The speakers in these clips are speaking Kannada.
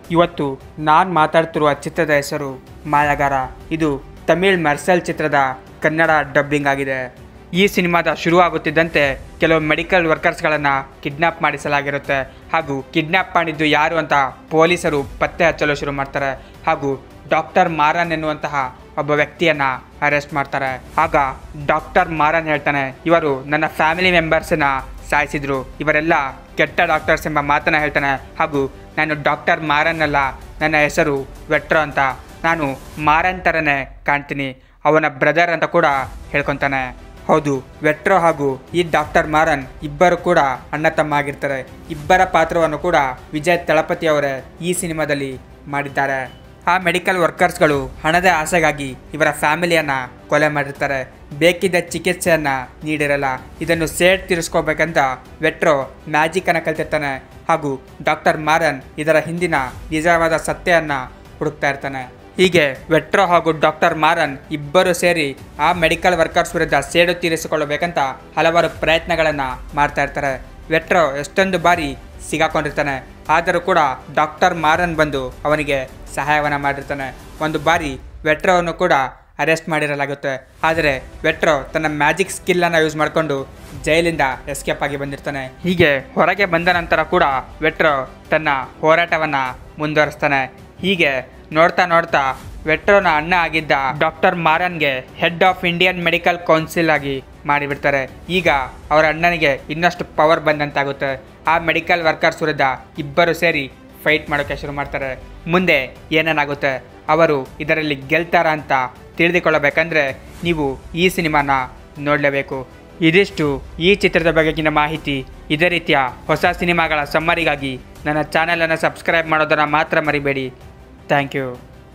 ಇವತ್ತು ನಾನು ಮಾತಾಡ್ತಿರುವ ಚಿತ್ರದ ಹೆಸರು ಮಾಯಾಗಾರ. ಇದು ತಮಿಳ್ ಮರ್ಸಲ್ ಚಿತ್ರದ ಕನ್ನಡ ಡಬ್ಬಿಂಗ್ ಆಗಿದೆ. ಈ ಸಿನಿಮಾದ ಶುರುವಾಗುತ್ತಿದ್ದಂತೆ ಕೆಲವು ಮೆಡಿಕಲ್ ವರ್ಕರ್ಸ್ಗಳನ್ನು ಕಿಡ್ನ್ಯಾಪ್ ಮಾಡಿಸಲಾಗಿರುತ್ತೆ. ಹಾಗೂ ಕಿಡ್ನ್ಯಾಪ್ ಮಾಡಿದ್ದು ಯಾರು ಅಂತ ಪೊಲೀಸರು ಪತ್ತೆ ಹಚ್ಚಲು ಶುರು ಮಾಡ್ತಾರೆ. ಹಾಗೂ ಡಾಕ್ಟರ್ ಮಾರನ್ ಎನ್ನುವಂತಹ ಒಬ್ಬ ವ್ಯಕ್ತಿಯನ್ನು ಅರೆಸ್ಟ್ ಮಾಡ್ತಾರೆ. ಆಗ ಡಾಕ್ಟರ್ ಮಾರನ್ ಹೇಳ್ತಾನೆ, ಇವರು ನನ್ನ ಫ್ಯಾಮಿಲಿ ಮೆಂಬರ್ಸನ್ನ ಸಾಯಿಸಿದ್ರು, ಇವರೆಲ್ಲ ಕೆಟ್ಟ ಡಾಕ್ಟರ್ಸ್ ಎಂಬ ಮಾತನ್ನು ಹೇಳ್ತಾನೆ. ಹಾಗೂ ನಾನು ಡಾಕ್ಟರ್ ಮಾರನ್ ಅಲ್ಲ, ನನ್ನ ಹೆಸರು ವೆಟ್ರೋ ಅಂತ, ನಾನು ಮಾರನ್ ಥರನೇ ಕಾಣ್ತೀನಿ, ಅವನ ಬ್ರದರ್ ಅಂತ ಕೂಡ ಹೇಳ್ಕೊತಾನೆ. ಹೌದು, ವೆಟ್ರೋ ಹಾಗೂ ಈ ಡಾಕ್ಟರ್ ಮಾರನ್ ಇಬ್ಬರು ಕೂಡ ಅಣ್ಣ ತಮ್ಮ ಆಗಿರ್ತಾರೆ. ಇಬ್ಬರ ಪಾತ್ರವನ್ನು ಕೂಡ ವಿಜಯ್ ತಳಪತಿ ಅವರೇ ಈ ಸಿನಿಮಾದಲ್ಲಿ ಮಾಡಿದ್ದಾರೆ. ಆ ಮೆಡಿಕಲ್ ವರ್ಕರ್ಸ್ಗಳು ಹಣದ ಆಸೆಗಾಗಿ ಇವರ ಫ್ಯಾಮಿಲಿಯನ್ನು ಕೊಲೆ ಮಾಡಿರ್ತಾರೆ. ಬೇಕಿದ್ದ ಚಿಕಿತ್ಸೆಯನ್ನು ನೀಡಿರಲ್ಲ. ಇದನ್ನು ಸೇಡ್ ತೀರಿಸ್ಕೋಬೇಕಂತ ವೆಟ್ರೋ ಮ್ಯಾಜಿಕನ್ನು ಕಲ್ತಿರ್ತಾನೆ. ಹಾಗೂ ಡಾಕ್ಟರ್ ಮಾರನ್ ಇದರ ಹಿಂದಿನ ನಿಜವಾದ ಸತ್ಯವನ್ನು ಹುಡುಕ್ತಾ ಇರ್ತಾನೆ. ಹೀಗೆ ವೆಟ್ರೋ ಹಾಗೂ ಡಾಕ್ಟರ್ ಮಾರನ್ ಇಬ್ಬರು ಸೇರಿ ಆ ಮೆಡಿಕಲ್ ವರ್ಕರ್ಸ್ ವಿರುದ್ಧ ಸೇಡು ತೀರಿಸಿಕೊಳ್ಳಬೇಕಂತ ಹಲವಾರು ಪ್ರಯತ್ನಗಳನ್ನು ಮಾಡ್ತಾ ಇರ್ತಾರೆ. ವೆಟ್ರೋ ಎಷ್ಟೊಂದು ಬಾರಿ ಸಿಗಾಕೊಂಡಿರ್ತಾನೆ. ಆದರೂ ಕೂಡ ಡಾಕ್ಟರ್ ಮಾರನ್ ಬಂದು ಅವನಿಗೆ ಸಹಾಯವನ್ನು ಮಾಡಿರ್ತಾನೆ. ಒಂದು ಬಾರಿ ವೆಟ್ರೋವನ್ನು ಕೂಡ ಅರೆಸ್ಟ್ ಮಾಡಿರಲಾಗುತ್ತೆ. ಆದರೆ ವೆಟ್ರೋ ತನ್ನ ಮ್ಯಾಜಿಕ್ ಸ್ಕಿಲ್ಲನ್ನು ಯೂಸ್ ಮಾಡಿಕೊಂಡು ಜೈಲಿಂದ ಎಸ್ಕೇಪ್ ಆಗಿ ಬಂದಿರ್ತಾನೆ. ಹೀಗೆ ಹೊರಗೆ ಬಂದ ನಂತರ ಕೂಡ ವೆಟ್ರೋ ತನ್ನ ಹೋರಾಟವನ್ನು ಮುಂದುವರಿಸ್ತಾನೆ. ಹೀಗೆ ನೋಡ್ತಾ ನೋಡ್ತಾ ವೆಟ್ರೋನ ಅಣ್ಣ ಆಗಿದ್ದ ಡಾಕ್ಟರ್ ಮಾರನ್ಗೆ head of Indian medical council ಆಗಿ ಮಾಡಿಬಿಡ್ತಾರೆ. ಈಗ ಅವರ ಅಣ್ಣನಿಗೆ ಇನ್ನಷ್ಟು ಪವರ್ ಬಂದಂತಾಗುತ್ತೆ. ಆ ಮೆಡಿಕಲ್ ವರ್ಕರ್ಸ್ ವಿರುದ್ಧ ಇಬ್ಬರು ಸೇರಿ ಫೈಟ್ ಮಾಡೋಕ್ಕೆ ಶುರು ಮಾಡ್ತಾರೆ. ಮುಂದೆ ಏನೇನಾಗುತ್ತೆ, ಅವರು ಇದರಲ್ಲಿ ಗೆಲ್ತಾರ ಅಂತ ತಿಳಿದುಕೊಳ್ಳಬೇಕಂದ್ರೆ ನೀವು ಈ ಸಿನಿಮಾನ ನೋಡಲೇಬೇಕು. ಇದಿಷ್ಟು ಈ ಚಿತ್ರದ ಬಗೆಗಿನ ಮಾಹಿತಿ. ಇದೇ ರೀತಿಯ ಹೊಸ ಸಿನಿಮಾಗಳ ಸಮ್ಮರಿಗಾಗಿ ನನ್ನ ಚಾನಲನ್ನು ಸಬ್ಸ್ಕ್ರೈಬ್ ಮಾಡೋದನ್ನು ಮಾತ್ರ ಮರಿಬೇಡಿ. Thank you.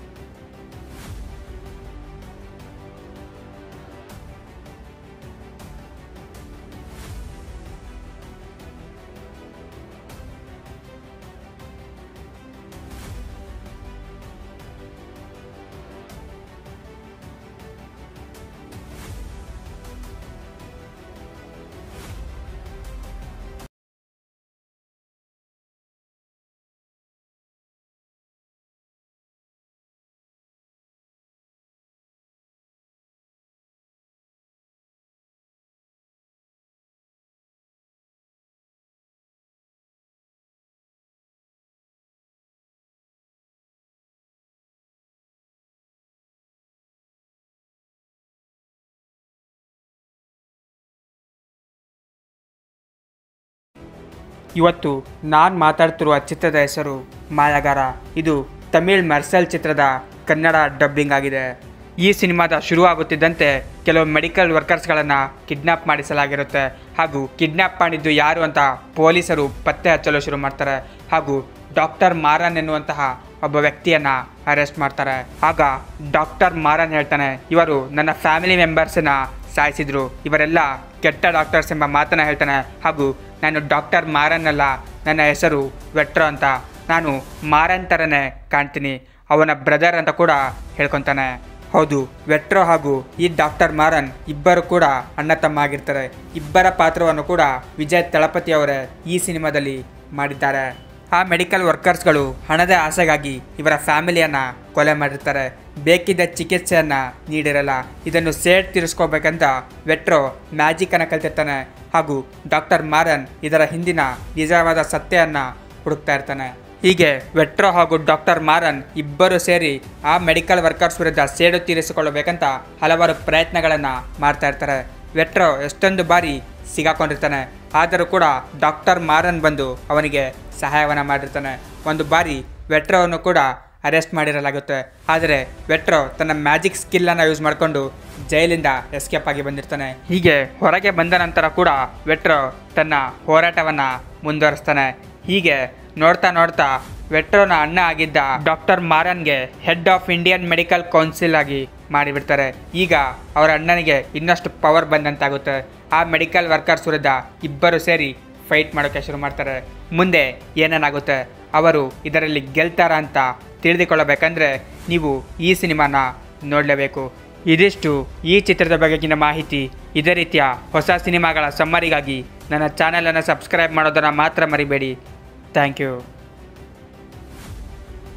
ಇವತ್ತು ನಾನು ಮಾತಾಡ್ತಿರುವ ಚಿತ್ರದ ಹೆಸರು ಮಾಯಾಗಾರ. ಇದು ತಮಿಳ್ ಮರ್ಸಲ್ ಚಿತ್ರದ ಕನ್ನಡ ಡಬ್ಬಿಂಗ್ ಆಗಿದೆ. ಈ ಸಿನಿಮಾದ ಶುರುವಾಗುತ್ತಿದ್ದಂತೆ ಕೆಲವು ಮೆಡಿಕಲ್ ವರ್ಕರ್ಸ್ಗಳನ್ನು ಕಿಡ್ನ್ಯಾಪ್ ಮಾಡಿಸಲಾಗಿರುತ್ತೆ. ಹಾಗೂ ಕಿಡ್ನ್ಯಾಪ್ ಮಾಡಿದ್ದು ಯಾರು ಅಂತ ಪೊಲೀಸರು ಪತ್ತೆ ಹಚ್ಚಲು ಶುರು ಮಾಡ್ತಾರೆ. ಹಾಗೂ ಡಾಕ್ಟರ್ ಮಾರನ್ ಎನ್ನುವಂತಹ ಒಬ್ಬ ವ್ಯಕ್ತಿಯನ್ನು ಅರೆಸ್ಟ್ ಮಾಡ್ತಾರೆ. ಆಗ ಡಾಕ್ಟರ್ ಮಾರನ್ ಹೇಳ್ತಾನೆ, ಇವರು ನನ್ನ ಫ್ಯಾಮಿಲಿ ಮೆಂಬರ್ಸನ್ನ ಸಾಯಿಸಿದ್ರು, ಇವರೆಲ್ಲ ಕೆಟ್ಟ ಡಾಕ್ಟರ್ಸ್ ಎಂಬ ಮಾತನ್ನು ಹೇಳ್ತಾನೆ. ಹಾಗೂ ನಾನು ಡಾಕ್ಟರ್ ಮಾರನ್ ಅಲ್ಲ, ನನ್ನ ಹೆಸರು ವೆಟ್ರೋ ಅಂತ, ನಾನು ಮಾರನ್ ಥರನೇ ಕಾಣ್ತೀನಿ, ಅವನ ಬ್ರದರ್ ಅಂತ ಕೂಡ ಹೇಳ್ಕೊತಾನೆ. ಹೌದು, ವೆಟ್ರೋ ಹಾಗೂ ಈ ಡಾಕ್ಟರ್ ಮಾರನ್ ಇಬ್ಬರು ಕೂಡ ಅಣ್ಣ ತಮ್ಮ ಆಗಿರ್ತಾರೆ. ಇಬ್ಬರ ಪಾತ್ರವನ್ನು ಕೂಡ ವಿಜಯ್ ತಳಪತಿ ಅವರೇ ಈ ಸಿನಿಮಾದಲ್ಲಿ ಮಾಡಿದ್ದಾರೆ. ಆ ಮೆಡಿಕಲ್ ವರ್ಕರ್ಸ್ಗಳು ಹಣದ ಆಸೆಗಾಗಿ ಇವರ ಫ್ಯಾಮಿಲಿಯನ್ನು ಕೊಲೆ ಮಾಡಿರ್ತಾರೆ. ಬೇಕಿದ್ದ ಚಿಕಿತ್ಸೆಯನ್ನು ನೀಡಿರಲ್ಲ. ಇದನ್ನು ಸೇಡ್ ತೀರಿಸ್ಕೋಬೇಕಂತ ವೆಟ್ರೋ ಮ್ಯಾಜಿಕನ್ನು ಕಲ್ತಿರ್ತಾನೆ. ಹಾಗೂ ಡಾಕ್ಟರ್ ಮಾರನ್ ಇದರ ಹಿಂದಿನ ನಿಜವಾದ ಸತ್ಯವನ್ನು ಹುಡುಕ್ತಾ ಇರ್ತಾನೆ. ಹೀಗೆ ವೆಟ್ರೋ ಹಾಗೂ ಡಾಕ್ಟರ್ ಮಾರನ್ ಇಬ್ಬರು ಸೇರಿ ಆ ಮೆಡಿಕಲ್ ವರ್ಕರ್ಸ್ ವಿರುದ್ಧ ಸೇಡು ತೀರಿಸಿಕೊಳ್ಳಬೇಕಂತ ಹಲವಾರು ಪ್ರಯತ್ನಗಳನ್ನು ಮಾಡ್ತಾ ಇರ್ತಾರೆ. ವೆಟ್ರೋ ಎಷ್ಟೊಂದು ಬಾರಿ ಸಿಗಾಕೊಂಡಿರ್ತಾನೆ. ಆದರೂ ಕೂಡ ಡಾಕ್ಟರ್ ಮಾರನ್ ಬಂದು ಅವನಿಗೆ ಸಹಾಯವನ್ನು ಮಾಡಿರ್ತಾನೆ. ಒಂದು ಬಾರಿ ವೆಟ್ರೋವನ್ನು ಕೂಡ ಅರೆಸ್ಟ್ ಮಾಡಿರಲಾಗುತ್ತೆ. ಆದರೆ ವೆಟ್ರೋ ತನ್ನ ಮ್ಯಾಜಿಕ್ ಸ್ಕಿಲ್ಲನ್ನು ಯೂಸ್ ಮಾಡಿಕೊಂಡು ಜೈಲಿಂದ ಎಸ್ಕೇಪ್ ಆಗಿ ಬಂದಿರ್ತಾನೆ. ಹೀಗೆ ಹೊರಗೆ ಬಂದ ನಂತರ ಕೂಡ ವೆಟ್ರೋ ತನ್ನ ಹೋರಾಟವನ್ನು ಮುಂದುವರಿಸ್ತಾನೆ. ಹೀಗೆ ನೋಡ್ತಾ ನೋಡ್ತಾ ವೆಟ್ರೋನ ಅಣ್ಣ ಆಗಿದ್ದ ಡಾಕ್ಟರ್ ಮಾರನ್ಗೆ head of Indian medical council ಆಗಿ ಮಾಡಿಬಿಡ್ತಾರೆ. ಈಗ ಅವರ ಅಣ್ಣನಿಗೆ ಇನ್ನಷ್ಟು ಪವರ್ ಬಂದಂತಾಗುತ್ತೆ. ಆ ಮೆಡಿಕಲ್ ವರ್ಕರ್ಸ್ ವಿರುದ್ಧ ಇಬ್ಬರು ಸೇರಿ ಫೈಟ್ ಮಾಡೋಕ್ಕೆ ಶುರು ಮಾಡ್ತಾರೆ. ಮುಂದೆ ಏನೇನಾಗುತ್ತೆ, ಅವರು ಇದರಲ್ಲಿ ಗೆಲ್ತಾರ ಅಂತ ತಿಳಿದುಕೊಳ್ಳಬೇಕಂದ್ರೆ ನೀವು ಈ ಸಿನಿಮಾನ ನೋಡಲೇಬೇಕು. ಇದಿಷ್ಟು ಈ ಚಿತ್ರದ ಬಗೆಗಿನ ಮಾಹಿತಿ. ಇದೇ ರೀತಿಯ ಹೊಸ ಸಿನಿಮಾಗಳ ಸಮ್ಮರಿಗಾಗಿ ನನ್ನ ಚಾನಲನ್ನು ಸಬ್ಸ್ಕ್ರೈಬ್ ಮಾಡೋದನ್ನು ಮಾತ್ರ ಮರಿಬೇಡಿ. Thank you.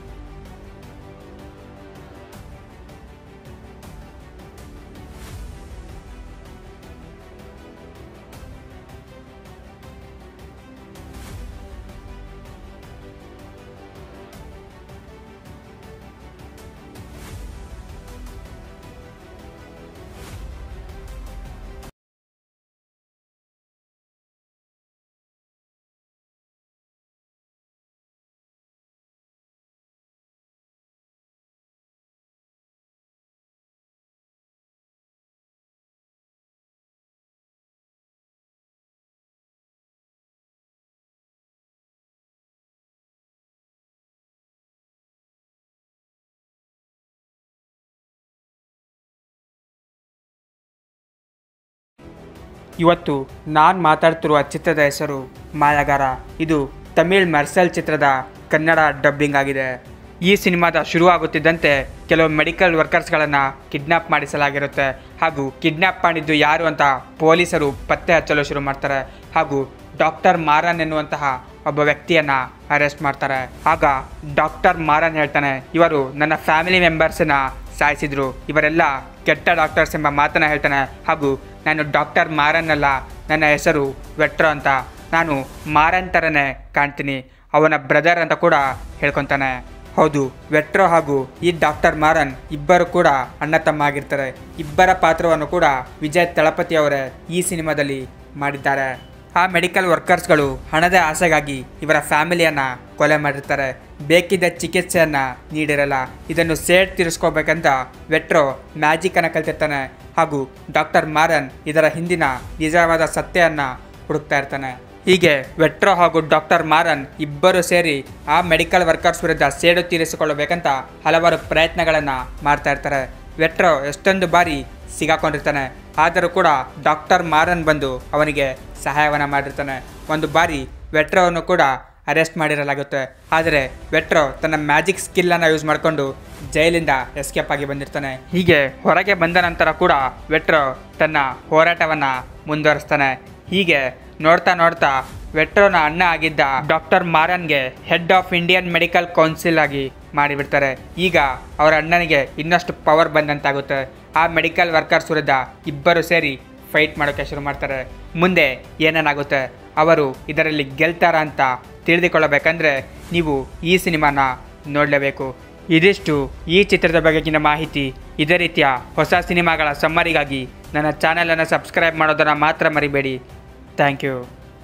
ಇವತ್ತು ನಾನು ಮಾತಾಡ್ತಿರುವ ಚಿತ್ರದ ಹೆಸರು ಮಾಯಾಗಾರ. ಇದು ತಮಿಳ್ ಮರ್ಸಲ್ ಚಿತ್ರದ ಕನ್ನಡ ಡಬ್ಬಿಂಗ್ ಆಗಿದೆ. ಈ ಸಿನಿಮಾದ ಶುರುವಾಗುತ್ತಿದ್ದಂತೆ ಕೆಲವು ಮೆಡಿಕಲ್ ವರ್ಕರ್ಸ್ಗಳನ್ನು ಕಿಡ್ನಾಪ್ ಮಾಡಿಸಲಾಗಿರುತ್ತೆ. ಹಾಗೂ ಕಿಡ್ನಾಪ್ ಮಾಡಿದ್ದು ಯಾರು ಅಂತ ಪೊಲೀಸರು ಪತ್ತೆ ಹಚ್ಚಲು ಶುರು ಮಾಡ್ತಾರೆ. ಹಾಗೂ ಡಾಕ್ಟರ್ ಮಾರನ್ ಎನ್ನುವಂತಹ ಒಬ್ಬ ವ್ಯಕ್ತಿಯನ್ನು ಅರೆಸ್ಟ್ ಮಾಡ್ತಾರೆ. ಆಗ ಡಾಕ್ಟರ್ ಮಾರನ್ ಹೇಳ್ತಾನೆ, ಇವರು ನನ್ನ ಫ್ಯಾಮಿಲಿ ಮೆಂಬರ್ಸನ್ನ ಸಾಯಿಸಿದ್ರು, ಇವರೆಲ್ಲ ಕೆಟ್ಟ ಡಾಕ್ಟರ್ಸ್ ಎಂಬ ಮಾತನ್ನು ಹೇಳ್ತಾನೆ. ಹಾಗೂ ನಾನು ಡಾಕ್ಟರ್ ಮಾರನ್ ಅಲ್ಲ, ನನ್ನ ಹೆಸರು ವೆಟ್ರೋ ಅಂತ, ನಾನು ಮಾರನ್ ಥರನೇ ಕಾಣ್ತೀನಿ, ಅವನ ಬ್ರದರ್ ಅಂತ ಕೂಡ ಹೇಳ್ಕೊತಾನೆ. ಹೌದು, ವೆಟ್ರೋ ಹಾಗೂ ಈ ಡಾಕ್ಟರ್ ಮಾರನ್ ಇಬ್ಬರು ಕೂಡ ಅಣ್ಣ ತಮ್ಮ ಆಗಿರ್ತಾರೆ. ಇಬ್ಬರ ಪಾತ್ರವನ್ನು ಕೂಡ ವಿಜಯ್ ತಳಪತಿ ಅವರೇ ಈ ಸಿನಿಮಾದಲ್ಲಿ ಮಾಡಿದ್ದಾರೆ. ಆ ಮೆಡಿಕಲ್ ವರ್ಕರ್ಸ್ಗಳು ಹಣದ ಆಸೆಗಾಗಿ ಇವರ ಫ್ಯಾಮಿಲಿಯನ್ನು ಕೊಲೆ ಮಾಡಿರ್ತಾರೆ. ಬೇಕಿದ್ದ ಚಿಕಿತ್ಸೆಯನ್ನು ನೀಡಿರಲ್ಲ. ಇದನ್ನು ಸೇಡ್ ತೀರಿಸ್ಕೋಬೇಕಂತ ವೆಟ್ರೋ ಮ್ಯಾಜಿಕನ್ನು ಕಲ್ತಿರ್ತಾನೆ. ಹಾಗೂ ಡಾಕ್ಟರ್ ಮಾರನ್ ಇದರ ಹಿಂದಿನ ನಿಜವಾದ ಸತ್ಯವನ್ನು ಹುಡುಕ್ತಾ ಇರ್ತಾನೆ. ಹೀಗೆ ವೆಟ್ರೋ ಹಾಗೂ ಡಾಕ್ಟರ್ ಮಾರನ್ ಇಬ್ಬರು ಸೇರಿ ಆ ಮೆಡಿಕಲ್ ವರ್ಕರ್ಸ್ ವಿರುದ್ಧ ಸೇಡು ತೀರಿಸಿಕೊಳ್ಳಬೇಕಂತ ಹಲವಾರು ಪ್ರಯತ್ನಗಳನ್ನು ಮಾಡ್ತಾ ಇರ್ತಾರೆ. ವೆಟ್ರೋ ಎಷ್ಟೊಂದು ಬಾರಿ ಸಿಗಾಕೊಂಡಿರ್ತಾನೆ. ಆದರೂ ಕೂಡ ಡಾಕ್ಟರ್ ಮಾರನ್ ಬಂದು ಅವನಿಗೆ ಸಹಾಯವನ್ನು ಮಾಡಿರ್ತಾನೆ. ಒಂದು ಬಾರಿ ವೆಟ್ರೋವನ್ನು ಕೂಡ ಅರೆಸ್ಟ್ ಮಾಡಿರಲಾಗುತ್ತೆ. ಆದರೆ ವೆಟ್ರೋ ತನ್ನ ಮ್ಯಾಜಿಕ್ ಸ್ಕಿಲ್ಲನ್ನು ಯೂಸ್ ಮಾಡಿಕೊಂಡು ಜೈಲಿಂದ ಎಸ್ಕೇಪ್ ಆಗಿ ಬಂದಿರ್ತಾನೆ. ಹೀಗೆ ಹೊರಗೆ ಬಂದ ನಂತರ ಕೂಡ ವೆಟ್ರೋ ತನ್ನ ಹೋರಾಟವನ್ನು ಮುಂದುವರಿಸ್ತಾನೆ. ಹೀಗೆ ನೋಡ್ತಾ ನೋಡ್ತಾ ವೆಟ್ರೋನ ಅಣ್ಣ ಆಗಿದ್ದ ಡಾಕ್ಟರ್ ಮಾರನ್ಗೆ head of Indian medical council ಆಗಿ ಮಾಡಿಬಿಡ್ತಾರೆ. ಈಗ ಅವರ ಅಣ್ಣನಿಗೆ ಇನ್ನಷ್ಟು ಪವರ್ ಬಂದಂತಾಗುತ್ತೆ. ಆ ಮೆಡಿಕಲ್ ವರ್ಕರ್ಸ್ ವಿರುದ್ಧ ಇಬ್ಬರು ಸೇರಿ ಫೈಟ್ ಮಾಡೋಕ್ಕೆ ಶುರು ಮಾಡ್ತಾರೆ. ಮುಂದೆ ಏನೇನಾಗುತ್ತೆ, ಅವರು ಇದರಲ್ಲಿ ಗೆಲ್ತಾರ ಅಂತ ತಿಳಿದುಕೊಳ್ಳಬೇಕಂದ್ರೆ ನೀವು ಈ ಸಿನಿಮಾನ ನೋಡಲೇಬೇಕು. ಇದಿಷ್ಟು ಈ ಚಿತ್ರದ ಬಗೆಗಿನ ಮಾಹಿತಿ. ಇದೇ ರೀತಿಯ ಹೊಸ ಸಿನಿಮಾಗಳ ಸಮ್ಮರಿಗಾಗಿ ನನ್ನ ಚಾನಲನ್ನು ಸಬ್ಸ್ಕ್ರೈಬ್ ಮಾಡೋದನ್ನು ಮಾತ್ರ ಮರಿಬೇಡಿ. Thank you.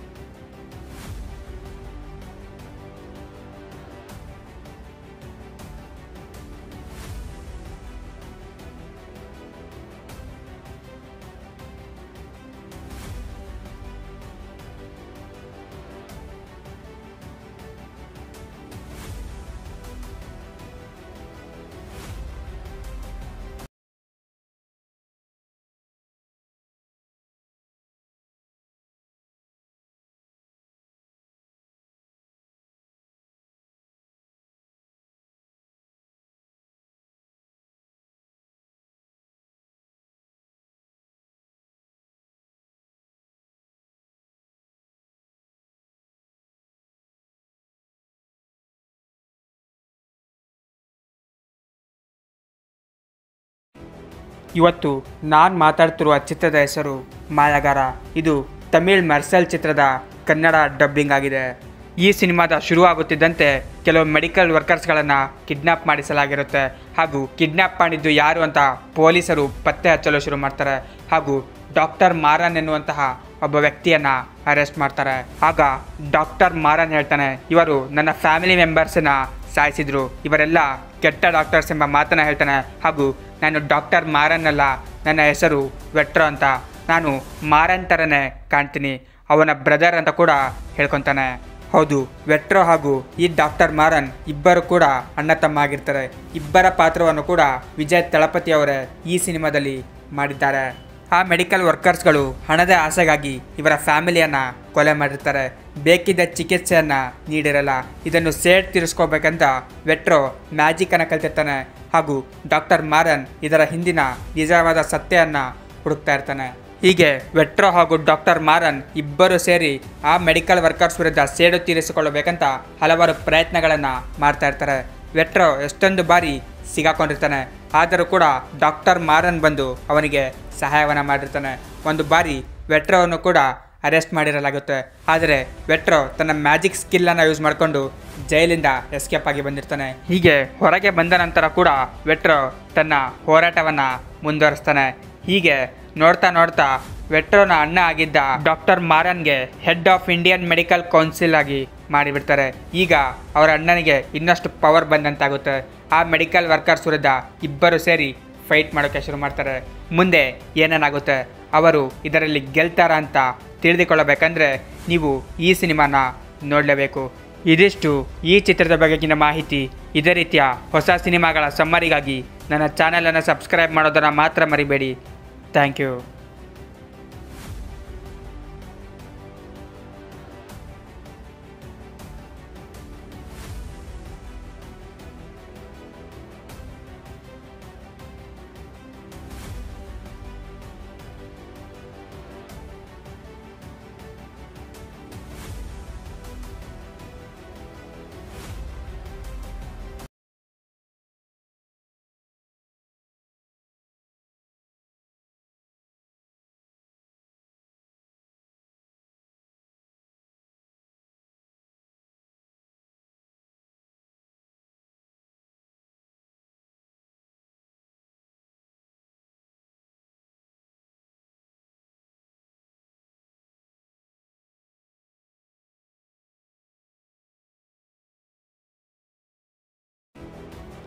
ಇವತ್ತು ನಾನು ಮಾತಾಡ್ತಿರುವ ಚಿತ್ರದ ಹೆಸರು ಮಾಯಾಗಾರ. ಇದು ತಮಿಳ್ ಮರ್ಸಲ್ ಚಿತ್ರದ ಕನ್ನಡ ಡಬ್ಬಿಂಗ್ ಆಗಿದೆ. ಈ ಸಿನಿಮಾದ ಶುರುವಾಗುತ್ತಿದ್ದಂತೆ ಕೆಲವು ಮೆಡಿಕಲ್ ವರ್ಕರ್ಸ್ಗಳನ್ನು ಕಿಡ್ನಾಪ್ ಮಾಡಿಸಲಾಗಿರುತ್ತೆ. ಹಾಗೂ ಕಿಡ್ನಾಪ್ ಮಾಡಿದ್ದು ಯಾರು ಅಂತ ಪೊಲೀಸರು ಪತ್ತೆ ಹಚ್ಚಲು ಶುರು ಮಾಡ್ತಾರೆ. ಹಾಗೂ ಡಾಕ್ಟರ್ ಮಾರನ್ ಎನ್ನುವಂತಹ ಒಬ್ಬ ವ್ಯಕ್ತಿಯನ್ನು ಅರೆಸ್ಟ್ ಮಾಡ್ತಾರೆ. ಆಗ ಡಾಕ್ಟರ್ ಮಾರನ್ ಹೇಳ್ತಾನೆ, ಇವರು ನನ್ನ ಫ್ಯಾಮಿಲಿ ಮೆಂಬರ್ಸನ್ನ ಸಾಯಿಸಿದ್ರು, ಇವರೆಲ್ಲ ಕೆಟ್ಟ ಡಾಕ್ಟರ್ಸ್ ಎಂಬ ಮಾತನ್ನು ಹೇಳ್ತಾನೆ. ಹಾಗೂ ನಾನು ಡಾಕ್ಟರ್ ಮಾರನ್ ಅಲ್ಲ, ನನ್ನ ಹೆಸರು ವೆಟ್ರೋ ಅಂತ, ನಾನು ಮಾರನ್ ಥರನೇ ಕಾಣ್ತೀನಿ, ಅವನ ಬ್ರದರ್ ಅಂತ ಕೂಡ ಹೇಳ್ಕೊತಾನೆ. ಹೌದು, ವೆಟ್ರೋ ಹಾಗೂ ಈ ಡಾಕ್ಟರ್ ಮಾರನ್ ಇಬ್ಬರು ಕೂಡ ಅಣ್ಣ ತಮ್ಮ ಆಗಿರ್ತಾರೆ. ಇಬ್ಬರ ಪಾತ್ರವನ್ನು ಕೂಡ ವಿಜಯ್ ತಳಪತಿ ಅವರೇ ಈ ಸಿನಿಮಾದಲ್ಲಿ ಮಾಡಿದ್ದಾರೆ. ಆ ಮೆಡಿಕಲ್ ವರ್ಕರ್ಸ್ಗಳು ಹಣದ ಆಸೆಗಾಗಿ ಇವರ ಫ್ಯಾಮಿಲಿಯನ್ನು ಕೊಲೆ ಮಾಡಿರ್ತಾರೆ. ಬೇಕಿದ್ದ ಚಿಕಿತ್ಸೆಯನ್ನು ನೀಡಿರಲ್ಲ. ಇದನ್ನು ಸೇಡ್ ತೀರಿಸ್ಕೋಬೇಕಂತ ವೆಟ್ರೋ ಮ್ಯಾಜಿಕನ್ನು ಕಲ್ತಿರ್ತಾನೆ. ಹಾಗೂ ಡಾಕ್ಟರ್ ಮಾರನ್ ಇದರ ಹಿಂದಿನ ನಿಜವಾದ ಸತ್ಯವನ್ನು ಹುಡುಕ್ತಾ ಇರ್ತಾನೆ. ಹೀಗೆ ವೆಟ್ರೋ ಹಾಗೂ ಡಾಕ್ಟರ್ ಮಾರನ್ ಇಬ್ಬರು ಸೇರಿ ಆ ಮೆಡಿಕಲ್ ವರ್ಕರ್ಸ್ ವಿರುದ್ಧ ಸೇಡು ತೀರಿಸಿಕೊಳ್ಳಬೇಕಂತ ಹಲವಾರು ಪ್ರಯತ್ನಗಳನ್ನು ಮಾಡ್ತಾ ಇರ್ತಾರೆ. ವೆಟ್ರೋ ಎಷ್ಟೊಂದು ಬಾರಿ ಸಿಗಾಕೊಂಡಿರ್ತಾನೆ. ಆದರೂ ಕೂಡ ಡಾಕ್ಟರ್ ಮಾರನ್ ಬಂದು ಅವನಿಗೆ ಸಹಾಯವನ್ನು ಮಾಡಿರ್ತಾನೆ. ಒಂದು ಬಾರಿ ವೆಟ್ರೋವನ್ನು ಕೂಡ ಅರೆಸ್ಟ್ ಮಾಡಿರಲಾಗುತ್ತೆ. ಆದರೆ ವೆಟ್ರೋ ತನ್ನ ಮ್ಯಾಜಿಕ್ ಸ್ಕಿಲ್ಲನ್ನು ಯೂಸ್ ಮಾಡಿಕೊಂಡು ಜೈಲಿಂದ ಎಸ್ಕೇಪ್ ಆಗಿ ಬಂದಿರ್ತಾನೆ. ಹೀಗೆ ಹೊರಗೆ ಬಂದ ನಂತರ ಕೂಡ ವೆಟ್ರೋ ತನ್ನ ಹೋರಾಟವನ್ನು ಮುಂದುವರಿಸ್ತಾನೆ. ಹೀಗೆ ನೋಡ್ತಾ ನೋಡ್ತಾ ವೆಟ್ರೋನ ಅಣ್ಣ ಆಗಿದ್ದ ಡಾಕ್ಟರ್ ಮಾರನ್ಗೆ head of Indian medical council ಆಗಿ ಮಾಡಿಬಿಡ್ತಾರೆ. ಈಗ ಅವರ ಅಣ್ಣನಿಗೆ ಇನ್ನಷ್ಟು ಪವರ್ ಬಂದಂತಾಗುತ್ತೆ. ಆ ಮೆಡಿಕಲ್ ವರ್ಕರ್ಸ್ ವಿರುದ್ಧ ಇಬ್ಬರು ಸೇರಿ ಫೈಟ್ ಮಾಡೋಕ್ಕೆ ಶುರು ಮಾಡ್ತಾರೆ. ಮುಂದೆ ಏನೇನಾಗುತ್ತೆ, ಅವರು ಇದರಲ್ಲಿ ಗೆಲ್ತಾರ ಅಂತ ತಿಳಿದುಕೊಳ್ಳಬೇಕಂದ್ರೆ ನೀವು ಈ ಸಿನಿಮಾನ ನೋಡಲೇಬೇಕು. ಇದಿಷ್ಟು ಈ ಚಿತ್ರದ ಬಗೆಗಿನ ಮಾಹಿತಿ. ಇದೇ ರೀತಿಯ ಹೊಸ ಸಿನಿಮಾಗಳ ಸಮ್ಮರಿಗಾಗಿ ನನ್ನ ಚಾನಲನ್ನು ಸಬ್ಸ್ಕ್ರೈಬ್ ಮಾಡೋದನ್ನು ಮಾತ್ರ ಮರಿಬೇಡಿ. Thank you.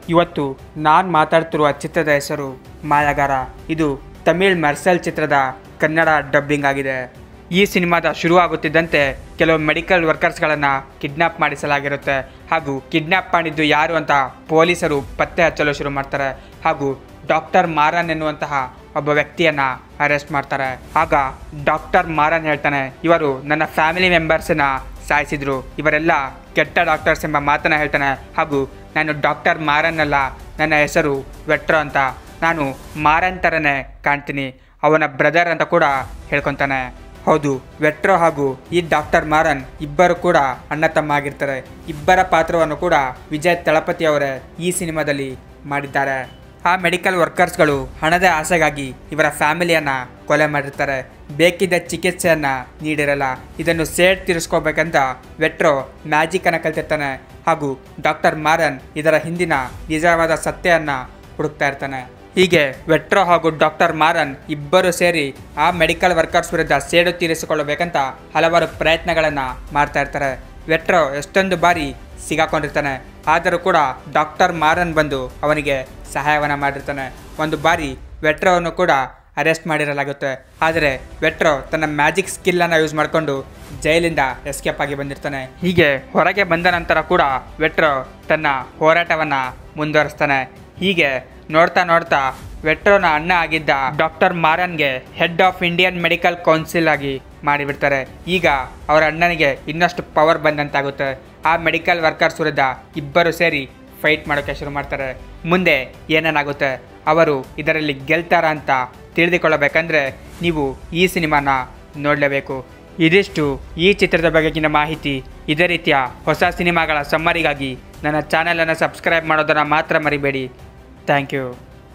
ಇವತ್ತು ನಾನು ಮಾತಾಡ್ತಿರುವ ಚಿತ್ರದ ಹೆಸರು ಮಾಯಾಗಾರ. ಇದು ತಮಿಳ್ ಮರ್ಸಲ್ ಚಿತ್ರದ ಕನ್ನಡ ಡಬ್ಬಿಂಗ್ ಆಗಿದೆ. ಈ ಸಿನಿಮಾದ ಶುರುವಾಗುತ್ತಿದ್ದಂತೆ ಕೆಲವು ಮೆಡಿಕಲ್ ವರ್ಕರ್ಸ್ಗಳನ್ನು ಕಿಡ್ನಾಪ್ ಮಾಡಿಸಲಾಗಿರುತ್ತೆ. ಹಾಗೂ ಕಿಡ್ನಾಪ್ ಮಾಡಿದ್ದು ಯಾರು ಅಂತ ಪೊಲೀಸರು ಪತ್ತೆ ಹಚ್ಚಲು ಶುರು ಮಾಡ್ತಾರೆ. ಹಾಗೂ ಡಾಕ್ಟರ್ ಮಾರನ್ ಎನ್ನುವಂತಹ ಒಬ್ಬ ವ್ಯಕ್ತಿಯನ್ನು ಅರೆಸ್ಟ್ ಮಾಡ್ತಾರೆ. ಆಗ ಡಾಕ್ಟರ್ ಮಾರನ್ ಹೇಳ್ತಾನೆ, ಇವರು ನನ್ನ ಫ್ಯಾಮಿಲಿ ಮೆಂಬರ್ಸನ್ನ ಸಾಯಿಸಿದ್ರು, ಇವರೆಲ್ಲ ಕೆಟ್ಟ ಡಾಕ್ಟರ್ಸ್ ಎಂಬ ಮಾತನ್ನು ಹೇಳ್ತಾನೆ. ಹಾಗೂ ನಾನು ಡಾಕ್ಟರ್ ಮಾರನ್ ಅಲ್ಲ, ನನ್ನ ಹೆಸರು ವೆಟ್ರೋ ಅಂತ, ನಾನು ಮಾರನ್ ಥರನೇ ಕಾಣ್ತೀನಿ, ಅವನ ಬ್ರದರ್ ಅಂತ ಕೂಡ ಹೇಳ್ಕೊತಾನೆ. ಹೌದು, ವೆಟ್ರೋ ಹಾಗೂ ಈ ಡಾಕ್ಟರ್ ಮಾರನ್ ಇಬ್ಬರು ಕೂಡ ಅಣ್ಣ ತಮ್ಮ ಆಗಿರ್ತಾರೆ. ಇಬ್ಬರ ಪಾತ್ರವನ್ನು ಕೂಡ ವಿಜಯ್ ತಳಪತಿ ಅವರೇ ಈ ಸಿನಿಮಾದಲ್ಲಿ ಮಾಡಿದ್ದಾರೆ. ಆ ಮೆಡಿಕಲ್ ವರ್ಕರ್ಸ್ಗಳು ಹಣದ ಆಸೆಗಾಗಿ ಇವರ ಫ್ಯಾಮಿಲಿಯನ್ನು ಕೊಲೆ ಮಾಡಿರ್ತಾರೆ. ಬೇಕಿದ್ದ ಚಿಕಿತ್ಸೆಯನ್ನು ನೀಡಿರಲ್ಲ. ಇದನ್ನು ಸೇಡ್ ತೀರಿಸ್ಕೋಬೇಕಂತ ವೆಟ್ರೋ ಮ್ಯಾಜಿಕನ್ನು ಕಲ್ತಿರ್ತಾನೆ. ಹಾಗೂ ಡಾಕ್ಟರ್ ಮಾರನ್ ಇದರ ಹಿಂದಿನ ನಿಜವಾದ ಸತ್ಯವನ್ನು ಹುಡುಕ್ತಾ ಇರ್ತಾನೆ. ಹೀಗೆ ವೆಟ್ರೋ ಹಾಗೂ ಡಾಕ್ಟರ್ ಮಾರನ್ ಇಬ್ಬರು ಸೇರಿ ಆ ಮೆಡಿಕಲ್ ವರ್ಕರ್ಸ್ ವಿರುದ್ಧ ಸೇಡು ತೀರಿಸಿಕೊಳ್ಳಬೇಕಂತ ಹಲವಾರು ಪ್ರಯತ್ನಗಳನ್ನು ಮಾಡ್ತಾ ಇರ್ತಾರೆ. ವೆಟ್ರೋ ಎಷ್ಟೊಂದು ಬಾರಿ ಸಿಗಾಕೊಂಡಿರ್ತಾನೆ. ಆದರೂ ಕೂಡ ಡಾಕ್ಟರ್ ಮಾರನ್ ಬಂದು ಅವನಿಗೆ ಸಹಾಯವನ್ನು ಮಾಡಿರ್ತಾನೆ. ಒಂದು ಬಾರಿ ವೆಟ್ರೋವನ್ನು ಕೂಡ ಅರೆಸ್ಟ್ ಮಾಡಿರಲಾಗುತ್ತೆ. ಆದರೆ ವೆಟ್ರೋ ತನ್ನ ಮ್ಯಾಜಿಕ್ ಸ್ಕಿಲ್ಲನ್ನು ಯೂಸ್ ಮಾಡಿಕೊಂಡು ಜೈಲಿಂದ ಎಸ್ಕೇಪ್ ಆಗಿ ಬಂದಿರ್ತಾನೆ. ಹೀಗೆ ಹೊರಗೆ ಬಂದ ನಂತರ ಕೂಡ ವೆಟ್ರೋ ತನ್ನ ಹೋರಾಟವನ್ನು ಮುಂದುವರಿಸ್ತಾನೆ. ಹೀಗೆ ನೋಡ್ತಾ ನೋಡ್ತಾ ವೆಟ್ರೋನ ಅಣ್ಣ ಆಗಿದ್ದ ಡಾಕ್ಟರ್ ಮಾರನ್ಗೆ head of Indian medical council ಆಗಿ ಮಾಡಿಬಿಡ್ತಾರೆ. ಈಗ ಅವರ ಅಣ್ಣನಿಗೆ ಇನ್ನಷ್ಟು ಪವರ್ ಬಂದಂತಾಗುತ್ತೆ. ಆ ಮೆಡಿಕಲ್ ವರ್ಕರ್ಸ್ ವಿರುದ್ಧ ಇಬ್ಬರು ಸೇರಿ ಫೈಟ್ ಮಾಡೋಕ್ಕೆ ಶುರು ಮಾಡ್ತಾರೆ. ಮುಂದೆ ಏನೇನಾಗುತ್ತೆ, ಅವರು ಇದರಲ್ಲಿ ಗೆಲ್ತಾರ ಅಂತ ತಿಳಿದುಕೊಳ್ಳಬೇಕಂದ್ರೆ ನೀವು ಈ ಸಿನಿಮಾನ ನೋಡಲೇಬೇಕು. ಇದಿಷ್ಟು ಈ ಚಿತ್ರದ ಬಗೆಗಿನ ಮಾಹಿತಿ. ಇದೇ ರೀತಿಯ ಹೊಸ ಸಿನಿಮಾಗಳ ಸಮ್ಮರಿಗಾಗಿ ನನ್ನ ಚಾನಲನ್ನು ಸಬ್ಸ್ಕ್ರೈಬ್ ಮಾಡೋದನ್ನು ಮಾತ್ರ ಮರಿಬೇಡಿ. Thank you.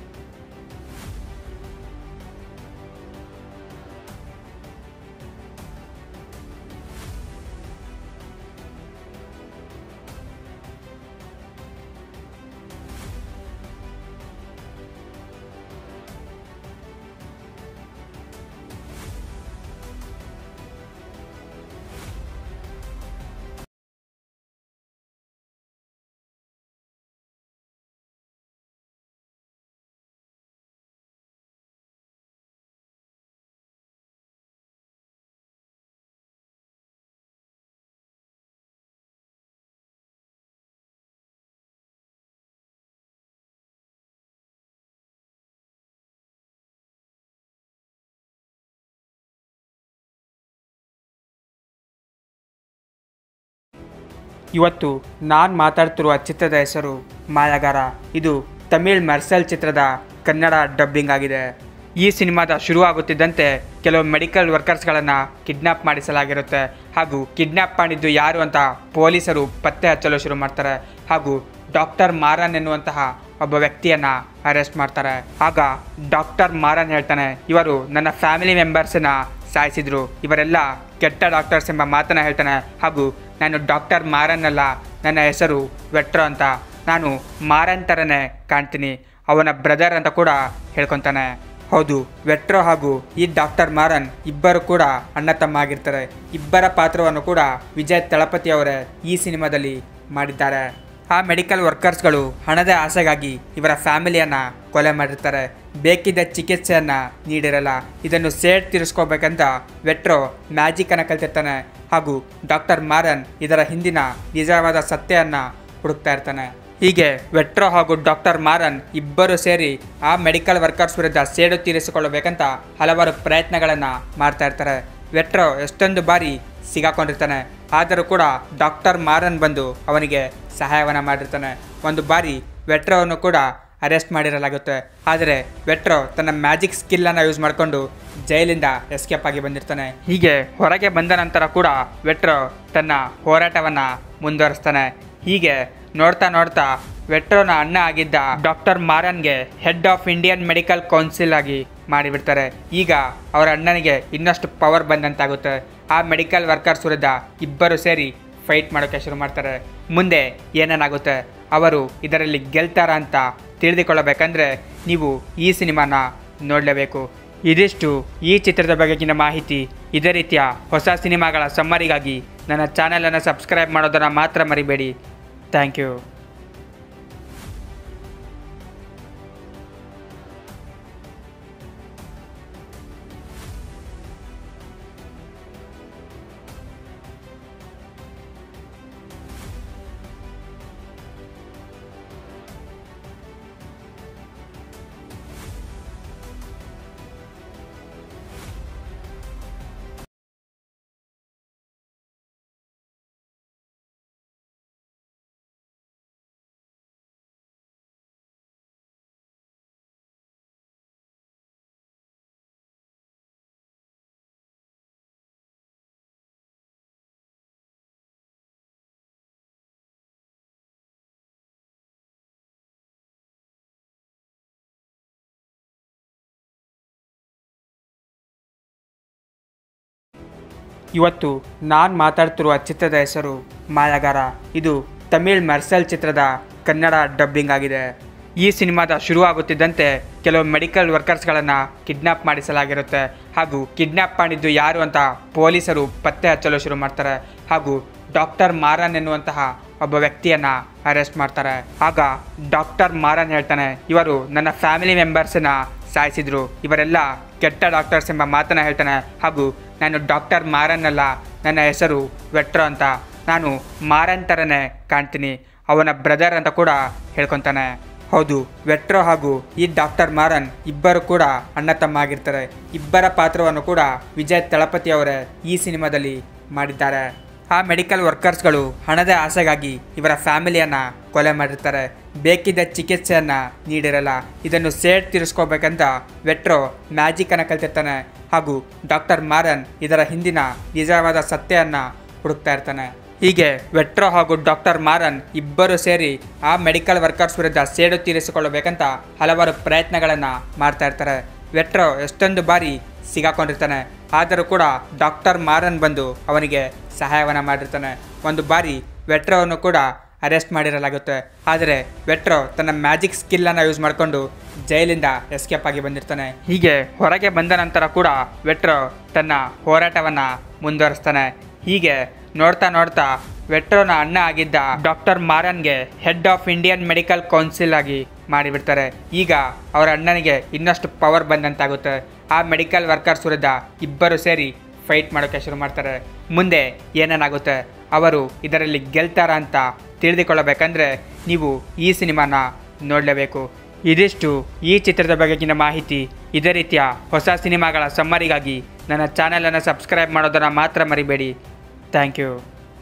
ಇವತ್ತು ನಾನು ಮಾತಾಡ್ತಿರುವ ಚಿತ್ರದ ಹೆಸರು ಮಾಯಾಗಾರ. ಇದು ತಮಿಳ್ ಮರ್ಸಲ್ ಚಿತ್ರದ ಕನ್ನಡ ಡಬ್ಬಿಂಗ್ ಆಗಿದೆ. ಈ ಸಿನಿಮಾದ ಶುರುವಾಗುತ್ತಿದ್ದಂತೆ ಕೆಲವು ಮೆಡಿಕಲ್ ವರ್ಕರ್ಸ್ಗಳನ್ನು ಕಿಡ್ನಾಪ್ ಮಾಡಿಸಲಾಗಿರುತ್ತೆ. ಹಾಗೂ ಕಿಡ್ನಾಪ್ ಮಾಡಿದ್ದು ಯಾರು ಅಂತ ಪೊಲೀಸರು ಪತ್ತೆ ಹಚ್ಚಲು ಶುರು ಮಾಡ್ತಾರೆ. ಹಾಗೂ ಡಾಕ್ಟರ್ ಮಾರನ್ ಎನ್ನುವಂತಹ ಒಬ್ಬ ವ್ಯಕ್ತಿಯನ್ನು ಅರೆಸ್ಟ್ ಮಾಡ್ತಾರೆ. ಆಗ ಡಾಕ್ಟರ್ ಮಾರನ್ ಹೇಳ್ತಾನೆ, ಇವರು ನನ್ನ ಫ್ಯಾಮಿಲಿ ಮೆಂಬರ್ಸನ್ನ ಸಾಯಿಸಿದ್ರು, ಇವರೆಲ್ಲ ಕೆಟ್ಟ ಡಾಕ್ಟರ್ಸ್ ಎಂಬ ಮಾತನ್ನು ಹೇಳ್ತಾನೆ. ಹಾಗೂ ನಾನು ಡಾಕ್ಟರ್ ಮಾರನ್ ಅಲ್ಲ, ನನ್ನ ಹೆಸರು ವೆಟ್ರೋ ಅಂತ, ನಾನು ಮಾರನ್ ಥರನೇ ಕಾಣ್ತೀನಿ, ಅವನ ಬ್ರದರ್ ಅಂತ ಕೂಡ ಹೇಳ್ಕೊತಾನೆ. ಹೌದು, ವೆಟ್ರೋ ಹಾಗೂ ಈ ಡಾಕ್ಟರ್ ಮಾರನ್ ಇಬ್ಬರು ಕೂಡ ಅಣ್ಣ ತಮ್ಮ ಆಗಿರ್ತಾರೆ. ಇಬ್ಬರ ಪಾತ್ರವನ್ನು ಕೂಡ ವಿಜಯ್ ತಳಪತಿ ಅವರೇ ಈ ಸಿನಿಮಾದಲ್ಲಿ ಮಾಡಿದ್ದಾರೆ. ಆ ಮೆಡಿಕಲ್ ವರ್ಕರ್ಸ್ಗಳು ಹಣದ ಆಸೆಗಾಗಿ ಇವರ ಫ್ಯಾಮಿಲಿಯನ್ನು ಕೊಲೆ ಮಾಡಿರ್ತಾರೆ. ಬೇಕಿದ್ದ ಚಿಕಿತ್ಸೆಯನ್ನು ನೀಡಿರಲ್ಲ. ಇದನ್ನು ಸೇಡ್ ತೀರಿಸ್ಕೋಬೇಕಂತ ವೆಟ್ರೋ ಮ್ಯಾಜಿಕನ್ನು ಕಲ್ತಿರ್ತಾನೆ. ಹಾಗೂ ಡಾಕ್ಟರ್ ಮಾರನ್ ಇದರ ಹಿಂದಿನ ನಿಜವಾದ ಸತ್ಯವನ್ನು ಹುಡುಕ್ತಾ ಇರ್ತಾನೆ. ಹೀಗೆ ವೆಟ್ರೋ ಹಾಗೂ ಡಾಕ್ಟರ್ ಮಾರನ್ ಇಬ್ಬರು ಸೇರಿ ಆ ಮೆಡಿಕಲ್ ವರ್ಕರ್ಸ್ ವಿರುದ್ಧ ಸೇಡು ತೀರಿಸಿಕೊಳ್ಳಬೇಕಂತ ಹಲವಾರು ಪ್ರಯತ್ನಗಳನ್ನು ಮಾಡ್ತಾ ಇರ್ತಾರೆ. ವೆಟ್ರೋ ಎಷ್ಟೊಂದು ಬಾರಿ ಸಿಗಾಕೊಂಡಿರ್ತಾನೆ. ಆದರೂ ಕೂಡ ಡಾಕ್ಟರ್ ಮಾರನ್ ಬಂದು ಅವನಿಗೆ ಸಹಾಯವನ್ನು ಮಾಡಿರ್ತಾನೆ. ಒಂದು ಬಾರಿ ವೆಟ್ರೋವನ್ನು ಕೂಡ ಅರೆಸ್ಟ್ ಮಾಡಿರಲಾಗುತ್ತೆ. ಆದರೆ ವೆಟ್ರೋ ತನ್ನ ಮ್ಯಾಜಿಕ್ ಸ್ಕಿಲ್ಲನ್ನು ಯೂಸ್ ಮಾಡಿಕೊಂಡು ಜೈಲಿಂದ ಎಸ್ಕೇಪ್ ಆಗಿ ಬಂದಿರ್ತಾನೆ. ಹೀಗೆ ಹೊರಗೆ ಬಂದ ನಂತರ ಕೂಡ ವೆಟ್ರೋ ತನ್ನ ಹೋರಾಟವನ್ನು ಮುಂದುವರಿಸ್ತಾನೆ. ಹೀಗೆ ನೋಡ್ತಾ ನೋಡ್ತಾ ವೆಟ್ರೋನ ಅಣ್ಣ ಆಗಿದ್ದ ಡಾಕ್ಟರ್ ಮಾರನ್ಗೆ head of Indian medical council ಆಗಿ ಮಾಡಿಬಿಡ್ತಾರೆ. ಈಗ ಅವರ ಅಣ್ಣನಿಗೆ ಇನ್ನಷ್ಟು ಪವರ್ ಬಂದಂತಾಗುತ್ತೆ. ಆ ಮೆಡಿಕಲ್ ವರ್ಕರ್ಸ್ ವಿರುದ್ಧ ಇಬ್ಬರು ಸೇರಿ ಫೈಟ್ ಮಾಡೋಕ್ಕೆ ಶುರು ಮಾಡ್ತಾರೆ. ಮುಂದೆ ಏನೇನಾಗುತ್ತೆ, ಅವರು ಇದರಲ್ಲಿ ಗೆಲ್ತಾರ ಅಂತ ತಿಳಿದುಕೊಳ್ಳಬೇಕಂದ್ರೆ ನೀವು ಈ ಸಿನಿಮಾನ ನೋಡಲೇಬೇಕು. ಇದಿಷ್ಟು ಈ ಚಿತ್ರದ ಬಗೆಗಿನ ಮಾಹಿತಿ. ಇದೇ ರೀತಿಯ ಹೊಸ ಸಿನಿಮಾಗಳ ಸಮ್ಮರಿಗಾಗಿ ನನ್ನ ಚಾನಲನ್ನು ಸಬ್ಸ್ಕ್ರೈಬ್ ಮಾಡೋದನ್ನು ಮಾತ್ರ ಮರಿಬೇಡಿ. Thank you. ಇವತ್ತು ನಾನು ಮಾತಾಡ್ತಿರುವ ಚಿತ್ರದ ಹೆಸರು ಮಾಯಾಗಾರ. ಇದು ತಮಿಳ್ ಮರ್ಸಲ್ ಚಿತ್ರದ ಕನ್ನಡ ಡಬ್ಬಿಂಗ್ ಆಗಿದೆ. ಈ ಸಿನಿಮಾದ ಶುರುವಾಗುತ್ತಿದ್ದಂತೆ ಕೆಲವು ಮೆಡಿಕಲ್ ವರ್ಕರ್ಸ್ಗಳನ್ನು ಕಿಡ್ನಾಪ್ ಮಾಡಿಸಲಾಗಿರುತ್ತೆ. ಹಾಗೂ ಕಿಡ್ನಾಪ್ ಮಾಡಿದ್ದು ಯಾರು ಅಂತ ಪೊಲೀಸರು ಪತ್ತೆ ಹಚ್ಚಲು ಶುರು ಮಾಡ್ತಾರೆ. ಹಾಗೂ ಡಾಕ್ಟರ್ ಮಾರನ್ ಎನ್ನುವಂತಹ ಒಬ್ಬ ವ್ಯಕ್ತಿಯನ್ನು ಅರೆಸ್ಟ್ ಮಾಡ್ತಾರೆ. ಆಗ ಡಾಕ್ಟರ್ ಮಾರನ್ ಹೇಳ್ತಾನೆ, ಇವರು ನನ್ನ ಫ್ಯಾಮಿಲಿ ಮೆಂಬರ್ಸನ್ನ ಸಾಯಿಸಿದ್ರು, ಇವರೆಲ್ಲ ಕೆಟ್ಟ ಡಾಕ್ಟರ್ಸ್ ಎಂಬ ಮಾತನ್ನು ಹೇಳ್ತಾನೆ. ಹಾಗೂ ನಾನು ಡಾಕ್ಟರ್ ಮಾರನ್ ಅಲ್ಲ, ನನ್ನ ಹೆಸರು ವೆಟ್ರೋ ಅಂತ, ನಾನು ಮಾರನ್ ಥರನೇ ಕಾಣ್ತೀನಿ, ಅವನ ಬ್ರದರ್ ಅಂತ ಕೂಡ ಹೇಳ್ಕೊತಾನೆ. ಹೌದು, ವೆಟ್ರೋ ಹಾಗೂ ಈ ಡಾಕ್ಟರ್ ಮಾರನ್ ಇಬ್ಬರು ಕೂಡ ಅಣ್ಣ ತಮ್ಮ ಆಗಿರ್ತಾರೆ. ಇಬ್ಬರ ಪಾತ್ರವನ್ನು ಕೂಡ ವಿಜಯ್ ತಳಪತಿ ಅವರೇ ಈ ಸಿನಿಮಾದಲ್ಲಿ ಮಾಡಿದ್ದಾರೆ. ಆ ಮೆಡಿಕಲ್ ವರ್ಕರ್ಸ್ಗಳು ಹಣದ ಆಸೆಗಾಗಿ ಇವರ ಫ್ಯಾಮಿಲಿಯನ್ನು ಕೊಲೆ ಮಾಡಿರ್ತಾರೆ. ಬೇಕಿದ್ದ ಚಿಕಿತ್ಸೆಯನ್ನು ನೀಡಿರಲ್ಲ. ಇದನ್ನು ಸೇಡ್ ತೀರಿಸ್ಕೋಬೇಕಂತ ವೆಟ್ರೋ ಮ್ಯಾಜಿಕನ್ನು ಕಲ್ತಿರ್ತಾನೆ. ಹಾಗೂ ಡಾಕ್ಟರ್ ಮಾರನ್ ಇದರ ಹಿಂದಿನ ನಿಜವಾದ ಸತ್ಯವನ್ನು ಹುಡುಕ್ತಾ ಇರ್ತಾನೆ. ಹೀಗೆ ವೆಟ್ರೋ ಹಾಗೂ ಡಾಕ್ಟರ್ ಮಾರನ್ ಇಬ್ಬರು ಸೇರಿ ಆ ಮೆಡಿಕಲ್ ವರ್ಕರ್ಸ್ ವಿರುದ್ಧ ಸೇಡು ತೀರಿಸಿಕೊಳ್ಳಬೇಕಂತ ಹಲವಾರು ಪ್ರಯತ್ನಗಳನ್ನು ಮಾಡ್ತಾ ಇರ್ತಾರೆ. ವೆಟ್ರೋ ಎಷ್ಟೊಂದು ಬಾರಿ ಸಿಗಾಕೊಂಡಿರ್ತಾನೆ. ಆದರೂ ಕೂಡ ಡಾಕ್ಟರ್ ಮಾರನ್ ಬಂದು ಅವನಿಗೆ ಸಹಾಯವನ್ನು ಮಾಡಿರ್ತಾನೆ. ಒಂದು ಬಾರಿ ವೆಟ್ರೋವನ್ನು ಕೂಡ ಅರೆಸ್ಟ್ ಮಾಡಿರಲಾಗುತ್ತೆ. ಆದರೆ ವೆಟ್ರೋ ತನ್ನ ಮ್ಯಾಜಿಕ್ ಸ್ಕಿಲ್ಲನ್ನು ಯೂಸ್ ಮಾಡಿಕೊಂಡು ಜೈಲಿಂದ ಎಸ್ಕೇಪ್ ಆಗಿ ಬಂದಿರ್ತಾನೆ. ಹೀಗೆ ಹೊರಗೆ ಬಂದ ನಂತರ ಕೂಡ ವೆಟ್ರೋ ತನ್ನ ಹೋರಾಟವನ್ನು ಮುಂದುವರಿಸ್ತಾನೆ. ಹೀಗೆ ನೋಡ್ತಾ ನೋಡ್ತಾ ವೆಟ್ರೋನ ಅಣ್ಣ ಆಗಿದ್ದ ಡಾಕ್ಟರ್ ಮಾರನ್ಗೆ head of Indian medical council ಆಗಿ ಮಾಡಿಬಿಡ್ತಾರೆ. ಈಗ ಅವರ ಅಣ್ಣನಿಗೆ ಇನ್ನಷ್ಟು ಪವರ್ ಬಂದಂತಾಗುತ್ತೆ. ಆ ಮೆಡಿಕಲ್ ವರ್ಕರ್ಸ್ ವಿರುದ್ಧ ಇಬ್ಬರು ಸೇರಿ ಫೈಟ್ ಮಾಡೋಕ್ಕೆ ಶುರು ಮಾಡ್ತಾರೆ. ಮುಂದೆ ಏನೇನಾಗುತ್ತೆ, ಅವರು ಇದರಲ್ಲಿ ಗೆಲ್ತಾರ ಅಂತ ತಿಳಿದುಕೊಳ್ಳಬೇಕಂದ್ರೆ ನೀವು ಈ ಸಿನಿಮಾನ ನೋಡಲೇಬೇಕು. ಇದಿಷ್ಟು ಈ ಚಿತ್ರದ ಬಗೆಗಿನ ಮಾಹಿತಿ. ಇದೇ ರೀತಿಯ ಹೊಸ ಸಿನಿಮಾಗಳ ಸಮ್ಮರಿಗಾಗಿ ನನ್ನ ಚಾನಲನ್ನು ಸಬ್ಸ್ಕ್ರೈಬ್ ಮಾಡೋದನ್ನು ಮಾತ್ರ ಮರಿಬೇಡಿ. Thank you.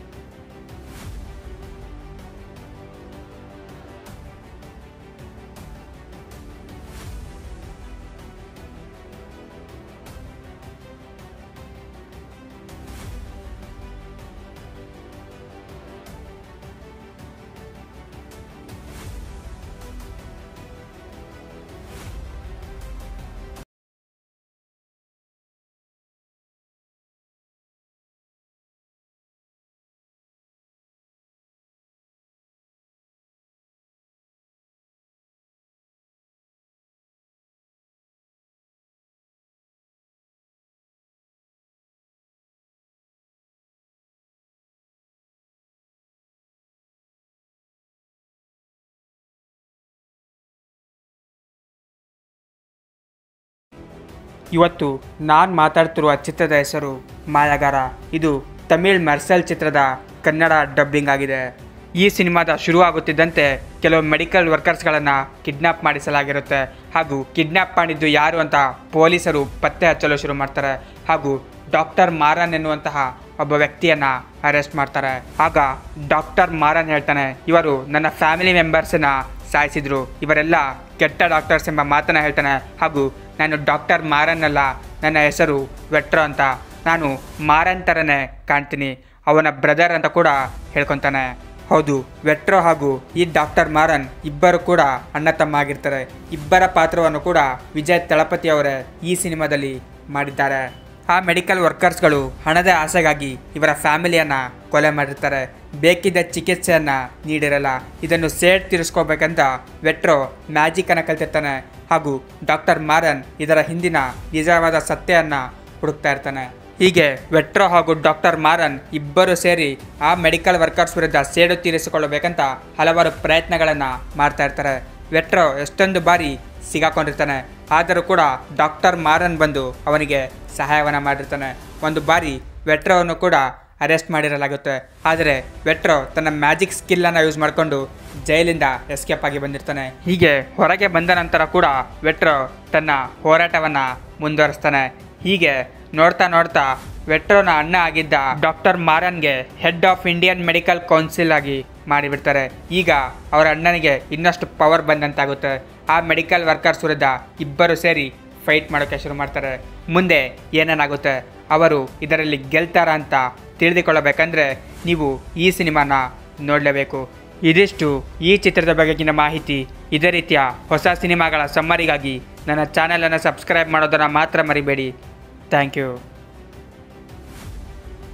ಇವತ್ತು ನಾನು ಮಾತಾಡ್ತಿರುವ ಚಿತ್ರದ ಹೆಸರು ಮಾಯಾಗಾರ. ಇದು ತಮಿಳ್ ಮರ್ಸಲ್ ಚಿತ್ರದ ಕನ್ನಡ ಡಬ್ಬಿಂಗ್ ಆಗಿದೆ. ಈ ಸಿನಿಮಾದ ಶುರುವಾಗುತ್ತಿದ್ದಂತೆ ಕೆಲವು ಮೆಡಿಕಲ್ ವರ್ಕರ್ಸ್ಗಳನ್ನು ಕಿಡ್ನಾಪ್ ಮಾಡಿಸಲಾಗಿರುತ್ತೆ. ಹಾಗೂ ಕಿಡ್ನಾಪ್ ಮಾಡಿದ್ದು ಯಾರು ಅಂತ ಪೊಲೀಸರು ಪತ್ತೆ ಹಚ್ಚಲು ಶುರು ಮಾಡ್ತಾರೆ. ಹಾಗೂ ಡಾಕ್ಟರ್ ಮಾರನ್ ಎನ್ನುವಂತಹ ಒಬ್ಬ ವ್ಯಕ್ತಿಯನ್ನು ಅರೆಸ್ಟ್ ಮಾಡ್ತಾರೆ. ಆಗ ಡಾಕ್ಟರ್ ಮಾರನ್ ಹೇಳ್ತಾನೆ, ಇವರು ನನ್ನ ಫ್ಯಾಮಿಲಿ ಮೆಂಬರ್ಸನ್ನ ಸಾಯಿಸಿದ್ರು, ಇವರೆಲ್ಲ ಕೆಟ್ಟ ಡಾಕ್ಟರ್ಸ್ ಎಂಬ ಮಾತನ್ನು ಹೇಳ್ತಾನೆ. ಹಾಗೂ ನಾನು ಡಾಕ್ಟರ್ ಮಾರನ್ ಅಲ್ಲ, ನನ್ನ ಹೆಸರು ವೆಟ್ರೋ ಅಂತ, ನಾನು ಮಾರನ್ ಥರನೇ ಕಾಣ್ತೀನಿ, ಅವನ ಬ್ರದರ್ ಅಂತ ಕೂಡ ಹೇಳ್ಕೊತಾನೆ. ಹೌದು, ವೆಟ್ರೋ ಹಾಗೂ ಈ ಡಾಕ್ಟರ್ ಮಾರನ್ ಇಬ್ಬರು ಕೂಡ ಅಣ್ಣ ತಮ್ಮ ಆಗಿರ್ತಾರೆ. ಇಬ್ಬರ ಪಾತ್ರವನ್ನು ಕೂಡ ವಿಜಯ್ ತಳಪತಿ ಅವರೇ ಈ ಸಿನಿಮಾದಲ್ಲಿ ಮಾಡಿದ್ದಾರೆ. ಆ ಮೆಡಿಕಲ್ ವರ್ಕರ್ಸ್ಗಳು ಹಣದ ಆಸೆಗಾಗಿ ಇವರ ಫ್ಯಾಮಿಲಿಯನ್ನು ಕೊಲೆ ಮಾಡಿರ್ತಾರೆ. ಬೇಕಿದ್ದ ಚಿಕಿತ್ಸೆಯನ್ನು ನೀಡಿರಲ್ಲ. ಇದನ್ನು ಸೇಡ್ ತೀರಿಸ್ಕೋಬೇಕಂತ ವೆಟ್ರೋ ಮ್ಯಾಜಿಕನ್ನು ಕಲ್ತಿರ್ತಾನೆ. ಹಾಗೂ ಡಾಕ್ಟರ್ ಮಾರನ್ ಇದರ ಹಿಂದಿನ ನಿಜವಾದ ಸತ್ಯವನ್ನು ಹುಡುಕ್ತಾ ಇರ್ತಾನೆ. ಹೀಗೆ ವೆಟ್ರೋ ಹಾಗೂ ಡಾಕ್ಟರ್ ಮಾರನ್ ಇಬ್ಬರು ಸೇರಿ ಆ ಮೆಡಿಕಲ್ ವರ್ಕರ್ಸ್ ವಿರುದ್ಧ ಸೇಡು ತೀರಿಸಿಕೊಳ್ಳಬೇಕಂತ ಹಲವಾರು ಪ್ರಯತ್ನಗಳನ್ನು ಮಾಡ್ತಾ ಇರ್ತಾರೆ. ವೆಟ್ರೋ ಎಷ್ಟೊಂದು ಬಾರಿ ಸಿಗಾಕೊಂಡಿರ್ತಾನೆ. ಆದರೂ ಕೂಡ ಡಾಕ್ಟರ್ ಮಾರನ್ ಬಂದು ಅವನಿಗೆ ಸಹಾಯವನ್ನು ಮಾಡಿರ್ತಾನೆ. ಒಂದು ಬಾರಿ ವೆಟ್ರೋವನ್ನು ಕೂಡ ಅರೆಸ್ಟ್ ಮಾಡಿರಲಾಗುತ್ತೆ. ಆದರೆ ವೆಟ್ರೋ ತನ್ನ ಮ್ಯಾಜಿಕ್ ಸ್ಕಿಲ್ಲನ್ನು ಯೂಸ್ ಮಾಡಿಕೊಂಡು ಜೈಲಿಂದ ಎಸ್ಕೇಪ್ ಆಗಿ ಬಂದಿರ್ತಾನೆ. ಹೀಗೆ ಹೊರಗೆ ಬಂದ ನಂತರ ಕೂಡ ವೆಟ್ರೋ ತನ್ನ ಹೋರಾಟವನ್ನು ಮುಂದುವರಿಸ್ತಾನೆ. ಹೀಗೆ ನೋಡ್ತಾ ನೋಡ್ತಾ ವೆಟ್ರೋನ ಅಣ್ಣ ಆಗಿದ್ದ ಡಾಕ್ಟರ್ ಮಾರನ್ಗೆ head of Indian medical council ಆಗಿ ಮಾಡಿಬಿಡ್ತಾರೆ. ಈಗ ಅವರ ಅಣ್ಣನಿಗೆ ಇನ್ನಷ್ಟು ಪವರ್ ಬಂದಂತಾಗುತ್ತೆ. ಆ ಮೆಡಿಕಲ್ ವರ್ಕರ್ಸ್ ವಿರುದ್ಧ ಇಬ್ಬರು ಸೇರಿ ಫೈಟ್ ಮಾಡೋಕ್ಕೆ ಶುರು ಮಾಡ್ತಾರೆ. ಮುಂದೆ ಏನೇನಾಗುತ್ತೆ, ಅವರು ಇದರಲ್ಲಿ ಗೆಲ್ತಾರ ಅಂತ ತಿಳಿದುಕೊಳ್ಳಬೇಕಂದ್ರೆ ನೀವು ಈ ಸಿನಿಮಾನ ನೋಡಲೇಬೇಕು. ಇದಿಷ್ಟು ಈ ಚಿತ್ರದ ಬಗೆಗಿನ ಮಾಹಿತಿ. ಇದೇ ರೀತಿಯ ಹೊಸ ಸಿನಿಮಾಗಳ ಸಮ್ಮರಿಗಾಗಿ ನನ್ನ ಚಾನಲನ್ನು ಸಬ್ಸ್ಕ್ರೈಬ್ ಮಾಡೋದನ್ನು ಮಾತ್ರ ಮರಿಬೇಡಿ. Thank you.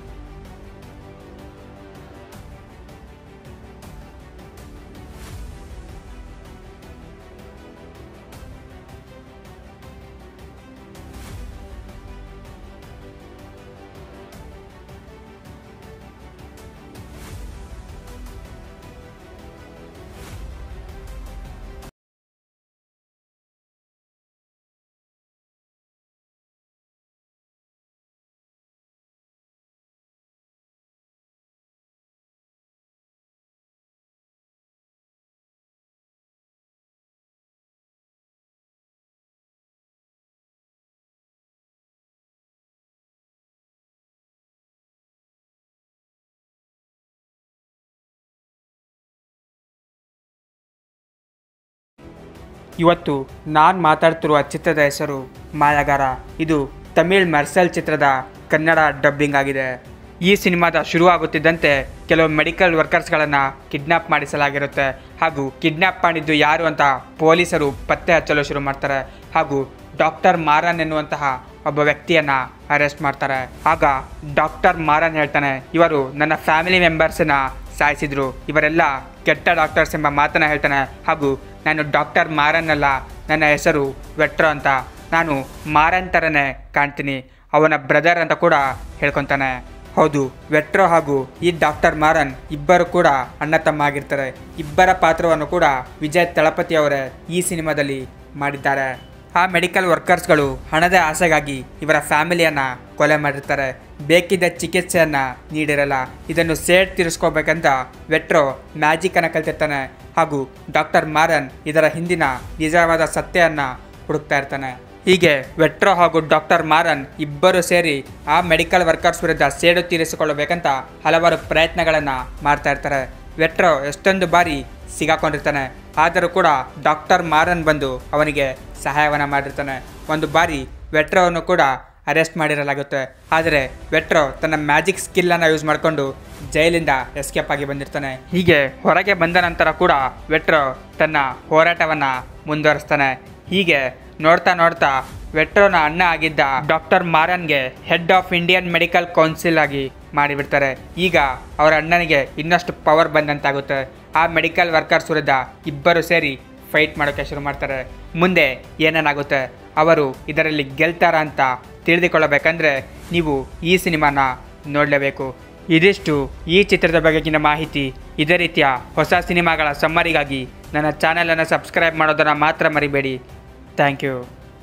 ಇವತ್ತು ನಾನು ಮಾತಾಡ್ತಿರುವ ಚಿತ್ರದ ಹೆಸರು ಮಾಯಾಗಾರ. ಇದು ತಮಿಳ್ ಮರ್ಸಲ್ ಚಿತ್ರದ ಕನ್ನಡ ಡಬ್ಬಿಂಗ್ ಆಗಿದೆ. ಈ ಸಿನಿಮಾದ ಶುರುವಾಗುತ್ತಿದ್ದಂತೆ ಕೆಲವು ಮೆಡಿಕಲ್ ವರ್ಕರ್ಸ್ಗಳನ್ನು ಕಿಡ್ನಾಪ್ ಮಾಡಿಸಲಾಗಿರುತ್ತೆ. ಹಾಗೂ ಕಿಡ್ನಾಪ್ ಮಾಡಿದ್ದು ಯಾರು ಅಂತ ಪೊಲೀಸರು ಪತ್ತೆ ಹಚ್ಚಲು ಶುರು ಮಾಡ್ತಾರೆ. ಹಾಗೂ ಡಾಕ್ಟರ್ ಮಾರನ್ ಎನ್ನುವಂತಹ ಒಬ್ಬ ವ್ಯಕ್ತಿಯನ್ನು ಅರೆಸ್ಟ್ ಮಾಡ್ತಾರೆ. ಆಗ ಡಾಕ್ಟರ್ ಮಾರನ್ ಹೇಳ್ತಾನೆ, ಇವರು ನನ್ನ ಫ್ಯಾಮಿಲಿ ಮೆಂಬರ್ಸನ್ನ ಸಾಯಿಸಿದ್ರು, ಇವರೆಲ್ಲ ಕೆಟ್ಟ ಡಾಕ್ಟರ್ಸ್ ಎಂಬ ಮಾತನ್ನು ಹೇಳ್ತಾನೆ. ಹಾಗೂ ನಾನು ಡಾಕ್ಟರ್ ಮಾರನ್ ಅಲ್ಲ, ನನ್ನ ಹೆಸರು ವೆಟ್ರೋ ಅಂತ, ನಾನು ಮಾರನ್ ಥರನೇ ಕಾಣ್ತೀನಿ, ಅವನ ಬ್ರದರ್ ಅಂತ ಕೂಡ ಹೇಳ್ಕೊತಾನೆ. ಹೌದು, ವೆಟ್ರೋ ಹಾಗೂ ಈ ಡಾಕ್ಟರ್ ಮಾರನ್ ಇಬ್ಬರು ಕೂಡ ಅಣ್ಣ ತಮ್ಮ ಆಗಿರ್ತಾರೆ. ಇಬ್ಬರ ಪಾತ್ರವನ್ನು ಕೂಡ ವಿಜಯ್ ತಳಪತಿ ಅವರೇ ಈ ಸಿನಿಮಾದಲ್ಲಿ ಮಾಡಿದ್ದಾರೆ. ಆ ಮೆಡಿಕಲ್ ವರ್ಕರ್ಸ್ಗಳು ಹಣದ ಆಸೆಗಾಗಿ ಇವರ ಫ್ಯಾಮಿಲಿಯನ್ನು ಕೊಲೆ ಮಾಡಿರ್ತಾರೆ. ಬೇಕಿದ್ದ ಚಿಕಿತ್ಸೆಯನ್ನು ನೀಡಿರಲ್ಲ. ಇದನ್ನು ಸೇಡ್ ತೀರಿಸ್ಕೋಬೇಕಂತ ವೆಟ್ರೋ ಮ್ಯಾಜಿಕನ್ನು ಕಲ್ತಿರ್ತಾನೆ. ಹಾಗೂ ಡಾಕ್ಟರ್ ಮಾರನ್ ಇದರ ಹಿಂದಿನ ನಿಜವಾದ ಸತ್ಯವನ್ನು ಹುಡುಕ್ತಾ ಇರ್ತಾನೆ. ಹೀಗೆ ವೆಟ್ರೋ ಹಾಗೂ ಡಾಕ್ಟರ್ ಮಾರನ್ ಇಬ್ಬರು ಸೇರಿ ಆ ಮೆಡಿಕಲ್ ವರ್ಕರ್ಸ್ ವಿರುದ್ಧ ಸೇಡು ತೀರಿಸಿಕೊಳ್ಳಬೇಕಂತ ಹಲವಾರು ಪ್ರಯತ್ನಗಳನ್ನು ಮಾಡ್ತಾ ಇರ್ತಾರೆ. ವೆಟ್ರೋ ಎಷ್ಟೊಂದು ಬಾರಿ ಸಿಗಾಕೊಂಡಿರ್ತಾನೆ. ಆದರೂ ಕೂಡ ಡಾಕ್ಟರ್ ಮಾರನ್ ಬಂದು ಅವನಿಗೆ ಸಹಾಯವನ್ನು ಮಾಡಿರ್ತಾನೆ. ಒಂದು ಬಾರಿ ವೆಟ್ರೋವನ್ನು ಕೂಡ ಅರೆಸ್ಟ್ ಮಾಡಿರಲಾಗುತ್ತೆ. ಆದರೆ ವೆಟ್ರೋ ತನ್ನ ಮ್ಯಾಜಿಕ್ ಸ್ಕಿಲ್ಲನ್ನು ಯೂಸ್ ಮಾಡಿಕೊಂಡು ಜೈಲಿಂದ ಎಸ್ಕೇಪ್ ಆಗಿ ಬಂದಿರ್ತಾನೆ. ಹೀಗೆ ಹೊರಗೆ ಬಂದ ನಂತರ ಕೂಡ ವೆಟ್ರೋ ತನ್ನ ಹೋರಾಟವನ್ನು ಮುಂದುವರಿಸ್ತಾನೆ. ಹೀಗೆ ನೋಡ್ತಾ ನೋಡ್ತಾ ವೆಟ್ರೋನ ಅಣ್ಣ ಆಗಿದ್ದ ಡಾಕ್ಟರ್ ಮಾರನ್ಗೆ head of Indian medical council ಆಗಿ ಮಾಡಿಬಿಡ್ತಾರೆ. ಈಗ ಅವರ ಅಣ್ಣನಿಗೆ ಇನ್ನಷ್ಟು ಪವರ್ ಬಂದಂತಾಗುತ್ತೆ. ಆ ಮೆಡಿಕಲ್ ವರ್ಕರ್ಸ್ ವಿರುದ್ಧ ಇಬ್ಬರು ಸೇರಿ ಫೈಟ್ ಮಾಡೋಕ್ಕೆ ಶುರು ಮಾಡ್ತಾರೆ. ಮುಂದೆ ಏನೇನಾಗುತ್ತೆ, ಅವರು ಇದರಲ್ಲಿ ಗೆಲ್ತಾರ ಅಂತ ತಿಳಿದುಕೊಳ್ಳಬೇಕಂದ್ರೆ ನೀವು ಈ ಸಿನಿಮಾನ ನೋಡಲೇಬೇಕು. ಇದಿಷ್ಟು ಈ ಚಿತ್ರದ ಬಗೆಗಿನ ಮಾಹಿತಿ. ಇದೇ ರೀತಿಯ ಹೊಸ ಸಿನಿಮಾಗಳ ಸಮ್ಮರಿಗಾಗಿ ನನ್ನ ಚಾನಲನ್ನು ಸಬ್ಸ್ಕ್ರೈಬ್ ಮಾಡೋದನ್ನು ಮಾತ್ರ ಮರಿಬೇಡಿ. Thank you.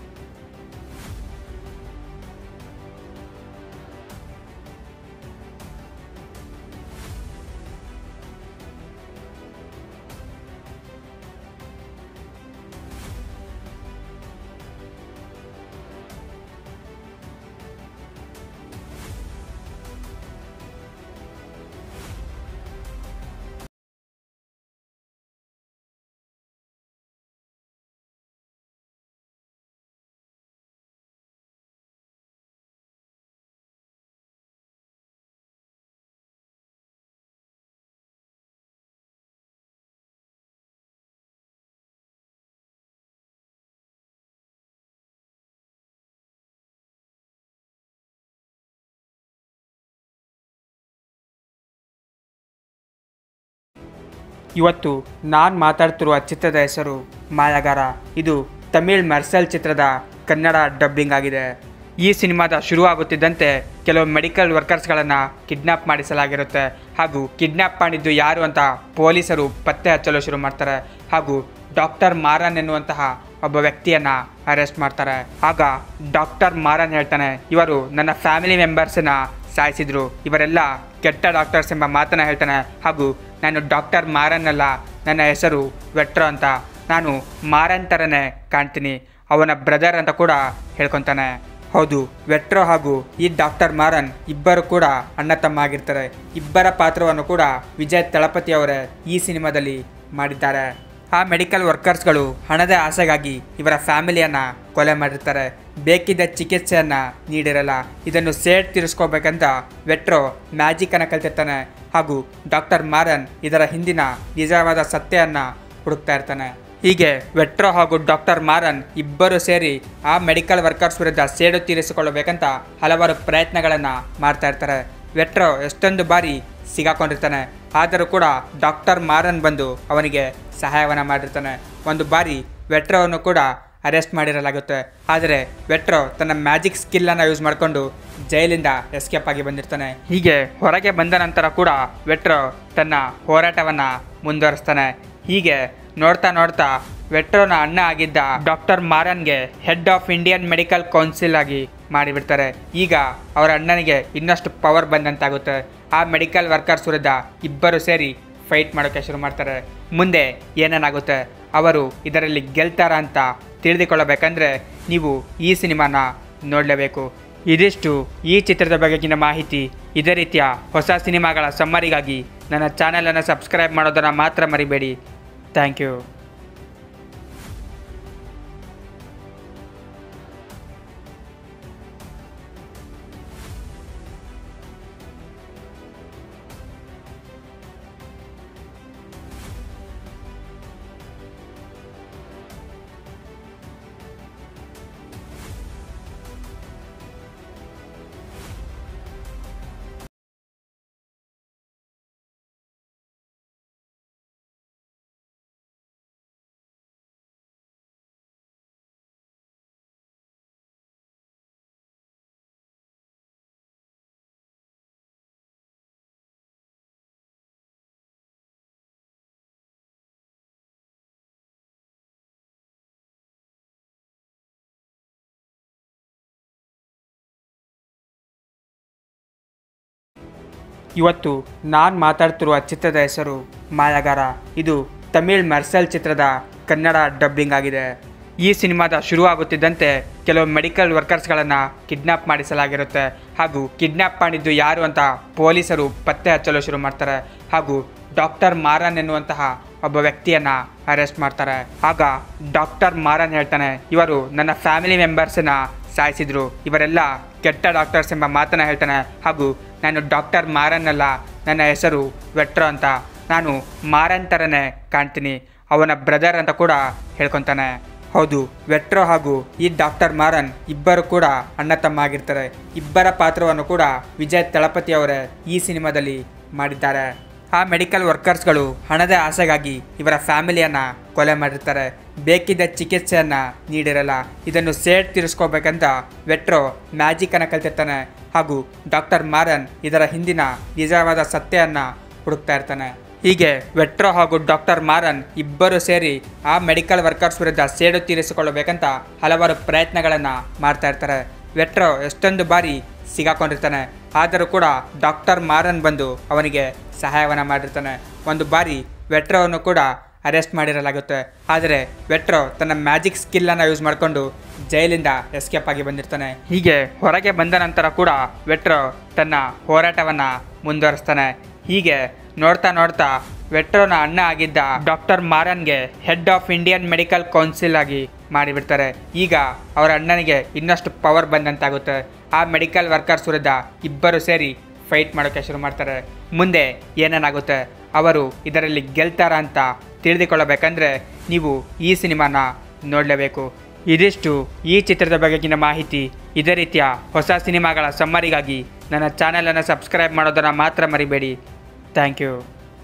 ಇವತ್ತು ನಾನು ಮಾತಾಡ್ತಿರುವ ಚಿತ್ರದ ಹೆಸರು ಮಾಯಾಗಾರ. ಇದು ತಮಿಳ್ ಮರ್ಸಲ್ ಚಿತ್ರದ ಕನ್ನಡ ಡಬ್ಬಿಂಗ್ ಆಗಿದೆ. ಈ ಸಿನಿಮಾದ ಶುರುವಾಗುತ್ತಿದ್ದಂತೆ ಕೆಲವು ಮೆಡಿಕಲ್ ವರ್ಕರ್ಸ್ಗಳನ್ನು ಕಿಡ್ನಾಪ್ ಮಾಡಿಸಲಾಗಿರುತ್ತೆ. ಹಾಗೂ ಕಿಡ್ನಾಪ್ ಮಾಡಿದ್ದು ಯಾರು ಅಂತ ಪೊಲೀಸರು ಪತ್ತೆ ಹಚ್ಚಲು ಶುರು ಮಾಡ್ತಾರೆ. ಹಾಗೂ ಡಾಕ್ಟರ್ ಮಾರನ್ ಎನ್ನುವಂತಹ ಒಬ್ಬ ವ್ಯಕ್ತಿಯನ್ನು ಅರೆಸ್ಟ್ ಮಾಡ್ತಾರೆ. ಆಗ ಡಾಕ್ಟರ್ ಮಾರನ್ ಹೇಳ್ತಾನೆ, ಇವರು ನನ್ನ ಫ್ಯಾಮಿಲಿ ಮೆಂಬರ್ಸನ್ನ ಸಾಯಿಸಿದ್ರು, ಇವರೆಲ್ಲ ಕೆಟ್ಟ ಡಾಕ್ಟರ್ಸ್ ಎಂಬ ಮಾತನ್ನು ಹೇಳ್ತಾನೆ. ಹಾಗೂ ನಾನು ಡಾಕ್ಟರ್ ಮಾರನ್ ಅಲ್ಲ, ನನ್ನ ಹೆಸರು ವೆಟ್ರೋ ಅಂತ, ನಾನು ಮಾರನ್ ಥರನೇ ಕಾಣ್ತೀನಿ, ಅವನ ಬ್ರದರ್ ಅಂತ ಕೂಡ ಹೇಳ್ಕೊತಾನೆ. ಹೌದು, ವೆಟ್ರೋ ಹಾಗೂ ಈ ಡಾಕ್ಟರ್ ಮಾರನ್ ಇಬ್ಬರು ಕೂಡ ಅಣ್ಣ ತಮ್ಮ ಆಗಿರ್ತಾರೆ. ಇಬ್ಬರ ಪಾತ್ರವನ್ನು ಕೂಡ ವಿಜಯ್ ತಳಪತಿ ಅವರೇ ಈ ಸಿನಿಮಾದಲ್ಲಿ ಮಾಡಿದ್ದಾರೆ. ಆ ಮೆಡಿಕಲ್ ವರ್ಕರ್ಸ್ಗಳು ಹಣದ ಆಸೆಗಾಗಿ ಇವರ ಫ್ಯಾಮಿಲಿಯನ್ನು ಕೊಲೆ ಮಾಡಿರ್ತಾರೆ. ಬೇಕಿದ್ದ ಚಿಕಿತ್ಸೆಯನ್ನು ನೀಡಿರಲ್ಲ. ಇದನ್ನು ಸೇಡ್ ತೀರಿಸ್ಕೋಬೇಕಂತ ವೆಟ್ರೋ ಮ್ಯಾಜಿಕನ್ನು ಕಲ್ತಿರ್ತಾನೆ. ಹಾಗೂ ಡಾಕ್ಟರ್ ಮಾರನ್ ಇದರ ಹಿಂದಿನ ನಿಜವಾದ ಸತ್ಯವನ್ನು ಹುಡುಕ್ತಾ ಇರ್ತಾನೆ. ಹೀಗೆ ವೆಟ್ರೋ ಹಾಗೂ ಡಾಕ್ಟರ್ ಮಾರನ್ ಇಬ್ಬರು ಸೇರಿ ಆ ಮೆಡಿಕಲ್ ವರ್ಕರ್ಸ್ ವಿರುದ್ಧ ಸೇಡು ತೀರಿಸಿಕೊಳ್ಳಬೇಕಂತ ಹಲವಾರು ಪ್ರಯತ್ನಗಳನ್ನು ಮಾಡ್ತಾ ಇರ್ತಾರೆ. ವೆಟ್ರೋ ಎಷ್ಟೊಂದು ಬಾರಿ ಸಿಗಾಕೊಂಡಿರ್ತಾನೆ. ಆದರೂ ಕೂಡ ಡಾಕ್ಟರ್ ಮಾರನ್ ಬಂದು ಅವನಿಗೆ ಸಹಾಯವನ್ನು ಮಾಡಿರ್ತಾನೆ. ಒಂದು ಬಾರಿ ವೆಟ್ರೋವನ್ನು ಕೂಡ ಅರೆಸ್ಟ್ ಮಾಡಿರಲಾಗುತ್ತೆ. ಆದರೆ ವೆಟ್ರೋ ತನ್ನ ಮ್ಯಾಜಿಕ್ ಸ್ಕಿಲ್ಲನ್ನು ಯೂಸ್ ಮಾಡಿಕೊಂಡು ಜೈಲಿಂದ ಎಸ್ಕೇಪ್ ಆಗಿ ಬಂದಿರ್ತಾನೆ. ಹೀಗೆ ಹೊರಗೆ ಬಂದ ನಂತರ ಕೂಡ ವೆಟ್ರೋ ತನ್ನ ಹೋರಾಟವನ್ನು ಮುಂದುವರಿಸ್ತಾನೆ. ಹೀಗೆ ನೋಡ್ತಾ ನೋಡ್ತಾ ವೆಟ್ರೋನ ಅಣ್ಣ ಆಗಿದ್ದ ಡಾಕ್ಟರ್ ಮಾರನ್ಗೆ head of Indian medical council ಆಗಿ ಮಾಡಿಬಿಡ್ತಾರೆ. ಈಗ ಅವರ ಅಣ್ಣನಿಗೆ ಇನ್ನಷ್ಟು ಪವರ್ ಬಂದಂತಾಗುತ್ತೆ. ಆ ಮೆಡಿಕಲ್ ವರ್ಕರ್ಸ್ ವಿರುದ್ಧ ಇಬ್ಬರು ಸೇರಿ ಫೈಟ್ ಮಾಡೋಕ್ಕೆ ಶುರು ಮಾಡ್ತಾರೆ. ಮುಂದೆ ಏನೇನಾಗುತ್ತೆ, ಅವರು ಇದರಲ್ಲಿ ಗೆಲ್ತಾರ ಅಂತ ತಿಳಿದುಕೊಳ್ಳಬೇಕಂದ್ರೆ ನೀವು ಈ ಸಿನಿಮಾನ ನೋಡಲೇಬೇಕು. ಇದಿಷ್ಟು ಈ ಚಿತ್ರದ ಬಗೆಗಿನ ಮಾಹಿತಿ. ಇದೇ ರೀತಿಯ ಹೊಸ ಸಿನಿಮಾಗಳ ಸಮ್ಮರಿಗಾಗಿ ನನ್ನ ಚಾನಲನ್ನು ಸಬ್ಸ್ಕ್ರೈಬ್ ಮಾಡೋದನ್ನು ಮಾತ್ರ ಮರಿಬೇಡಿ. Thank you. ಇವತ್ತು ನಾನು ಮಾತಾಡ್ತಿರುವ ಚಿತ್ರದ ಹೆಸರು ಮಾಯಾಗಾರ. ಇದು ತಮಿಳ್ ಮರ್ಸಲ್ ಚಿತ್ರದ ಕನ್ನಡ ಡಬ್ಬಿಂಗ್ ಆಗಿದೆ. ಈ ಸಿನಿಮಾದ ಶುರು ಆಗುತ್ತಿದ್ದಂತೆ ಕೆಲವು ಮೆಡಿಕಲ್ ವರ್ಕರ್ಸ್ಗಳನ್ನು ಕಿಡ್ನಾಪ್ ಮಾಡಿಸಲಾಗಿರುತ್ತೆ. ಹಾಗೂ ಕಿಡ್ನಾಪ್ ಮಾಡಿದ್ದು ಯಾರು ಅಂತ ಪೊಲೀಸರು ಪತ್ತೆ ಹಚ್ಚಲು ಶುರು ಮಾಡ್ತಾರೆ. ಹಾಗೂ ಡಾಕ್ಟರ್ ಮಾರನ್ ಎನ್ನುವಂತಹ ಒಬ್ಬ ವ್ಯಕ್ತಿಯನ್ನು ಅರೆಸ್ಟ್ ಮಾಡ್ತಾರೆ. ಆಗ ಡಾಕ್ಟರ್ ಮಾರನ್ ಹೇಳ್ತಾನೆ, ಇವರು ನನ್ನ ಫ್ಯಾಮಿಲಿ ಮೆಂಬರ್ಸನ್ನ ಸಾಯಿಸಿದ್ರು, ಇವರೆಲ್ಲ ಕೆಟ್ಟ ಡಾಕ್ಟರ್ಸ್ ಎಂಬ ಮಾತನ್ನು ಹೇಳ್ತಾನೆ. ಹಾಗೂ ನಾನು ಡಾಕ್ಟರ್ ಮಾರನ್ ಅಲ್ಲ, ನನ್ನ ಹೆಸರು ವೆಟ್ರೋ ಅಂತ, ನಾನು ಮಾರನ್ ಥರನೇ ಕಾಣ್ತೀನಿ, ಅವನ ಬ್ರದರ್ ಅಂತ ಕೂಡ ಹೇಳ್ಕೊತಾನೆ. ಹೌದು, ವೆಟ್ರೋ ಹಾಗೂ ಈ ಡಾಕ್ಟರ್ ಮಾರನ್ ಇಬ್ಬರು ಕೂಡ ಅಣ್ಣ ತಮ್ಮ ಆಗಿರ್ತಾರೆ. ಇಬ್ಬರ ಪಾತ್ರವನ್ನು ಕೂಡ ವಿಜಯ್ ತಳಪತಿ ಅವರೇ ಈ ಸಿನಿಮಾದಲ್ಲಿ ಮಾಡಿದ್ದಾರೆ. ಆ ಮೆಡಿಕಲ್ ವರ್ಕರ್ಸ್ಗಳು ಹಣದ ಆಸೆಗಾಗಿ ಇವರ ಫ್ಯಾಮಿಲಿಯನ್ನು ಕೊಲೆ ಮಾಡಿರ್ತಾರೆ. ಬೇಕಿದ್ದ ಚಿಕಿತ್ಸೆಯನ್ನು ನೀಡಿರಲ್ಲ. ಇದನ್ನು ಸೇಡ್ ತೀರಿಸ್ಕೋಬೇಕಂತ ವೆಟ್ರೋ ಮ್ಯಾಜಿಕನ್ನು ಕಲ್ತಿರ್ತಾನೆ. ಹಾಗೂ ಡಾಕ್ಟರ್ ಮಾರನ್ ಇದರ ಹಿಂದಿನ ನಿಜವಾದ ಸತ್ಯವನ್ನು ಹುಡುಕ್ತಾ ಇರ್ತಾನೆ. ಹೀಗೆ ವೆಟ್ರೋ ಹಾಗೂ ಡಾಕ್ಟರ್ ಮಾರನ್ ಇಬ್ಬರು ಸೇರಿ ಆ ಮೆಡಿಕಲ್ ವರ್ಕರ್ಸ್ ವಿರುದ್ಧ ಸೇಡು ತೀರಿಸಿಕೊಳ್ಳಬೇಕಂತ ಹಲವಾರು ಪ್ರಯತ್ನಗಳನ್ನು ಮಾಡ್ತಾ ಇರ್ತಾರೆ. ವೆಟ್ರೋ ಎಷ್ಟೊಂದು ಬಾರಿ ಸಿಗಾಕೊಂಡಿರ್ತಾನೆ. ಆದರೂ ಕೂಡ ಡಾಕ್ಟರ್ ಮಾರನ್ ಬಂದು ಅವನಿಗೆ ಸಹಾಯವನ್ನು ಮಾಡಿರ್ತಾನೆ. ಒಂದು ಬಾರಿ ವೆಟ್ರೋವನ್ನು ಕೂಡ ಅರೆಸ್ಟ್ ಮಾಡಿರಲಾಗುತ್ತೆ. ಆದರೆ ವೆಟ್ರೋ ತನ್ನ ಮ್ಯಾಜಿಕ್ ಸ್ಕಿಲ್ಲನ್ನು ಯೂಸ್ ಮಾಡಿಕೊಂಡು ಜೈಲಿಂದ ಎಸ್ಕೇಪ್ ಆಗಿ ಬಂದಿರ್ತಾನೆ. ಹೀಗೆ ಹೊರಗೆ ಬಂದ ನಂತರ ಕೂಡ ವೆಟ್ರೋ ತನ್ನ ಹೋರಾಟವನ್ನು ಮುಂದುವರಿಸ್ತಾನೆ. ಹೀಗೆ ನೋಡ್ತಾ ನೋಡ್ತಾ ವೆಟ್ರೋನ ಅಣ್ಣ ಆಗಿದ್ದ ಡಾಕ್ಟರ್ ಮಾರನ್ಗೆ head of Indian medical council ಆಗಿ ಮಾಡಿಬಿಡ್ತಾರೆ. ಈಗ ಅವರ ಅಣ್ಣನಿಗೆ ಇನ್ನಷ್ಟು ಪವರ್ ಬಂದಂತಾಗುತ್ತೆ. ಆ ಮೆಡಿಕಲ್ ವರ್ಕರ್ಸ್ ವಿರುದ್ಧ ಇಬ್ಬರು ಸೇರಿ ಫೈಟ್ ಮಾಡೋಕ್ಕೆ ಶುರು ಮಾಡ್ತಾರೆ. ಮುಂದೆ ಏನೇನಾಗುತ್ತೆ, ಅವರು ಇದರಲ್ಲಿ ಗೆಲ್ತಾರ ಅಂತ ತಿಳಿದುಕೊಳ್ಳಬೇಕಂದ್ರೆ ನೀವು ಈ ಸಿನಿಮಾನ ನೋಡಲೇಬೇಕು. ಇದಿಷ್ಟು ಈ ಚಿತ್ರದ ಬಗೆಗಿನ ಮಾಹಿತಿ. ಇದೇ ರೀತಿಯ ಹೊಸ ಸಿನಿಮಾಗಳ ಸಮ್ಮರಿಗಾಗಿ ನನ್ನ ಚಾನಲನ್ನು ಸಬ್ಸ್ಕ್ರೈಬ್ ಮಾಡೋದನ್ನು ಮಾತ್ರ ಮರಿಬೇಡಿ. Thank you.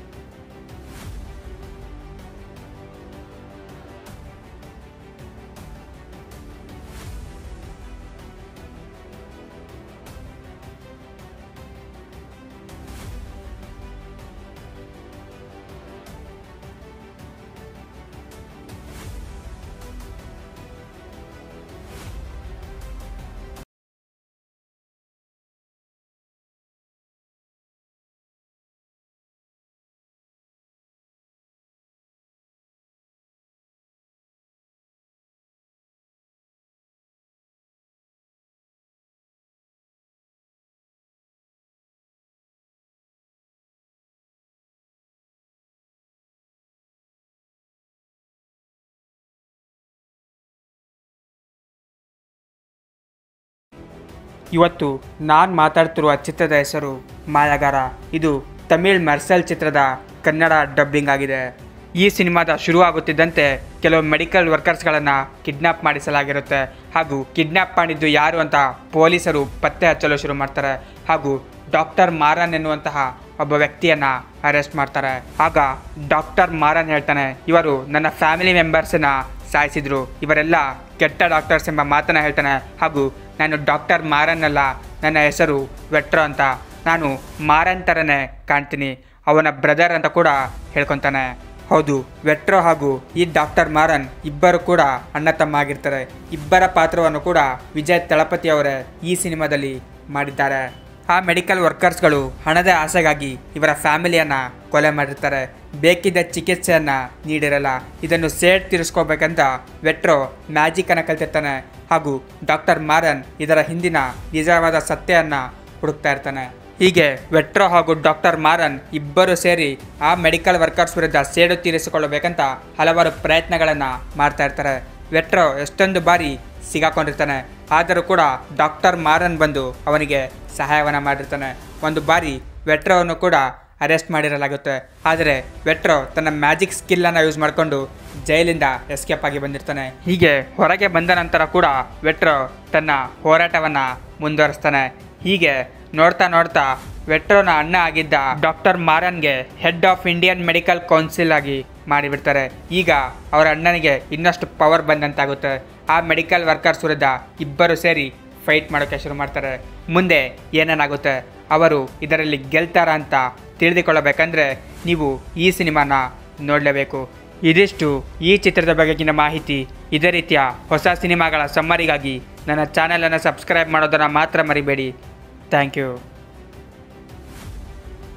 ಇವತ್ತು ನಾನು ಮಾತಾಡ್ತಿರುವ ಚಿತ್ರದ ಹೆಸರು ಮಾಯಾಗಾರ. ಇದು ತಮಿಳ್ ಮರ್ಸಲ್ ಚಿತ್ರದ ಕನ್ನಡ ಡಬ್ಬಿಂಗ್ ಆಗಿದೆ. ಈ ಸಿನಿಮಾದ ಶುರು ಆಗುತ್ತಿದ್ದಂತೆ ಕೆಲವು ಮೆಡಿಕಲ್ ವರ್ಕರ್ಸ್ಗಳನ್ನು ಕಿಡ್ನಾಪ್ ಮಾಡಿಸಲಾಗಿರುತ್ತೆ. ಹಾಗೂ ಕಿಡ್ನಾಪ್ ಮಾಡಿದ್ದು ಯಾರು ಅಂತ ಪೊಲೀಸರು ಪತ್ತೆ ಹಚ್ಚಲು ಶುರು ಮಾಡ್ತಾರೆ. ಹಾಗೂ ಡಾಕ್ಟರ್ ಮಾರನ್ ಎನ್ನುವಂತಹ ಒಬ್ಬ ವ್ಯಕ್ತಿಯನ್ನು ಅರೆಸ್ಟ್ ಮಾಡ್ತಾರೆ. ಆಗ ಡಾಕ್ಟರ್ ಮಾರನ್ ಹೇಳ್ತಾನೆ, ಇವರು ನನ್ನ ಫ್ಯಾಮಿಲಿ ಮೆಂಬರ್ಸನ್ನ ಸಾಯಿಸಿದ್ರು, ಇವರೆಲ್ಲ ಕೆಟ್ಟ ಡಾಕ್ಟರ್ಸ್ ಎಂಬ ಮಾತನ್ನು ಹೇಳ್ತಾನೆ. ಹಾಗೂ ನಾನು ಡಾಕ್ಟರ್ ಮಾರನ್ ಅಲ್ಲ, ನನ್ನ ಹೆಸರು ವೆಟ್ರೋ ಅಂತ, ನಾನು ಮಾರನ್ ಥರನೇ ಕಾಣ್ತೀನಿ, ಅವನ ಬ್ರದರ್ ಅಂತ ಕೂಡ ಹೇಳ್ಕೊತಾನೆ. ಹೌದು, ವೆಟ್ರೋ ಹಾಗೂ ಈ ಡಾಕ್ಟರ್ ಮಾರನ್ ಇಬ್ಬರು ಕೂಡ ಅಣ್ಣ ತಮ್ಮ ಆಗಿರ್ತಾರೆ. ಇಬ್ಬರ ಪಾತ್ರವನ್ನು ಕೂಡ ವಿಜಯ್ ತಳಪತಿ ಅವರೇ ಈ ಸಿನಿಮಾದಲ್ಲಿ ಮಾಡಿದ್ದಾರೆ. ಆ ಮೆಡಿಕಲ್ ವರ್ಕರ್ಸ್ಗಳು ಹಣದ ಆಸೆಗಾಗಿ ಇವರ ಫ್ಯಾಮಿಲಿಯನ್ನು ಕೊಲೆ ಮಾಡಿರ್ತಾರೆ. ಬೇಕಿದ್ದ ಚಿಕಿತ್ಸೆಯನ್ನು ನೀಡಿರಲ್ಲ. ಇದನ್ನು ಸೇಡ್ ತೀರಿಸ್ಕೋಬೇಕಂತ ವೆಟ್ರೋ ಮ್ಯಾಜಿಕನ್ನು ಕಲ್ತಿರ್ತಾನೆ. ಹಾಗೂ ಡಾಕ್ಟರ್ ಮಾರನ್ ಇದರ ಹಿಂದಿನ ನಿಜವಾದ ಸತ್ಯವನ್ನು ಹುಡುಕ್ತಾ ಇರ್ತಾನೆ. ಹೀಗೆ ವೆಟ್ರೋ ಹಾಗೂ ಡಾಕ್ಟರ್ ಮಾರನ್ ಇಬ್ಬರು ಸೇರಿ ಆ ಮೆಡಿಕಲ್ ವರ್ಕರ್ಸ್ ವಿರುದ್ಧ ಸೇಡು ತೀರಿಸಿಕೊಳ್ಳಬೇಕಂತ ಹಲವಾರು ಪ್ರಯತ್ನಗಳನ್ನು ಮಾಡ್ತಾ ಇರ್ತಾರೆ. ವೆಟ್ರೋ ಎಷ್ಟೊಂದು ಬಾರಿ ಸಿಗಾಕೊಂಡಿರ್ತಾನೆ. ಆದರೂ ಕೂಡ ಡಾಕ್ಟರ್ ಮಾರನ್ ಬಂದು ಅವನಿಗೆ ಸಹಾಯವನ್ನು ಮಾಡಿರ್ತಾನೆ. ಒಂದು ಬಾರಿ ವೆಟ್ರೋವನ್ನು ಕೂಡ ಅರೆಸ್ಟ್ ಮಾಡಿರಲಾಗುತ್ತೆ. ಆದರೆ ವೆಟ್ರೋ ತನ್ನ ಮ್ಯಾಜಿಕ್ ಸ್ಕಿಲ್ಲನ್ನು ಯೂಸ್ ಮಾಡಿಕೊಂಡು ಜೈಲಿಂದ ಎಸ್ಕೇಪ್ ಆಗಿ ಬಂದಿರ್ತಾನೆ. ಹೀಗೆ ಹೊರಗೆ ಬಂದ ನಂತರ ಕೂಡ ವೆಟ್ರೋ ತನ್ನ ಹೋರಾಟವನ್ನು ಮುಂದುವರಿಸ್ತಾನೆ. ಹೀಗೆ ನೋಡ್ತಾ ನೋಡ್ತಾ ವೆಟ್ರೋನ ಅಣ್ಣ ಆಗಿದ್ದ ಡಾಕ್ಟರ್ ಮಾರನ್ಗೆ head of Indian medical council ಆಗಿ ಮಾಡಿಬಿಡ್ತಾರೆ. ಈಗ ಅವರ ಅಣ್ಣನಿಗೆ ಇನ್ನಷ್ಟು ಪವರ್ ಬಂದಂತಾಗುತ್ತೆ. ಆ ಮೆಡಿಕಲ್ ವರ್ಕರ್ಸ್ ವಿರುದ್ಧ ಇಬ್ಬರು ಸೇರಿ ಫೈಟ್ ಮಾಡೋಕ್ಕೆ ಶುರು ಮಾಡ್ತಾರೆ. ಮುಂದೆ ಏನೇನಾಗುತ್ತೆ, ಅವರು ಇದರಲ್ಲಿ ಗೆಲ್ತಾರ ಅಂತ ತಿಳಿದುಕೊಳ್ಳಬೇಕಂದ್ರೆ ನೀವು ಈ ಸಿನಿಮಾನ ನೋಡಲೇಬೇಕು. ಇದಿಷ್ಟು ಈ ಚಿತ್ರದ ಬಗೆಗಿನ ಮಾಹಿತಿ. ಇದೇ ರೀತಿಯ ಹೊಸ ಸಿನಿಮಾಗಳ ಸಮ್ಮರಿಗಾಗಿ ನನ್ನ ಚಾನಲನ್ನು ಸಬ್ಸ್ಕ್ರೈಬ್ ಮಾಡೋದನ್ನು ಮಾತ್ರ ಮರಿಬೇಡಿ. Thank you.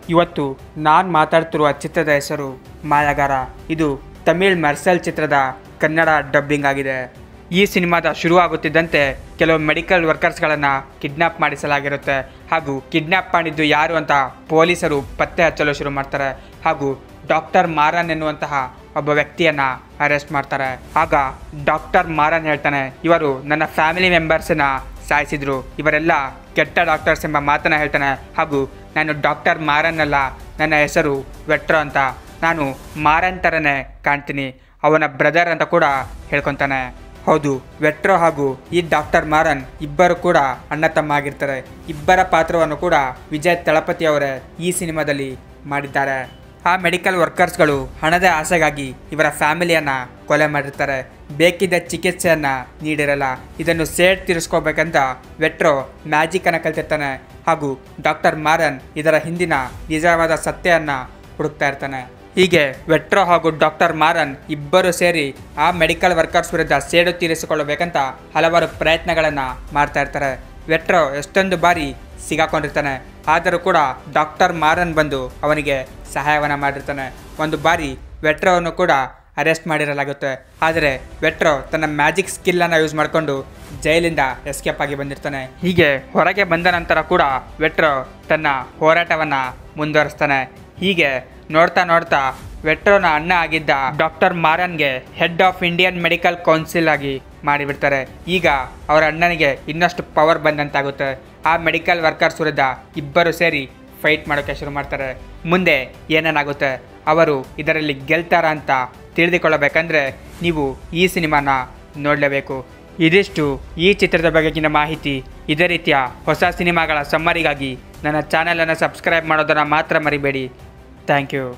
ಇವತ್ತು ನಾನು ಮಾತಾಡ್ತಿರುವ ಚಿತ್ರದ ಹೆಸರು ಮಾಯಾಗಾರ. ಇದು ತಮಿಳ್ ಮರ್ಸಲ್ ಚಿತ್ರದ ಕನ್ನಡ ಡಬ್ಬಿಂಗ್ ಆಗಿದೆ. ಈ ಸಿನಿಮಾದ ಶುರು ಆಗುತ್ತಿದ್ದಂತೆ ಕೆಲವು ಮೆಡಿಕಲ್ ವರ್ಕರ್ಸ್ಗಳನ್ನು ಕಿಡ್ನಾಪ್ ಮಾಡಿಸಲಾಗಿರುತ್ತೆ. ಹಾಗೂ ಕಿಡ್ನಾಪ್ ಮಾಡಿದ್ದು ಯಾರು ಅಂತ ಪೊಲೀಸರು ಪತ್ತೆ ಹಚ್ಚಲು ಶುರು ಮಾಡ್ತಾರೆ. ಹಾಗೂ ಡಾಕ್ಟರ್ ಮಾರನ್ ಎನ್ನುವಂತಹ ಒಬ್ಬ ವ್ಯಕ್ತಿಯನ್ನು ಅರೆಸ್ಟ್ ಮಾಡ್ತಾರೆ. ಆಗ ಡಾಕ್ಟರ್ ಮಾರನ್ ಹೇಳ್ತಾನೆ, ಇವರು ನನ್ನ ಫ್ಯಾಮಿಲಿ ಮೆಂಬರ್ಸನ್ನ ಸಾಯಿಸಿದ್ರು, ಇವರೆಲ್ಲ ಕೆಟ್ಟ ಡಾಕ್ಟರ್ಸ್ ಎಂಬ ಮಾತನ್ನು ಹೇಳ್ತಾನೆ. ಹಾಗೂ ನಾನು ಡಾಕ್ಟರ್ ಮಾರನ್ ಅಲ್ಲ, ನನ್ನ ಹೆಸರು ವೆಟ್ರೋ ಅಂತ, ನಾನು ಮಾರನ್ ಥರನೇ ಕಾಣ್ತೀನಿ, ಅವನ ಬ್ರದರ್ ಅಂತ ಕೂಡ ಹೇಳ್ಕೊತಾನೆ. ಹೌದು, ವೆಟ್ರೋ ಹಾಗೂ ಈ ಡಾಕ್ಟರ್ ಮಾರನ್ ಇಬ್ಬರು ಕೂಡ ಅಣ್ಣ ತಮ್ಮ ಆಗಿರ್ತಾರೆ. ಇಬ್ಬರ ಪಾತ್ರವನ್ನು ಕೂಡ ವಿಜಯ್ ತಳಪತಿ ಅವರೇ ಈ ಸಿನಿಮಾದಲ್ಲಿ ಮಾಡಿದ್ದಾರೆ. ಆ ಮೆಡಿಕಲ್ ವರ್ಕರ್ಸ್ಗಳು ಹಣದ ಆಸೆಗಾಗಿ ಇವರ ಫ್ಯಾಮಿಲಿಯನ್ನು ಕೊಲೆ ಮಾಡಿರ್ತಾರೆ. ಬೇಕಿದ್ದ ಚಿಕಿತ್ಸೆಯನ್ನು ನೀಡಿರಲ್ಲ. ಇದನ್ನು ಸೇಡ್ ತೀರಿಸ್ಕೋಬೇಕಂತ ವೆಟ್ರೋ ಮ್ಯಾಜಿಕನ್ನು ಕಲ್ತಿರ್ತಾನೆ. ಹಾಗೂ ಡಾಕ್ಟರ್ ಮಾರನ್ ಇದರ ಹಿಂದಿನ ನಿಜವಾದ ಸತ್ಯವನ್ನು ಹುಡುಕ್ತಾ ಇರ್ತಾನೆ. ಹೀಗೆ ವೆಟ್ರೋ ಹಾಗೂ ಡಾಕ್ಟರ್ ಮಾರನ್ ಇಬ್ಬರು ಸೇರಿ ಆ ಮೆಡಿಕಲ್ ವರ್ಕರ್ಸ್ ವಿರುದ್ಧ ಸೇಡು ತೀರಿಸಿಕೊಳ್ಳಬೇಕಂತ ಹಲವಾರು ಪ್ರಯತ್ನಗಳನ್ನು ಮಾಡ್ತಾ ಇರ್ತಾರೆ. ವೆಟ್ರೋ ಎಷ್ಟೊಂದು ಬಾರಿ ಸಿಗಾಕೊಂಡಿರ್ತಾನೆ. ಆದರೂ ಕೂಡ ಡಾಕ್ಟರ್ ಮಾರನ್ ಬಂದು ಅವನಿಗೆ ಸಹಾಯವನ್ನು ಮಾಡಿರ್ತಾನೆ. ಒಂದು ಬಾರಿ ವೆಟ್ರೋವನ್ನು ಕೂಡ ಅರೆಸ್ಟ್ ಮಾಡಿರಲಾಗುತ್ತೆ. ಆದರೆ ವೆಟ್ರೋ ತನ್ನ ಮ್ಯಾಜಿಕ್ ಸ್ಕಿಲ್ಲನ್ನು ಯೂಸ್ ಮಾಡಿಕೊಂಡು ಜೈಲಿಂದ ಎಸ್ಕೇಪ್ ಆಗಿ ಬಂದಿರ್ತಾನೆ. ಹೀಗೆ ಹೊರಗೆ ಬಂದ ನಂತರ ಕೂಡ ವೆಟ್ರೋ ತನ್ನ ಹೋರಾಟವನ್ನು ಮುಂದುವರಿಸ್ತಾನೆ. ಹೀಗೆ ನೋಡ್ತಾ ನೋಡ್ತಾ ವೆಟ್ರೋನ ಅಣ್ಣ ಆಗಿದ್ದ ಡಾಕ್ಟರ್ ಮಾರನ್ಗೆ head of Indian medical council ಆಗಿ ಮಾಡಿಬಿಡ್ತಾರೆ. ಈಗ ಅವರ ಅಣ್ಣನಿಗೆ ಇನ್ನಷ್ಟು ಪವರ್ ಬಂದಂತಾಗುತ್ತೆ. ಆ ಮೆಡಿಕಲ್ ವರ್ಕರ್ಸ್ ವಿರುದ್ಧ ಇಬ್ಬರು ಸೇರಿ ಫೈಟ್ ಮಾಡೋಕ್ಕೆ ಶುರು ಮಾಡ್ತಾರೆ. ಮುಂದೆ ಏನೇನಾಗುತ್ತೆ, ಅವರು ಇದರಲ್ಲಿ ಗೆಲ್ತಾರ ಅಂತ ತಿಳಿದುಕೊಳ್ಳಬೇಕಂದ್ರೆ ನೀವು ಈ ಸಿನಿಮಾನ ನೋಡಲೇಬೇಕು. ಇದಿಷ್ಟು ಈ ಚಿತ್ರದ ಬಗೆಗಿನ ಮಾಹಿತಿ. ಇದೇ ರೀತಿಯ ಹೊಸ ಸಿನಿಮಾಗಳ ಸಮ್ಮರಿಗಾಗಿ ನನ್ನ ಚಾನಲನ್ನು ಸಬ್ಸ್ಕ್ರೈಬ್ ಮಾಡೋದನ್ನು ಮಾತ್ರ ಮರಿಬೇಡಿ. Thank you.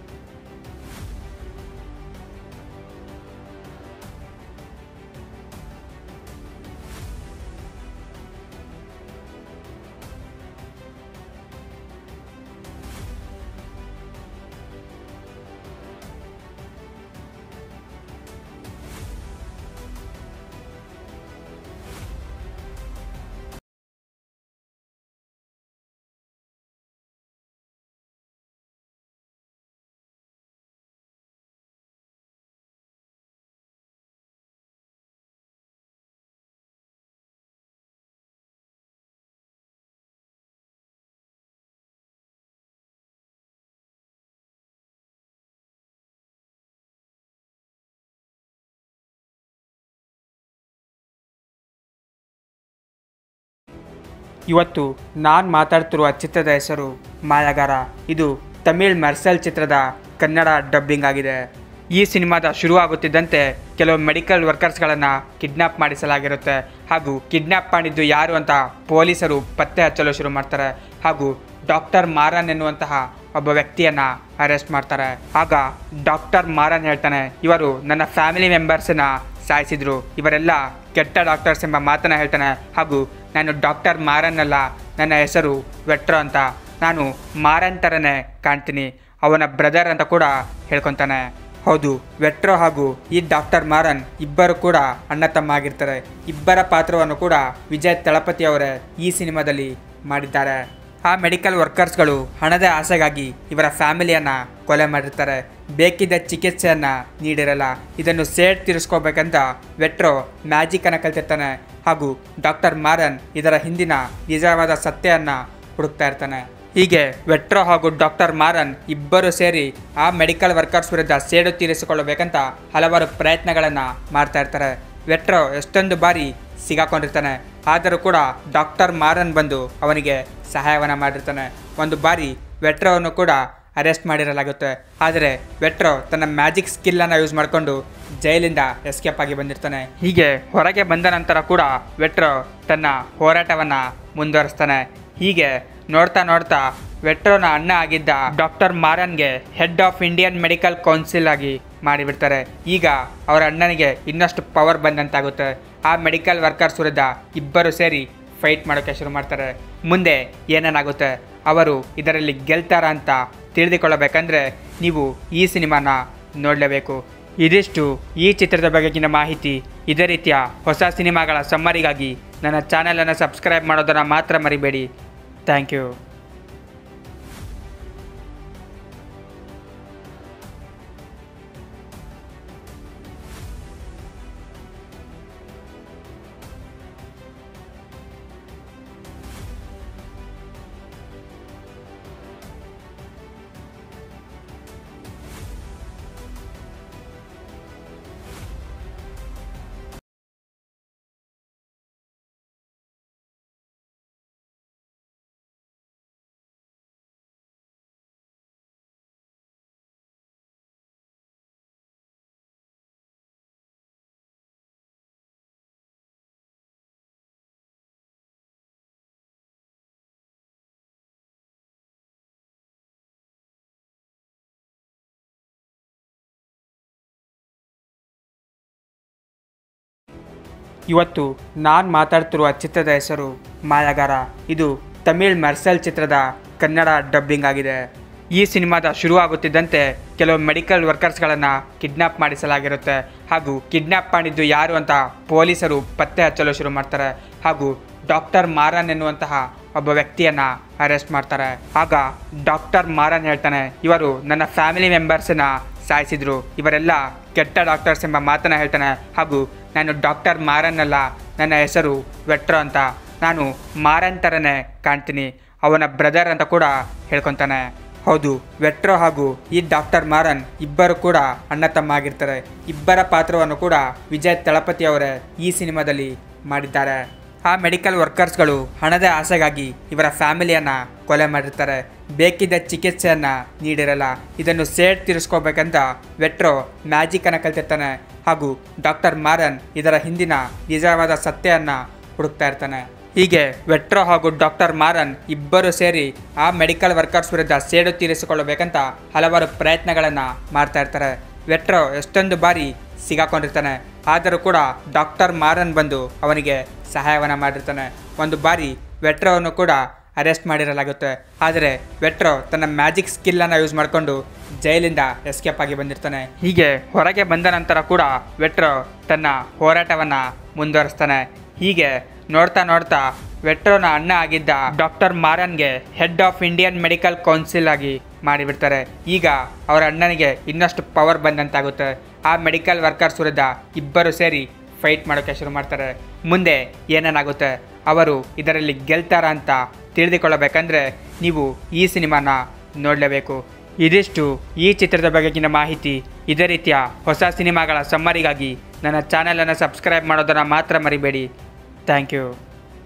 ಇವತ್ತು ನಾನು ಮಾತಾಡ್ತಿರುವ ಚಿತ್ರದ ಹೆಸರು ಮಾಯಾಗಾರ. ಇದು ತಮಿಳ್ ಮರ್ಸಲ್ ಚಿತ್ರದ ಕನ್ನಡ ಡಬ್ಬಿಂಗ್ ಆಗಿದೆ. ಈ ಸಿನಿಮಾದ ಶುರು ಆಗುತ್ತಿದ್ದಂತೆ ಕೆಲವು ಮೆಡಿಕಲ್ ವರ್ಕರ್ಸ್ಗಳನ್ನು ಕಿಡ್ನಾಪ್ ಮಾಡಿಸಲಾಗಿರುತ್ತೆ. ಹಾಗೂ ಕಿಡ್ನಾಪ್ ಮಾಡಿದ್ದು ಯಾರು ಅಂತ ಪೊಲೀಸರು ಪತ್ತೆ ಹಚ್ಚಲು ಶುರು ಮಾಡ್ತಾರೆ. ಹಾಗೂ ಡಾಕ್ಟರ್ ಮಾರನ್ ಎನ್ನುವಂತಹ ಒಬ್ಬ ವ್ಯಕ್ತಿಯನ್ನು ಅರೆಸ್ಟ್ ಮಾಡ್ತಾರೆ. ಆಗ ಡಾಕ್ಟರ್ ಮಾರನ್ ಹೇಳ್ತಾನೆ, ಇವರು ನನ್ನ ಫ್ಯಾಮಿಲಿ ಮೆಂಬರ್ಸನ್ನ ಸಾಯಿಸಿದ್ರು, ಇವರೆಲ್ಲ ಕೆಟ್ಟ ಡಾಕ್ಟರ್ಸ್ ಎಂಬ ಮಾತನ್ನು ಹೇಳ್ತಾನೆ. ಹಾಗೂ ನಾನು ಡಾಕ್ಟರ್ ಮಾರನ್ ಅಲ್ಲ, ನನ್ನ ಹೆಸರು ವೆಟ್ರೋ ಅಂತ, ನಾನು ಮಾರನ್ ಥರನೇ ಕಾಣ್ತೀನಿ, ಅವನ ಬ್ರದರ್ ಅಂತ ಕೂಡ ಹೇಳ್ಕೊತಾನೆ. ಹೌದು, ವೆಟ್ರೋ ಹಾಗೂ ಈ ಡಾಕ್ಟರ್ ಮಾರನ್ ಇಬ್ಬರು ಕೂಡ ಅಣ್ಣ ತಮ್ಮ ಆಗಿರ್ತಾರೆ. ಇಬ್ಬರ ಪಾತ್ರವನ್ನು ಕೂಡ ವಿಜಯ್ ತಳಪತಿ ಅವರೇ ಈ ಸಿನಿಮಾದಲ್ಲಿ ಮಾಡಿದ್ದಾರೆ. ಆ ಮೆಡಿಕಲ್ ವರ್ಕರ್ಸ್ಗಳು ಹಣದ ಆಸೆಗಾಗಿ ಇವರ ಫ್ಯಾಮಿಲಿಯನ್ನು ಕೊಲೆ ಮಾಡಿರ್ತಾರೆ. ಬೇಕಿದ್ದ ಚಿಕಿತ್ಸೆಯನ್ನು ನೀಡಿರಲ್ಲ. ಇದನ್ನು ಸೇಡ್ ತೀರಿಸ್ಕೋಬೇಕಂತ ವೆಟ್ರೋ ಮ್ಯಾಜಿಕನ್ನು ಕಲ್ತಿರ್ತಾನೆ. ಹಾಗೂ ಡಾಕ್ಟರ್ ಮಾರನ್ ಇದರ ಹಿಂದಿನ ನಿಜವಾದ ಸತ್ಯವನ್ನು ಹುಡುಕ್ತಾ ಇರ್ತಾನೆ. ಹೀಗೆ ವೆಟ್ರೋ ಹಾಗೂ ಡಾಕ್ಟರ್ ಮಾರನ್ ಇಬ್ಬರು ಸೇರಿ ಆ ಮೆಡಿಕಲ್ ವರ್ಕರ್ಸ್ ವಿರುದ್ಧ ಸೇಡು ತೀರಿಸಿಕೊಳ್ಳಬೇಕಂತ ಹಲವಾರು ಪ್ರಯತ್ನಗಳನ್ನು ಮಾಡ್ತಾ ಇರ್ತಾರೆ. ವೆಟ್ರೋ ಎಷ್ಟೊಂದು ಬಾರಿ ಸಿಗಾಕೊಂಡಿರ್ತಾನೆ. ಆದರೂ ಕೂಡ ಡಾಕ್ಟರ್ ಮಾರನ್ ಬಂದು ಅವನಿಗೆ ಸಹಾಯವನ್ನು ಮಾಡಿರ್ತಾನೆ. ಒಂದು ಬಾರಿ ವೆಟ್ರೋವನ್ನು ಕೂಡ ಅರೆಸ್ಟ್ ಮಾಡಿರಲಾಗುತ್ತೆ. ಆದರೆ ವೆಟ್ರೋ ತನ್ನ ಮ್ಯಾಜಿಕ್ ಸ್ಕಿಲ್ಲನ್ನು ಯೂಸ್ ಮಾಡಿಕೊಂಡು ಜೈಲಿಂದ ಎಸ್ಕೇಪ್ ಆಗಿ ಬಂದಿರ್ತಾನೆ. ಹೀಗೆ ಹೊರಗೆ ಬಂದ ನಂತರ ಕೂಡ ವೆಟ್ರೋ ತನ್ನ ಹೋರಾಟವನ್ನು ಮುಂದುವರಿಸ್ತಾನೆ. ಹೀಗೆ ನೋಡ್ತಾ ನೋಡ್ತಾ ವೆಟ್ರೋನ ಅಣ್ಣ ಆಗಿದ್ದ ಡಾಕ್ಟರ್ ಮಾರನ್ಗೆ head of Indian medical council ಆಗಿ ಮಾಡಿಬಿಡ್ತಾರೆ. ಈಗ ಅವರ ಅಣ್ಣನಿಗೆ ಇನ್ನಷ್ಟು ಪವರ್ ಬಂದಂತಾಗುತ್ತೆ. ಆ ಮೆಡಿಕಲ್ ವರ್ಕರ್ಸ್ ವಿರುದ್ಧ ಇಬ್ಬರು ಸೇರಿ ಫೈಟ್ ಮಾಡೋಕ್ಕೆ ಶುರು ಮಾಡ್ತಾರೆ. ಮುಂದೆ ಏನೇನಾಗುತ್ತೆ, ಅವರು ಇದರಲ್ಲಿ ಗೆಲ್ತಾರ ಅಂತ ತಿಳಿದುಕೊಳ್ಳಬೇಕಂದ್ರೆ ನೀವು ಈ ಸಿನಿಮಾನ ನೋಡಲೇಬೇಕು. ಇದಿಷ್ಟು ಈ ಚಿತ್ರದ ಬಗೆಗಿನ ಮಾಹಿತಿ. ಇದೇ ರೀತಿಯ ಹೊಸ ಸಿನಿಮಾಗಳ ಸಮ್ಮರಿಗಾಗಿ ನನ್ನ ಚಾನಲನ್ನು ಸಬ್ಸ್ಕ್ರೈಬ್ ಮಾಡೋದನ್ನು ಮಾತ್ರ ಮರಿಬೇಡಿ. Thank you. ಇವತ್ತು ನಾನು ಮಾತಾಡ್ತಿರುವ ಚಿತ್ರದ ಹೆಸರು ಮಾಯಾಗಾರ. ಇದು ತಮಿಳ್ ಮರ್ಸಲ್ ಚಿತ್ರದ ಕನ್ನಡ ಡಬ್ಬಿಂಗ್ ಆಗಿದೆ. ಈ ಸಿನಿಮಾದ ಶುರು ಆಗುತ್ತಿದ್ದಂತೆ ಕೆಲವು ಮೆಡಿಕಲ್ ವರ್ಕರ್ಸ್ಗಳನ್ನು ಕಿಡ್ನಾಪ್ ಮಾಡಿಸಲಾಗಿರುತ್ತೆ. ಹಾಗೂ ಕಿಡ್ನಾಪ್ ಮಾಡಿದ್ದು ಯಾರು ಅಂತ ಪೊಲೀಸರು ಪತ್ತೆ ಹಚ್ಚಲು ಶುರು ಮಾಡ್ತಾರೆ. ಹಾಗೂ ಡಾಕ್ಟರ್ ಮಾರನ್ ಎನ್ನುವಂತಹ ಒಬ್ಬ ವ್ಯಕ್ತಿಯನ್ನು ಅರೆಸ್ಟ್ ಮಾಡ್ತಾರೆ. ಆಗ ಡಾಕ್ಟರ್ ಮಾರನ್ ಹೇಳ್ತಾನೆ, ಇವರು ನನ್ನ ಫ್ಯಾಮಿಲಿ ಮೆಂಬರ್ಸನ್ನ ಸಾಯಿಸಿದ್ರು, ಇವರೆಲ್ಲ ಕೆಟ್ಟ ಡಾಕ್ಟರ್ಸ್ ಎಂಬ ಮಾತನ್ನು ಹೇಳ್ತಾನೆ. ಹಾಗೂ ನಾನು ಡಾಕ್ಟರ್ ಮಾರನ್ ಅಲ್ಲ, ನನ್ನ ಹೆಸರು ವೆಟ್ರೋ ಅಂತ, ನಾನು ಮಾರನ್ ಥರನೇ ಕಾಣ್ತೀನಿ, ಅವನ ಬ್ರದರ್ ಅಂತ ಕೂಡ ಹೇಳ್ಕೊತಾನೆ. ಹೌದು, ವೆಟ್ರೋ ಹಾಗೂ ಈ ಡಾಕ್ಟರ್ ಮಾರನ್ ಇಬ್ಬರು ಕೂಡ ಅಣ್ಣ ತಮ್ಮ ಆಗಿರ್ತಾರೆ. ಇಬ್ಬರ ಪಾತ್ರವನ್ನು ಕೂಡ ವಿಜಯ್ ತಳಪತಿ ಅವರೇ ಈ ಸಿನಿಮಾದಲ್ಲಿ ಮಾಡಿದ್ದಾರೆ. ಆ ಮೆಡಿಕಲ್ ವರ್ಕರ್ಸ್ಗಳು ಹಣದ ಆಸೆಗಾಗಿ ಇವರ ಫ್ಯಾಮಿಲಿಯನ್ನು ಕೊಲೆ ಮಾಡಿರ್ತಾರೆ. ಬೇಕಿದ್ದ ಚಿಕಿತ್ಸೆಯನ್ನು ನೀಡಿರಲ್ಲ. ಇದನ್ನು ಸೇಡ್ ತೀರಿಸ್ಕೋಬೇಕಂತ ವೆಟ್ರೋ ಮ್ಯಾಜಿಕನ್ನು ಕಲ್ತಿರ್ತಾನೆ. ಹಾಗೂ ಡಾಕ್ಟರ್ ಮಾರನ್ ಇದರ ಹಿಂದಿನ ನಿಜವಾದ ಸತ್ಯವನ್ನು ಹುಡುಕ್ತಾ ಇರ್ತಾನೆ. ಹೀಗೆ ವೆಟ್ರೋ ಹಾಗೂ ಡಾಕ್ಟರ್ ಮಾರನ್ ಇಬ್ಬರು ಸೇರಿ ಆ ಮೆಡಿಕಲ್ ವರ್ಕರ್ಸ್ ವಿರುದ್ಧ ಸೇಡು ತೀರಿಸಿಕೊಳ್ಳಬೇಕಂತ ಹಲವಾರು ಪ್ರಯತ್ನಗಳನ್ನು ಮಾಡ್ತಾ ಇರ್ತಾರೆ. ವೆಟ್ರೋ ಎಷ್ಟೊಂದು ಬಾರಿ ಸಿಗಾಕೊಂಡಿರ್ತಾನೆ. ಆದರೂ ಕೂಡ ಡಾಕ್ಟರ್ ಮಾರನ್ ಬಂದು ಅವನಿಗೆ ಸಹಾಯವನ್ನು ಮಾಡಿರ್ತಾನೆ. ಒಂದು ಬಾರಿ ವೆಟ್ರೋವನ್ನು ಕೂಡ ಅರೆಸ್ಟ್ ಮಾಡಿರಲಾಗುತ್ತೆ. ಆದರೆ ವೆಟ್ರೋ ತನ್ನ ಮ್ಯಾಜಿಕ್ ಸ್ಕಿಲ್ಲನ್ನು ಯೂಸ್ ಮಾಡಿಕೊಂಡು ಜೈಲಿಂದ ಎಸ್ಕೇಪ್ ಆಗಿ ಬಂದಿರ್ತಾನೆ. ಹೀಗೆ ಹೊರಗೆ ಬಂದ ನಂತರ ಕೂಡ ವೆಟ್ರೋ ತನ್ನ ಹೋರಾಟವನ್ನು ಮುಂದುವರಿಸ್ತಾನೆ. ಹೀಗೆ ನೋಡ್ತಾ ನೋಡ್ತಾ ವೆಟ್ರೋನ ಅಣ್ಣ ಆಗಿದ್ದ ಡಾಕ್ಟರ್ ಮಾರನ್ಗೆ head of Indian medical council ಆಗಿ ಮಾಡಿಬಿಡ್ತಾರೆ. ಈಗ ಅವರ ಅಣ್ಣನಿಗೆ ಇನ್ನಷ್ಟು ಪವರ್ ಬಂದಂತಾಗುತ್ತೆ. ಆ ಮೆಡಿಕಲ್ ವರ್ಕರ್ಸ್ ವಿರುದ್ಧ ಇಬ್ಬರು ಸೇರಿ ಫೈಟ್ ಮಾಡೋಕ್ಕೆ ಶುರು ಮಾಡ್ತಾರೆ. ಮುಂದೆ ಏನೇನಾಗುತ್ತೆ, ಅವರು ಇದರಲ್ಲಿ ಗೆಲ್ತಾರ ಅಂತ ತಿಳಿದುಕೊಳ್ಳಬೇಕಂದ್ರೆ ನೀವು ಈ ಸಿನಿಮಾನ ನೋಡಲೇಬೇಕು. ಇದಿಷ್ಟು ಈ ಚಿತ್ರದ ಬಗೆಗಿನ ಮಾಹಿತಿ. ಇದೇ ರೀತಿಯ ಹೊಸ ಸಿನಿಮಾಗಳ ಸಮ್ಮರಿಗಾಗಿ ನನ್ನ ಚಾನಲನ್ನು ಸಬ್ಸ್ಕ್ರೈಬ್ ಮಾಡೋದನ್ನು ಮಾತ್ರ ಮರಿಬೇಡಿ. Thank you.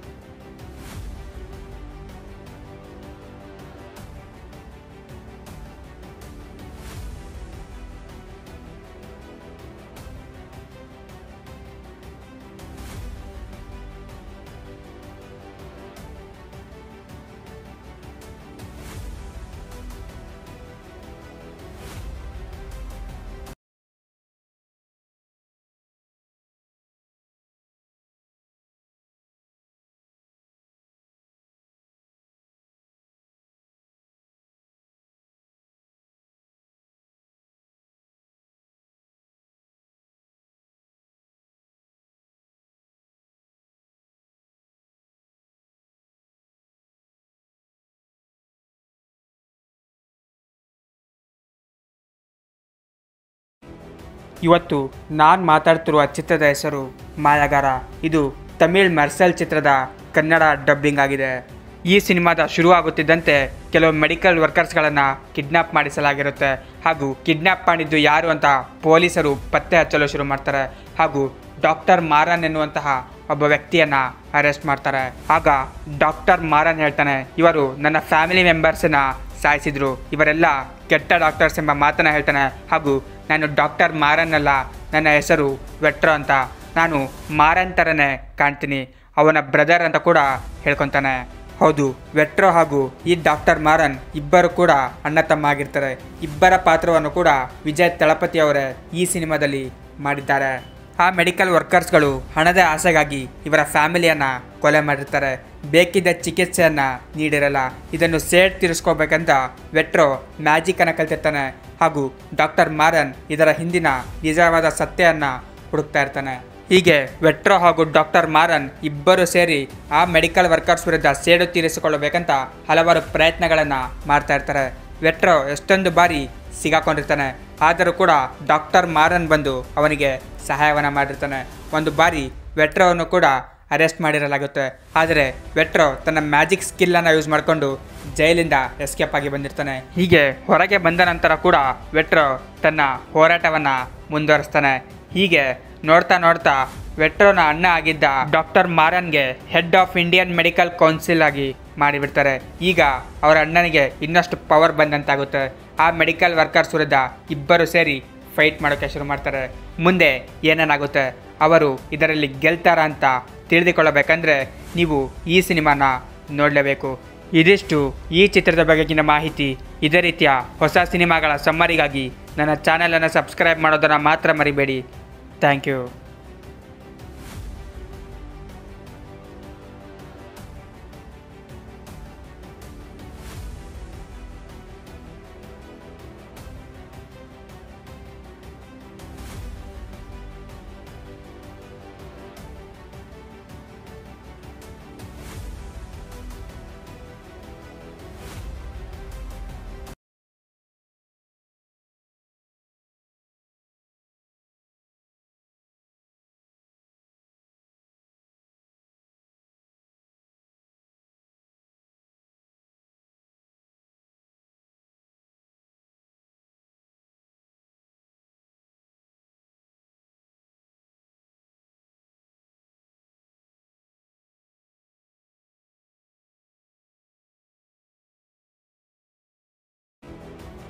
ಇವತ್ತು ನಾನು ಮಾತಾಡ್ತಿರುವ ಚಿತ್ರದ ಹೆಸರು ಮಾಯಾಗಾರ. ಇದು ತಮಿಳ್ ಮರ್ಸಲ್ ಚಿತ್ರದ ಕನ್ನಡ ಡಬ್ಬಿಂಗ್ ಆಗಿದೆ. ಈ ಸಿನಿಮಾದ ಶುರು ಆಗುತ್ತಿದ್ದಂತೆ ಕೆಲವು ಮೆಡಿಕಲ್ ವರ್ಕರ್ಸ್ಗಳನ್ನು ಕಿಡ್ನಾಪ್ ಮಾಡಿಸಲಾಗಿರುತ್ತೆ. ಹಾಗೂ ಕಿಡ್ನಾಪ್ ಮಾಡಿದ್ದು ಯಾರು ಅಂತ ಪೊಲೀಸರು ಪತ್ತೆ ಹಚ್ಚಲು ಶುರು ಮಾಡ್ತಾರೆ. ಹಾಗೂ ಡಾಕ್ಟರ್ ಮಾರನ್ ಎನ್ನುವಂತಹ ಒಬ್ಬ ವ್ಯಕ್ತಿಯನ್ನು ಅರೆಸ್ಟ್ ಮಾಡ್ತಾರೆ. ಆಗ ಡಾಕ್ಟರ್ ಮಾರನ್ ಹೇಳ್ತಾನೆ, ಇವರು ನನ್ನ ಫ್ಯಾಮಿಲಿ ಮೆಂಬರ್ಸನ್ನ ಸಾಯಿಸಿದ್ರು, ಇವರೆಲ್ಲ ಕೆಟ್ಟ ಡಾಕ್ಟರ್ಸ್ ಎಂಬ ಮಾತನ್ನು ಹೇಳ್ತಾನೆ. ಹಾಗೂ ನಾನು ಡಾಕ್ಟರ್ ಮಾರನ್ ಅಲ್ಲ, ನನ್ನ ಹೆಸರು ವೆಟ್ರೋ ಅಂತ, ನಾನು ಮಾರನ್ ಥರನೇ ಕಾಣ್ತೀನಿ, ಅವನ ಬ್ರದರ್ ಅಂತ ಕೂಡ ಹೇಳ್ಕೊತಾನೆ. ಹೌದು, ವೆಟ್ರೋ ಹಾಗೂ ಈ ಡಾಕ್ಟರ್ ಮಾರನ್ ಇಬ್ಬರು ಕೂಡ ಅಣ್ಣ ತಮ್ಮ ಆಗಿರ್ತಾರೆ. ಇಬ್ಬರ ಪಾತ್ರವನ್ನು ಕೂಡ ವಿಜಯ್ ತಳಪತಿ ಅವರೇ ಈ ಸಿನಿಮಾದಲ್ಲಿ ಮಾಡಿದ್ದಾರೆ. ಆ ಮೆಡಿಕಲ್ ವರ್ಕರ್ಸ್ಗಳು ಹಣದ ಆಸೆಗಾಗಿ ಇವರ ಫ್ಯಾಮಿಲಿಯನ್ನು ಕೊಲೆ ಮಾಡಿರ್ತಾರೆ. ಬೇಕಿದ್ದ ಚಿಕಿತ್ಸೆಯನ್ನು ನೀಡಿರಲ್ಲ. ಇದನ್ನು ಸೇಡ್ ತೀರಿಸ್ಕೋಬೇಕಂತ ವೆಟ್ರೋ ಮ್ಯಾಜಿಕನ್ನು ಕಲ್ತಿರ್ತಾನೆ. ಹಾಗೂ ಡಾಕ್ಟರ್ ಮಾರನ್ ಇದರ ಹಿಂದಿನ ನಿಜವಾದ ಸತ್ಯವನ್ನು ಹುಡುಕ್ತಾ ಇರ್ತಾನೆ. ಹೀಗೆ ವೆಟ್ರೋ ಹಾಗೂ ಡಾಕ್ಟರ್ ಮಾರನ್ ಇಬ್ಬರು ಸೇರಿ ಆ ಮೆಡಿಕಲ್ ವರ್ಕರ್ಸ್ ವಿರುದ್ಧ ಸೇಡು ತೀರಿಸಿಕೊಳ್ಳಬೇಕಂತ ಹಲವಾರು ಪ್ರಯತ್ನಗಳನ್ನು ಮಾಡ್ತಾ ಇರ್ತಾರೆ. ವೆಟ್ರೋ ಎಷ್ಟೊಂದು ಬಾರಿ ಸಿಗಾಕೊಂಡಿರ್ತಾನೆ. ಆದರೂ ಕೂಡ ಡಾಕ್ಟರ್ ಮಾರನ್ ಬಂದು ಅವನಿಗೆ ಸಹಾಯವನ್ನು ಮಾಡಿರ್ತಾನೆ. ಒಂದು ಬಾರಿ ವೆಟ್ರೋವನ್ನು ಕೂಡ ಅರೆಸ್ಟ್ ಮಾಡಿರಲಾಗುತ್ತೆ. ಆದರೆ ವೆಟ್ರೋ ತನ್ನ ಮ್ಯಾಜಿಕ್ ಸ್ಕಿಲ್ಲನ್ನು ಯೂಸ್ ಮಾಡಿಕೊಂಡು ಜೈಲಿಂದ ಎಸ್ಕೇಪ್ ಆಗಿ ಬಂದಿರ್ತಾನೆ. ಹೀಗೆ ಹೊರಗೆ ಬಂದ ನಂತರ ಕೂಡ ವೆಟ್ರೋ ತನ್ನ ಹೋರಾಟವನ್ನು ಮುಂದುವರಿಸ್ತಾನೆ. ಹೀಗೆ ನೋಡ್ತಾ ನೋಡ್ತಾ ವೆಟ್ರೋನ ಅಣ್ಣ ಆಗಿದ್ದ ಡಾಕ್ಟರ್ ಮಾರನ್ಗೆ head of Indian medical council ಆಗಿ ಮಾಡಿಬಿಡ್ತಾರೆ. ಈಗ ಅವರ ಅಣ್ಣನಿಗೆ ಇನ್ನಷ್ಟು ಪವರ್ ಬಂದಂತಾಗುತ್ತೆ. ಆ ಮೆಡಿಕಲ್ ವರ್ಕರ್ಸ್ ವಿರುದ್ಧ ಇಬ್ಬರು ಸೇರಿ ಫೈಟ್ ಮಾಡೋಕ್ಕೆ ಶುರು ಮಾಡ್ತಾರೆ. ಮುಂದೆ ಏನೇನಾಗುತ್ತೆ, ಅವರು ಇದರಲ್ಲಿ ಗೆಲ್ತಾರ ಅಂತ ತಿಳಿದುಕೊಳ್ಳಬೇಕಂದ್ರೆ ನೀವು ಈ ಸಿನಿಮಾನ ನೋಡಲೇಬೇಕು. ಇದಿಷ್ಟು ಈ ಚಿತ್ರದ ಬಗೆಗಿನ ಮಾಹಿತಿ. ಇದೇ ರೀತಿಯ ಹೊಸ ಸಿನಿಮಾಗಳ ಸಮ್ಮರಿಗಾಗಿ ನನ್ನ ಚಾನಲನ್ನು ಸಬ್ಸ್ಕ್ರೈಬ್ ಮಾಡೋದನ್ನು ಮಾತ್ರ ಮರಿಬೇಡಿ. Thank you.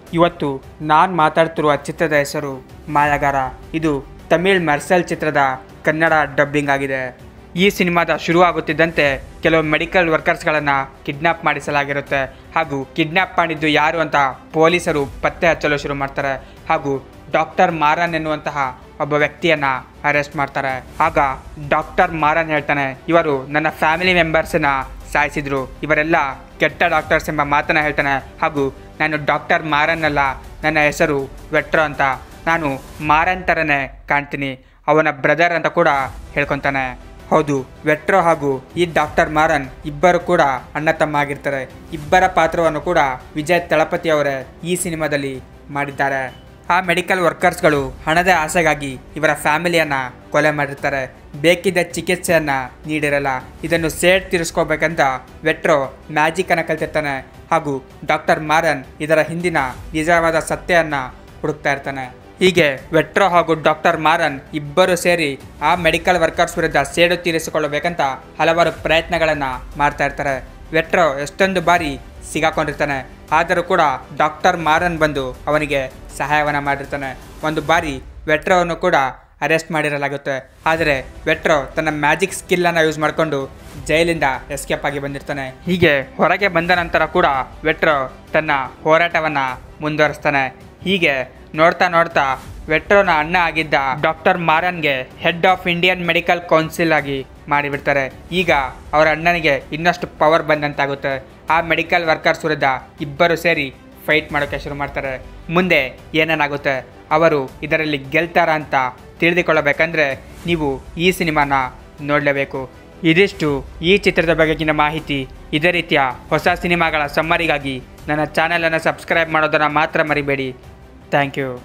ಇವತ್ತು ನಾನು ಮಾತಾಡ್ತಿರುವ ಚಿತ್ರದ ಹೆಸರು ಮಾಯಾಗಾರ. ಇದು ತಮಿಳ್ ಮರ್ಸಲ್ ಚಿತ್ರದ ಕನ್ನಡ ಡಬ್ಬಿಂಗ್ ಆಗಿದೆ. ಈ ಸಿನಿಮಾದ ಶುರುವಾಗುತ್ತಿದ್ದಂತೆ ಕೆಲವು ಮೆಡಿಕಲ್ ವರ್ಕರ್ಸ್ಗಳನ್ನು ಕಿಡ್ನಾಪ್ ಮಾಡಿಸಲಾಗಿರುತ್ತೆ. ಹಾಗೂ ಕಿಡ್ನಾಪ್ ಮಾಡಿದ್ದು ಯಾರು ಅಂತ ಪೊಲೀಸರು ಪತ್ತೆ ಹಚ್ಚಲು ಶುರು ಮಾಡ್ತಾರೆ. ಹಾಗೂ ಡಾಕ್ಟರ್ ಮಾರನ್ ಎನ್ನುವಂತಹ ಒಬ್ಬ ವ್ಯಕ್ತಿಯನ್ನು ಅರೆಸ್ಟ್ ಮಾಡ್ತಾರೆ. ಆಗ ಡಾಕ್ಟರ್ ಮಾರನ್ ಹೇಳ್ತಾನೆ, ಇವರು ನನ್ನ ಫ್ಯಾಮಿಲಿ ಮೆಂಬರ್ಸನ್ನ ಸಾಯಿಸಿದ್ರು, ಇವರೆಲ್ಲ ಕೆಟ್ಟ ಡಾಕ್ಟರ್ಸ್ ಎಂಬ ಮಾತನ್ನು ಹೇಳ್ತಾನೆ. ಹಾಗೂ ನಾನು ಡಾಕ್ಟರ್ ಮಾರನ್ ಅಲ್ಲ, ನನ್ನ ಹೆಸರು ವೆಟ್ರೋ ಅಂತ, ನಾನು ಮಾರನ್ ಥರನೇ ಕಾಣ್ತೀನಿ, ಅವನ ಬ್ರದರ್ ಅಂತ ಕೂಡ ಹೇಳ್ಕೊತಾನೆ. ಹೌದು, ವೆಟ್ರೋ ಹಾಗೂ ಈ ಡಾಕ್ಟರ್ ಮಾರನ್ ಇಬ್ಬರು ಕೂಡ ಅಣ್ಣ ತಮ್ಮ ಆಗಿರ್ತಾರೆ. ಇಬ್ಬರ ಪಾತ್ರವನ್ನು ಕೂಡ ವಿಜಯ್ ತಳಪತಿ ಅವರೇ ಈ ಸಿನಿಮಾದಲ್ಲಿ ಮಾಡಿದ್ದಾರೆ. ಆ ಮೆಡಿಕಲ್ ವರ್ಕರ್ಸ್ಗಳು ಹಣದ ಆಸೆಗಾಗಿ ಇವರ ಫ್ಯಾಮಿಲಿಯನ್ನು ಕೊಲೆ ಮಾಡಿರ್ತಾರೆ. ಬೇಕಿದ್ದ ಚಿಕಿತ್ಸೆಯನ್ನು ನೀಡಿರಲ್ಲ. ಇದನ್ನು ಸೇಡ್ ತೀರಿಸ್ಕೋಬೇಕಂತ ವೆಟ್ರೋ ಮ್ಯಾಜಿಕನ್ನು ಕಲ್ತಿರ್ತಾನೆ. ಹಾಗೂ ಡಾಕ್ಟರ್ ಮಾರನ್ ಇದರ ಹಿಂದಿನ ನಿಜವಾದ ಸತ್ಯವನ್ನು ಹುಡುಕ್ತಾ ಇರ್ತಾನೆ. ಹೀಗೆ ವೆಟ್ರೋ ಹಾಗೂ ಡಾಕ್ಟರ್ ಮಾರನ್ ಇಬ್ಬರು ಸೇರಿ ಆ ಮೆಡಿಕಲ್ ವರ್ಕರ್ಸ್ ವಿರುದ್ಧ ಸೇಡು ತೀರಿಸಿಕೊಳ್ಳಬೇಕಂತ ಹಲವಾರು ಪ್ರಯತ್ನಗಳನ್ನು ಮಾಡ್ತಾ ಇರ್ತಾರೆ. ವೆಟ್ರೋ ಎಷ್ಟೊಂದು ಬಾರಿ ಸಿಗಾಕೊಂಡಿರ್ತಾನೆ. ಆದರೂ ಕೂಡ ಡಾಕ್ಟರ್ ಮಾರನ್ ಬಂದು ಅವನಿಗೆ ಸಹಾಯವನ್ನು ಮಾಡಿರ್ತಾನೆ. ಒಂದು ಬಾರಿ ವೆಟ್ರೋವನ್ನು ಕೂಡ ಅರೆಸ್ಟ್ ಮಾಡಿರಲಾಗುತ್ತೆ. ಆದರೆ ವೆಟ್ರೋ ತನ್ನ ಮ್ಯಾಜಿಕ್ ಸ್ಕಿಲ್ಲನ್ನು ಯೂಸ್ ಮಾಡಿಕೊಂಡು ಜೈಲಿಂದ ಎಸ್ಕೇಪ್ ಆಗಿ ಬಂದಿರ್ತಾನೆ. ಹೀಗೆ ಹೊರಗೆ ಬಂದ ನಂತರ ಕೂಡ ವೆಟ್ರೋ ತನ್ನ ಹೋರಾಟವನ್ನು ಮುಂದುವರಿಸ್ತಾನೆ. ಹೀಗೆ ನೋಡ್ತಾ ನೋಡ್ತಾ ವೆಟ್ರೋನ ಅಣ್ಣ ಆಗಿದ್ದ ಡಾಕ್ಟರ್ ಮಾರನ್ಗೆ head of Indian medical council ಆಗಿ ಮಾಡಿಬಿಡ್ತಾರೆ. ಈಗ ಅವರ ಅಣ್ಣನಿಗೆ ಇನ್ನಷ್ಟು ಪವರ್ ಬಂದಂತಾಗುತ್ತೆ. ಆ ಮೆಡಿಕಲ್ ವರ್ಕರ್ಸ್ ವಿರುದ್ಧ ಇಬ್ಬರು ಸೇರಿ ಫೈಟ್ ಮಾಡೋಕ್ಕೆ ಶುರು ಮಾಡ್ತಾರೆ. ಮುಂದೆ ಏನೇನಾಗುತ್ತೆ, ಅವರು ಇದರಲ್ಲಿ ಗೆಲ್ತಾರ ಅಂತ ತಿಳಿದುಕೊಳ್ಳಬೇಕಂದ್ರೆ ನೀವು ಈ ಸಿನಿಮಾನ ನೋಡಲೇಬೇಕು. ಇದಿಷ್ಟು ಈ ಚಿತ್ರದ ಬಗೆಗಿನ ಮಾಹಿತಿ. ಇದೇ ರೀತಿಯ ಹೊಸ ಸಿನಿಮಾಗಳ ಸಮ್ಮರಿಗಾಗಿ ನನ್ನ ಚಾನಲನ್ನು ಸಬ್ಸ್ಕ್ರೈಬ್ ಮಾಡೋದನ್ನು ಮಾತ್ರ ಮರಿಬೇಡಿ. Thank you.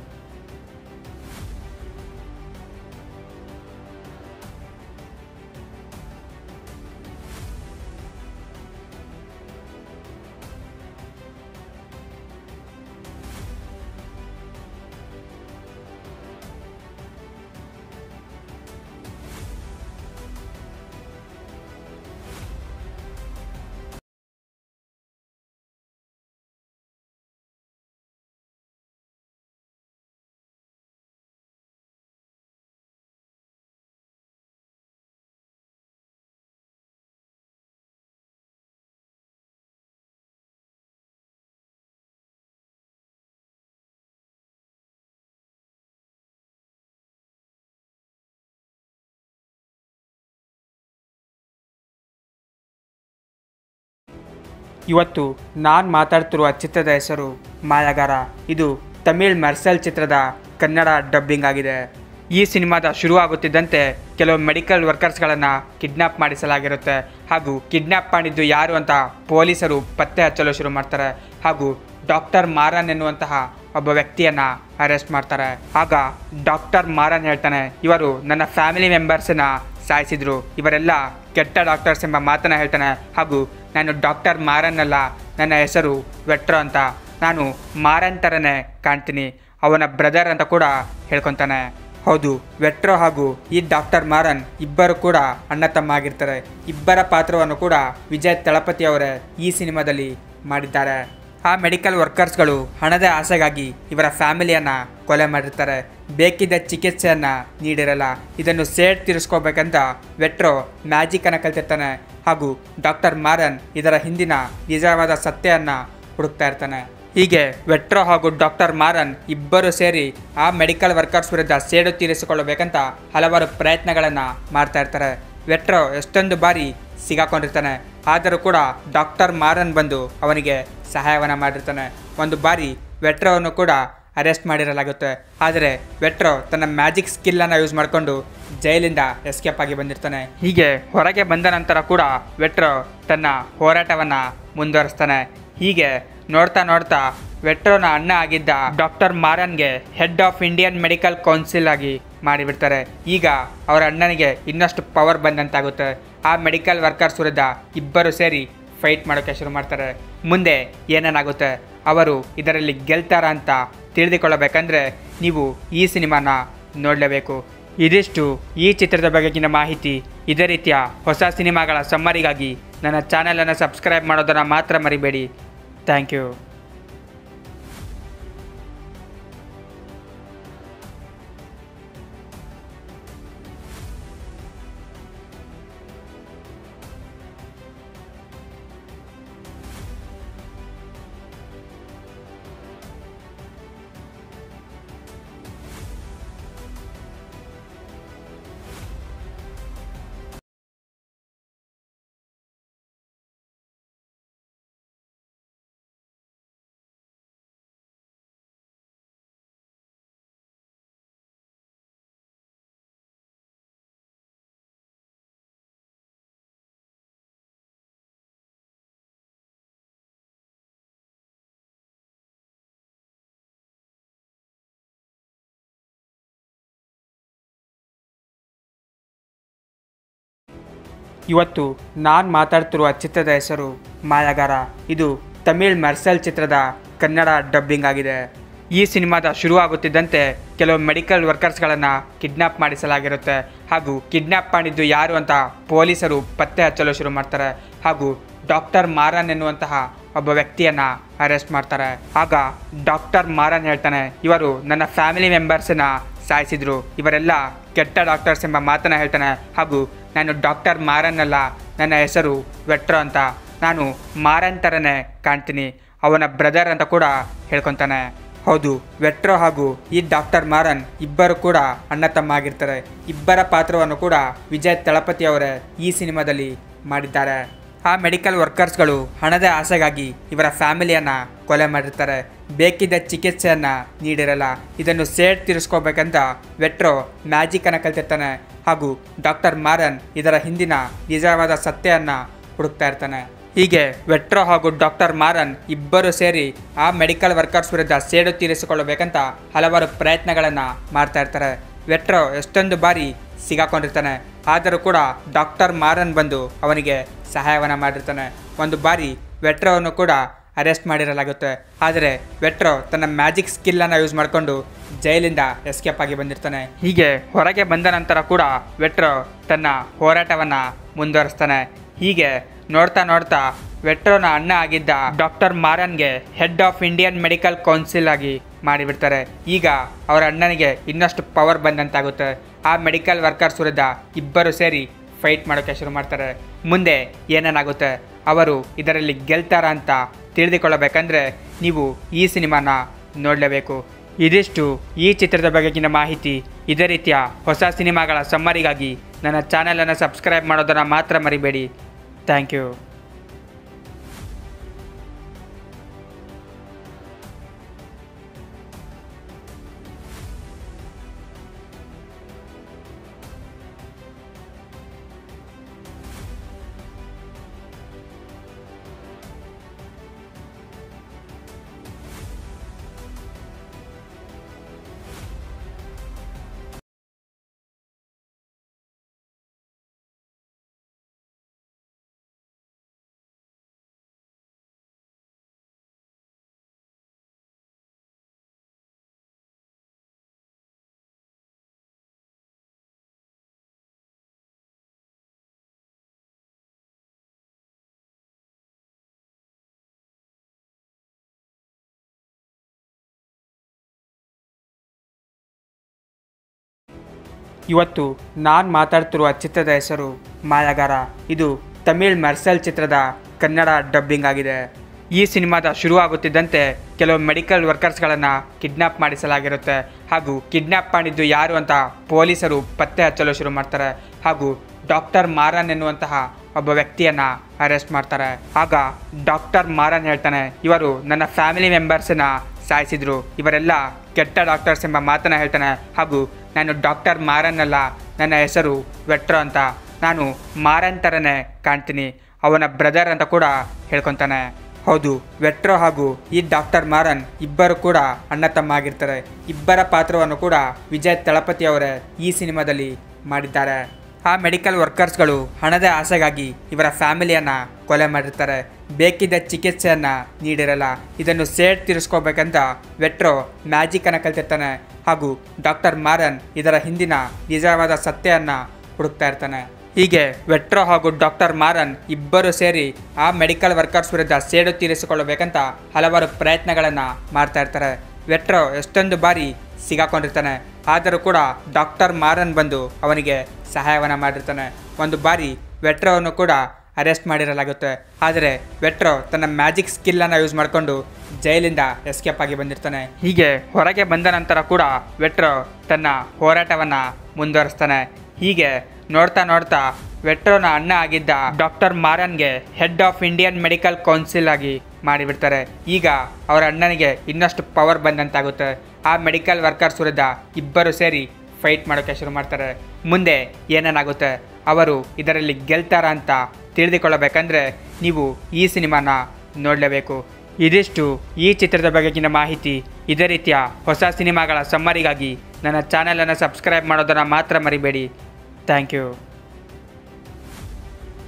ಇವತ್ತು ನಾನು ಮಾತಾಡ್ತಿರುವ ಚಿತ್ರದ ಹೆಸರು ಮಾಯಾಗಾರ. ಇದು ತಮಿಳ್ ಮರ್ಸಲ್ ಚಿತ್ರದ ಕನ್ನಡ ಡಬ್ಬಿಂಗ್ ಆಗಿದೆ. ಈ ಸಿನಿಮಾದ ಶುರುವಾಗುತ್ತಿದ್ದಂತೆ ಕೆಲವು ಮೆಡಿಕಲ್ ವರ್ಕರ್ಸ್ಗಳನ್ನು ಕಿಡ್ನಾಪ್ ಮಾಡಿಸಲಾಗಿರುತ್ತೆ. ಹಾಗೂ ಕಿಡ್ನಾಪ್ ಮಾಡಿದ್ದು ಯಾರು ಅಂತ ಪೊಲೀಸರು ಪತ್ತೆ ಹಚ್ಚಲು ಶುರು ಮಾಡ್ತಾರೆ. ಹಾಗೂ ಡಾಕ್ಟರ್ ಮಾರನ್ ಎನ್ನುವಂತಹ ಒಬ್ಬ ವ್ಯಕ್ತಿಯನ್ನು ಅರೆಸ್ಟ್ ಮಾಡ್ತಾರೆ. ಆಗ ಡಾಕ್ಟರ್ ಮಾರನ್ ಹೇಳ್ತಾನೆ, ಇವರು ನನ್ನ ಫ್ಯಾಮಿಲಿ ಮೆಂಬರ್ಸನ್ನ ಸಾಯಿಸಿದ್ರು, ಇವರೆಲ್ಲ ಕೆಟ್ಟ ಡಾಕ್ಟರ್ಸ್ ಎಂಬ ಮಾತನ್ನು ಹೇಳ್ತಾನೆ. ಹಾಗೂ ನಾನು ಡಾಕ್ಟರ್ ಮಾರನ್ ಅಲ್ಲ, ನನ್ನ ಹೆಸರು ವೆಟ್ರೋ ಅಂತ, ನಾನು ಮಾರನ್ ಥರನೇ ಕಾಣ್ತೀನಿ, ಅವನ ಬ್ರದರ್ ಅಂತ ಕೂಡ ಹೇಳ್ಕೊತಾನೆ. ಹೌದು, ವೆಟ್ರೋ ಹಾಗೂ ಈ ಡಾಕ್ಟರ್ ಮಾರನ್ ಇಬ್ಬರು ಕೂಡ ಅಣ್ಣ ತಮ್ಮ ಆಗಿರ್ತಾರೆ. ಇಬ್ಬರ ಪಾತ್ರವನ್ನು ಕೂಡ ವಿಜಯ್ ತಳಪತಿ ಅವರೇ ಈ ಸಿನಿಮಾದಲ್ಲಿ ಮಾಡಿದ್ದಾರೆ. ಆ ಮೆಡಿಕಲ್ ವರ್ಕರ್ಸ್ಗಳು ಹಣದ ಆಸೆಗಾಗಿ ಇವರ ಫ್ಯಾಮಿಲಿಯನ್ನು ಕೊಲೆ ಮಾಡಿರ್ತಾರೆ. ಬೇಕಿದ್ದ ಚಿಕಿತ್ಸೆಯನ್ನು ನೀಡಿರಲ್ಲ. ಇದನ್ನು ಸೇಡ್ ತೀರಿಸ್ಕೋಬೇಕಂತ ವೆಟ್ರೋ ಮ್ಯಾಜಿಕನ್ನು ಕಲ್ತಿರ್ತಾನೆ. ಹಾಗೂ ಡಾಕ್ಟರ್ ಮಾರನ್ ಇದರ ಹಿಂದಿನ ನಿಜವಾದ ಸತ್ಯವನ್ನು ಹುಡುಕ್ತಾ ಇರ್ತಾನೆ. ಹೀಗೆ ವೆಟ್ರೋ ಹಾಗೂ ಡಾಕ್ಟರ್ ಮಾರನ್ ಇಬ್ಬರು ಸೇರಿ ಆ ಮೆಡಿಕಲ್ ವರ್ಕರ್ಸ್ ವಿರುದ್ಧ ಸೇಡು ತೀರಿಸಿಕೊಳ್ಳಬೇಕಂತ ಹಲವಾರು ಪ್ರಯತ್ನಗಳನ್ನು ಮಾಡ್ತಾ ಇರ್ತಾರೆ. ವೆಟ್ರೋ ಎಷ್ಟೊಂದು ಬಾರಿ ಸಿಗಾಕೊಂಡಿರ್ತಾನೆ. ಆದರೂ ಕೂಡ ಡಾಕ್ಟರ್ ಮಾರನ್ ಬಂದು ಅವನಿಗೆ ಸಹಾಯವನ್ನು ಮಾಡಿರ್ತಾನೆ. ಒಂದು ಬಾರಿ ವೆಟ್ರೋವನ್ನು ಕೂಡ ಅರೆಸ್ಟ್ ಮಾಡಿರಲಾಗುತ್ತೆ. ಆದರೆ ವೆಟ್ರೋ ತನ್ನ ಮ್ಯಾಜಿಕ್ ಸ್ಕಿಲ್ಲನ್ನು ಯೂಸ್ ಮಾಡಿಕೊಂಡು ಜೈಲಿಂದ ಎಸ್ಕೇಪ್ ಆಗಿ ಬಂದಿರ್ತಾನೆ. ಹೀಗೆ ಹೊರಗೆ ಬಂದ ನಂತರ ಕೂಡ ವೆಟ್ರೋ ತನ್ನ ಹೋರಾಟವನ್ನು ಮುಂದುವರಿಸ್ತಾನೆ. ಹೀಗೆ ನೋಡ್ತಾ ನೋಡ್ತಾ ವೆಟ್ರೋನ ಅಣ್ಣ ಆಗಿದ್ದ ಡಾಕ್ಟರ್ ಮಾರನ್ಗೆ head of Indian medical council ಆಗಿ ಮಾಡಿಬಿಡ್ತಾರೆ. ಈಗ ಅವರ ಅಣ್ಣನಿಗೆ ಇನ್ನಷ್ಟು ಪವರ್ ಬಂದಂತಾಗುತ್ತೆ. ಆ ಮೆಡಿಕಲ್ ವರ್ಕರ್ಸ್ ವಿರುದ್ಧ ಇಬ್ಬರು ಸೇರಿ ಫೈಟ್ ಮಾಡೋಕ್ಕೆ ಶುರು ಮಾಡ್ತಾರೆ. ಮುಂದೆ ಏನೇನಾಗುತ್ತೆ, ಅವರು ಇದರಲ್ಲಿ ಗೆಲ್ತಾರ ಅಂತ ತಿಳಿದುಕೊಳ್ಳಬೇಕಂದ್ರೆ ನೀವು ಈ ಸಿನಿಮಾನ ನೋಡಲೇಬೇಕು. ಇದಿಷ್ಟು ಈ ಚಿತ್ರದ ಬಗೆಗಿನ ಮಾಹಿತಿ. ಇದೇ ರೀತಿಯ ಹೊಸ ಸಿನಿಮಾಗಳ ಸಮ್ಮರಿಗಾಗಿ ನನ್ನ ಚಾನಲನ್ನು ಸಬ್ಸ್ಕ್ರೈಬ್ ಮಾಡೋದನ್ನು ಮಾತ್ರ ಮರಿಬೇಡಿ. Thank you. ಇವತ್ತು ನಾನು ಮಾತಾಡ್ತಿರುವ ಚಿತ್ರದ ಹೆಸರು ಮಾಯಾಗಾರ. ಇದು ತಮಿಳ್ ಮರ್ಸಲ್ ಚಿತ್ರದ ಕನ್ನಡ ಡಬ್ಬಿಂಗ್ ಆಗಿದೆ. ಈ ಸಿನಿಮಾದ ಶುರುವಾಗುತ್ತಿದ್ದಂತೆ ಕೆಲವು ಮೆಡಿಕಲ್ ವರ್ಕರ್ಸ್ಗಳನ್ನು ಕಿಡ್ನಾಪ್ ಮಾಡಿಸಲಾಗಿರುತ್ತೆ. ಹಾಗೂ ಕಿಡ್ನಾಪ್ ಮಾಡಿದ್ದು ಯಾರು ಅಂತ ಪೊಲೀಸರು ಪತ್ತೆ ಹಚ್ಚಲು ಶುರು ಮಾಡ್ತಾರೆ. ಹಾಗೂ ಡಾಕ್ಟರ್ ಮಾರನ್ ಎನ್ನುವಂತಹ ಒಬ್ಬ ವ್ಯಕ್ತಿಯನ್ನು ಅರೆಸ್ಟ್ ಮಾಡ್ತಾರೆ. ಆಗ ಡಾಕ್ಟರ್ ಮಾರನ್ ಹೇಳ್ತಾನೆ, ಇವರು ನನ್ನ ಫ್ಯಾಮಿಲಿ ಮೆಂಬರ್ಸನ್ನ ಸಾಯಿಸಿದ್ರು, ಇವರೆಲ್ಲ ಕೆಟ್ಟ ಡಾಕ್ಟರ್ಸ್ ಎಂಬ ಮಾತನ್ನು ಹೇಳ್ತಾನೆ. ಹಾಗೂ ನಾನು ಡಾಕ್ಟರ್ ಮಾರನ್ ಅಲ್ಲ, ನನ್ನ ಹೆಸರು ವೆಟ್ರೋ ಅಂತ, ನಾನು ಮಾರನ್ ಥರನೇ ಕಾಣ್ತೀನಿ, ಅವನ ಬ್ರದರ್ ಅಂತ ಕೂಡ ಹೇಳ್ಕೊತಾನೆ. ಹೌದು, ವೆಟ್ರೋ ಹಾಗೂ ಈ ಡಾಕ್ಟರ್ ಮಾರನ್ ಇಬ್ಬರು ಕೂಡ ಅಣ್ಣ ತಮ್ಮ ಆಗಿರ್ತಾರೆ. ಇಬ್ಬರ ಪಾತ್ರವನ್ನು ಕೂಡ ವಿಜಯ್ ತಳಪತಿ ಅವರೇ ಈ ಸಿನಿಮಾದಲ್ಲಿ ಮಾಡಿದ್ದಾರೆ. ಆ ಮೆಡಿಕಲ್ ವರ್ಕರ್ಸ್ಗಳು ಹಣದ ಆಸೆಗಾಗಿ ಇವರ ಫ್ಯಾಮಿಲಿಯನ್ನು ಕೊಲೆ ಮಾಡಿರ್ತಾರೆ. ಬೇಕಿದ್ದ ಚಿಕಿತ್ಸೆಯನ್ನು ನೀಡಿರಲ್ಲ. ಇದನ್ನು ಸೇಡ್ ತೀರಿಸ್ಕೋಬೇಕಂತ ವೆಟ್ರೋ ಮ್ಯಾಜಿಕನ್ನು ಕಲ್ತಿರ್ತಾನೆ. ಹಾಗೂ ಡಾಕ್ಟರ್ ಮಾರನ್ ಇದರ ಹಿಂದಿನ ನಿಜವಾದ ಸತ್ಯವನ್ನು ಹುಡುಕ್ತಾ ಇರ್ತಾನೆ. ಹೀಗೆ ವೆಟ್ರೋ ಹಾಗೂ ಡಾಕ್ಟರ್ ಮಾರನ್ ಇಬ್ಬರು ಸೇರಿ ಆ ಮೆಡಿಕಲ್ ವರ್ಕರ್ಸ್ ವಿರುದ್ಧ ಸೇಡು ತೀರಿಸಿಕೊಳ್ಳಬೇಕಂತ ಹಲವಾರು ಪ್ರಯತ್ನಗಳನ್ನು ಮಾಡ್ತಾ ಇರ್ತಾರೆ. ವೆಟ್ರೋ ಎಷ್ಟೊಂದು ಬಾರಿ ಸಿಗಾಕೊಂಡಿರ್ತಾನೆ. ಆದರೂ ಕೂಡ ಡಾಕ್ಟರ್ ಮಾರನ್ ಬಂದು ಅವನಿಗೆ ಸಹಾಯವನ್ನು ಮಾಡಿರ್ತಾನೆ. ಒಂದು ಬಾರಿ ವೆಟ್ರೋವನ್ನು ಕೂಡ ಅರೆಸ್ಟ್ ಮಾಡಿರಲಾಗುತ್ತೆ. ಆದರೆ ವೆಟ್ರೋ ತನ್ನ ಮ್ಯಾಜಿಕ್ ಸ್ಕಿಲ್ಲನ್ನು ಯೂಸ್ ಮಾಡಿಕೊಂಡು ಜೈಲಿಂದ ಎಸ್ಕೇಪ್ ಆಗಿ ಬಂದಿರ್ತಾನೆ. ಹೀಗೆ ಹೊರಗೆ ಬಂದ ನಂತರ ಕೂಡ ವೆಟ್ರೋ ತನ್ನ ಹೋರಾಟವನ್ನು ಮುಂದುವರಿಸ್ತಾನೆ. ಹೀಗೆ ನೋಡ್ತಾ ನೋಡ್ತಾ ವೆಟ್ರೋನ ಅಣ್ಣ ಆಗಿದ್ದ ಡಾಕ್ಟರ್ ಮಾರನ್ಗೆ head of Indian medical council ಆಗಿ ಮಾಡಿಬಿಡ್ತಾರೆ. ಈಗ ಅವರ ಅಣ್ಣನಿಗೆ ಇನ್ನಷ್ಟು ಪವರ್ ಬಂದಂತಾಗುತ್ತೆ. ಆ ಮೆಡಿಕಲ್ ವರ್ಕರ್ಸ್ ವಿರುದ್ಧ ಇಬ್ಬರು ಸೇರಿ ಫೈಟ್ ಮಾಡೋಕ್ಕೆ ಶುರು ಮಾಡ್ತಾರೆ. ಮುಂದೆ ಏನೇನಾಗುತ್ತೆ, ಅವರು ಇದರಲ್ಲಿ ಗೆಲ್ತಾರ ಅಂತ ತಿಳಿದುಕೊಳ್ಳಬೇಕಂದ್ರೆ ನೀವು ಈ ಸಿನಿಮಾನ ನೋಡಲೇಬೇಕು. ಇದಿಷ್ಟು ಈ ಚಿತ್ರದ ಬಗೆಗಿನ ಮಾಹಿತಿ. ಇದೇ ರೀತಿಯ ಹೊಸ ಸಿನಿಮಾಗಳ ಸಮ್ಮರಿಗಾಗಿ ನನ್ನ ಚಾನಲನ್ನು ಸಬ್ಸ್ಕ್ರೈಬ್ ಮಾಡೋದನ್ನು ಮಾತ್ರ ಮರಿಬೇಡಿ. Thank you. ಇವತ್ತು ನಾನು ಮಾತಾಡ್ತಿರುವ ಚಿತ್ರದ ಹೆಸರು ಮಾಯಾಗಾರ. ಇದು ತಮಿಳ್ ಮರ್ಸಲ್ ಚಿತ್ರದ ಕನ್ನಡ ಡಬ್ಬಿಂಗ್ ಆಗಿದೆ. ಈ ಸಿನಿಮಾದ ಶುರುವಾಗುತ್ತಿದ್ದಂತೆ ಕೆಲವು ಮೆಡಿಕಲ್ ವರ್ಕರ್ಸ್ಗಳನ್ನು ಕಿಡ್ನಾಪ್ ಮಾಡಿಸಲಾಗಿರುತ್ತೆ. ಹಾಗೂ ಕಿಡ್ನಾಪ್ ಮಾಡಿದ್ದು ಯಾರು ಅಂತ ಪೊಲೀಸರು ಪತ್ತೆ ಹಚ್ಚಲು ಶುರು ಮಾಡ್ತಾರೆ. ಹಾಗೂ ಡಾಕ್ಟರ್ ಮಾರನ್ ಎನ್ನುವಂತಹ ಒಬ್ಬ ವ್ಯಕ್ತಿಯನ್ನು ಅರೆಸ್ಟ್ ಮಾಡ್ತಾರೆ. ಆಗ ಡಾಕ್ಟರ್ ಮಾರನ್ ಹೇಳ್ತಾನೆ, ಇವರು ನನ್ನ ಫ್ಯಾಮಿಲಿ ಮೆಂಬರ್ಸನ್ನ ಸಾಯಿಸಿದ್ರು, ಇವರೆಲ್ಲ ಕೆಟ್ಟ ಡಾಕ್ಟರ್ಸ್ ಎಂಬ ಮಾತನ್ನು ಹೇಳ್ತಾನೆ. ಹಾಗೂ ನಾನು ಡಾಕ್ಟರ್ ಮಾರನ್ ಅಲ್ಲ, ನನ್ನ ಹೆಸರು ವೆಟ್ರೋ ಅಂತ, ನಾನು ಮಾರನ್ ಥರನೇ ಕಾಣ್ತೀನಿ, ಅವನ ಬ್ರದರ್ ಅಂತ ಕೂಡ ಹೇಳ್ಕೊತಾನೆ. ಹೌದು, ವೆಟ್ರೋ ಹಾಗೂ ಈ ಡಾಕ್ಟರ್ ಮಾರನ್ ಇಬ್ಬರು ಕೂಡ ಅಣ್ಣ ತಮ್ಮ ಆಗಿರ್ತಾರೆ. ಇಬ್ಬರ ಪಾತ್ರವನ್ನು ಕೂಡ ವಿಜಯ್ ತಳಪತಿ ಅವರೇ ಈ ಸಿನಿಮಾದಲ್ಲಿ ಮಾಡಿದ್ದಾರೆ. ಆ ಮೆಡಿಕಲ್ ವರ್ಕರ್ಸ್ಗಳು ಹಣದ ಆಸೆಗಾಗಿ ಇವರ ಫ್ಯಾಮಿಲಿಯನ್ನು ಕೊಲೆ ಮಾಡಿರ್ತಾರೆ. ಬೇಕಿದ್ದ ಚಿಕಿತ್ಸೆಯನ್ನು ನೀಡಿರಲ್ಲ. ಇದನ್ನು ಸೇಡ್ ತೀರಿಸ್ಕೋಬೇಕಂತ ವೆಟ್ರೋ ಮ್ಯಾಜಿಕನ್ನು ಕಲ್ತಿರ್ತಾನೆ. ಹಾಗೂ ಡಾಕ್ಟರ್ ಮಾರನ್ ಇದರ ಹಿಂದಿನ ನಿಜವಾದ ಸತ್ಯವನ್ನು ಹುಡುಕ್ತಾ ಇರ್ತಾನೆ. ಹೀಗೆ ವೆಟ್ರೋ ಹಾಗೂ ಡಾಕ್ಟರ್ ಮಾರನ್ ಇಬ್ಬರು ಸೇರಿ ಆ ಮೆಡಿಕಲ್ ವರ್ಕರ್ಸ್ ವಿರುದ್ಧ ಸೇಡು ತೀರಿಸಿಕೊಳ್ಳಬೇಕಂತ ಹಲವಾರು ಪ್ರಯತ್ನಗಳನ್ನು ಮಾಡ್ತಾ ಇರ್ತಾರೆ. ವೆಟ್ರೋ ಎಷ್ಟೊಂದು ಬಾರಿ ಸಿಗಾಕೊಂಡಿರ್ತಾನೆ. ಆದರೂ ಕೂಡ ಡಾಕ್ಟರ್ ಮಾರನ್ ಬಂದು ಅವನಿಗೆ ಸಹಾಯವನ್ನು ಮಾಡಿರ್ತಾನೆ. ಒಂದು ಬಾರಿ ವೆಟ್ರೋವನ್ನು ಕೂಡ ಅರೆಸ್ಟ್ ಮಾಡಿರಲಾಗುತ್ತೆ. ಆದರೆ ವೆಟ್ರೋ ತನ್ನ ಮ್ಯಾಜಿಕ್ ಸ್ಕಿಲ್ಲನ್ನು ಯೂಸ್ ಮಾಡಿಕೊಂಡು ಜೈಲಿಂದ ಎಸ್ಕೇಪ್ ಆಗಿ ಬಂದಿರ್ತಾನೆ. ಹೀಗೆ ಹೊರಗೆ ಬಂದ ನಂತರ ಕೂಡ ವೆಟ್ರೋ ತನ್ನ ಹೋರಾಟವನ್ನು ಮುಂದುವರಿಸ್ತಾನೆ. ಹೀಗೆ ನೋಡ್ತಾ ನೋಡ್ತಾ ವೆಟ್ರೋನ ಅಣ್ಣ ಆಗಿದ್ದ ಡಾಕ್ಟರ್ ಮಾರನ್ಗೆ head of Indian medical council ಆಗಿ ಮಾಡಿಬಿಡ್ತಾರೆ. ಈಗ ಅವರ ಅಣ್ಣನಿಗೆ ಇನ್ನಷ್ಟು ಪವರ್ ಬಂದಂತಾಗುತ್ತೆ. ಆ ಮೆಡಿಕಲ್ ವರ್ಕರ್ಸ್ ವಿರುದ್ಧ ಇಬ್ಬರು ಸೇರಿ ಫೈಟ್ ಮಾಡೋಕ್ಕೆ ಶುರು ಮಾಡ್ತಾರೆ. ಮುಂದೆ ಏನೇನಾಗುತ್ತೆ, ಅವರು ಇದರಲ್ಲಿ ಗೆಲ್ತಾರ ಅಂತ ತಿಳಿದುಕೊಳ್ಳಬೇಕಂದ್ರೆ ನೀವು ಈ ಸಿನಿಮಾನ ನೋಡಲೇಬೇಕು. ಇದಿಷ್ಟು ಈ ಚಿತ್ರದ ಬಗೆಗಿನ ಮಾಹಿತಿ. ಇದೇ ರೀತಿಯ ಹೊಸ ಸಿನಿಮಾಗಳ ಸಮ್ಮರಿಗಾಗಿ ನನ್ನ ಚಾನಲನ್ನು ಸಬ್ಸ್ಕ್ರೈಬ್ ಮಾಡೋದನ್ನು ಮಾತ್ರ ಮರಿಬೇಡಿ. Thank you.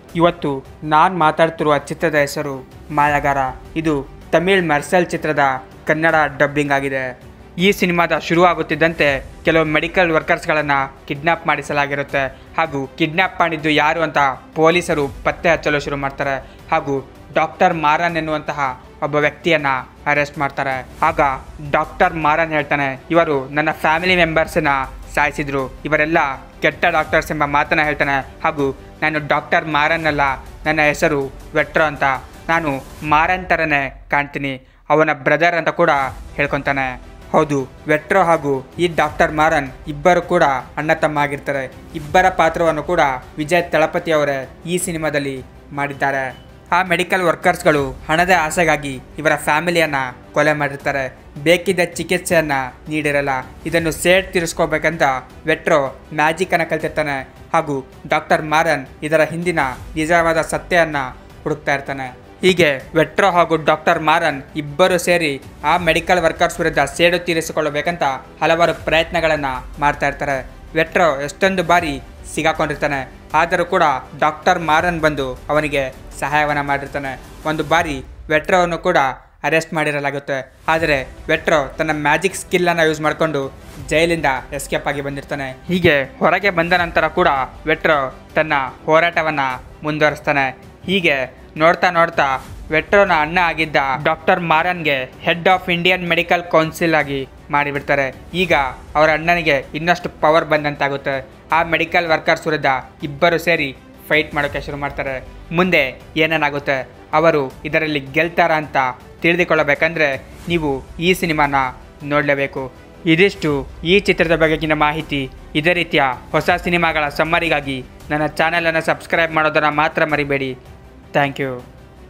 ಇವತ್ತು ನಾನು ಮಾತಾಡ್ತಿರುವ ಚಿತ್ರದ ಹೆಸರು ಮಾಯಾಗಾರ. ಇದು ತಮಿಳ್ ಮರ್ಸಲ್ ಚಿತ್ರದ ಕನ್ನಡ ಡಬ್ಬಿಂಗ್ ಆಗಿದೆ. ಈ ಸಿನಿಮಾದ ಶುರುವಾಗುತ್ತಿದ್ದಂತೆ ಕೆಲವು ಮೆಡಿಕಲ್ ವರ್ಕರ್ಸ್ಗಳನ್ನು ಕಿಡ್ನಾಪ್ ಮಾಡಿಸಲಾಗಿರುತ್ತೆ. ಹಾಗೂ ಕಿಡ್ನಾಪ್ ಮಾಡಿದ್ದು ಯಾರು ಅಂತ ಪೊಲೀಸರು ಪತ್ತೆ ಹಚ್ಚಲು ಶುರು ಮಾಡ್ತಾರೆ. ಹಾಗೂ ಡಾಕ್ಟರ್ ಮಾರನ್ ಎನ್ನುವಂತಹ ಒಬ್ಬ ವ್ಯಕ್ತಿಯನ್ನು ಅರೆಸ್ಟ್ ಮಾಡ್ತಾರೆ. ಆಗ ಡಾಕ್ಟರ್ ಮಾರನ್ ಹೇಳ್ತಾನೆ, ಇವರು ನನ್ನ ಫ್ಯಾಮಿಲಿ ಮೆಂಬರ್ಸನ್ನ ಸಾಯಿಸಿದ್ರು, ಇವರೆಲ್ಲ ಕೆಟ್ಟ ಡಾಕ್ಟರ್ಸ್ ಎಂಬ ಮಾತನ್ನು ಹೇಳ್ತಾನೆ. ಹಾಗೂ ನಾನು ಡಾಕ್ಟರ್ ಮಾರನ್ ಅಲ್ಲ, ನನ್ನ ಹೆಸರು ವೆಟ್ರೋ ಅಂತ, ನಾನು ಮಾರನ್ ಥರನೇ ಕಾಣ್ತೀನಿ, ಅವನ ಬ್ರದರ್ ಅಂತ ಕೂಡ ಹೇಳ್ಕೊತಾನೆ. ಹೌದು, ವೆಟ್ರೋ ಹಾಗೂ ಈ ಡಾಕ್ಟರ್ ಮಾರನ್ ಇಬ್ಬರು ಕೂಡ ಅಣ್ಣ ತಮ್ಮ ಆಗಿರ್ತಾರೆ. ಇಬ್ಬರ ಪಾತ್ರವನ್ನು ಕೂಡ ವಿಜಯ್ ತಳಪತಿ ಅವರೇ ಈ ಸಿನಿಮಾದಲ್ಲಿ ಮಾಡಿದ್ದಾರೆ. ಆ ಮೆಡಿಕಲ್ ವರ್ಕರ್ಸ್ಗಳು ಹಣದ ಆಸೆಗಾಗಿ ಇವರ ಫ್ಯಾಮಿಲಿಯನ್ನು ಕೊಲೆ ಮಾಡಿರ್ತಾರೆ. ಬೇಕಿದ್ದ ಚಿಕಿತ್ಸೆಯನ್ನು ನೀಡಿರಲ್ಲ. ಇದನ್ನು ಸೇಡ್ ತೀರಿಸ್ಕೋಬೇಕಂತ ವೆಟ್ರೋ ಮ್ಯಾಜಿಕನ್ನು ಕಲ್ತಿರ್ತಾನೆ. ಹಾಗೂ ಡಾಕ್ಟರ್ ಮಾರನ್ ಇದರ ಹಿಂದಿನ ನಿಜವಾದ ಸತ್ಯವನ್ನು ಹುಡುಕ್ತಾ ಇರ್ತಾನೆ. ಹೀಗೆ ವೆಟ್ರೋ ಹಾಗೂ ಡಾಕ್ಟರ್ ಮಾರನ್ ಇಬ್ಬರು ಸೇರಿ ಆ ಮೆಡಿಕಲ್ ವರ್ಕರ್ಸ್ ವಿರುದ್ಧ ಸೇಡು ತೀರಿಸಿಕೊಳ್ಳಬೇಕಂತ ಹಲವಾರು ಪ್ರಯತ್ನಗಳನ್ನು ಮಾಡ್ತಾ ಇರ್ತಾರೆ. ವೆಟ್ರೋ ಎಷ್ಟೊಂದು ಬಾರಿ ಸಿಗಾಕೊಂಡಿರ್ತಾನೆ. ಆದರೂ ಕೂಡ ಡಾಕ್ಟರ್ ಮಾರನ್ ಬಂದು ಅವನಿಗೆ ಸಹಾಯವನ್ನು ಮಾಡಿರ್ತಾನೆ. ಒಂದು ಬಾರಿ ವೆಟ್ರೋವನ್ನು ಕೂಡ ಅರೆಸ್ಟ್ ಮಾಡಿರಲಾಗುತ್ತೆ. ಆದರೆ ವೆಟ್ರೋ ತನ್ನ ಮ್ಯಾಜಿಕ್ ಸ್ಕಿಲ್ಲನ್ನು ಯೂಸ್ ಮಾಡಿಕೊಂಡು ಜೈಲಿಂದ ಎಸ್ಕೇಪ್ ಆಗಿ ಬಂದಿರ್ತಾನೆ. ಹೀಗೆ ಹೊರಗೆ ಬಂದ ನಂತರ ಕೂಡ ವೆಟ್ರೋ ತನ್ನ ಹೋರಾಟವನ್ನು ಮುಂದುವರಿಸ್ತಾನೆ. ಹೀಗೆ ನೋಡ್ತಾ ನೋಡ್ತಾ ವೆಟ್ರೋನ ಅಣ್ಣ ಆಗಿದ್ದ ಡಾಕ್ಟರ್ ಮಾರನ್ಗೆ head of Indian medical council ಆಗಿ ಮಾಡಿಬಿಡ್ತಾರೆ. ಈಗ ಅವರ ಅಣ್ಣನಿಗೆ ಇನ್ನಷ್ಟು ಪವರ್ ಬಂದಂತಾಗುತ್ತೆ. ಆ ಮೆಡಿಕಲ್ ವರ್ಕರ್ಸ್ ವಿರುದ್ಧ ಇಬ್ಬರು ಸೇರಿ ಫೈಟ್ ಮಾಡೋಕ್ಕೆ ಶುರು ಮಾಡ್ತಾರೆ. ಮುಂದೆ ಏನೇನಾಗುತ್ತೆ, ಅವರು ಇದರಲ್ಲಿ ಗೆಲ್ತಾರ ಅಂತ ತಿಳಿದುಕೊಳ್ಳಬೇಕಂದ್ರೆ ನೀವು ಈ ಸಿನಿಮಾನ ನೋಡಲೇಬೇಕು. ಇದಿಷ್ಟು ಈ ಚಿತ್ರದ ಬಗೆಗಿನ ಮಾಹಿತಿ. ಇದೇ ರೀತಿಯ ಹೊಸ ಸಿನಿಮಾಗಳ ಸಮ್ಮರಿಗಾಗಿ ನನ್ನ ಚಾನಲನ್ನು ಸಬ್ಸ್ಕ್ರೈಬ್ ಮಾಡೋದನ್ನು ಮಾತ್ರ ಮರಿಬೇಡಿ. Thank you.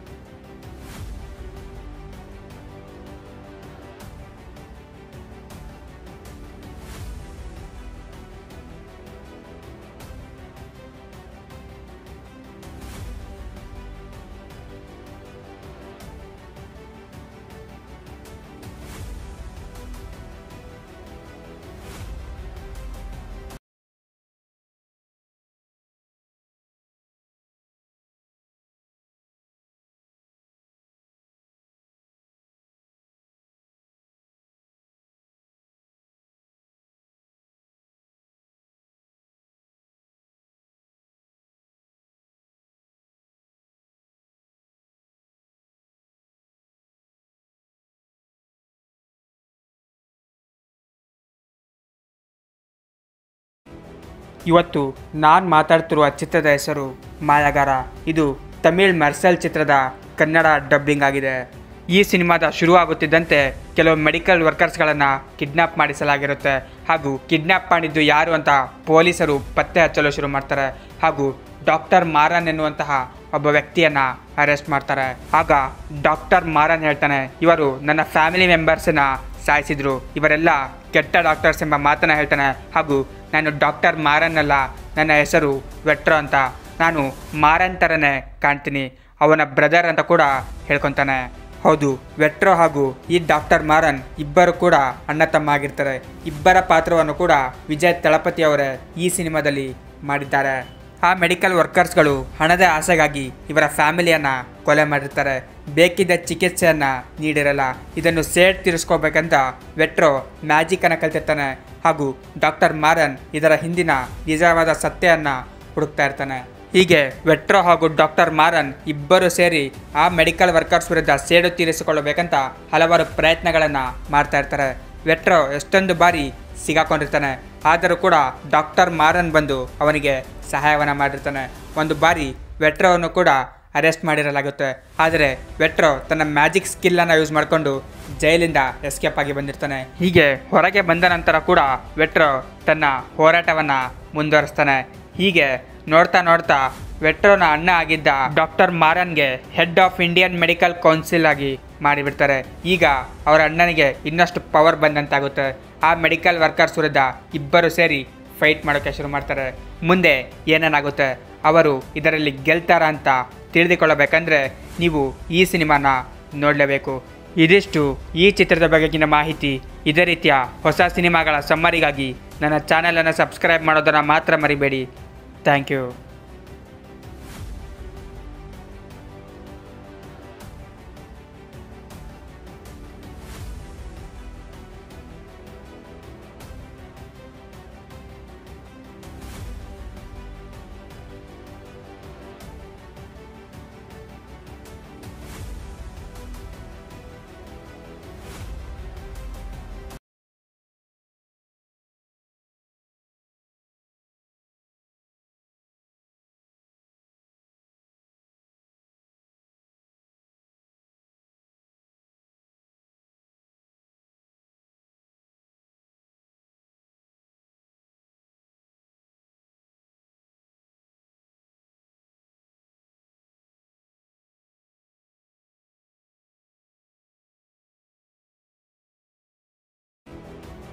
ಇವತ್ತು ನಾನು ಮಾತಾಡ್ತಿರುವ ಚಿತ್ರದ ಹೆಸರು ಮಾಯಾಗಾರ. ಇದು ತಮಿಳ್ ಮರ್ಸಲ್ ಚಿತ್ರದ ಕನ್ನಡ ಡಬ್ಬಿಂಗ್ ಆಗಿದೆ. ಈ ಸಿನಿಮಾದ ಶುರುವಾಗುತ್ತಿದ್ದಂತೆ ಕೆಲವು ಮೆಡಿಕಲ್ ವರ್ಕರ್ಸ್ಗಳನ್ನು ಕಿಡ್ನಾಪ್ ಮಾಡಿಸಲಾಗಿರುತ್ತೆ. ಹಾಗೂ ಕಿಡ್ನಾಪ್ ಮಾಡಿದ್ದು ಯಾರು ಅಂತ ಪೊಲೀಸರು ಪತ್ತೆ ಹಚ್ಚಲು ಶುರು ಮಾಡ್ತಾರೆ. ಹಾಗೂ ಡಾಕ್ಟರ್ ಮಾರನ್ ಎನ್ನುವಂತಹ ಒಬ್ಬ ವ್ಯಕ್ತಿಯನ್ನು ಅರೆಸ್ಟ್ ಮಾಡ್ತಾರೆ. ಆಗ ಡಾಕ್ಟರ್ ಮಾರನ್ ಹೇಳ್ತಾನೆ, ಇವರು ನನ್ನ ಫ್ಯಾಮಿಲಿ ಮೆಂಬರ್ಸನ್ನ ಸಾಯಿಸಿದ್ರು, ಇವರೆಲ್ಲ ಕೆಟ್ಟ ಡಾಕ್ಟರ್ಸ್ ಎಂಬ ಮಾತನ್ನು ಹೇಳ್ತಾನೆ. ಹಾಗೂ ನಾನು ಡಾಕ್ಟರ್ ಮಾರನ್ ಅಲ್ಲ, ನನ್ನ ಹೆಸರು ವೆಟ್ರೋ ಅಂತ, ನಾನು ಮಾರನ್ ಥರನೇ ಕಾಣ್ತೀನಿ, ಅವನ ಬ್ರದರ್ ಅಂತ ಕೂಡ ಹೇಳ್ಕೊತಾನೆ. ಹೌದು, ವೆಟ್ರೋ ಹಾಗೂ ಈ ಡಾಕ್ಟರ್ ಮಾರನ್ ಇಬ್ಬರು ಕೂಡ ಅಣ್ಣ ತಮ್ಮ ಆಗಿರ್ತಾರೆ. ಇಬ್ಬರ ಪಾತ್ರವನ್ನು ಕೂಡ ವಿಜಯ್ ತಳಪತಿ ಅವರೇ ಈ ಸಿನಿಮಾದಲ್ಲಿ ಮಾಡಿದ್ದಾರೆ. ಆ ಮೆಡಿಕಲ್ ವರ್ಕರ್ಸ್ಗಳು ಹಣದ ಆಸೆಗಾಗಿ ಇವರ ಫ್ಯಾಮಿಲಿಯನ್ನು ಕೊಲೆ ಮಾಡಿರ್ತಾರೆ. ಬೇಕಿದ್ದ ಚಿಕಿತ್ಸೆಯನ್ನು ನೀಡಿರಲ್ಲ. ಇದನ್ನು ಸೇಡ್ ತೀರಿಸ್ಕೋಬೇಕಂತ ವೆಟ್ರೋ ಮ್ಯಾಜಿಕನ್ನು ಕಲ್ತಿರ್ತಾನೆ. ಹಾಗೂ ಡಾಕ್ಟರ್ ಮಾರನ್ ಇದರ ಹಿಂದಿನ ನಿಜವಾದ ಸತ್ಯವನ್ನು ಹುಡುಕ್ತಾ ಇರ್ತಾನೆ. ಹೀಗೆ ವೆಟ್ರೋ ಹಾಗೂ ಡಾಕ್ಟರ್ ಮಾರನ್ ಇಬ್ಬರು ಸೇರಿ ಆ ಮೆಡಿಕಲ್ ವರ್ಕರ್ಸ್ ವಿರುದ್ಧ ಸೇಡು ತೀರಿಸಿಕೊಳ್ಳಬೇಕಂತ ಹಲವಾರು ಪ್ರಯತ್ನಗಳನ್ನು ಮಾಡ್ತಾ ಇರ್ತಾರೆ. ವೆಟ್ರೋ ಎಷ್ಟೊಂದು ಬಾರಿ ಸಿಗಾಕೊಂಡಿರ್ತಾನೆ. ಆದರೂ ಕೂಡ ಡಾಕ್ಟರ್ ಮಾರನ್ ಬಂದು ಅವನಿಗೆ ಸಹಾಯವನ್ನು ಮಾಡಿರ್ತಾನೆ. ಒಂದು ಬಾರಿ ವೆಟ್ರೋವನ್ನು ಕೂಡ ಅರೆಸ್ಟ್ ಮಾಡಿರಲಾಗುತ್ತೆ. ಆದರೆ ವೆಟ್ರೋ ತನ್ನ ಮ್ಯಾಜಿಕ್ ಸ್ಕಿಲ್ಲನ್ನು ಯೂಸ್ ಮಾಡಿಕೊಂಡು ಜೈಲಿಂದ ಎಸ್ಕೇಪ್ ಆಗಿ ಬಂದಿರ್ತಾನೆ. ಹೀಗೆ ಹೊರಗೆ ಬಂದ ನಂತರ ಕೂಡ ವೆಟ್ರೋ ತನ್ನ ಹೋರಾಟವನ್ನು ಮುಂದುವರಿಸ್ತಾನೆ. ಹೀಗೆ ನೋಡ್ತಾ ನೋಡ್ತಾ ವೆಟ್ರೋನ ಅಣ್ಣ ಆಗಿದ್ದ ಡಾಕ್ಟರ್ ಮಾರನ್ಗೆ head of Indian medical council ಆಗಿ ಮಾಡಿಬಿಡ್ತಾರೆ. ಈಗ ಅವರ ಅಣ್ಣನಿಗೆ ಇನ್ನಷ್ಟು ಪವರ್ ಬಂದಂತಾಗುತ್ತೆ. ಆ ಮೆಡಿಕಲ್ ವರ್ಕರ್ಸ್ ವಿರುದ್ಧ ಇಬ್ಬರು ಸೇರಿ ಫೈಟ್ ಮಾಡೋಕ್ಕೆ ಶುರು ಮಾಡ್ತಾರೆ. ಮುಂದೆ ಏನೇನಾಗುತ್ತೆ, ಅವರು ಇದರಲ್ಲಿ ಗೆಲ್ತಾರ ಅಂತ ತಿಳಿದುಕೊಳ್ಳಬೇಕಂದ್ರೆ ನೀವು ಈ ಸಿನಿಮಾನ ನೋಡಲೇಬೇಕು. ಇದಿಷ್ಟು ಈ ಚಿತ್ರದ ಬಗೆಗಿನ ಮಾಹಿತಿ. ಇದೇ ರೀತಿಯ ಹೊಸ ಸಿನಿಮಾಗಳ ಸಮ್ಮರಿಗಾಗಿ ನನ್ನ ಚಾನಲನ್ನು ಸಬ್ಸ್ಕ್ರೈಬ್ ಮಾಡೋದನ್ನು ಮಾತ್ರ ಮರಿಬೇಡಿ. Thank you.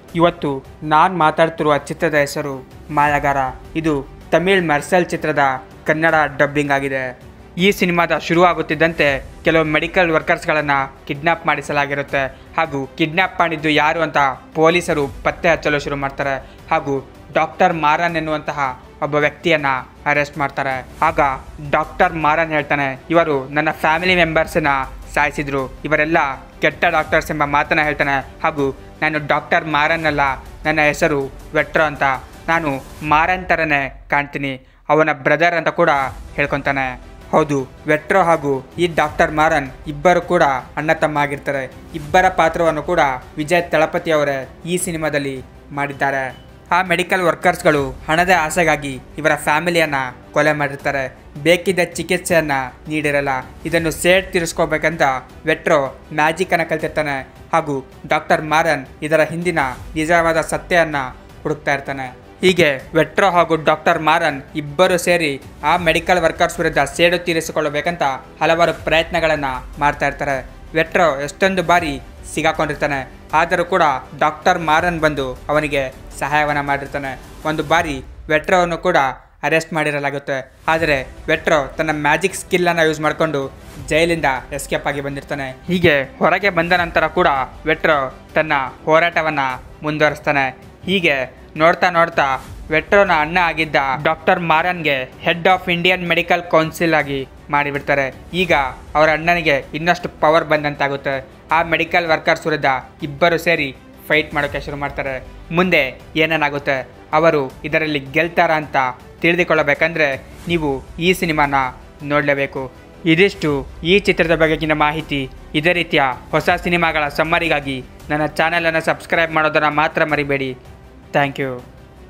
ಇವತ್ತು ನಾನು ಮಾತಾಡ್ತಿರುವ ಚಿತ್ರದ ಹೆಸರು ಮಾಯಾಗಾರ. ಇದು ತಮಿಳ್ ಮೆರ್ಸಲ್ ಚಿತ್ರದ ಕನ್ನಡ ಡಬ್ಬಿಂಗ್ ಆಗಿದೆ. ಈ ಸಿನಿಮಾದ ಶುರುವಾಗುತ್ತಿದ್ದಂತೆ ಕೆಲವು ಮೆಡಿಕಲ್ ವರ್ಕರ್ಸ್ಗಳನ್ನು ಕಿಡ್ನಾಪ್ ಮಾಡಿಸಲಾಗಿರುತ್ತೆ. ಹಾಗೂ ಕಿಡ್ನಾಪ್ ಮಾಡಿದ್ದು ಯಾರು ಅಂತ ಪೊಲೀಸರು ಪತ್ತೆ ಹಚ್ಚಲು ಶುರು ಮಾಡ್ತಾರೆ. ಹಾಗೂ ಡಾಕ್ಟರ್ ಮಾರನ್ ಎನ್ನುವಂತಹ ಒಬ್ಬ ವ್ಯಕ್ತಿಯನ್ನು ಅರೆಸ್ಟ್ ಮಾಡ್ತಾರೆ. ಆಗ ಡಾಕ್ಟರ್ ಮಾರನ್ ಹೇಳ್ತಾನೆ, ಇವರು ನನ್ನ ಫ್ಯಾಮಿಲಿ ಮೆಂಬರ್ಸನ್ನ ಸಾಯಿಸಿದ್ರು, ಇವರೆಲ್ಲ ಕೆಟ್ಟ ಡಾಕ್ಟರ್ಸ್ ಎಂಬ ಮಾತನ್ನು ಹೇಳ್ತಾನೆ. ಹಾಗೂ ನಾನು ಡಾಕ್ಟರ್ ಮಾರನ್ ಅಲ್ಲ, ನನ್ನ ಹೆಸರು ವೆಟ್ರೋ ಅಂತ, ನಾನು ಮಾರನ್ ಥರನೇ ಕಾಣ್ತೀನಿ, ಅವನ ಬ್ರದರ್ ಅಂತ ಕೂಡ ಹೇಳ್ಕೊತಾನೆ. ಹೌದು, ವೆಟ್ರೋ ಹಾಗೂ ಈ ಡಾಕ್ಟರ್ ಮಾರನ್ ಇಬ್ಬರು ಕೂಡ ಅಣ್ಣ ತಮ್ಮ ಆಗಿರ್ತಾರೆ. ಇಬ್ಬರ ಪಾತ್ರವನ್ನು ಕೂಡ ವಿಜಯ್ ತಳಪತಿ ಅವರೇ ಈ ಸಿನಿಮಾದಲ್ಲಿ ಮಾಡಿದ್ದಾರೆ. ಆ ಮೆಡಿಕಲ್ ವರ್ಕರ್ಸ್ಗಳು ಹಣದ ಆಸೆಗಾಗಿ ಇವರ ಫ್ಯಾಮಿಲಿಯನ್ನು ಕೊಲೆ ಮಾಡಿರ್ತಾರೆ. ಬೇಕಿದ್ದ ಚಿಕಿತ್ಸೆಯನ್ನು ನೀಡಿರಲ್ಲ. ಇದನ್ನು ಸೇಡ್ ತೀರಿಸ್ಕೋಬೇಕಂತ ವೆಟ್ರೋ ಮ್ಯಾಜಿಕನ್ನು ಕಲ್ತಿರ್ತಾನೆ. ಹಾಗೂ ಡಾಕ್ಟರ್ ಮಾರನ್ ಇದರ ಹಿಂದಿನ ನಿಜವಾದ ಸತ್ಯವನ್ನು ಹುಡುಕ್ತಾ ಇರ್ತಾನೆ. ಹೀಗೆ ವೆಟ್ರೋ ಹಾಗೂ ಡಾಕ್ಟರ್ ಮಾರನ್ ಇಬ್ಬರು ಸೇರಿ ಆ ಮೆಡಿಕಲ್ ವರ್ಕರ್ಸ್ ವಿರುದ್ಧ ಸೇಡು ತೀರಿಸಿಕೊಳ್ಳಬೇಕಂತ ಹಲವಾರು ಪ್ರಯತ್ನಗಳನ್ನು ಮಾಡ್ತಾ ಇರ್ತಾರೆ. ವೆಟ್ರೋ ಎಷ್ಟೊಂದು ಬಾರಿ ಸಿಗಾಕೊಂಡಿರ್ತಾನೆ. ಆದರೂ ಕೂಡ ಡಾಕ್ಟರ್ ಮಾರನ್ ಬಂದು ಅವನಿಗೆ ಸಹಾಯವನ್ನು ಮಾಡಿರ್ತಾನೆ. ಒಂದು ಬಾರಿ ವೆಟ್ರೋವನ್ನು ಕೂಡ ಅರೆಸ್ಟ್ ಮಾಡಿರಲಾಗುತ್ತೆ. ಆದರೆ ವೆಟ್ರೋ ತನ್ನ ಮ್ಯಾಜಿಕ್ ಸ್ಕಿಲ್ಲನ್ನು ಯೂಸ್ ಮಾಡಿಕೊಂಡು ಜೈಲಿಂದ ಎಸ್ಕೇಪ್ ಆಗಿ ಬಂದಿರ್ತಾನೆ. ಹೀಗೆ ಹೊರಗೆ ಬಂದ ನಂತರ ಕೂಡ ವೆಟ್ರೋ ತನ್ನ ಹೋರಾಟವನ್ನು ಮುಂದುವರಿಸ್ತಾನೆ. ಹೀಗೆ ನೋಡ್ತಾ ನೋಡ್ತಾ ವೆಟ್ರೋನ ಅಣ್ಣ ಆಗಿದ್ದ ಡಾಕ್ಟರ್ ಮಾರನ್ಗೆ head of Indian medical council ಆಗಿ ಮಾಡಿಬಿಡ್ತಾರೆ. ಈಗ ಅವರ ಅಣ್ಣನಿಗೆ ಇನ್ನಷ್ಟು ಪವರ್ ಬಂದಂತಾಗುತ್ತೆ. ಆ ಮೆಡಿಕಲ್ ವರ್ಕರ್ಸ್ ವಿರುದ್ಧ ಇಬ್ಬರು ಸೇರಿ ಫೈಟ್ ಮಾಡೋಕ್ಕೆ ಶುರು ಮಾಡ್ತಾರೆ. ಮುಂದೆ ಏನೇನಾಗುತ್ತೆ, ಅವರು ಇದರಲ್ಲಿ ಗೆಲ್ತಾರ ಅಂತ ತಿಳಿದುಕೊಳ್ಳಬೇಕಂದ್ರೆ ನೀವು ಈ ಸಿನಿಮಾನ ನೋಡಲೇಬೇಕು. ಇದಿಷ್ಟು ಈ ಚಿತ್ರದ ಬಗೆಗಿನ ಮಾಹಿತಿ. ಇದೇ ರೀತಿಯ ಹೊಸ ಸಿನಿಮಾಗಳ ಸಮ್ಮರಿಗಾಗಿ ನನ್ನ ಚಾನಲನ್ನು ಸಬ್ಸ್ಕ್ರೈಬ್ ಮಾಡೋದನ್ನು ಮಾತ್ರ ಮರಿಬೇಡಿ. Thank you.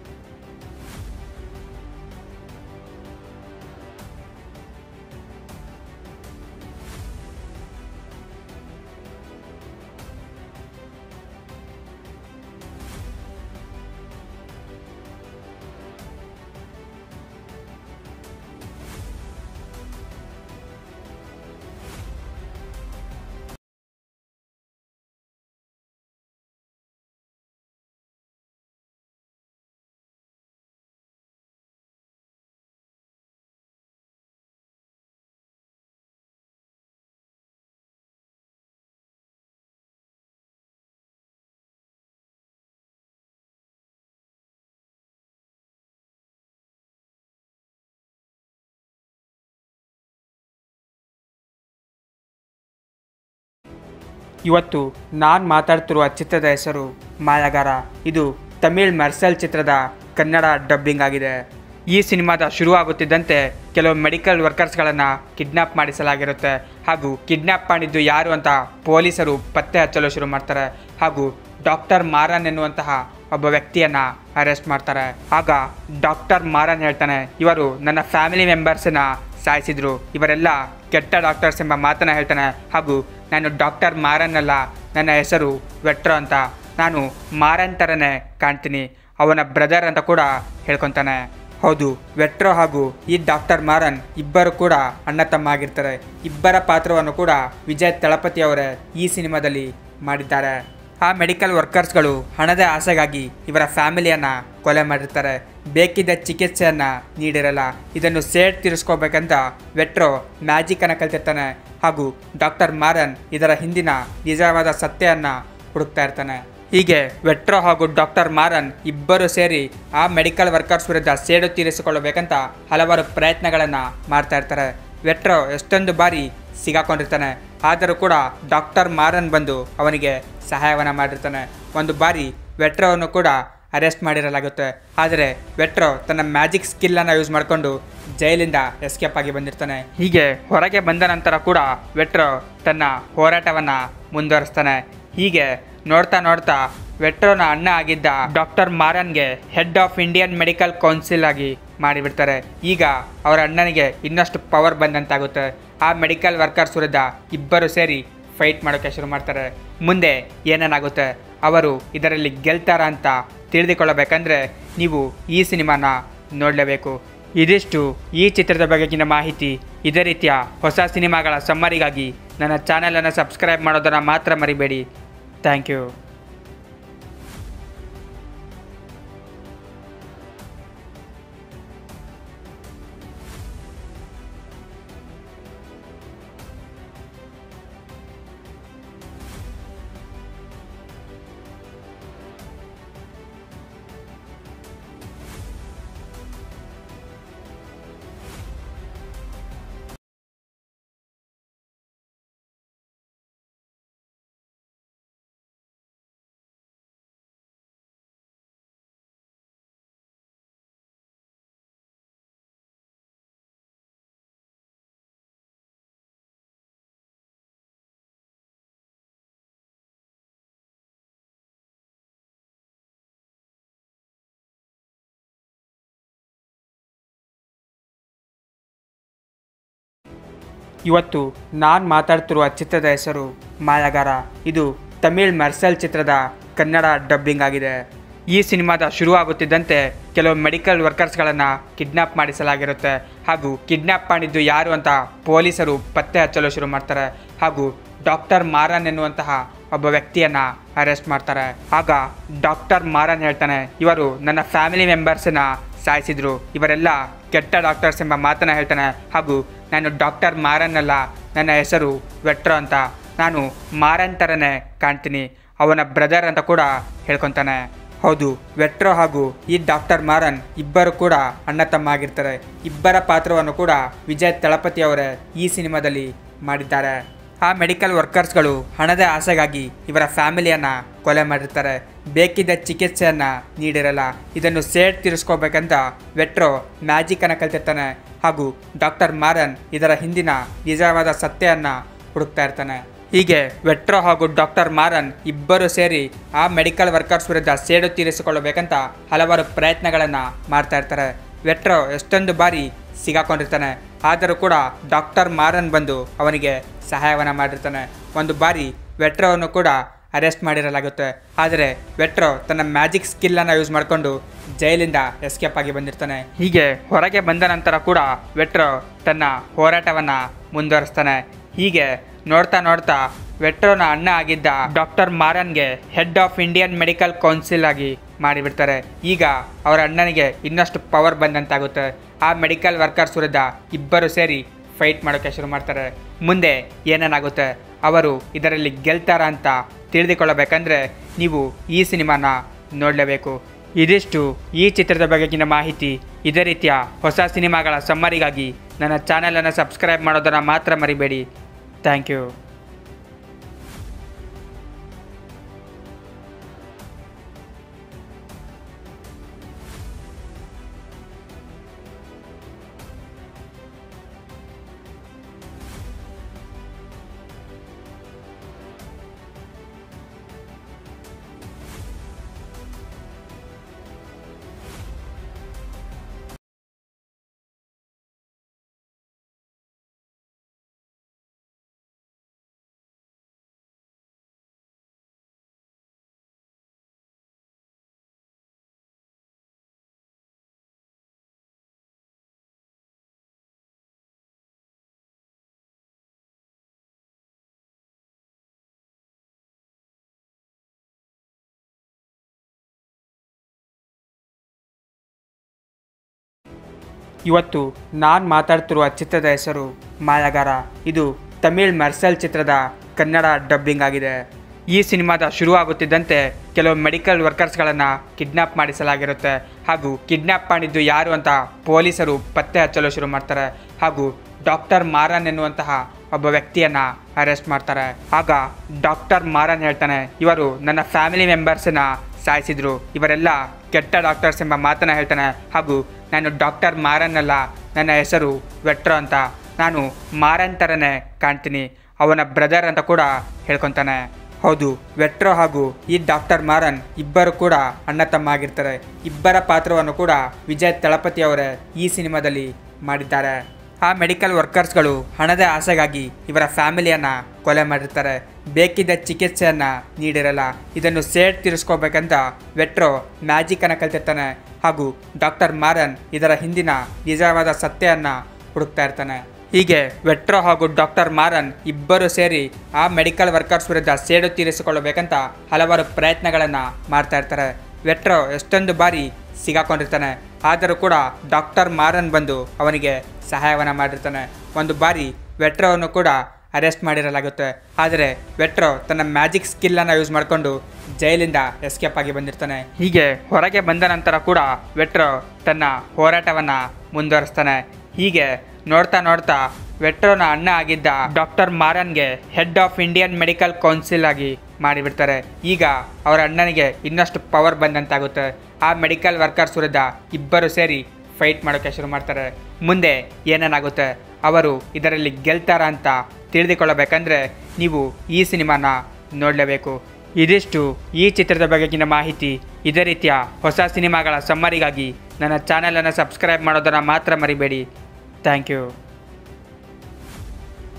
ಇವತ್ತು ನಾನು ಮಾತಾಡ್ತಿರುವ ಚಿತ್ರದ ಹೆಸರು ಮಾಯಾಗಾರ. ಇದು ತಮಿಳ್ ಮೆರ್ಸಲ್ ಚಿತ್ರದ ಕನ್ನಡ ಡಬ್ಬಿಂಗ್ ಆಗಿದೆ. ಈ ಸಿನಿಮಾದ ಶುರುವಾಗುತ್ತಿದ್ದಂತೆ ಕೆಲವು ಮೆಡಿಕಲ್ ವರ್ಕರ್ಸ್ಗಳನ್ನು ಕಿಡ್ನಾಪ್ ಮಾಡಿಸಲಾಗಿರುತ್ತೆ. ಹಾಗೂ ಕಿಡ್ನಾಪ್ ಮಾಡಿದ್ದು ಯಾರು ಅಂತ ಪೊಲೀಸರು ಪತ್ತೆ ಹಚ್ಚಲು ಶುರು ಮಾಡ್ತಾರೆ. ಹಾಗೂ ಡಾಕ್ಟರ್ ಮಾರನ್ ಎನ್ನುವಂತಹ ಒಬ್ಬ ವ್ಯಕ್ತಿಯನ್ನು ಅರೆಸ್ಟ್ ಮಾಡ್ತಾರೆ. ಆಗ ಡಾಕ್ಟರ್ ಮಾರನ್ ಹೇಳ್ತಾನೆ, ಇವರು ನನ್ನ ಫ್ಯಾಮಿಲಿ ಮೆಂಬರ್ಸನ್ನ ಸಾಯಿಸಿದ್ರು, ಇವರೆಲ್ಲ ಕೆಟ್ಟ ಡಾಕ್ಟರ್ಸ್ ಎಂಬ ಮಾತನ್ನು ಹೇಳ್ತಾನೆ. ಹಾಗೂ ನಾನು ಡಾಕ್ಟರ್ ಮಾರನ್ ಅಲ್ಲ, ನನ್ನ ಹೆಸರು ವೆಟ್ರೋ ಅಂತ, ನಾನು ಮಾರನ್ ಥರನೇ ಕಾಣ್ತೀನಿ, ಅವನ ಬ್ರದರ್ ಅಂತ ಕೂಡ ಹೇಳ್ಕೊತಾನೆ. ಹೌದು, ವೆಟ್ರೋ ಹಾಗೂ ಈ ಡಾಕ್ಟರ್ ಮಾರನ್ ಇಬ್ಬರು ಕೂಡ ಅಣ್ಣ ತಮ್ಮ ಆಗಿರ್ತಾರೆ. ಇಬ್ಬರ ಪಾತ್ರವನ್ನು ಕೂಡ ವಿಜಯ್ ತಳಪತಿ ಅವರೇ ಈ ಸಿನಿಮಾದಲ್ಲಿ ಮಾಡಿದ್ದಾರೆ. ಆ ಮೆಡಿಕಲ್ ವರ್ಕರ್ಸ್ಗಳು ಹಣದ ಆಸೆಗಾಗಿ ಇವರ ಫ್ಯಾಮಿಲಿಯನ್ನು ಕೊಲೆ ಮಾಡಿರ್ತಾರೆ. ಬೇಕಿದ್ದ ಚಿಕಿತ್ಸೆಯನ್ನು ನೀಡಿರಲ್ಲ. ಇದನ್ನು ಸೇಡ್ ತೀರಿಸ್ಕೋಬೇಕಂತ ವೆಟ್ರೋ ಮ್ಯಾಜಿಕನ್ನು ಕಲ್ತಿರ್ತಾನೆ. ಹಾಗೂ ಡಾಕ್ಟರ್ ಮಾರನ್ ಇದರ ಹಿಂದಿನ ನಿಜವಾದ ಸತ್ಯವನ್ನು ಹುಡುಕ್ತಾ ಇರ್ತಾನೆ. ಹೀಗೆ ವೆಟ್ರೋ ಹಾಗೂ ಡಾಕ್ಟರ್ ಮಾರನ್ ಇಬ್ಬರು ಸೇರಿ ಆ ಮೆಡಿಕಲ್ ವರ್ಕರ್ಸ್ ವಿರುದ್ಧ ಸೇಡು ತೀರಿಸಿಕೊಳ್ಳಬೇಕಂತ ಹಲವಾರು ಪ್ರಯತ್ನಗಳನ್ನು ಮಾಡ್ತಾ ಇರ್ತಾರೆ. ವೆಟ್ರೋ ಎಷ್ಟೊಂದು ಬಾರಿ ಸಿಗಾಕೊಂಡಿರ್ತಾನೆ. ಆದರೂ ಕೂಡ ಡಾಕ್ಟರ್ ಮಾರನ್ ಬಂದು ಅವನಿಗೆ ಸಹಾಯವನ್ನು ಮಾಡಿರ್ತಾನೆ. ಒಂದು ಬಾರಿ ವೆಟ್ರೋವನ್ನು ಕೂಡ ಅರೆಸ್ಟ್ ಮಾಡಿರಲಾಗುತ್ತೆ. ಆದರೆ ವೆಟ್ರೋ ತನ್ನ ಮ್ಯಾಜಿಕ್ ಸ್ಕಿಲ್ಲನ್ನು ಯೂಸ್ ಮಾಡಿಕೊಂಡು ಜೈಲಿಂದ ಎಸ್ಕೇಪ್ ಆಗಿ ಬಂದಿರ್ತಾನೆ. ಹೀಗೆ ಹೊರಗೆ ಬಂದ ನಂತರ ಕೂಡ ವೆಟ್ರೋ ತನ್ನ ಹೋರಾಟವನ್ನು ಮುಂದುವರಿಸ್ತಾನೆ. ಹೀಗೆ ನೋಡ್ತಾ ನೋಡ್ತಾ ವೆಟ್ರೋನ ಅಣ್ಣ ಆಗಿದ್ದ ಡಾಕ್ಟರ್ ಮಾರನ್ಗೆ head of Indian medical council ಆಗಿ ಮಾಡಿಬಿಡ್ತಾರೆ. ಈಗ ಅವರ ಅಣ್ಣನಿಗೆ ಇನ್ನಷ್ಟು ಪವರ್ ಬಂದಂತಾಗುತ್ತೆ. ಆ ಮೆಡಿಕಲ್ ವರ್ಕರ್ಸ್ ವಿರುದ್ಧ ಇಬ್ಬರು ಸೇರಿ ಫೈಟ್ ಮಾಡೋಕ್ಕೆ ಶುರು ಮಾಡ್ತಾರೆ. ಮುಂದೆ ಏನೇನಾಗುತ್ತೆ, ಅವರು ಇದರಲ್ಲಿ ಗೆಲ್ತಾರ ಅಂತ ತಿಳಿದುಕೊಳ್ಳಬೇಕಂದ್ರೆ ನೀವು ಈ ಸಿನಿಮಾನ ನೋಡಲೇಬೇಕು. ಇದಿಷ್ಟು ಈ ಚಿತ್ರದ ಬಗೆಗಿನ ಮಾಹಿತಿ. ಇದೇ ರೀತಿಯ ಹೊಸ ಸಿನಿಮಾಗಳ ಸಮ್ಮರಿಗಾಗಿ ನನ್ನ ಚಾನಲನ್ನು ಸಬ್ಸ್ಕ್ರೈಬ್ ಮಾಡೋದನ್ನು ಮಾತ್ರ ಮರಿಬೇಡಿ. Thank you. ಇವತ್ತು ನಾನು ಮಾತಾಡ್ತಿರುವ ಚಿತ್ರದ ಹೆಸರು ಮಾಯಾಗಾರ. ಇದು ತಮಿಳ್ ಮೆರ್ಸಲ್ ಚಿತ್ರದ ಕನ್ನಡ ಡಬ್ಬಿಂಗ್ ಆಗಿದೆ. ಈ ಸಿನಿಮಾದ ಶುರುವಾಗುತ್ತಿದ್ದಂತೆ ಕೆಲವು ಮೆಡಿಕಲ್ ವರ್ಕರ್ಸ್ಗಳನ್ನು ಕಿಡ್ನ್ಯಾಪ್ ಮಾಡಿಸಲಾಗಿರುತ್ತೆ. ಹಾಗೂ ಕಿಡ್ನ್ಯಾಪ್ ಮಾಡಿದ್ದು ಯಾರು ಅಂತ ಪೊಲೀಸರು ಪತ್ತೆ ಹಚ್ಚಲು ಶುರು ಮಾಡ್ತಾರೆ. ಹಾಗೂ ಡಾಕ್ಟರ್ ಮಾರನ್ ಎನ್ನುವಂತಹ ಒಬ್ಬ ವ್ಯಕ್ತಿಯನ್ನು ಅರೆಸ್ಟ್ ಮಾಡ್ತಾರೆ. ಆಗ ಡಾಕ್ಟರ್ ಮಾರನ್ ಹೇಳ್ತಾನೆ, ಇವರು ನನ್ನ ಫ್ಯಾಮಿಲಿ ಮೆಂಬರ್ಸನ್ನ ಸಾಯಿಸಿದ್ರು, ಇವರೆಲ್ಲ ಕೆಟ್ಟ ಡಾಕ್ಟರ್ಸ್ ಎಂಬ ಮಾತನ್ನು ಹೇಳ್ತಾನೆ. ಹಾಗೂ ನಾನು ಡಾಕ್ಟರ್ ಮಾರನ್ ಅಲ್ಲ, ನನ್ನ ಹೆಸರು ವೆಟ್ರೋ ಅಂತ, ನಾನು ಮಾರನ್ ಥರನೇ ಕಾಣ್ತೀನಿ, ಅವನ ಬ್ರದರ್ ಅಂತ ಕೂಡ ಹೇಳ್ಕೊತಾನೆ. ಹೌದು, ವೆಟ್ರೋ ಹಾಗೂ ಈ ಡಾಕ್ಟರ್ ಮಾರನ್ ಇಬ್ಬರು ಕೂಡ ಅಣ್ಣ ತಮ್ಮ ಆಗಿರ್ತಾರೆ. ಇಬ್ಬರ ಪಾತ್ರವನ್ನು ಕೂಡ ವಿಜಯ್ ತಳಪತಿ ಅವರೇ ಈ ಸಿನಿಮಾದಲ್ಲಿ ಮಾಡಿದ್ದಾರೆ. ಆ ಮೆಡಿಕಲ್ ವರ್ಕರ್ಸ್ಗಳು ಹಣದ ಆಸೆಗಾಗಿ ಇವರ ಫ್ಯಾಮಿಲಿಯನ್ನು ಕೊಲೆ ಮಾಡಿರ್ತಾರೆ. ಬೇಕಿದ್ದ ಚಿಕಿತ್ಸೆಯನ್ನು ನೀಡಿರಲ್ಲ. ಇದನ್ನು ಸೇಡ್ ತೀರಿಸ್ಕೋಬೇಕಂತ ವೆಟ್ರೋ ಮ್ಯಾಜಿಕನ್ನು ಕಲ್ತಿರ್ತಾನೆ. ಹಾಗೂ ಡಾಕ್ಟರ್ ಮಾರನ್ ಇದರ ಹಿಂದಿನ ನಿಜವಾದ ಸತ್ಯವನ್ನು ಹುಡುಕ್ತಾ ಇರ್ತಾನೆ. ಹೀಗೆ ವೆಟ್ರೋ ಹಾಗೂ ಡಾಕ್ಟರ್ ಮಾರನ್ ಇಬ್ಬರು ಸೇರಿ ಆ ಮೆಡಿಕಲ್ ವರ್ಕರ್ಸ್ ವಿರುದ್ಧ ಸೇಡು ತೀರಿಸಿಕೊಳ್ಳಬೇಕಂತ ಹಲವಾರು ಪ್ರಯತ್ನಗಳನ್ನು ಮಾಡ್ತಾ ಇರ್ತಾರೆ. ವೆಟ್ರೋ ಎಷ್ಟೊಂದು ಬಾರಿ ಸಿಗಾಕೊಂಡಿರ್ತಾನೆ. ಆದರೂ ಕೂಡ ಡಾಕ್ಟರ್ ಮಾರನ್ ಬಂದು ಅವನಿಗೆ ಸಹಾಯವನ್ನು ಮಾಡಿರ್ತಾನೆ. ಒಂದು ಬಾರಿ ವೆಟ್ರೋವನ್ನು ಕೂಡ ಅರೆಸ್ಟ್ ಮಾಡಿರಲಾಗುತ್ತೆ. ಆದರೆ ವೆಟ್ರೋ ತನ್ನ ಮ್ಯಾಜಿಕ್ ಸ್ಕಿಲ್ಲನ್ನು ಯೂಸ್ ಮಾಡಿಕೊಂಡು ಜೈಲಿಂದ ಎಸ್ಕೇಪ್ ಆಗಿ ಬಂದಿರ್ತಾನೆ. ಹೀಗೆ ಹೊರಗೆ ಬಂದ ನಂತರ ಕೂಡ ವೆಟ್ರೋ ತನ್ನ ಹೋರಾಟವನ್ನು ಮುಂದುವರಿಸ್ತಾನೆ. ಹೀಗೆ ನೋಡ್ತಾ ನೋಡ್ತಾ ವೆಟ್ರೋನ ಅಣ್ಣ ಆಗಿದ್ದ ಡಾಕ್ಟರ್ ಮಾರನ್ಗೆ head of Indian medical council ಆಗಿ ಮಾಡಿಬಿಡ್ತಾರೆ. ಈಗ ಅವರ ಅಣ್ಣನಿಗೆ ಇನ್ನಷ್ಟು ಪವರ್ ಬಂದಂತಾಗುತ್ತೆ. ಆ ಮೆಡಿಕಲ್ ವರ್ಕರ್ಸ್ ವಿರುದ್ಧ ಇಬ್ಬರು ಸೇರಿ ಫೈಟ್ ಮಾಡೋಕ್ಕೆ ಶುರು ಮಾಡ್ತಾರೆ. ಮುಂದೆ ಏನೇನಾಗುತ್ತೆ, ಅವರು ಇದರಲ್ಲಿ ಗೆಲ್ತಾರ ಅಂತ ತಿಳಿದುಕೊಳ್ಳಬೇಕಂದ್ರೆ ನೀವು ಈ ಸಿನಿಮಾನ ನೋಡಲೇಬೇಕು. ಇದಿಷ್ಟು ಈ ಚಿತ್ರದ ಬಗೆಗಿನ ಮಾಹಿತಿ. ಇದೇ ರೀತಿಯ ಹೊಸ ಸಿನಿಮಾಗಳ ಸಮ್ಮರಿಗಾಗಿ ನನ್ನ ಚಾನಲನ್ನು ಸಬ್ಸ್ಕ್ರೈಬ್ ಮಾಡೋದನ್ನು ಮಾತ್ರ ಮರಿಬೇಡಿ. Thank you. ಇವತ್ತು ನಾನು ಮಾತಾಡ್ತಿರುವ ಚಿತ್ರದ ಹೆಸರು ಮಾಯಾಗಾರ. ಇದು ತಮಿಳ್ ಮೆರ್ಸಲ್ ಚಿತ್ರದ ಕನ್ನಡ ಡಬ್ಬಿಂಗ್ ಆಗಿದೆ. ಈ ಸಿನಿಮಾದ ಶುರುವಾಗುತ್ತಿದ್ದಂತೆ ಕೆಲವು ಮೆಡಿಕಲ್ ವರ್ಕರ್ಸ್ಗಳನ್ನು ಕಿಡ್ನ್ಯಾಪ್ ಮಾಡಿಸಲಾಗಿರುತ್ತೆ. ಹಾಗೂ ಕಿಡ್ನ್ಯಾಪ್ ಮಾಡಿದ್ದು ಯಾರು ಅಂತ ಪೊಲೀಸರು ಪತ್ತೆ ಹಚ್ಚಲು ಶುರು ಮಾಡ್ತಾರೆ. ಹಾಗೂ ಡಾಕ್ಟರ್ ಮಾರನ್ ಎನ್ನುವಂತಹ ಒಬ್ಬ ವ್ಯಕ್ತಿಯನ್ನು ಅರೆಸ್ಟ್ ಮಾಡ್ತಾರೆ. ಆಗ ಡಾಕ್ಟರ್ ಮಾರನ್ ಹೇಳ್ತಾನೆ, ಇವರು ನನ್ನ ಫ್ಯಾಮಿಲಿ ಮೆಂಬರ್ಸನ್ನ ಸಾಯಿಸಿದ್ರು, ಇವರೆಲ್ಲ ಕೆಟ್ಟ ಡಾಕ್ಟರ್ಸ್ ಎಂಬ ಮಾತನ್ನು ಹೇಳ್ತಾನೆ. ಹಾಗೂ ನಾನು ಡಾಕ್ಟರ್ ಮಾರನ್ ಅಲ್ಲ, ನನ್ನ ಹೆಸರು ವೆಟ್ರೋ ಅಂತ, ನಾನು ಮಾರನ್ ಥರನೇ ಕಾಣ್ತೀನಿ, ಅವನ ಬ್ರದರ್ ಅಂತ ಕೂಡ ಹೇಳ್ಕೊತಾನೆ. ಹೌದು, ವೆಟ್ರೋ ಹಾಗೂ ಈ ಡಾಕ್ಟರ್ ಮಾರನ್ ಇಬ್ಬರು ಕೂಡ ಅಣ್ಣ ತಮ್ಮ ಆಗಿರ್ತಾರೆ. ಇಬ್ಬರ ಪಾತ್ರವನ್ನು ಕೂಡ ವಿಜಯ್ ತಳಪತಿ ಅವರೇ ಈ ಸಿನಿಮಾದಲ್ಲಿ ಮಾಡಿದ್ದಾರೆ. ಆ ಮೆಡಿಕಲ್ ವರ್ಕರ್ಸ್ಗಳು ಹಣದ ಆಸೆಗಾಗಿ ಇವರ ಫ್ಯಾಮಿಲಿಯನ್ನು ಕೊಲೆ ಮಾಡಿರ್ತಾರೆ. ಬೇಕಿದ್ದ ಚಿಕಿತ್ಸೆಯನ್ನು ನೀಡಿರಲ್ಲ. ಇದನ್ನು ಸೇಡ್ ತೀರಿಸ್ಕೋಬೇಕಂತ ವೆಟ್ರೋ ಮ್ಯಾಜಿಕನ್ನು ಕಲ್ತಿರ್ತಾನೆ. ಹಾಗೂ ಡಾಕ್ಟರ್ ಮಾರನ್ ಇದರ ಹಿಂದಿನ ನಿಜವಾದ ಸತ್ಯವನ್ನು ಹುಡುಕ್ತಾ ಇರ್ತಾನೆ. ಹೀಗೆ ವೆಟ್ರೋ ಹಾಗೂ ಡಾಕ್ಟರ್ ಮಾರನ್ ಇಬ್ಬರು ಸೇರಿ ಆ ಮೆಡಿಕಲ್ ವರ್ಕರ್ಸ್ ವಿರುದ್ಧ ಸೇಡು ತೀರಿಸಿಕೊಳ್ಳಬೇಕಂತ ಹಲವಾರು ಪ್ರಯತ್ನಗಳನ್ನು ಮಾಡ್ತಾ ಇರ್ತಾರೆ. ವೆಟ್ರೋ ಎಷ್ಟೊಂದು ಬಾರಿ ಸಿಗಾಕೊಂಡಿರ್ತಾನೆ. ಆದರೂ ಕೂಡ ಡಾಕ್ಟರ್ ಮಾರನ್ ಬಂದು ಅವನಿಗೆ ಸಹಾಯವನ್ನು ಮಾಡಿರ್ತಾನೆ. ಒಂದು ಬಾರಿ ವೆಟ್ರೋವನ್ನು ಕೂಡ ಅರೆಸ್ಟ್ ಮಾಡಿರಲಾಗುತ್ತೆ. ಆದರೆ ವೆಟ್ರೋ ತನ್ನ ಮ್ಯಾಜಿಕ್ ಸ್ಕಿಲ್ಲನ್ನು ಯೂಸ್ ಮಾಡಿಕೊಂಡು ಜೈಲಿಂದ ಎಸ್ಕೇಪ್ ಆಗಿ ಬಂದಿರ್ತಾನೆ. ಹೀಗೆ ಹೊರಗೆ ಬಂದ ನಂತರ ಕೂಡ ವೆಟ್ರೋ ತನ್ನ ಹೋರಾಟವನ್ನು ಮುಂದುವರಿಸ್ತಾನೆ. ಹೀಗೆ ನೋಡ್ತಾ ನೋಡ್ತಾ ವೆಟ್ರೋನ ಅಣ್ಣ ಆಗಿದ್ದ ಡಾಕ್ಟರ್ ಮಾರನ್ಗೆ head of Indian medical council ಆಗಿ ಮಾಡಿಬಿಡ್ತಾರೆ. ಈಗ ಅವರ ಅಣ್ಣನಿಗೆ ಇನ್ನಷ್ಟು ಪವರ್ ಬಂದಂತಾಗುತ್ತೆ. ಆ ಮೆಡಿಕಲ್ ವರ್ಕರ್ಸ್ ವಿರುದ್ಧ ಇಬ್ಬರು ಸೇರಿ ಫೈಟ್ ಮಾಡೋಕ್ಕೆ ಶುರು ಮಾಡ್ತಾರೆ. ಮುಂದೆ ಏನೇನಾಗುತ್ತೆ, ಅವರು ಇದರಲ್ಲಿ ಗೆಲ್ತಾರ ಅಂತ ತಿಳಿದುಕೊಳ್ಳಬೇಕಂದ್ರೆ ನೀವು ಈ ಸಿನಿಮಾನ ನೋಡಲೇಬೇಕು. ಇದಿಷ್ಟು ಈ ಚಿತ್ರದ ಬಗೆಗಿನ ಮಾಹಿತಿ. ಇದೇ ರೀತಿಯ ಹೊಸ ಸಿನಿಮಾಗಳ ಸಮ್ಮರಿಗಾಗಿ ನನ್ನ ಚಾನಲನ್ನು ಸಬ್ಸ್ಕ್ರೈಬ್ ಮಾಡೋದನ್ನು ಮಾತ್ರ ಮರಿಬೇಡಿ. Thank you.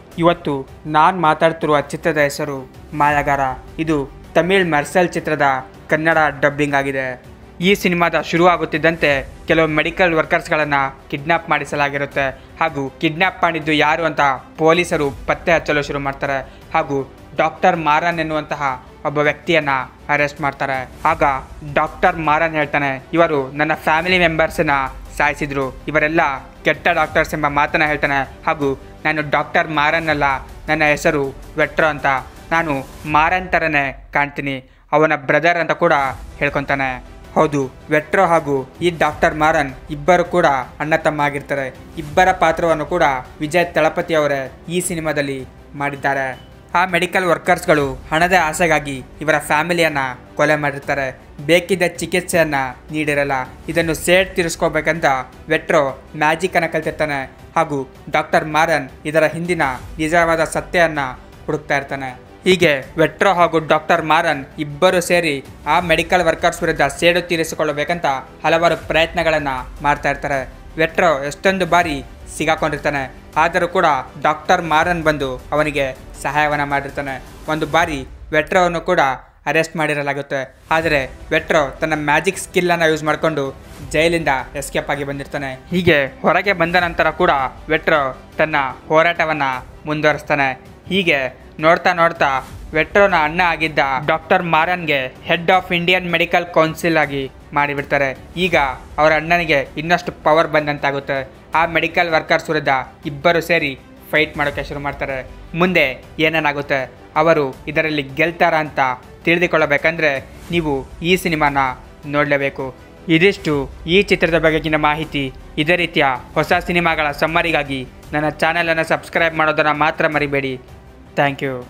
ಇವತ್ತು ನಾನು ಮಾತಾಡ್ತಿರುವ ಚಿತ್ರದ ಹೆಸರು ಮಾಯಾಗಾರ. ಇದು ತಮಿಳ್ ಮರ್ಸಲ್ ಚಿತ್ರದ ಕನ್ನಡ ಡಬ್ಬಿಂಗ್ ಆಗಿದೆ. ಈ ಸಿನಿಮಾದ ಶುರುವಾಗುತ್ತಿದ್ದಂತೆ ಕೆಲವು ಮೆಡಿಕಲ್ ವರ್ಕರ್ಸ್ಗಳನ್ನು ಕಿಡ್ನ್ಯಾಪ್ ಮಾಡಿಸಲಾಗಿರುತ್ತೆ. ಹಾಗೂ ಕಿಡ್ನ್ಯಾಪ್ ಮಾಡಿದ್ದು ಯಾರು ಅಂತ ಪೊಲೀಸರು ಪತ್ತೆ ಹಚ್ಚಲು ಶುರು ಮಾಡ್ತಾರೆ. ಹಾಗೂ ಡಾಕ್ಟರ್ ಮಾರನ್ ಎನ್ನುವಂತಹ ಒಬ್ಬ ವ್ಯಕ್ತಿಯನ್ನು ಅರೆಸ್ಟ್ ಮಾಡ್ತಾರೆ. ಆಗ ಡಾಕ್ಟರ್ ಮಾರನ್ ಹೇಳ್ತಾನೆ, ಇವರು ನನ್ನ ಫ್ಯಾಮಿಲಿ ಮೆಂಬರ್ಸನ್ನ ಸಾಯಿಸಿದ್ರು, ಇವರೆಲ್ಲ ಕೆಟ್ಟ ಡಾಕ್ಟರ್ಸ್ ಎಂಬ ಮಾತನ್ನು ಹೇಳ್ತಾನೆ. ಹಾಗೂ ನಾನು ಡಾಕ್ಟರ್ ಮಾರನ್ ಅಲ್ಲ, ನನ್ನ ಹೆಸರು ವೆಟ್ರೋ ಅಂತ, ನಾನು ಮಾರನ್ ಥರನೇ ಕಾಣ್ತೀನಿ, ಅವನ ಬ್ರದರ್ ಅಂತ ಕೂಡ ಹೇಳ್ಕೊತಾನೆ. ಹೌದು, ವೆಟ್ರೋ ಹಾಗೂ ಈ ಡಾಕ್ಟರ್ ಮಾರನ್ ಇಬ್ಬರು ಕೂಡ ಅಣ್ಣ ತಮ್ಮ ಆಗಿರ್ತಾರೆ. ಇಬ್ಬರ ಪಾತ್ರವನ್ನು ಕೂಡ ವಿಜಯ್ ತಳಪತಿ ಅವರೇ ಈ ಸಿನಿಮಾದಲ್ಲಿ ಮಾಡಿದ್ದಾರೆ. ಆ ಮೆಡಿಕಲ್ ವರ್ಕರ್ಸ್ಗಳು ಹಣದ ಆಸೆಗಾಗಿ ಇವರ ಫ್ಯಾಮಿಲಿಯನ್ನು ಕೊಲೆ ಮಾಡಿರ್ತಾರೆ. ಬೇಕಿದ್ದ ಚಿಕಿತ್ಸೆಯನ್ನು ನೀಡಿರಲ್ಲ. ಇದನ್ನು ಸೇಡ್ ತೀರಿಸ್ಕೋಬೇಕಂತ ವೆಟ್ರೋ ಮ್ಯಾಜಿಕನ್ನು ಕಲ್ತಿರ್ತಾನೆ. ಹಾಗೂ ಡಾಕ್ಟರ್ ಮಾರನ್ ಇದರ ಹಿಂದಿನ ನಿಜವಾದ ಸತ್ಯವನ್ನು ಹುಡುಕ್ತಾ ಇರ್ತಾನೆ. ಹೀಗೆ ವೆಟ್ರೋ ಹಾಗೂ ಡಾಕ್ಟರ್ ಮಾರನ್ ಇಬ್ಬರು ಸೇರಿ ಆ ಮೆಡಿಕಲ್ ವರ್ಕರ್ಸ್ ವಿರುದ್ಧ ಸೇಡು ತೀರಿಸಿಕೊಳ್ಳಬೇಕಂತ ಹಲವಾರು ಪ್ರಯತ್ನಗಳನ್ನು ಮಾಡ್ತಾ ಇರ್ತಾರೆ. ವೆಟ್ರೋ ಎಷ್ಟೊಂದು ಬಾರಿ ಸಿಗಾಕೊಂಡಿರ್ತಾನೆ. ಆದರೂ ಕೂಡ ಡಾಕ್ಟರ್ ಮಾರನ್ ಬಂದು ಅವನಿಗೆ ಸಹಾಯವನ್ನು ಮಾಡಿರ್ತಾನೆ. ಒಂದು ಬಾರಿ ವೆಟ್ರೋವನ್ನು ಕೂಡ ಅರೆಸ್ಟ್ ಮಾಡಿರಲಾಗುತ್ತೆ. ಆದರೆ ವೆಟ್ರೋ ತನ್ನ ಮ್ಯಾಜಿಕ್ ಸ್ಕಿಲ್ಲನ್ನು ಯೂಸ್ ಮಾಡಿಕೊಂಡು ಜೈಲಿಂದ ಎಸ್ಕೇಪ್ ಆಗಿ ಬಂದಿರ್ತಾನೆ. ಹೀಗೆ ಹೊರಗೆ ಬಂದ ನಂತರ ಕೂಡ ವೆಟ್ರೋ ತನ್ನ ಹೋರಾಟವನ್ನು ಮುಂದುವರಿಸ್ತಾನೆ. ಹೀಗೆ ನೋಡ್ತಾ ನೋಡ್ತಾ ವೆಟ್ರೋನ ಅಣ್ಣ ಆಗಿದ್ದ ಡಾಕ್ಟರ್ ಮಾರನ್ಗೆ head of Indian medical council ಆಗಿ ಮಾಡಿಬಿಡ್ತಾರೆ. ಈಗ ಅವರ ಅಣ್ಣನಿಗೆ ಇನ್ನಷ್ಟು ಪವರ್ ಬಂದಂತಾಗುತ್ತೆ. ಆ ಮೆಡಿಕಲ್ ವರ್ಕರ್ಸ್ ವಿರುದ್ಧ ಇಬ್ಬರು ಸೇರಿ ಫೈಟ್ ಮಾಡೋಕ್ಕೆ ಶುರು ಮಾಡ್ತಾರೆ. ಮುಂದೆ ಏನೇನಾಗುತ್ತೆ, ಅವರು ಇದರಲ್ಲಿ ಗೆಲ್ತಾರ ಅಂತ ತಿಳಿದುಕೊಳ್ಳಬೇಕಂದ್ರೆ ನೀವು ಈ ಸಿನಿಮಾನ ನೋಡಲೇಬೇಕು. ಇದಿಷ್ಟು ಈ ಚಿತ್ರದ ಬಗೆಗಿನ ಮಾಹಿತಿ. ಇದೇ ರೀತಿಯ ಹೊಸ ಸಿನಿಮಾಗಳ ಸಮ್ಮರಿಗಾಗಿ ನನ್ನ ಚಾನಲನ್ನು ಸಬ್ಸ್ಕ್ರೈಬ್ ಮಾಡೋದನ್ನು ಮಾತ್ರ ಮರಿಬೇಡಿ. Thank you.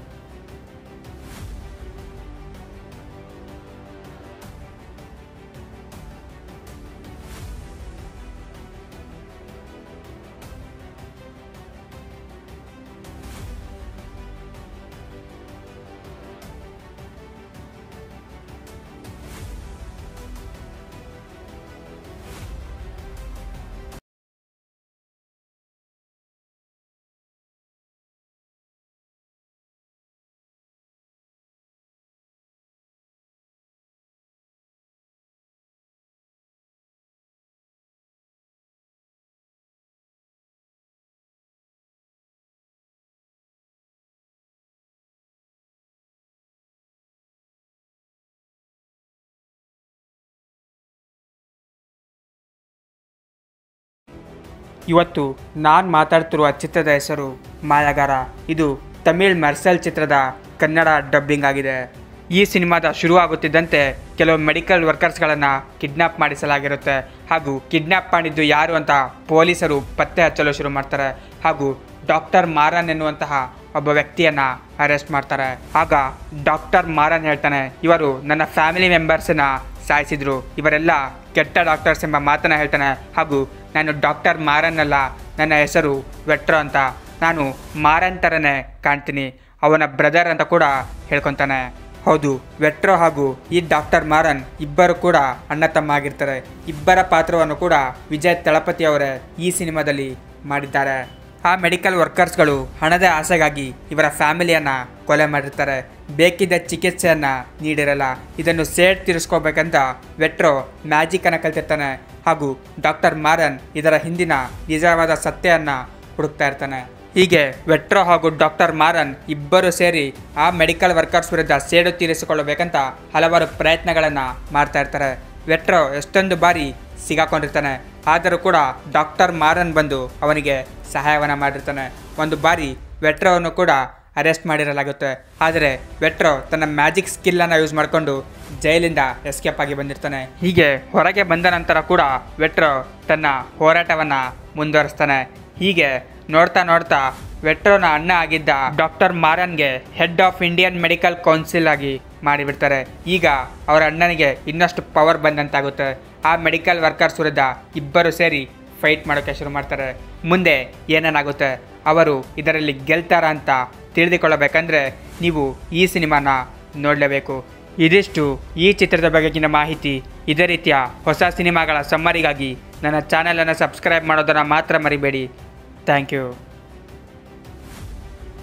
ಇವತ್ತು ನಾನು ಮಾತಾಡ್ತಿರುವ ಚಿತ್ರದ ಹೆಸರು ಮಾಯಾಗಾರ. ಇದು ತಮಿಳ್ ಮರ್ಸಲ್ ಚಿತ್ರದ ಕನ್ನಡ ಡಬ್ಬಿಂಗ್ ಆಗಿದೆ. ಈ ಸಿನಿಮಾದ ಶುರುವಾಗುತ್ತಿದ್ದಂತೆ ಕೆಲವು ಮೆಡಿಕಲ್ ವರ್ಕರ್ಸ್ಗಳನ್ನು ಕಿಡ್ನ್ಯಾಪ್ ಮಾಡಿಸಲಾಗಿರುತ್ತೆ. ಹಾಗೂ ಕಿಡ್ನ್ಯಾಪ್ ಮಾಡಿದ್ದು ಯಾರು ಅಂತ ಪೊಲೀಸರು ಪತ್ತೆ ಹಚ್ಚಲು ಶುರು ಮಾಡ್ತಾರೆ. ಹಾಗೂ ಡಾಕ್ಟರ್ ಮಾರನ್ ಎನ್ನುವಂತಹ ಒಬ್ಬ ವ್ಯಕ್ತಿಯನ್ನು ಅರೆಸ್ಟ್ ಮಾಡ್ತಾರೆ. ಆಗ ಡಾಕ್ಟರ್ ಮಾರನ್ ಹೇಳ್ತಾನೆ, ಇವರು ನನ್ನ ಫ್ಯಾಮಿಲಿ ಮೆಂಬರ್ಸನ್ನ ಸಾಯಿಸಿದ್ರು, ಇವರೆಲ್ಲ ಕೆಟ್ಟ ಡಾಕ್ಟರ್ಸ್ ಎಂಬ ಮಾತನ್ನು ಹೇಳ್ತಾನೆ. ಹಾಗೂ ನಾನು ಡಾಕ್ಟರ್ ಮಾರನ್ ಅಲ್ಲ, ನನ್ನ ಹೆಸರು ವೆಟ್ರೋ ಅಂತ, ನಾನು ಮಾರನ್ ಥರನೇ ಕಾಣ್ತೀನಿ, ಅವನ ಬ್ರದರ್ ಅಂತ ಕೂಡ ಹೇಳ್ಕೊತಾನೆ. ಹೌದು, ವೆಟ್ರೋ ಹಾಗೂ ಈ ಡಾಕ್ಟರ್ ಮಾರನ್ ಇಬ್ಬರು ಕೂಡ ಅಣ್ಣ ತಮ್ಮ ಆಗಿರ್ತಾರೆ. ಇಬ್ಬರ ಪಾತ್ರವನ್ನು ಕೂಡ ವಿಜಯ್ ತಳಪತಿ ಅವರೇ ಈ ಸಿನಿಮಾದಲ್ಲಿ ಮಾಡಿದ್ದಾರೆ. ಆ ಮೆಡಿಕಲ್ ವರ್ಕರ್ಸ್ಗಳು ಹಣದ ಆಸೆಗಾಗಿ ಇವರ ಫ್ಯಾಮಿಲಿಯನ್ನು ಕೊಲೆ ಮಾಡಿರ್ತಾರೆ. ಬೇಕಿದ್ದ ಚಿಕಿತ್ಸೆಯನ್ನು ನೀಡಿರಲ್ಲ. ಇದನ್ನು ಸೇಡ್ ತೀರಿಸ್ಕೋಬೇಕಂತ ವೆಟ್ರೋ ಮ್ಯಾಜಿಕನ್ನು ಕಲ್ತಿರ್ತಾನೆ. ಹಾಗೂ ಡಾಕ್ಟರ್ ಮಾರನ್ ಇದರ ಹಿಂದಿನ ನಿಜವಾದ ಸತ್ಯವನ್ನು ಹುಡುಕ್ತಾ ಇರ್ತಾನೆ. ಹೀಗೆ ವೆಟ್ರೋ ಹಾಗೂ ಡಾಕ್ಟರ್ ಮಾರನ್ ಇಬ್ಬರು ಸೇರಿ ಆ ಮೆಡಿಕಲ್ ವರ್ಕರ್ಸ್ ವಿರುದ್ಧ ಸೇಡು ತೀರಿಸಿಕೊಳ್ಳಬೇಕಂತ ಹಲವಾರು ಪ್ರಯತ್ನಗಳನ್ನು ಮಾಡ್ತಾ ಇರ್ತಾರೆ. ವೆಟ್ರೋ ಎಷ್ಟೊಂದು ಬಾರಿ ಸಿಗಾಕೊಂಡಿರ್ತಾನೆ. ಆದರೂ ಕೂಡ ಡಾಕ್ಟರ್ ಮಾರನ್ ಬಂದು ಅವನಿಗೆ ಸಹಾಯವನ್ನು ಮಾಡಿರ್ತಾನೆ. ಒಂದು ಬಾರಿ ವೆಟ್ರೋವನ್ನು ಕೂಡ ಅರೆಸ್ಟ್ ಮಾಡಿರಲಾಗುತ್ತೆ. ಆದರೆ ವೆಟ್ರೋ ತನ್ನ ಮ್ಯಾಜಿಕ್ ಸ್ಕಿಲ್ಲನ್ನು ಯೂಸ್ ಮಾಡಿಕೊಂಡು ಜೈಲಿಂದ ಎಸ್ಕೇಪ್ ಆಗಿ ಬಂದಿರ್ತಾನೆ. ಹೀಗೆ ಹೊರಗೆ ಬಂದ ನಂತರ ಕೂಡ ವೆಟ್ರೋ ತನ್ನ ಹೋರಾಟವನ್ನು ಮುಂದುವರಿಸ್ತಾನೆ. ಹೀಗೆ ನೋಡ್ತಾ ನೋಡ್ತಾ ವೆಟ್ರೋನ ಅಣ್ಣ ಆಗಿದ್ದ ಡಾಕ್ಟರ್ ಮಾರನ್ಗೆ head of Indian medical council ಆಗಿ ಮಾಡಿಬಿಡ್ತಾರೆ. ಈಗ ಅವರ ಅಣ್ಣನಿಗೆ ಇನ್ನಷ್ಟು ಪವರ್ ಬಂದಂತಾಗುತ್ತೆ. ಆ ಮೆಡಿಕಲ್ ವರ್ಕರ್ಸ್ ವಿರುದ್ಧ ಇಬ್ಬರು ಸೇರಿ ಫೈಟ್ ಮಾಡೋಕ್ಕೆ ಶುರು ಮಾಡ್ತಾರೆ. ಮುಂದೆ ಏನೇನಾಗುತ್ತೆ, ಅವರು ಇದರಲ್ಲಿ ಗೆಲ್ತಾರ ಅಂತ ತಿಳಿದುಕೊಳ್ಳಬೇಕಂದ್ರೆ ನೀವು ಈ ಸಿನಿಮಾನ ನೋಡಲೇಬೇಕು. ಇದಿಷ್ಟು ಈ ಚಿತ್ರದ ಬಗೆಗಿನ ಮಾಹಿತಿ. ಇದೇ ರೀತಿಯ ಹೊಸ ಸಿನಿಮಾಗಳ ಸಮ್ಮರಿಗಾಗಿ ನನ್ನ ಚಾನಲನ್ನು ಸಬ್ಸ್ಕ್ರೈಬ್ ಮಾಡೋದನ್ನು ಮಾತ್ರ ಮರಿಬೇಡಿ. Thank you.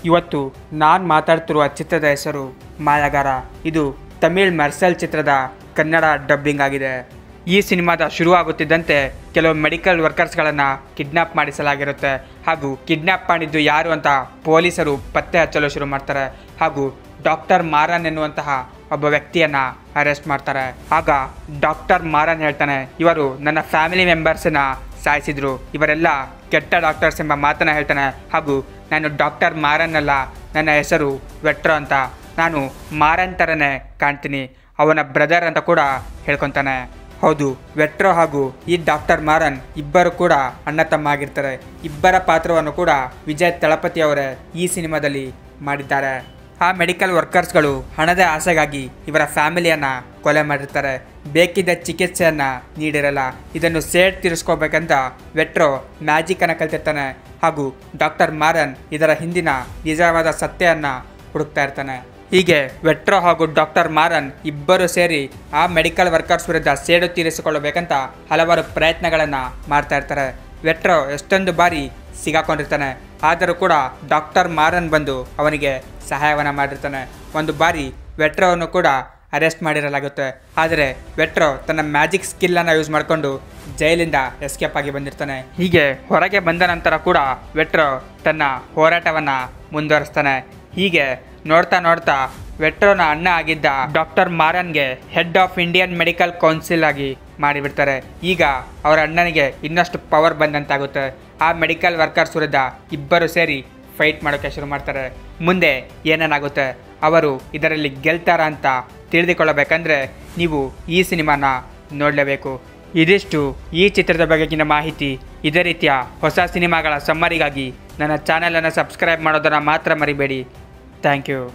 ಇವತ್ತು ನಾನು ಮಾತಾಡ್ತಿರುವ ಚಿತ್ರದ ಹೆಸರು ಮಾಯಾಗಾರ. ಇದು ತಮಿಳ್ ಮರ್ಸಲ್ ಚಿತ್ರದ ಕನ್ನಡ ಡಬ್ಬಿಂಗ್ ಆಗಿದೆ. ಈ ಸಿನಿಮಾದ ಶುರುವಾಗುತ್ತಿದ್ದಂತೆ ಕೆಲವು ಮೆಡಿಕಲ್ ವರ್ಕರ್ಸ್ಗಳನ್ನು ಕಿಡ್ನ್ಯಾಪ್ ಮಾಡಿಸಲಾಗಿರುತ್ತೆ. ಹಾಗೂ ಕಿಡ್ನ್ಯಾಪ್ ಮಾಡಿದ್ದು ಯಾರು ಅಂತ ಪೊಲೀಸರು ಪತ್ತೆ ಹಚ್ಚಲು ಶುರು ಮಾಡ್ತಾರೆ. ಹಾಗೂ ಡಾಕ್ಟರ್ ಮಾರನ್ ಎನ್ನುವಂತಹ ಒಬ್ಬ ವ್ಯಕ್ತಿಯನ್ನು ಅರೆಸ್ಟ್ ಮಾಡ್ತಾರೆ. ಆಗ ಡಾಕ್ಟರ್ ಮಾರನ್ ಹೇಳ್ತಾನೆ, ಇವರು ನನ್ನ ಫ್ಯಾಮಿಲಿ ಮೆಂಬರ್ಸನ್ನು ಸಾಯಿಸಿದ್ರು, ಇವರೆಲ್ಲ ಕೆಟ್ಟ ಡಾಕ್ಟರ್ಸ್ ಎಂಬ ಮಾತನ್ನು ಹೇಳ್ತಾನೆ. ಹಾಗೂ ನಾನು ಡಾಕ್ಟರ್ ಮಾರನ್ ಅಲ್ಲ, ನನ್ನ ಹೆಸರು ವೆಟ್ರೋ ಅಂತ, ನಾನು ಮಾರನ್ ಥರನೇ ಕಾಣ್ತೀನಿ, ಅವನ ಬ್ರದರ್ ಅಂತ ಕೂಡ ಹೇಳ್ಕೊತಾನೆ. ಹೌದು, ವೆಟ್ರೋ ಹಾಗೂ ಈ ಡಾಕ್ಟರ್ ಮಾರನ್ ಇಬ್ಬರು ಕೂಡ ಅಣ್ಣ ತಮ್ಮ ಆಗಿರ್ತಾರೆ. ಇಬ್ಬರ ಪಾತ್ರವನ್ನು ಕೂಡ ವಿಜಯ್ ತಳಪತಿ ಅವರೇ ಈ ಸಿನಿಮಾದಲ್ಲಿ ಮಾಡಿದ್ದಾರೆ. ಆ ಮೆಡಿಕಲ್ ವರ್ಕರ್ಸ್ಗಳು ಹಣದ ಆಸೆಗಾಗಿ ಇವರ ಫ್ಯಾಮಿಲಿಯನ್ನು ಕೊಲೆ ಮಾಡಿರ್ತಾರೆ. ಬೇಕಿದ್ದ ಚಿಕಿತ್ಸೆಯನ್ನು ನೀಡಿರಲ್ಲ. ಇದನ್ನು ಸೇಡ್ ತೀರಿಸ್ಕೋಬೇಕಂತ ವೆಟ್ರೋ ಮ್ಯಾಜಿಕನ್ನು ಕಲ್ತಿರ್ತಾನೆ. ಹಾಗೂ ಡಾಕ್ಟರ್ ಮಾರನ್ ಇದರ ಹಿಂದಿನ ನಿಜವಾದ ಸತ್ಯವನ್ನು ಹುಡುಕ್ತಾ ಇರ್ತಾನೆ. ಹೀಗೆ ವೆಟ್ರೋ ಹಾಗೂ ಡಾಕ್ಟರ್ ಮಾರನ್ ಇಬ್ಬರು ಸೇರಿ ಆ ಮೆಡಿಕಲ್ ವರ್ಕರ್ಸ್ ವಿರುದ್ಧ ಸೇಡು ತೀರಿಸಿಕೊಳ್ಳಬೇಕಂತ ಹಲವಾರು ಪ್ರಯತ್ನಗಳನ್ನು ಮಾಡ್ತಾ ಇರ್ತಾರೆ. ವೆಟ್ರೋ ಎಷ್ಟೊಂದು ಬಾರಿ ಸಿಗಾಕೊಂಡಿರ್ತಾನೆ. ಆದರೂ ಕೂಡ ಡಾಕ್ಟರ್ ಮಾರನ್ ಬಂದು ಅವನಿಗೆ ಸಹಾಯವನ್ನು ಮಾಡಿರ್ತಾನೆ. ಒಂದು ಬಾರಿ ವೆಟ್ರೋವನ್ನು ಕೂಡ ಅರೆಸ್ಟ್ ಮಾಡಿರಲಾಗುತ್ತೆ. ಆದರೆ ವೆಟ್ರೋ ತನ್ನ ಮ್ಯಾಜಿಕ್ ಸ್ಕಿಲ್ಲನ್ನು ಯೂಸ್ ಮಾಡಿಕೊಂಡು ಜೈಲಿಂದ ಎಸ್ಕೇಪ್ ಆಗಿ ಬಂದಿರ್ತಾನೆ. ಹೀಗೆ ಹೊರಗೆ ಬಂದ ನಂತರ ಕೂಡ ವೆಟ್ರೋ ತನ್ನ ಹೋರಾಟವನ್ನು ಮುಂದುವರಿಸ್ತಾನೆ. ಹೀಗೆ ನೋಡ್ತಾ ನೋಡ್ತಾ ವೆಟ್ರೋನ ಅಣ್ಣ ಆಗಿದ್ದ ಡಾಕ್ಟರ್ ಮಾರನ್ಗೆ head of Indian medical council ಆಗಿ ಮಾಡಿಬಿಡ್ತಾರೆ. ಈಗ ಅವರ ಅಣ್ಣನಿಗೆ ಇನ್ನಷ್ಟು ಪವರ್ ಬಂದಂತಾಗುತ್ತೆ. ಆ ಮೆಡಿಕಲ್ ವರ್ಕರ್ಸ್ ವಿರುದ್ಧ ಇಬ್ಬರು ಸೇರಿ ಫೈಟ್ ಮಾಡೋಕ್ಕೆ ಶುರು ಮಾಡ್ತಾರೆ. ಮುಂದೆ ಏನೇನಾಗುತ್ತೆ, ಅವರು ಇದರಲ್ಲಿ ಗೆಲ್ತಾರ ಅಂತ ತಿಳಿದುಕೊಳ್ಳಬೇಕಂದ್ರೆ ನೀವು ಈ ಸಿನಿಮಾನ ನೋಡಲೇಬೇಕು. ಇದಿಷ್ಟು ಈ ಚಿತ್ರದ ಬಗೆಗಿನ ಮಾಹಿತಿ. ಇದೇ ರೀತಿಯ ಹೊಸ ಸಿನಿಮಾಗಳ ಸಮ್ಮರಿಗಾಗಿ ನನ್ನ ಚಾನಲನ್ನು ಸಬ್ಸ್ಕ್ರೈಬ್ ಮಾಡೋದನ್ನು ಮಾತ್ರ ಮರಿಬೇಡಿ. Thank you.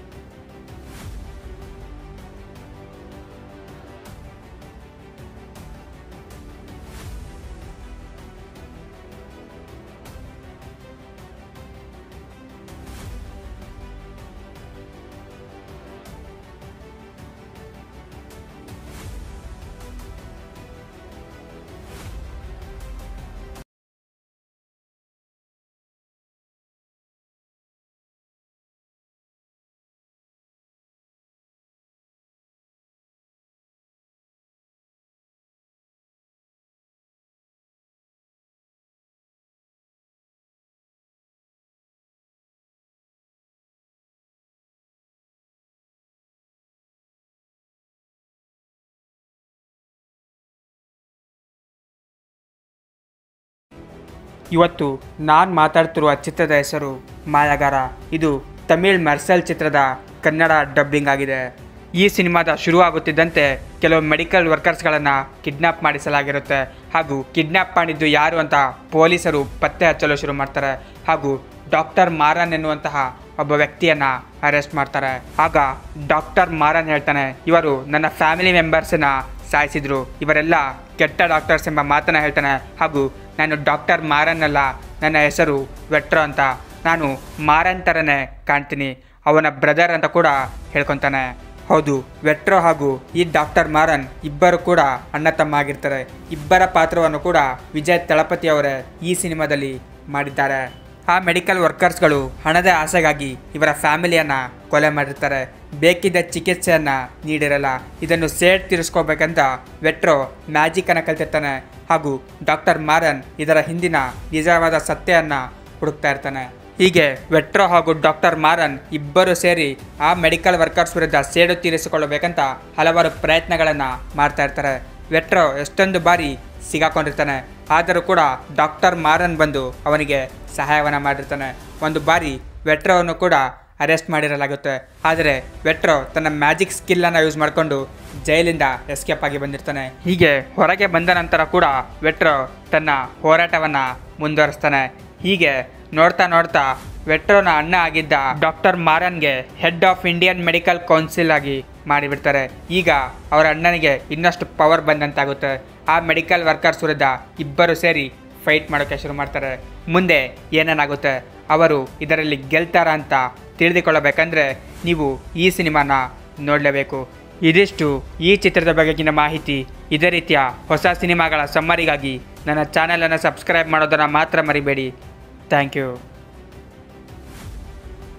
ಇವತ್ತು ನಾನು ಮಾತಾಡ್ತಿರುವ ಚಿತ್ರದ ಹೆಸರು ಮಾಯಾಗಾರ. ಇದು ತಮಿಳ್ ಮರ್ಸಲ್ ಚಿತ್ರದ ಕನ್ನಡ ಡಬ್ಬಿಂಗ್ ಆಗಿದೆ. ಈ ಸಿನಿಮಾದ ಶುರುವಾಗುತ್ತಿದ್ದಂತೆ ಕೆಲವು ಮೆಡಿಕಲ್ ವರ್ಕರ್ಸ್ಗಳನ್ನು ಕಿಡ್ನ್ಯಾಪ್ ಮಾಡಿಸಲಾಗಿರುತ್ತೆ. ಹಾಗೂ ಕಿಡ್ನ್ಯಾಪ್ ಮಾಡಿದ್ದು ಯಾರು ಅಂತ ಪೊಲೀಸರು ಪತ್ತೆ ಹಚ್ಚಲು ಶುರು ಮಾಡ್ತಾರೆ. ಹಾಗೂ ಡಾಕ್ಟರ್ ಮಾರನ್ ಎನ್ನುವಂತಹ ಒಬ್ಬ ವ್ಯಕ್ತಿಯನ್ನು ಅರೆಸ್ಟ್ ಮಾಡ್ತಾರೆ. ಆಗ ಡಾಕ್ಟರ್ ಮಾರನ್ ಹೇಳ್ತಾನೆ, ಇವರು ನನ್ನ ಫ್ಯಾಮಿಲಿ ಮೆಂಬರ್ಸನ್ನು ಸಾಯಿಸಿದ್ರು, ಇವರೆಲ್ಲ ಕೆಟ್ಟ ಡಾಕ್ಟರ್ಸ್ ಎಂಬ ಮಾತನ್ನು ಹೇಳ್ತಾನೆ. ಹಾಗೂ ನಾನು ಡಾಕ್ಟರ್ ಮಾರನ್ ಅಲ್ಲ, ನನ್ನ ಹೆಸರು ವೆಟ್ರೋ ಅಂತ, ನಾನು ಮಾರನ್ ಥರನೇ ಕಾಣ್ತೀನಿ, ಅವನ ಬ್ರದರ್ ಅಂತ ಕೂಡ ಹೇಳ್ಕೊತಾನೆ. ಹೌದು, ವೆಟ್ರೋ ಹಾಗೂ ಈ ಡಾಕ್ಟರ್ ಮಾರನ್ ಇಬ್ಬರು ಕೂಡ ಅಣ್ಣ ತಮ್ಮ ಆಗಿರ್ತಾರೆ. ಇಬ್ಬರ ಪಾತ್ರವನ್ನು ಕೂಡ ವಿಜಯ್ ತಳಪತಿ ಅವರೇ ಈ ಸಿನಿಮಾದಲ್ಲಿ ಮಾಡಿದ್ದಾರೆ. ಆ ಮೆಡಿಕಲ್ ವರ್ಕರ್ಸ್ಗಳು ಹಣದ ಆಸೆಗಾಗಿ ಇವರ ಫ್ಯಾಮಿಲಿಯನ್ನು ಕೊಲೆ ಮಾಡಿರ್ತಾರೆ. ಬೇಕಿದ್ದ ಚಿಕಿತ್ಸೆಯನ್ನು ನೀಡಿರಲ್ಲ. ಇದನ್ನು ಸೇಡ್ ತೀರಿಸ್ಕೋಬೇಕಂತ ವೆಟ್ರೋ ಮ್ಯಾಜಿಕನ್ನು ಕಲ್ತಿರ್ತಾನೆ. ಹಾಗೂ ಡಾಕ್ಟರ್ ಮಾರನ್ ಇದರ ಹಿಂದಿನ ನಿಜವಾದ ಸತ್ಯವನ್ನು ಹುಡುಕ್ತಾ ಇರ್ತಾನೆ. ಹೀಗೆ ವೆಟ್ರೋ ಹಾಗೂ ಡಾಕ್ಟರ್ ಮಾರನ್ ಇಬ್ಬರು ಸೇರಿ ಆ ಮೆಡಿಕಲ್ ವರ್ಕರ್ಸ್ ವಿರುದ್ಧ ಸೇಡು ತೀರಿಸಿಕೊಳ್ಳಬೇಕಂತ ಹಲವಾರು ಪ್ರಯತ್ನಗಳನ್ನು ಮಾಡ್ತಾ ಇರ್ತಾರೆ. ವೆಟ್ರೋ ಎಷ್ಟೊಂದು ಬಾರಿ ಸಿಗಾಕೊಂಡಿರ್ತಾನೆ. ಆದರೂ ಕೂಡ ಡಾಕ್ಟರ್ ಮಾರನ್ ಬಂದು ಅವನಿಗೆ ಸಹಾಯವನ್ನು ಮಾಡಿರ್ತಾನೆ. ಒಂದು ಬಾರಿ ವೆಟ್ರೋವನ್ನು ಕೂಡ ಅರೆಸ್ಟ್ ಮಾಡಿರಲಾಗುತ್ತೆ. ಆದರೆ ವೆಟ್ರೋ ತನ್ನ ಮ್ಯಾಜಿಕ್ ಸ್ಕಿಲ್ಲನ್ನು ಯೂಸ್ ಮಾಡಿಕೊಂಡು ಜೈಲಿಂದ ಎಸ್ಕೇಪ್ ಆಗಿ ಬಂದಿರ್ತಾನೆ. ಹೀಗೆ ಹೊರಗೆ ಬಂದ ನಂತರ ಕೂಡ ವೆಟ್ರೋ ತನ್ನ ಹೋರಾಟವನ್ನು ಮುಂದುವರಿಸ್ತಾನೆ. ಹೀಗೆ ನೋಡ್ತಾ ನೋಡ್ತಾ ವೆಟ್ರೋನ ಅಣ್ಣ ಆಗಿದ್ದ ಡಾಕ್ಟರ್ ಮಾರನ್ಗೆ head of Indian medical council ಆಗಿ ಮಾಡಿಬಿಡ್ತಾರೆ. ಈಗ ಅವರ ಅಣ್ಣನಿಗೆ ಇನ್ನಷ್ಟು ಪವರ್ ಬಂದಂತಾಗುತ್ತೆ. ಆ ಮೆಡಿಕಲ್ ವರ್ಕರ್ಸ್ ವಿರುದ್ಧ ಇಬ್ಬರು ಸೇರಿ ಫೈಟ್ ಮಾಡೋಕ್ಕೆ ಶುರು ಮಾಡ್ತಾರೆ. ಮುಂದೆ ಏನೇನಾಗುತ್ತೆ, ಅವರು ಇದರಲ್ಲಿ ಗೆಲ್ತಾರ ಅಂತ ತಿಳಿದುಕೊಳ್ಳಬೇಕಂದ್ರೆ ನೀವು ಈ ಸಿನಿಮಾನ ನೋಡಲೇಬೇಕು. ಇದಿಷ್ಟು ಈ ಚಿತ್ರದ ಬಗೆಗಿನ ಮಾಹಿತಿ. ಇದೇ ರೀತಿಯ ಹೊಸ ಸಿನಿಮಾಗಳ ಸಮ್ಮರಿಗಾಗಿ ನನ್ನ ಚಾನಲನ್ನು ಸಬ್ಸ್ಕ್ರೈಬ್ ಮಾಡೋದನ್ನು ಮಾತ್ರ ಮರಿಬೇಡಿ. Thank you.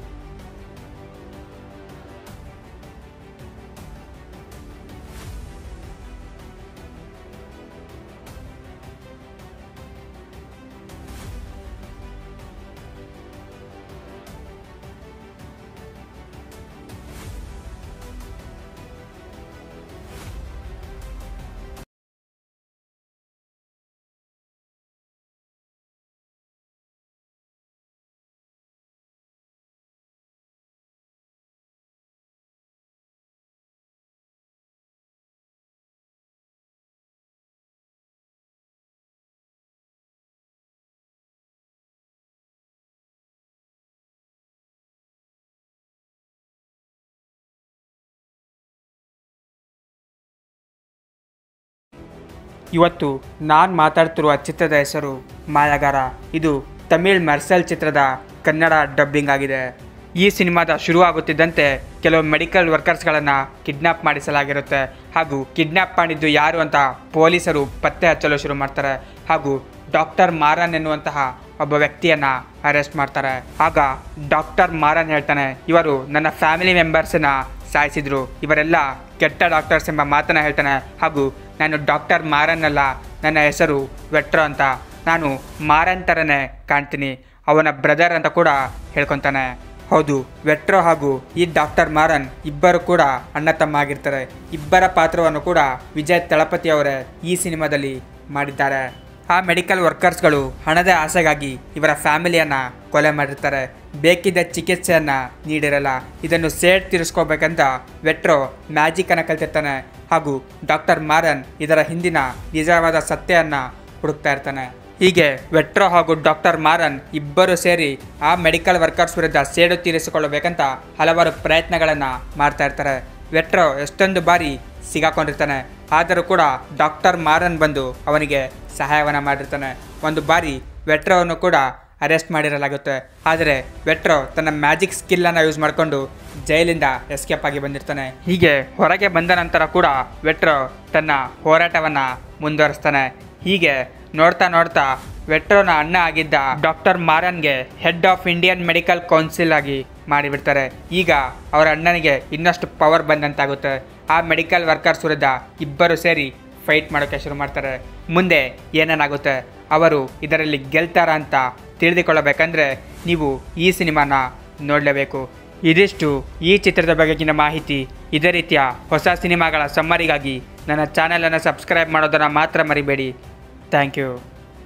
ಇವತ್ತು ನಾನು ಮಾತಾಡ್ತಿರುವ ಚಿತ್ರದ ಹೆಸರು ಮಾಯಾಗಾರ. ಇದು ತಮಿಳ್ ಮರ್ಸಲ್ ಚಿತ್ರದ ಕನ್ನಡ ಡಬ್ಬಿಂಗ್ ಆಗಿದೆ. ಈ ಸಿನಿಮಾದ ಶುರುವಾಗುತ್ತಿದ್ದಂತೆ ಕೆಲವು ಮೆಡಿಕಲ್ ವರ್ಕರ್ಸ್ಗಳನ್ನು ಕಿಡ್ನಾಪ್ ಮಾಡಿಸಲಾಗಿರುತ್ತೆ. ಹಾಗೂ ಕಿಡ್ನಾಪ್ ಮಾಡಿದ್ದು ಯಾರು ಅಂತ ಪೊಲೀಸರು ಪತ್ತೆ ಹಚ್ಚಲು ಶುರು ಮಾಡ್ತಾರೆ. ಹಾಗೂ ಡಾಕ್ಟರ್ ಮಾರನ್ ಎನ್ನುವಂತಹ ಒಬ್ಬ ವ್ಯಕ್ತಿಯನ್ನು ಅರೆಸ್ಟ್ ಮಾಡ್ತಾರೆ. ಆಗ ಡಾಕ್ಟರ್ ಮಾರನ್ ಹೇಳ್ತಾನೆ, ಇವರು ನನ್ನ ಫ್ಯಾಮಿಲಿ ಮೆಂಬರ್ಸನ್ನ ಸಾಯಿಸಿದ್ರು, ಇವರೆಲ್ಲ ಕೆಟ್ಟ ಡಾಕ್ಟರ್ಸ್ ಎಂಬ ಮಾತನ್ನು ಹೇಳ್ತಾನೆ. ಹಾಗೂ ನಾನು ಡಾಕ್ಟರ್ ಮಾರನ್ ಅಲ್ಲ, ನನ್ನ ಹೆಸರು ವೆಟ್ರೋ ಅಂತ, ನಾನು ಮಾರನ್ ಥರನೇ ಕಾಣ್ತೀನಿ, ಅವನ ಬ್ರದರ್ ಅಂತ ಕೂಡ ಹೇಳ್ಕೊತಾನೆ. ಹೌದು, ವೆಟ್ರೋ ಹಾಗೂ ಈ ಡಾಕ್ಟರ್ ಮಾರನ್ ಇಬ್ಬರು ಕೂಡ ಅಣ್ಣ ತಮ್ಮ ಆಗಿರ್ತಾರೆ. ಇಬ್ಬರ ಪಾತ್ರವನ್ನು ಕೂಡ ವಿಜಯ್ ತಳಪತಿ ಅವರೇ ಈ ಸಿನಿಮಾದಲ್ಲಿ ಮಾಡಿದ್ದಾರೆ. ಆ ಮೆಡಿಕಲ್ ವರ್ಕರ್ಸ್ಗಳು ಹಣದ ಆಸೆಗಾಗಿ ಇವರ ಫ್ಯಾಮಿಲಿಯನ್ನು ಕೊಲೆ ಮಾಡಿರ್ತಾರೆ. ಬೇಕಿದ್ದ ಚಿಕಿತ್ಸೆಯನ್ನು ನೀಡಿರಲ್ಲ. ಇದನ್ನು ಸೇಡ್ ತೀರಿಸ್ಕೋಬೇಕಂತ ವೆಟ್ರೋ ಮ್ಯಾಜಿಕನ್ನು ಕಲ್ತಿರ್ತಾನೆ. ಹಾಗೂ ಡಾಕ್ಟರ್ ಮಾರನ್ ಇದರ ಹಿಂದಿನ ನಿಜವಾದ ಸತ್ಯವನ್ನು ಹುಡುಕ್ತಾ ಇರ್ತಾನೆ. ಹೀಗೆ ವೆಟ್ರೋ ಹಾಗೂ ಡಾಕ್ಟರ್ ಮಾರನ್ ಇಬ್ಬರು ಸೇರಿ ಆ ಮೆಡಿಕಲ್ ವರ್ಕರ್ಸ್ ವಿರುದ್ಧ ಸೇಡು ತೀರಿಸಿಕೊಳ್ಳಬೇಕಂತ ಹಲವಾರು ಪ್ರಯತ್ನಗಳನ್ನು ಮಾಡ್ತಾ ಇರ್ತಾರೆ. ವೆಟ್ರೋ ಎಷ್ಟೊಂದು ಬಾರಿ ಸಿಗಾಕೊಂಡಿರ್ತಾನೆ. ಆದರೂ ಕೂಡ ಡಾಕ್ಟರ್ ಮಾರನ್ ಬಂದು ಅವನಿಗೆ ಸಹಾಯವನ್ನು ಮಾಡಿರ್ತಾನೆ. ಒಂದು ಬಾರಿ ವೆಟ್ರೋವನ್ನು ಕೂಡ ಅರೆಸ್ಟ್ ಮಾಡಿರಲಾಗುತ್ತೆ. ಆದರೆ ವೆಟ್ರೋ ತನ್ನ ಮ್ಯಾಜಿಕ್ ಸ್ಕಿಲ್ಲನ್ನು ಯೂಸ್ ಮಾಡಿಕೊಂಡು ಜೈಲಿಂದ ಎಸ್ಕೇಪ್ ಆಗಿ ಬಂದಿರ್ತಾನೆ. ಹೀಗೆ ಹೊರಗೆ ಬಂದ ನಂತರ ಕೂಡ ವೆಟ್ರೋ ತನ್ನ ಹೋರಾಟವನ್ನು ಮುಂದುವರಿಸ್ತಾನೆ. ಹೀಗೆ ನೋಡ್ತಾ ನೋಡ್ತಾ ವೆಟ್ರೋನ ಅಣ್ಣ ಆಗಿದ್ದ ಡಾಕ್ಟರ್ ಮಾರನ್ಗೆ head of Indian medical council ಆಗಿ ಮಾಡಿಬಿಡ್ತಾರೆ. ಈಗ ಅವರ ಅಣ್ಣನಿಗೆ ಇನ್ನಷ್ಟು ಪವರ್ ಬಂದಂತಾಗುತ್ತೆ. ಆ ಮೆಡಿಕಲ್ ವರ್ಕರ್ಸ್ ವಿರುದ್ಧ ಇಬ್ಬರು ಸೇರಿ ಫೈಟ್ ಮಾಡೋಕ್ಕೆ ಶುರು ಮಾಡ್ತಾರೆ. ಮುಂದೆ ಏನೇನಾಗುತ್ತೆ, ಅವರು ಇದರಲ್ಲಿ ಗೆಲ್ತಾರ ಅಂತ ತಿಳಿದುಕೊಳ್ಳಬೇಕಂದ್ರೆ ನೀವು ಈ ಸಿನಿಮಾನ ನೋಡಲೇಬೇಕು. ಇದಿಷ್ಟು ಈ ಚಿತ್ರದ ಬಗೆಗಿನ ಮಾಹಿತಿ. ಇದೇ ರೀತಿಯ ಹೊಸ ಸಿನಿಮಾಗಳ ಸಮ್ಮರಿಗಾಗಿ ನನ್ನ ಚಾನಲನ್ನು ಸಬ್ಸ್ಕ್ರೈಬ್ ಮಾಡೋದನ್ನು ಮಾತ್ರ ಮರಿಬೇಡಿ. Thank you.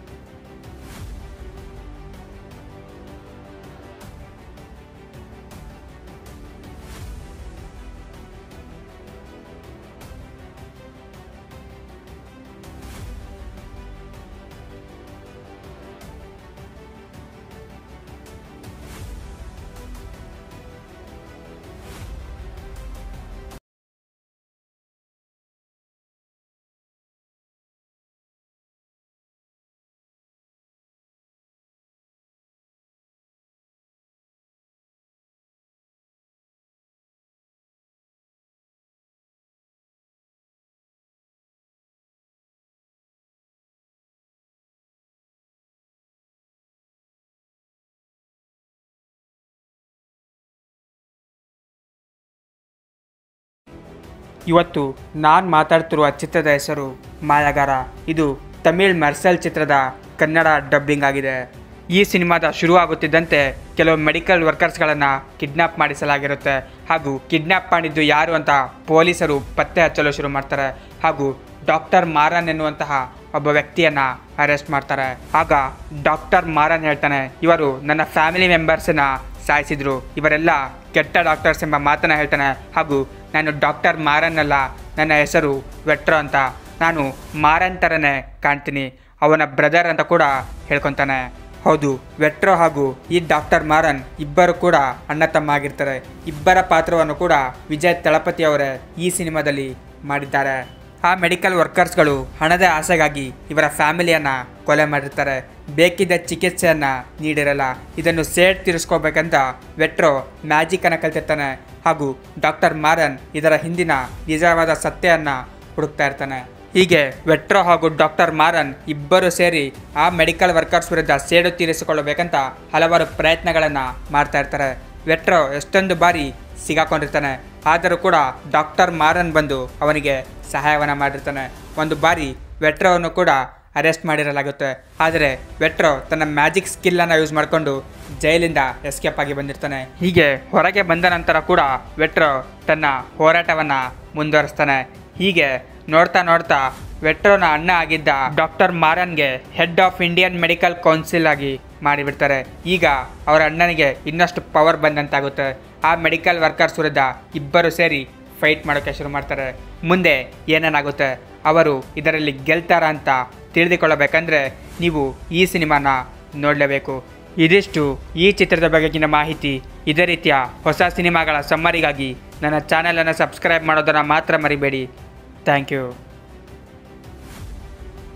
ಇವತ್ತು ನಾನು ಮಾತಾಡ್ತಿರುವ ಚಿತ್ರದ ಹೆಸರು ಮಾಯಾಗಾರ. ಇದು ತಮಿಳ್ ಮರ್ಸಲ್ ಚಿತ್ರದ ಕನ್ನಡ ಡಬ್ಬಿಂಗ್ ಆಗಿದೆ. ಈ ಸಿನಿಮಾದ ಶುರುವಾಗುತ್ತಿದ್ದಂತೆ ಕೆಲವು ಮೆಡಿಕಲ್ ವರ್ಕರ್ಸ್ಗಳನ್ನು ಕಿಡ್ನಾಪ್ ಮಾಡಿಸಲಾಗಿರುತ್ತೆ. ಹಾಗೂ ಕಿಡ್ನಾಪ್ ಮಾಡಿದ್ದು ಯಾರು ಅಂತ ಪೊಲೀಸರು ಪತ್ತೆ ಹಚ್ಚಲು ಶುರು ಮಾಡ್ತಾರೆ. ಹಾಗೂ ಡಾಕ್ಟರ್ ಮಾರನ್ ಎನ್ನುವಂತಹ ಒಬ್ಬ ವ್ಯಕ್ತಿಯನ್ನು ಅರೆಸ್ಟ್ ಮಾಡ್ತಾರೆ. ಆಗ ಡಾಕ್ಟರ್ ಮಾರನ್ ಹೇಳ್ತಾನೆ, ಇವರು ನನ್ನ ಫ್ಯಾಮಿಲಿ ಮೆಂಬರ್ಸನ್ನ ಸಾಯಿಸಿದ್ರು, ಇವರೆಲ್ಲ ಕೆಟ್ಟ ಡಾಕ್ಟರ್ಸ್ ಎಂಬ ಮಾತನ್ನು ಹೇಳ್ತಾನೆ. ಹಾಗೂ ನಾನು ಡಾಕ್ಟರ್ ಮಾರನ್ ಅಲ್ಲ, ನನ್ನ ಹೆಸರು ವೆಟ್ರೋ ಅಂತ, ನಾನು ಮಾರನ್ ಥರನೇ ಕಾಣ್ತೀನಿ, ಅವನ ಬ್ರದರ್ ಅಂತ ಕೂಡ ಹೇಳ್ಕೊತಾನೆ. ಹೌದು, ವೆಟ್ರೋ ಹಾಗೂ ಈ ಡಾಕ್ಟರ್ ಮಾರನ್ ಇಬ್ಬರು ಕೂಡ ಅಣ್ಣ ತಮ್ಮ ಆಗಿರ್ತಾರೆ. ಇಬ್ಬರ ಪಾತ್ರವನ್ನು ಕೂಡ ವಿಜಯ್ ತಳಪತಿ ಅವರೇ ಈ ಸಿನಿಮಾದಲ್ಲಿ ಮಾಡಿದ್ದಾರೆ. ಆ ಮೆಡಿಕಲ್ ವರ್ಕರ್ಸ್ಗಳು ಹಣದ ಆಸೆಗಾಗಿ ಇವರ ಫ್ಯಾಮಿಲಿಯನ್ನು ಕೊಲೆ ಮಾಡಿರ್ತಾರೆ. ಬೇಕಿದ್ದ ಚಿಕಿತ್ಸೆಯನ್ನು ನೀಡಿರಲ್ಲ. ಇದನ್ನು ಸೇಡ್ ತೀರಿಸ್ಕೋಬೇಕಂತ ವೆಟ್ರೋ ಮ್ಯಾಜಿಕನ್ನು ಕಲ್ತಿರ್ತಾನೆ. ಹಾಗೂ ಡಾಕ್ಟರ್ ಮಾರನ್ ಇದರ ಹಿಂದಿನ ನಿಜವಾದ ಸತ್ಯವನ್ನು ಹುಡುಕ್ತಾ ಇರ್ತಾನೆ. ಹೀಗೆ ವೆಟ್ರೋ ಹಾಗೂ ಡಾಕ್ಟರ್ ಮಾರನ್ ಇಬ್ಬರು ಸೇರಿ ಆ ಮೆಡಿಕಲ್ ವರ್ಕರ್ಸ್ ವಿರುದ್ಧ ಸೇಡು ತೀರಿಸಿಕೊಳ್ಳಬೇಕಂತ ಹಲವಾರು ಪ್ರಯತ್ನಗಳನ್ನು ಮಾಡ್ತಾ ಇರ್ತಾರೆ. ವೆಟ್ರೋ ಎಷ್ಟೊಂದು ಬಾರಿ ಸಿಗಾಕೊಂಡಿರ್ತಾನೆ. ಆದರೂ ಕೂಡ ಡಾಕ್ಟರ್ ಮಾರನ್ ಬಂದು ಅವನಿಗೆ ಸಹಾಯವನ್ನು ಮಾಡಿರ್ತಾನೆ. ಒಂದು ಬಾರಿ ವೆಟ್ರೋವನ್ನು ಕೂಡ ಅರೆಸ್ಟ್ ಮಾಡಿರಲಾಗುತ್ತೆ. ಆದರೆ ವೆಟ್ರೋ ತನ್ನ ಮ್ಯಾಜಿಕ್ ಸ್ಕಿಲ್ಲನ್ನು ಯೂಸ್ ಮಾಡಿಕೊಂಡು ಜೈಲಿಂದ ಎಸ್ಕೇಪ್ ಆಗಿ ಬಂದಿರ್ತಾನೆ. ಹೀಗೆ ಹೊರಗೆ ಬಂದ ನಂತರ ಕೂಡ ವೆಟ್ರೋ ತನ್ನ ಹೋರಾಟವನ್ನು ಮುಂದುವರಿಸ್ತಾನೆ. ಹೀಗೆ ನೋಡ್ತಾ ನೋಡ್ತಾ ವೆಟ್ರೋನ ಅಣ್ಣ ಆಗಿದ್ದ ಡಾಕ್ಟರ್ ಮಾರನ್ಗೆ head of Indian medical council ಆಗಿ ಮಾಡಿಬಿಡ್ತಾರೆ. ಈಗ ಅವರ ಅಣ್ಣನಿಗೆ ಇನ್ನಷ್ಟು ಪವರ್ ಬಂದಂತಾಗುತ್ತೆ. ಆ ಮೆಡಿಕಲ್ ವರ್ಕರ್ಸ್ ವಿರುದ್ಧ ಇಬ್ಬರು ಸೇರಿ ಫೈಟ್ ಮಾಡೋಕ್ಕೆ ಶುರು ಮಾಡ್ತಾರೆ. ಮುಂದೆ ಏನೇನಾಗುತ್ತೆ, ಅವರು ಇದರಲ್ಲಿ ಗೆಲ್ತಾರ ಅಂತ ತಿಳಿದುಕೊಳ್ಳಬೇಕಂದ್ರೆ ನೀವು ಈ ಸಿನಿಮಾನ ನೋಡಲೇಬೇಕು. ಇದಿಷ್ಟು ಈ ಚಿತ್ರದ ಬಗೆಗಿನ ಮಾಹಿತಿ. ಇದೇ ರೀತಿಯ ಹೊಸ ಸಿನಿಮಾಗಳ ಸಮ್ಮರಿಗಾಗಿ ನನ್ನ ಚಾನಲನ್ನು ಸಬ್ಸ್ಕ್ರೈಬ್ ಮಾಡೋದನ್ನು ಮಾತ್ರ ಮರಿಬೇಡಿ. Thank you.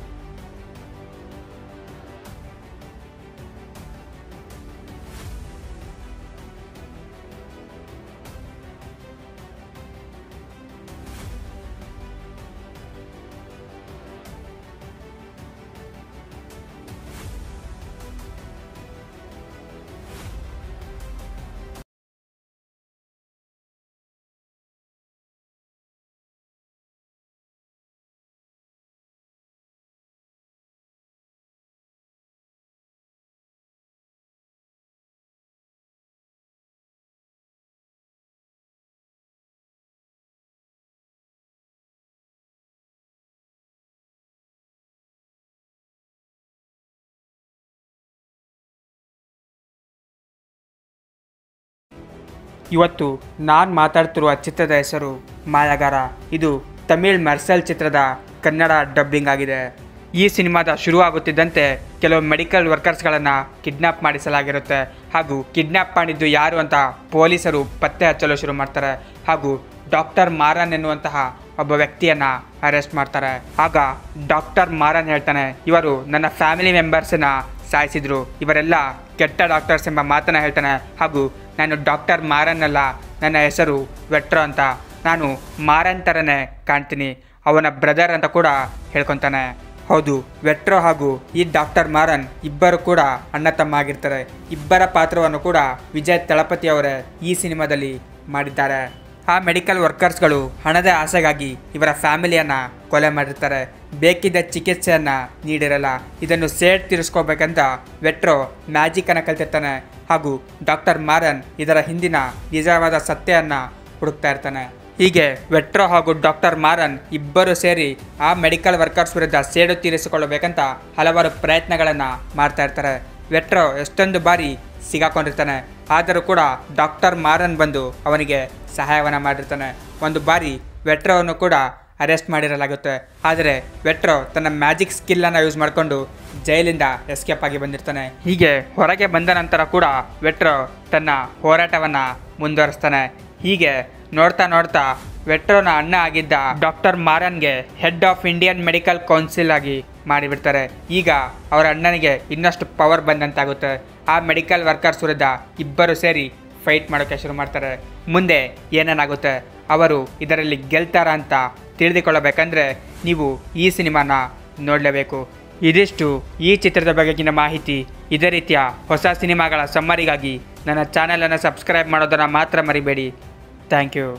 ಇವತ್ತು ನಾನು ಮಾತಾಡ್ತಿರುವ ಚಿತ್ರದ ಹೆಸರು ಮಾಯಾಗಾರ. ಇದು ತಮಿಳ್ ಮರ್ಸಲ್ ಚಿತ್ರದ ಕನ್ನಡ ಡಬ್ಬಿಂಗ್ ಆಗಿದೆ. ಈ ಸಿನಿಮಾದ ಶುರುವಾಗುತ್ತಿದ್ದಂತೆ ಕೆಲವು ಮೆಡಿಕಲ್ ವರ್ಕರ್ಸ್ಗಳನ್ನು ಕಿಡ್ನಾಪ್ ಮಾಡಿಸಲಾಗಿರುತ್ತೆ. ಹಾಗೂ ಕಿಡ್ನಾಪ್ ಮಾಡಿದ್ದು ಯಾರು ಅಂತ ಪೊಲೀಸರು ಪತ್ತೆ ಹಚ್ಚಲು ಶುರು ಮಾಡ್ತಾರೆ. ಹಾಗೂ ಡಾಕ್ಟರ್ ಮಾರನ್ ಎನ್ನುವಂತಹ ಒಬ್ಬ ವ್ಯಕ್ತಿಯನ್ನು ಅರೆಸ್ಟ್ ಮಾಡ್ತಾರೆ. ಆಗ ಡಾಕ್ಟರ್ ಮಾರನ್ ಹೇಳ್ತಾನೆ, ಇವರು ನನ್ನ ಫ್ಯಾಮಿಲಿ ಮೆಂಬರ್ಸನ್ನ ಸಾಯಿಸಿದ್ರು, ಇವರೆಲ್ಲ ಕೆಟ್ಟ ಡಾಕ್ಟರ್ಸ್ ಎಂಬ ಮಾತನ್ನು ಹೇಳ್ತಾನೆ. ಹಾಗೂ ನಾನು ಡಾಕ್ಟರ್ ಮಾರನ್ ಅಲ್ಲ, ನನ್ನ ಹೆಸರು ವೆಟ್ರೋ ಅಂತ, ನಾನು ಮಾರನ್ ಥರನೇ ಕಾಣ್ತೀನಿ, ಅವನ ಬ್ರದರ್ ಅಂತ ಕೂಡ ಹೇಳ್ಕೊತಾನೆ. ಹೌದು, ವೆಟ್ರೋ ಹಾಗೂ ಈ ಡಾಕ್ಟರ್ ಮಾರನ್ ಇಬ್ಬರು ಕೂಡ ಅಣ್ಣ ತಮ್ಮ ಆಗಿರ್ತಾರೆ. ಇಬ್ಬರ ಪಾತ್ರವನ್ನು ಕೂಡ ವಿಜಯ್ ತಳಪತಿ ಅವರೇ ಈ ಸಿನಿಮಾದಲ್ಲಿ ಮಾಡಿದ್ದಾರೆ. ಆ ಮೆಡಿಕಲ್ ವರ್ಕರ್ಸ್ಗಳು ಹಣದ ಆಸೆಗಾಗಿ ಇವರ ಫ್ಯಾಮಿಲಿಯನ್ನು ಕೊಲೆ ಮಾಡಿರ್ತಾರೆ. ಬೇಕಿದ್ದ ಚಿಕಿತ್ಸೆಯನ್ನು ನೀಡಿರಲ್ಲ. ಇದನ್ನು ಸೇಡ್ ತೀರಿಸ್ಕೋಬೇಕಂತ ವೆಟ್ರೋ ಮ್ಯಾಜಿಕನ್ನು ಕಲ್ತಿರ್ತಾನೆ. ಹಾಗೂ ಡಾಕ್ಟರ್ ಮಾರನ್ ಇದರ ಹಿಂದಿನ ನಿಜವಾದ ಸತ್ಯವನ್ನು ಹುಡುಕ್ತಾ ಇರ್ತಾನೆ. ಹೀಗೆ ವೆಟ್ರೋ ಹಾಗೂ ಡಾಕ್ಟರ್ ಮಾರನ್ ಇಬ್ಬರು ಸೇರಿ ಆ ಮೆಡಿಕಲ್ ವರ್ಕರ್ಸ್ ವಿರುದ್ಧ ಸೇಡು ತೀರಿಸಿಕೊಳ್ಳಬೇಕಂತ ಹಲವಾರು ಪ್ರಯತ್ನಗಳನ್ನು ಮಾಡ್ತಾ ಇರ್ತಾರೆ. ವೆಟ್ರೋ ಎಷ್ಟೊಂದು ಬಾರಿ ಸಿಗಾಕೊಂಡಿರ್ತಾನೆ. ಆದರೂ ಕೂಡ ಡಾಕ್ಟರ್ ಮಾರನ್ ಬಂದು ಅವನಿಗೆ ಸಹಾಯವನ್ನು ಮಾಡಿರ್ತಾನೆ. ಒಂದು ಬಾರಿ ವೆಟ್ರೋವನ್ನು ಕೂಡ ಅರೆಸ್ಟ್ ಮಾಡಿರಲಾಗುತ್ತೆ. ಆದರೆ ವೆಟ್ರೋ ತನ್ನ ಮ್ಯಾಜಿಕ್ ಸ್ಕಿಲ್ಲನ್ನು ಯೂಸ್ ಮಾಡಿಕೊಂಡು ಜೈಲಿಂದ ಎಸ್ಕೇಪ್ ಆಗಿ ಬಂದಿರ್ತಾನೆ. ಹೀಗೆ ಹೊರಗೆ ಬಂದ ನಂತರ ಕೂಡ ವೆಟ್ರೋ ತನ್ನ ಹೋರಾಟವನ್ನು ಮುಂದುವರಿಸ್ತಾನೆ. ಹೀಗೆ ನೋಡ್ತಾ ನೋಡ್ತಾ ವೆಟ್ರೋನ ಅಣ್ಣ ಆಗಿದ್ದ ಡಾಕ್ಟರ್ ಮಾರನ್ಗೆ head of Indian medical council ಆಗಿ ಮಾಡಿಬಿಡ್ತಾರೆ. ಈಗ ಅವರ ಅಣ್ಣನಿಗೆ ಇನ್ನಷ್ಟು ಪವರ್ ಬಂದಂತಾಗುತ್ತೆ. ಆ ಮೆಡಿಕಲ್ ವರ್ಕರ್ಸ್ ವಿರುದ್ಧ ಇಬ್ಬರು ಸೇರಿ ಫೈಟ್ ಮಾಡೋಕ್ಕೆ ಶುರು ಮಾಡ್ತಾರೆ. ಮುಂದೆ ಏನೇನಾಗುತ್ತೆ, ಅವರು ಇದರಲ್ಲಿ ಗೆಲ್ತಾರ ಅಂತ ತಿಳಿದುಕೊಳ್ಳಬೇಕಂದ್ರೆ ನೀವು ಈ ಸಿನಿಮಾನ ನೋಡಲೇಬೇಕು. ಇದಿಷ್ಟು ಈ ಚಿತ್ರದ ಬಗೆಗಿನ ಮಾಹಿತಿ. ಇದೇ ರೀತಿಯ ಹೊಸ ಸಿನಿಮಾಗಳ ಸಮ್ಮರಿಗಾಗಿ ನನ್ನ ಚಾನಲನ್ನು ಸಬ್ಸ್ಕ್ರೈಬ್ ಮಾಡೋದನ್ನು ಮಾತ್ರ ಮರಿಬೇಡಿ. Thank you.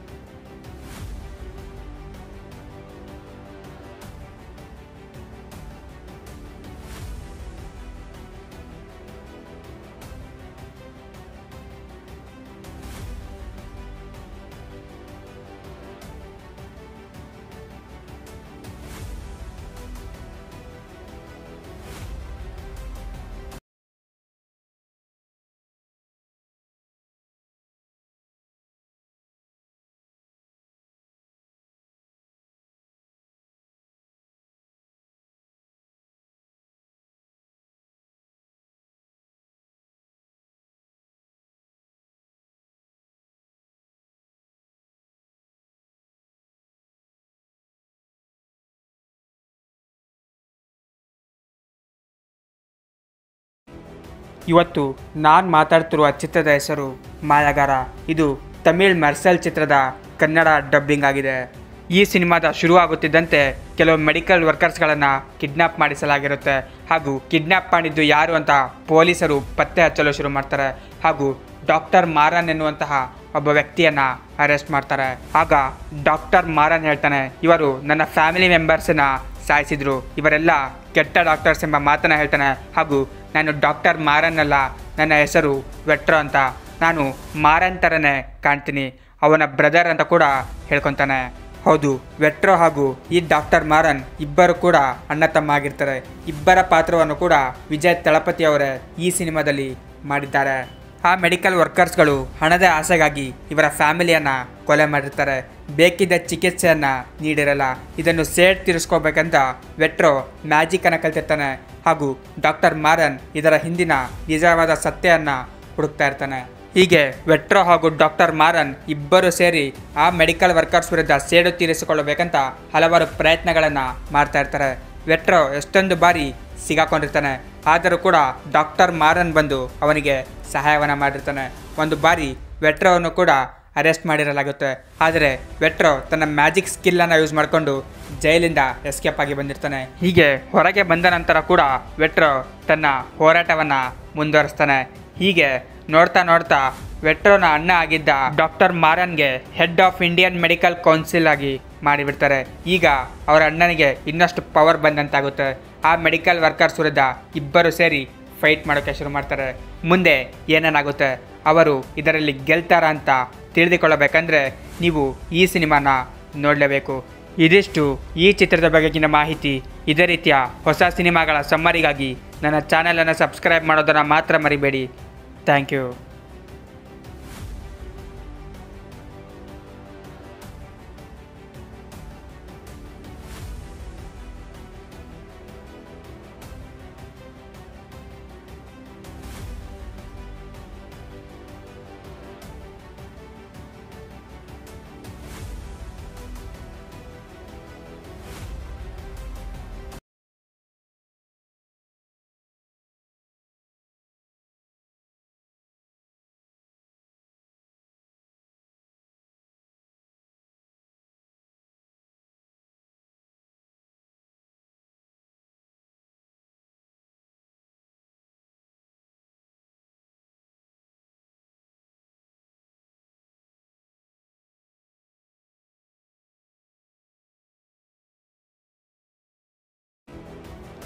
ಇವತ್ತು ನಾನು ಮಾತಾಡ್ತಿರುವ ಚಿತ್ರದ ಹೆಸರು ಮಾಯಾಗಾರ. ಇದು ತಮಿಳ್ ಮರ್ಸಲ್ ಚಿತ್ರದ ಕನ್ನಡ ಡಬ್ಬಿಂಗ್ ಆಗಿದೆ. ಈ ಸಿನಿಮಾದ ಶುರುವಾಗುತ್ತಿದ್ದಂತೆ ಕೆಲವು ಮೆಡಿಕಲ್ ವರ್ಕರ್ಸ್ಗಳನ್ನು ಕಿಡ್ನಾಪ್ ಮಾಡಿಸಲಾಗಿರುತ್ತೆ. ಹಾಗೂ ಕಿಡ್ನಾಪ್ ಮಾಡಿದ್ದು ಯಾರು ಅಂತ ಪೊಲೀಸರು ಪತ್ತೆ ಹಚ್ಚಲು ಶುರು ಮಾಡ್ತಾರೆ. ಹಾಗೂ ಡಾಕ್ಟರ್ ಮಾರನ್ ಎನ್ನುವಂತಹ ಒಬ್ಬ ವ್ಯಕ್ತಿಯನ್ನು ಅರೆಸ್ಟ್ ಮಾಡ್ತಾರೆ. ಆಗ ಡಾಕ್ಟರ್ ಮಾರನ್ ಹೇಳ್ತಾನೆ, ಇವರು ನನ್ನ ಫ್ಯಾಮಿಲಿ ಮೆಂಬರ್ಸನ್ನ ಸಾಯಿಸಿದ್ರು, ಇವರೆಲ್ಲ ಕೆಟ್ಟ ಡಾಕ್ಟರ್ಸ್ ಎಂಬ ಮಾತನ್ನು ಹೇಳ್ತಾನೆ. ಹಾಗೂ ನಾನು ಡಾಕ್ಟರ್ ಮಾರನ್ ಅಲ್ಲ, ನನ್ನ ಹೆಸರು ವೆಟ್ರೋ ಅಂತ, ನಾನು ಮಾರನ್ ಥರನೇ ಕಾಣ್ತೀನಿ, ಅವನ ಬ್ರದರ್ ಅಂತ ಕೂಡ ಹೇಳ್ಕೊತಾನೆ. ಹೌದು, ವೆಟ್ರೋ ಹಾಗೂ ಈ ಡಾಕ್ಟರ್ ಮಾರನ್ ಇಬ್ಬರು ಕೂಡ ಅಣ್ಣ ತಮ್ಮ ಆಗಿರ್ತಾರೆ. ಇಬ್ಬರ ಪಾತ್ರವನ್ನು ಕೂಡ ವಿಜಯ್ ತಳಪತಿ ಅವರೇ ಈ ಸಿನಿಮಾದಲ್ಲಿ ಮಾಡಿದ್ದಾರೆ. ಆ ಮೆಡಿಕಲ್ ವರ್ಕರ್ಸ್ಗಳು ಹಣದ ಆಸೆಗಾಗಿ ಇವರ ಫ್ಯಾಮಿಲಿಯನ್ನು ಕೊಲೆ ಮಾಡಿರ್ತಾರೆ. ಬೇಕಿದ್ದ ಚಿಕಿತ್ಸೆಯನ್ನು ನೀಡಿರಲ್ಲ. ಇದನ್ನು ಸೇಡ್ ತೀರಿಸ್ಕೋಬೇಕಂತ ವೆಟ್ರೋ ಮ್ಯಾಜಿಕನ್ನು ಕಲ್ತಿರ್ತಾನೆ. ಹಾಗೂ ಡಾಕ್ಟರ್ ಮಾರನ್ ಇದರ ಹಿಂದಿನ ನಿಜವಾದ ಸತ್ಯವನ್ನು ಹುಡುಕ್ತಾ ಇರ್ತಾನೆ. ಹೀಗೆ ವೆಟ್ರೋ ಹಾಗೂ ಡಾಕ್ಟರ್ ಮಾರನ್ ಇಬ್ಬರು ಸೇರಿ ಆ ಮೆಡಿಕಲ್ ವರ್ಕರ್ಸ್ ವಿರುದ್ಧ ಸೇಡು ತೀರಿಸಿಕೊಳ್ಳಬೇಕಂತ ಹಲವಾರು ಪ್ರಯತ್ನಗಳನ್ನು ಮಾಡ್ತಾ ಇರ್ತಾರೆ. ವೆಟ್ರೋ ಎಷ್ಟೊಂದು ಬಾರಿ ಸಿಗಾಕೊಂಡಿರ್ತಾನೆ. ಆದರೂ ಕೂಡ ಡಾಕ್ಟರ್ ಮಾರನ್ ಬಂದು ಅವನಿಗೆ ಸಹಾಯವನ್ನು ಮಾಡಿರ್ತಾನೆ. ಒಂದು ಬಾರಿ ವೆಟ್ರೋವನ್ನು ಕೂಡ ಅರೆಸ್ಟ್ ಮಾಡಿರಲಾಗುತ್ತೆ. ಆದರೆ ವೆಟ್ರೋ ತನ್ನ ಮ್ಯಾಜಿಕ್ ಸ್ಕಿಲ್ಲನ್ನು ಯೂಸ್ ಮಾಡಿಕೊಂಡು ಜೈಲಿಂದ ಎಸ್ಕೇಪ್ ಆಗಿ ಬಂದಿರ್ತಾನೆ. ಹೀಗೆ ಹೊರಗೆ ಬಂದ ನಂತರ ಕೂಡ ವೆಟ್ರೋ ತನ್ನ ಹೋರಾಟವನ್ನು ಮುಂದುವರಿಸ್ತಾನೆ. ಹೀಗೆ ನೋಡ್ತಾ ನೋಡ್ತಾ ವೆಟ್ರೋನ ಅಣ್ಣ ಆಗಿದ್ದ ಡಾಕ್ಟರ್ ಮಾರನ್ಗೆ head of Indian medical council ಆಗಿ ಮಾಡಿಬಿಡ್ತಾರೆ. ಈಗ ಅವರ ಅಣ್ಣನಿಗೆ ಇನ್ನಷ್ಟು ಪವರ್ ಬಂದಂತಾಗುತ್ತೆ. ಆ ಮೆಡಿಕಲ್ ವರ್ಕರ್ಸ್ ವಿರುದ್ಧ ಇಬ್ಬರು ಸೇರಿ ಫೈಟ್ ಮಾಡೋಕ್ಕೆ ಶುರು ಮಾಡ್ತಾರೆ. ಮುಂದೆ ಏನೇನಾಗುತ್ತೆ, ಅವರು ಇದರಲ್ಲಿ ಗೆಲ್ತಾರ ಅಂತ ತಿಳಿದುಕೊಳ್ಳಬೇಕಂದ್ರೆ ನೀವು ಈ ಸಿನಿಮಾನ ನೋಡಲೇಬೇಕು. ಇದಿಷ್ಟು ಈ ಚಿತ್ರದ ಬಗೆಗಿನ ಮಾಹಿತಿ. ಇದೇ ರೀತಿಯ ಹೊಸ ಸಿನಿಮಾಗಳ ಸಮ್ಮರಿಗಾಗಿ ನನ್ನ ಚಾನಲನ್ನು ಸಬ್ಸ್ಕ್ರೈಬ್ ಮಾಡೋದನ್ನು ಮಾತ್ರ ಮರಿಬೇಡಿ. Thank you.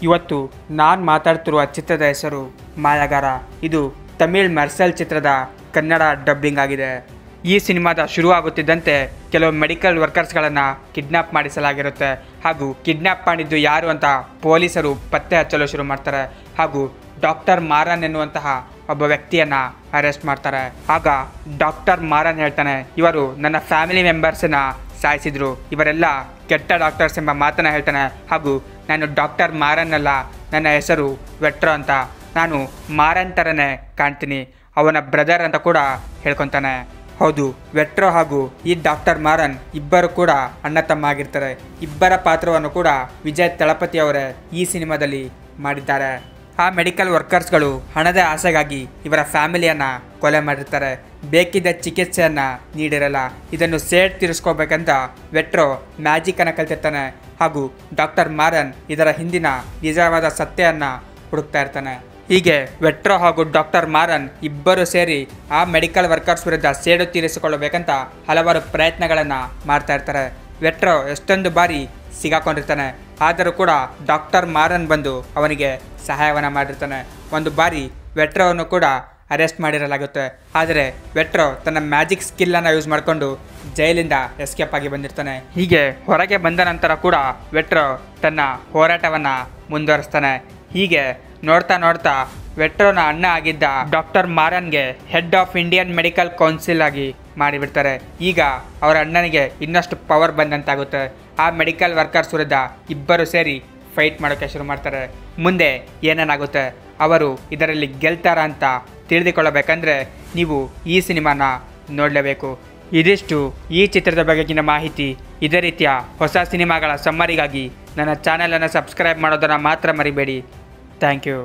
ಇವತ್ತು ನಾನು ಮಾತಾಡ್ತಿರುವ ಚಿತ್ರದ ಹೆಸರು ಮಾಯಾಗಾರ. ಇದು ತಮಿಳ್ ಮರ್ಸಲ್ ಚಿತ್ರದ ಕನ್ನಡ ಡಬ್ಬಿಂಗ್ ಆಗಿದೆ. ಈ ಸಿನಿಮಾದ ಶುರುವಾಗುತ್ತಿದ್ದಂತೆ ಕೆಲವು ಮೆಡಿಕಲ್ ವರ್ಕರ್ಸ್ಗಳನ್ನು ಕಿಡ್ನ್ಯಾಪ್ ಮಾಡಿಸಲಾಗಿರುತ್ತೆ. ಹಾಗೂ ಕಿಡ್ನ್ಯಾಪ್ ಮಾಡಿದ್ದು ಯಾರು ಅಂತ ಪೊಲೀಸರು ಪತ್ತೆ ಹಚ್ಚಲು ಶುರು ಮಾಡ್ತಾರೆ. ಹಾಗೂ ಡಾಕ್ಟರ್ ಮಾರನ್ ಎನ್ನುವಂತಹ ಒಬ್ಬ ವ್ಯಕ್ತಿಯನ್ನು ಅರೆಸ್ಟ್ ಮಾಡ್ತಾರೆ. ಆಗ ಡಾಕ್ಟರ್ ಮಾರನ್ ಹೇಳ್ತಾನೆ, ಇವರು ನನ್ನ ಫ್ಯಾಮಿಲಿ ಮೆಂಬರ್ಸನ್ನ ಸಾಯಿಸಿದ್ರು, ಇವರೆಲ್ಲ ಕೆಟ್ಟ ಡಾಕ್ಟರ್ಸ್ ಎಂಬ ಮಾತನ್ನು ಹೇಳ್ತಾನೆ. ಹಾಗೂ ನಾನು ಡಾಕ್ಟರ್ ಮಾರನ್ ಅಲ್ಲ, ನನ್ನ ಹೆಸರು ವೆಟ್ರೋ ಅಂತ, ನಾನು ಮಾರನ್ ಥರನೇ ಕಾಣ್ತೀನಿ, ಅವನ ಬ್ರದರ್ ಅಂತ ಕೂಡ ಹೇಳ್ಕೊತಾನೆ. ಹೌದು, ವೆಟ್ರೋ ಹಾಗೂ ಈ ಡಾಕ್ಟರ್ ಮಾರನ್ ಇಬ್ಬರು ಕೂಡ ಅಣ್ಣ ತಮ್ಮ ಆಗಿರ್ತಾರೆ. ಇಬ್ಬರ ಪಾತ್ರವನ್ನು ಕೂಡ ವಿಜಯ್ ತಳಪತಿ ಅವರೇ ಈ ಸಿನಿಮಾದಲ್ಲಿ ಮಾಡಿದ್ದಾರೆ. ಆ ಮೆಡಿಕಲ್ ವರ್ಕರ್ಸ್ಗಳು ಹಣದ ಆಸೆಗಾಗಿ ಇವರ ಫ್ಯಾಮಿಲಿಯನ್ನು ಕೊಲೆ ಮಾಡಿರ್ತಾರೆ. ಬೇಕಿದ್ದ ಚಿಕಿತ್ಸೆಯನ್ನು ನೀಡಿರಲ್ಲ. ಇದನ್ನು ಸೇಡ್ ತೀರಿಸ್ಕೋಬೇಕಂತ ವೆಟ್ರೋ ಮ್ಯಾಜಿಕನ್ನು ಕಲ್ತಿರ್ತಾನೆ. ಹಾಗೂ ಡಾಕ್ಟರ್ ಮಾರನ್ ಇದರ ಹಿಂದಿನ ನಿಜವಾದ ಸತ್ಯವನ್ನು ಹುಡುಕ್ತಾ ಇರ್ತಾನೆ. ಹೀಗೆ ವೆಟ್ರೋ ಹಾಗೂ ಡಾಕ್ಟರ್ ಮಾರನ್ ಇಬ್ಬರು ಸೇರಿ ಆ ಮೆಡಿಕಲ್ ವರ್ಕರ್ಸ್ ವಿರುದ್ಧ ಸೇಡು ತೀರಿಸಿಕೊಳ್ಳಬೇಕಂತ ಹಲವಾರು ಪ್ರಯತ್ನಗಳನ್ನು ಮಾಡ್ತಾ ಇರ್ತಾರೆ. ವೆಟ್ರೋ ಎಷ್ಟೊಂದು ಬಾರಿ ಸಿಗಾಕೊಂಡಿರ್ತಾನೆ. ಆದರೂ ಕೂಡ ಡಾಕ್ಟರ್ ಮಾರನ್ ಬಂದು ಅವನಿಗೆ ಸಹಾಯವನ್ನು ಮಾಡಿರ್ತಾನೆ. ಒಂದು ಬಾರಿ ವೆಟ್ರೋವನ್ನು ಕೂಡ ಅರೆಸ್ಟ್ ಮಾಡಿರಲಾಗುತ್ತೆ. ಆದರೆ ವೆಟ್ರೋ ತನ್ನ ಮ್ಯಾಜಿಕ್ ಸ್ಕಿಲ್ಲನ್ನು ಯೂಸ್ ಮಾಡಿಕೊಂಡು ಜೈಲಿಂದ ಎಸ್ಕೇಪ್ ಆಗಿ ಬಂದಿರ್ತಾನೆ. ಹೀಗೆ ಹೊರಗೆ ಬಂದ ನಂತರ ಕೂಡ ವೆಟ್ರೋ ತನ್ನ ಹೋರಾಟವನ್ನು ಮುಂದುವರಿಸ್ತಾನೆ. ಹೀಗೆ ನೋಡ್ತಾ ನೋಡ್ತಾ ವೆಟ್ರೋನ ಅಣ್ಣ ಆಗಿದ್ದ ಡಾಕ್ಟರ್ ಮಾರನ್ಗೆ head of Indian medical council ಆಗಿ ಮಾಡಿಬಿಡ್ತಾರೆ. ಈಗ ಅವರ ಅಣ್ಣನಿಗೆ ಇನ್ನಷ್ಟು ಪವರ್ ಬಂದಂತಾಗುತ್ತೆ. ಆ ಮೆಡಿಕಲ್ ವರ್ಕರ್ಸ್ ವಿರುದ್ಧ ಇಬ್ಬರು ಸೇರಿ ಫೈಟ್ ಮಾಡೋಕ್ಕೆ ಶುರು ಮಾಡ್ತಾರೆ. ಮುಂದೆ ಏನೇನಾಗುತ್ತೆ, ಅವರು ಇದರಲ್ಲಿ ಗೆಲ್ತಾರ ಅಂತ ತಿಳಿದುಕೊಳ್ಳಬೇಕಂದ್ರೆ ನೀವು ಈ ಸಿನಿಮಾನ ನೋಡಲೇಬೇಕು. ಇದಿಷ್ಟು ಈ ಚಿತ್ರದ ಬಗೆಗಿನ ಮಾಹಿತಿ. ಇದೇ ರೀತಿಯ ಹೊಸ ಸಿನಿಮಾಗಳ ಸಮ್ಮರಿಗಾಗಿ ನನ್ನ ಚಾನಲನ್ನು ಸಬ್ಸ್ಕ್ರೈಬ್ ಮಾಡೋದನ್ನು ಮಾತ್ರ ಮರಿಬೇಡಿ. Thank you.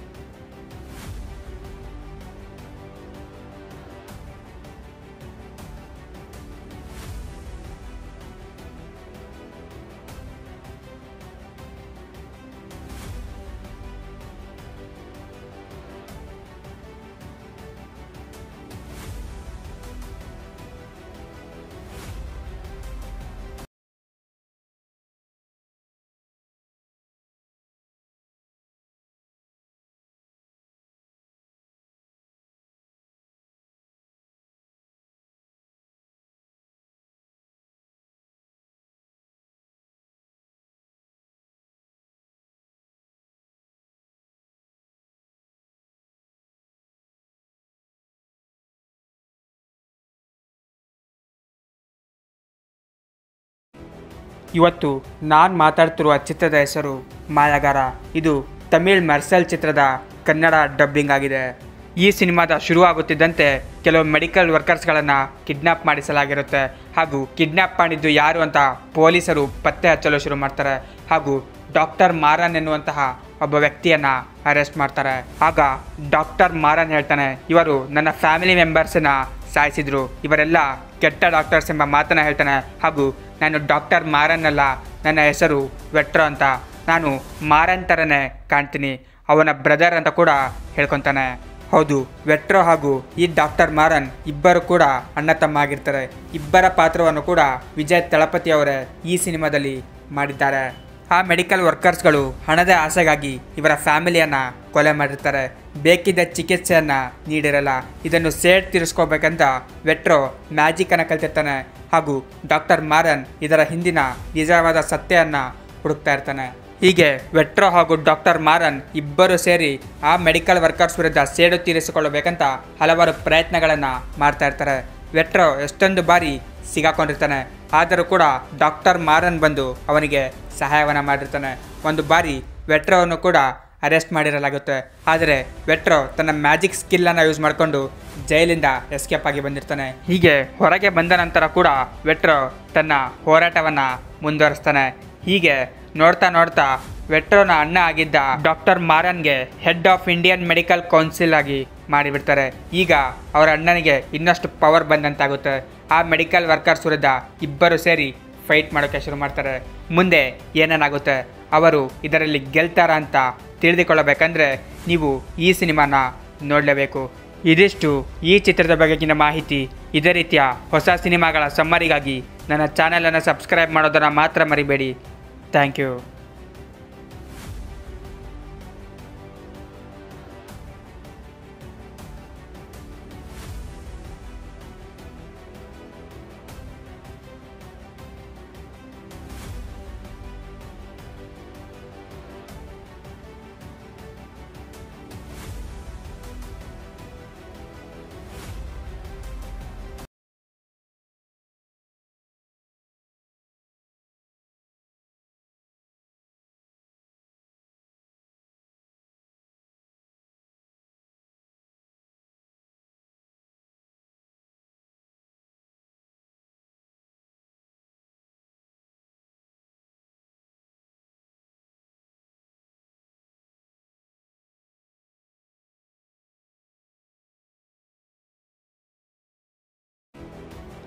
ಇವತ್ತು ನಾನು ಮಾತಾಡ್ತಿರುವ ಚಿತ್ರದ ಹೆಸರು ಮಾಯಾಗಾರ. ಇದು ತಮಿಳ್ ಮರ್ಸಲ್ ಚಿತ್ರದ ಕನ್ನಡ ಡಬ್ಬಿಂಗ್ ಆಗಿದೆ. ಈ ಸಿನಿಮಾದ ಶುರುವಾಗುತ್ತಿದ್ದಂತೆ ಕೆಲವು ಮೆಡಿಕಲ್ ವರ್ಕರ್ಸ್ಗಳನ್ನು ಕಿಡ್ನ್ಯಾಪ್ ಮಾಡಿಸಲಾಗಿರುತ್ತೆ. ಹಾಗೂ ಕಿಡ್ನ್ಯಾಪ್ ಮಾಡಿದ್ದು ಯಾರು ಅಂತ ಪೊಲೀಸರು ಪತ್ತೆ ಹಚ್ಚಲು ಶುರು ಮಾಡ್ತಾರೆ. ಹಾಗೂ ಡಾಕ್ಟರ್ ಮಾರನ್ ಎನ್ನುವಂತಹ ಒಬ್ಬ ವ್ಯಕ್ತಿಯನ್ನು ಅರೆಸ್ಟ್ ಮಾಡ್ತಾರೆ. ಆಗ ಡಾಕ್ಟರ್ ಮಾರನ್ ಹೇಳ್ತಾನೆ, ಇವರು ನನ್ನ ಫ್ಯಾಮಿಲಿ ಮೆಂಬರ್ಸನ್ನ ಸಾಯಿಸಿದ್ರು, ಇವರೆಲ್ಲ ಕೆಟ್ಟ ಡಾಕ್ಟರ್ಸ್ ಎಂಬ ಮಾತನ್ನು ಹೇಳ್ತಾನೆ. ಹಾಗೂ ನಾನು ಡಾಕ್ಟರ್ ಮಾರನ್ ಅಲ್ಲ, ನನ್ನ ಹೆಸರು ವೆಟ್ರೋ ಅಂತ, ನಾನು ಮಾರನ್ ಥರನೇ ಕಾಣ್ತೀನಿ, ಅವನ ಬ್ರದರ್ ಅಂತ ಕೂಡ ಹೇಳ್ಕೊತಾನೆ. ಹೌದು, ವೆಟ್ರೋ ಹಾಗೂ ಈ ಡಾಕ್ಟರ್ ಮಾರನ್ ಇಬ್ಬರು ಕೂಡ ಅಣ್ಣ ತಮ್ಮ ಆಗಿರ್ತಾರೆ. ಇಬ್ಬರ ಪಾತ್ರವನ್ನು ಕೂಡ ವಿಜಯ್ ತಳಪತಿ ಅವರೇ ಈ ಸಿನಿಮಾದಲ್ಲಿ ಮಾಡಿದ್ದಾರೆ. ಆ ಮೆಡಿಕಲ್ ವರ್ಕರ್ಸ್ಗಳು ಹಣದ ಆಸೆಗಾಗಿ ಇವರ ಫ್ಯಾಮಿಲಿಯನ್ನು ಕೊಲೆ ಮಾಡಿರ್ತಾರೆ. ಬೇಕಿದ್ದ ಚಿಕಿತ್ಸೆಯನ್ನು ನೀಡಿರಲ್ಲ. ಇದನ್ನು ಸೇಡ್ ತೀರಿಸ್ಕೋಬೇಕಂತ ವೆಟ್ರೋ ಮ್ಯಾಜಿಕನ್ನು ಕಲ್ತಿರ್ತಾನೆ. ಹಾಗೂ ಡಾಕ್ಟರ್ ಮಾರನ್ ಇದರ ಹಿಂದಿನ ನಿಜವಾದ ಸತ್ಯವನ್ನು ಹುಡುಕ್ತಾ ಇರ್ತಾನೆ. ಹೀಗೆ ವೆಟ್ರೋ ಹಾಗೂ ಡಾಕ್ಟರ್ ಮಾರನ್ ಇಬ್ಬರು ಸೇರಿ ಆ ಮೆಡಿಕಲ್ ವರ್ಕರ್ಸ್ ವಿರುದ್ಧ ಸೇಡು ತೀರಿಸಿಕೊಳ್ಳಬೇಕಂತ ಹಲವಾರು ಪ್ರಯತ್ನಗಳನ್ನು ಮಾಡ್ತಾ ಇರ್ತಾರೆ. ವೆಟ್ರೋ ಎಷ್ಟೊಂದು ಬಾರಿ ಸಿಗಾಕೊಂಡಿರ್ತಾನೆ. ಆದರೂ ಕೂಡ ಡಾಕ್ಟರ್ ಮಾರನ್ ಬಂದು ಅವನಿಗೆ ಸಹಾಯವನ್ನು ಮಾಡಿರ್ತಾನೆ. ಒಂದು ಬಾರಿ ವೆಟ್ರೋವನ್ನು ಕೂಡ ಅರೆಸ್ಟ್ ಮಾಡಿರಲಾಗುತ್ತೆ. ಆದರೆ ವೆಟ್ರೋ ತನ್ನ ಮ್ಯಾಜಿಕ್ ಸ್ಕಿಲ್ಲನ್ನು ಯೂಸ್ ಮಾಡಿಕೊಂಡು ಜೈಲಿಂದ ಎಸ್ಕೇಪ್ ಆಗಿ ಬಂದಿರ್ತಾನೆ. ಹೀಗೆ ಹೊರಗೆ ಬಂದ ನಂತರ ಕೂಡ ವೆಟ್ರೋ ತನ್ನ ಹೋರಾಟವನ್ನು ಮುಂದುವರಿಸ್ತಾನೆ. ಹೀಗೆ ನೋಡ್ತಾ ನೋಡ್ತಾ ವೆಟ್ರೋನ ಅಣ್ಣ ಆಗಿದ್ದ ಡಾಕ್ಟರ್ ಮಾರನ್ಗೆ head of Indian medical council ಆಗಿ ಮಾಡಿಬಿಡ್ತಾರೆ. ಈಗ ಅವರ ಅಣ್ಣನಿಗೆ ಇನ್ನಷ್ಟು ಪವರ್ ಬಂದಂತಾಗುತ್ತೆ. ಆ ಮೆಡಿಕಲ್ ವರ್ಕರ್ಸ್ ವಿರುದ್ಧ ಇಬ್ಬರು ಸೇರಿ ಫೈಟ್ ಮಾಡೋಕ್ಕೆ ಶುರು ಮಾಡ್ತಾರೆ. ಮುಂದೆ ಏನೇನಾಗುತ್ತೆ, ಅವರು ಇದರಲ್ಲಿ ಗೆಲ್ತಾರ ಅಂತ ತಿಳಿದುಕೊಳ್ಳಬೇಕಂದ್ರೆ ನೀವು ಈ ಸಿನಿಮಾನ ನೋಡಲೇಬೇಕು. ಇದಿಷ್ಟು ಈ ಚಿತ್ರದ ಬಗೆಗಿನ ಮಾಹಿತಿ. ಇದೇ ರೀತಿಯ ಹೊಸ ಸಿನಿಮಾಗಳ ಸಮ್ಮರಿಗಾಗಿ ನನ್ನ ಚಾನಲನ್ನು ಸಬ್ಸ್ಕ್ರೈಬ್ ಮಾಡೋದನ್ನು ಮಾತ್ರ ಮರಿಬೇಡಿ. Thank you.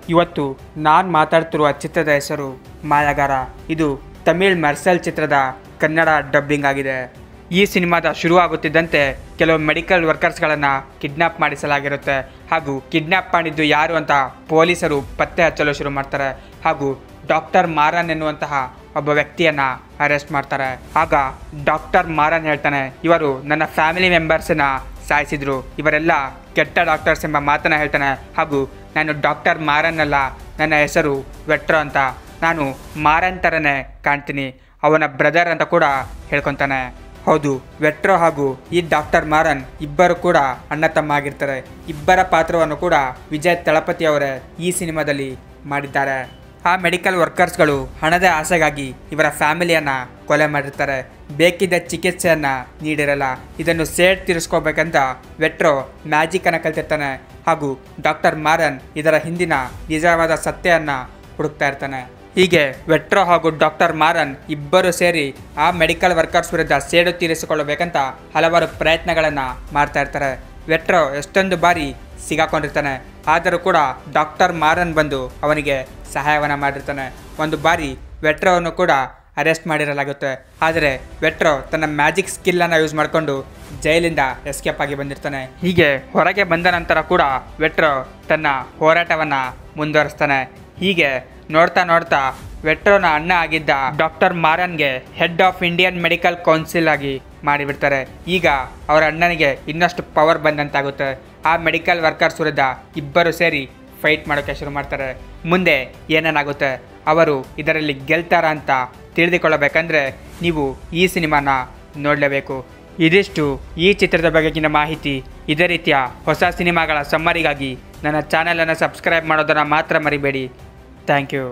ಇವತ್ತು ನಾನು ಮಾತಾಡ್ತಿರುವ ಚಿತ್ರದ ಹೆಸರು ಮಾಯಾಗಾರ. ಇದು ತಮಿಳ್ ಮರ್ಸಲ್ ಚಿತ್ರದ ಕನ್ನಡ ಡಬ್ಬಿಂಗ್ ಆಗಿದೆ. ಈ ಸಿನಿಮಾದ ಶುರುವಾಗುತ್ತಿದ್ದಂತೆ ಕೆಲವು ಮೆಡಿಕಲ್ ವರ್ಕರ್ಸ್ಗಳನ್ನು ಕಿಡ್ನಾಪ್ ಮಾಡಿಸಲಾಗಿರುತ್ತೆ. ಹಾಗೂ ಕಿಡ್ನಾಪ್ ಮಾಡಿದ್ದು ಯಾರು ಅಂತ ಪೊಲೀಸರು ಪತ್ತೆ ಹಚ್ಚಲು ಶುರು ಮಾಡ್ತಾರೆ. ಹಾಗೂ ಡಾಕ್ಟರ್ ಮಾರನ್ ಎನ್ನುವಂತಹ ಒಬ್ಬ ವ್ಯಕ್ತಿಯನ್ನು ಅರೆಸ್ಟ್ ಮಾಡ್ತಾರೆ. ಆಗ ಡಾಕ್ಟರ್ ಮಾರನ್ ಹೇಳ್ತಾನೆ, ಇವರು ನನ್ನ ಫ್ಯಾಮಿಲಿ ಮೆಂಬರ್ಸನ್ನ ಸಾಯಿಸಿದ್ರು, ಇವರೆಲ್ಲ ಕೆಟ್ಟ ಡಾಕ್ಟರ್ಸ್ ಎಂಬ ಮಾತನ್ನು ಹೇಳ್ತಾನೆ. ಹಾಗೂ ನಾನು ಡಾಕ್ಟರ್ ಮಾರನ್ ಅಲ್ಲ, ನನ್ನ ಹೆಸರು ವೆಟ್ರೋ ಅಂತ, ನಾನು ಮಾರನ್ ಥರನೇ ಕಾಣ್ತೀನಿ, ಅವನ ಬ್ರದರ್ ಅಂತ ಕೂಡ ಹೇಳ್ಕೊತಾನೆ. ಹೌದು, ವೆಟ್ರೋ ಹಾಗೂ ಈ ಡಾಕ್ಟರ್ ಮಾರನ್ ಇಬ್ಬರು ಕೂಡ ಅಣ್ಣ ತಮ್ಮ ಆಗಿರ್ತಾರೆ. ಇಬ್ಬರ ಪಾತ್ರವನ್ನು ಕೂಡ ವಿಜಯ್ ತಳಪತಿ ಅವರೇ ಈ ಸಿನಿಮಾದಲ್ಲಿ ಮಾಡಿದ್ದಾರೆ. ಆ ಮೆಡಿಕಲ್ ವರ್ಕರ್ಸ್ಗಳು ಹಣದ ಆಸೆಗಾಗಿ ಇವರ ಫ್ಯಾಮಿಲಿಯನ್ನು ಕೊಲೆ ಮಾಡಿರ್ತಾರೆ. ಬೇಕಿದ್ದ ಚಿಕಿತ್ಸೆಯನ್ನು ನೀಡಿರಲ್ಲ. ಇದನ್ನು ಸೇಡ್ ತೀರಿಸ್ಕೋಬೇಕಂತ ವೆಟ್ರೋ ಮ್ಯಾಜಿಕನ್ನು ಕಲ್ತಿರ್ತಾನೆ. ಹಾಗೂ ಡಾಕ್ಟರ್ ಮಾರನ್ ಇದರ ಹಿಂದಿನ ನಿಜವಾದ ಸತ್ಯವನ್ನು ಹುಡುಕ್ತಾ ಇರ್ತಾನೆ. ಹೀಗೆ ವೆಟ್ರೋ ಹಾಗೂ ಡಾಕ್ಟರ್ ಮಾರನ್ ಇಬ್ಬರು ಸೇರಿ ಆ ಮೆಡಿಕಲ್ ವರ್ಕರ್ಸ್ ವಿರುದ್ಧ ಸೇಡು ತೀರಿಸಿಕೊಳ್ಳಬೇಕಂತ ಹಲವಾರು ಪ್ರಯತ್ನಗಳನ್ನು ಮಾಡ್ತಾ ಇರ್ತಾರೆ. ವೆಟ್ರೋ ಎಷ್ಟೊಂದು ಬಾರಿ ಸಿಗಾಕೊಂಡಿರ್ತಾನೆ. ಆದರೂ ಕೂಡ ಡಾಕ್ಟರ್ ಮಾರನ್ ಬಂದು ಅವನಿಗೆ ಸಹಾಯವನ್ನು ಮಾಡಿರ್ತಾನೆ. ಒಂದು ಬಾರಿ ವೆಟ್ರೋವನ್ನು ಕೂಡ ಅರೆಸ್ಟ್ ಮಾಡಿರಲಾಗುತ್ತೆ. ಆದರೆ ವೆಟ್ರೋ ತನ್ನ ಮ್ಯಾಜಿಕ್ ಸ್ಕಿಲ್ಲನ್ನು ಯೂಸ್ ಮಾಡಿಕೊಂಡು ಜೈಲಿಂದ ಎಸ್ಕೇಪ್ ಆಗಿ ಬಂದಿರ್ತಾನೆ. ಹೀಗೆ ಹೊರಗೆ ಬಂದ ನಂತರ ಕೂಡ ವೆಟ್ರೋ ತನ್ನ ಹೋರಾಟವನ್ನು ಮುಂದುವರಿಸ್ತಾನೆ. ಹೀಗೆ ನೋಡ್ತಾ ನೋಡ್ತಾ ವೆಟ್ರೋನ ಅಣ್ಣ ಆಗಿದ್ದ ಡಾಕ್ಟರ್ ಮಾರನ್ಗೆ head of Indian medical council ಆಗಿ ಮಾಡಿಬಿಡ್ತಾರೆ. ಈಗ ಅವರ ಅಣ್ಣನಿಗೆ ಇನ್ನಷ್ಟು ಪವರ್ ಬಂದಂತಾಗುತ್ತೆ. ಆ ಮೆಡಿಕಲ್ ವರ್ಕರ್ಸ್ ವಿರುದ್ಧ ಇಬ್ಬರು ಸೇರಿ ಫೈಟ್ ಮಾಡೋಕ್ಕೆ ಶುರು ಮಾಡ್ತಾರೆ. ಮುಂದೆ ಏನೇನಾಗುತ್ತೆ, ಅವರು ಇದರಲ್ಲಿ ಗೆಲ್ತಾರ ಅಂತ ತಿಳಿದುಕೊಳ್ಳಬೇಕಂದ್ರೆ ನೀವು ಈ ಸಿನಿಮಾನ ನೋಡಲೇಬೇಕು. ಇದಿಷ್ಟು ಈ ಚಿತ್ರದ ಬಗೆಗಿನ ಮಾಹಿತಿ. ಇದೇ ರೀತಿಯ ಹೊಸ ಸಿನಿಮಾಗಳ ಸಮ್ಮರಿಗಾಗಿ ನನ್ನ ಚಾನಲನ್ನು ಸಬ್ಸ್ಕ್ರೈಬ್ ಮಾಡೋದನ್ನು ಮಾತ್ರ ಮರಿಬೇಡಿ. Thank you.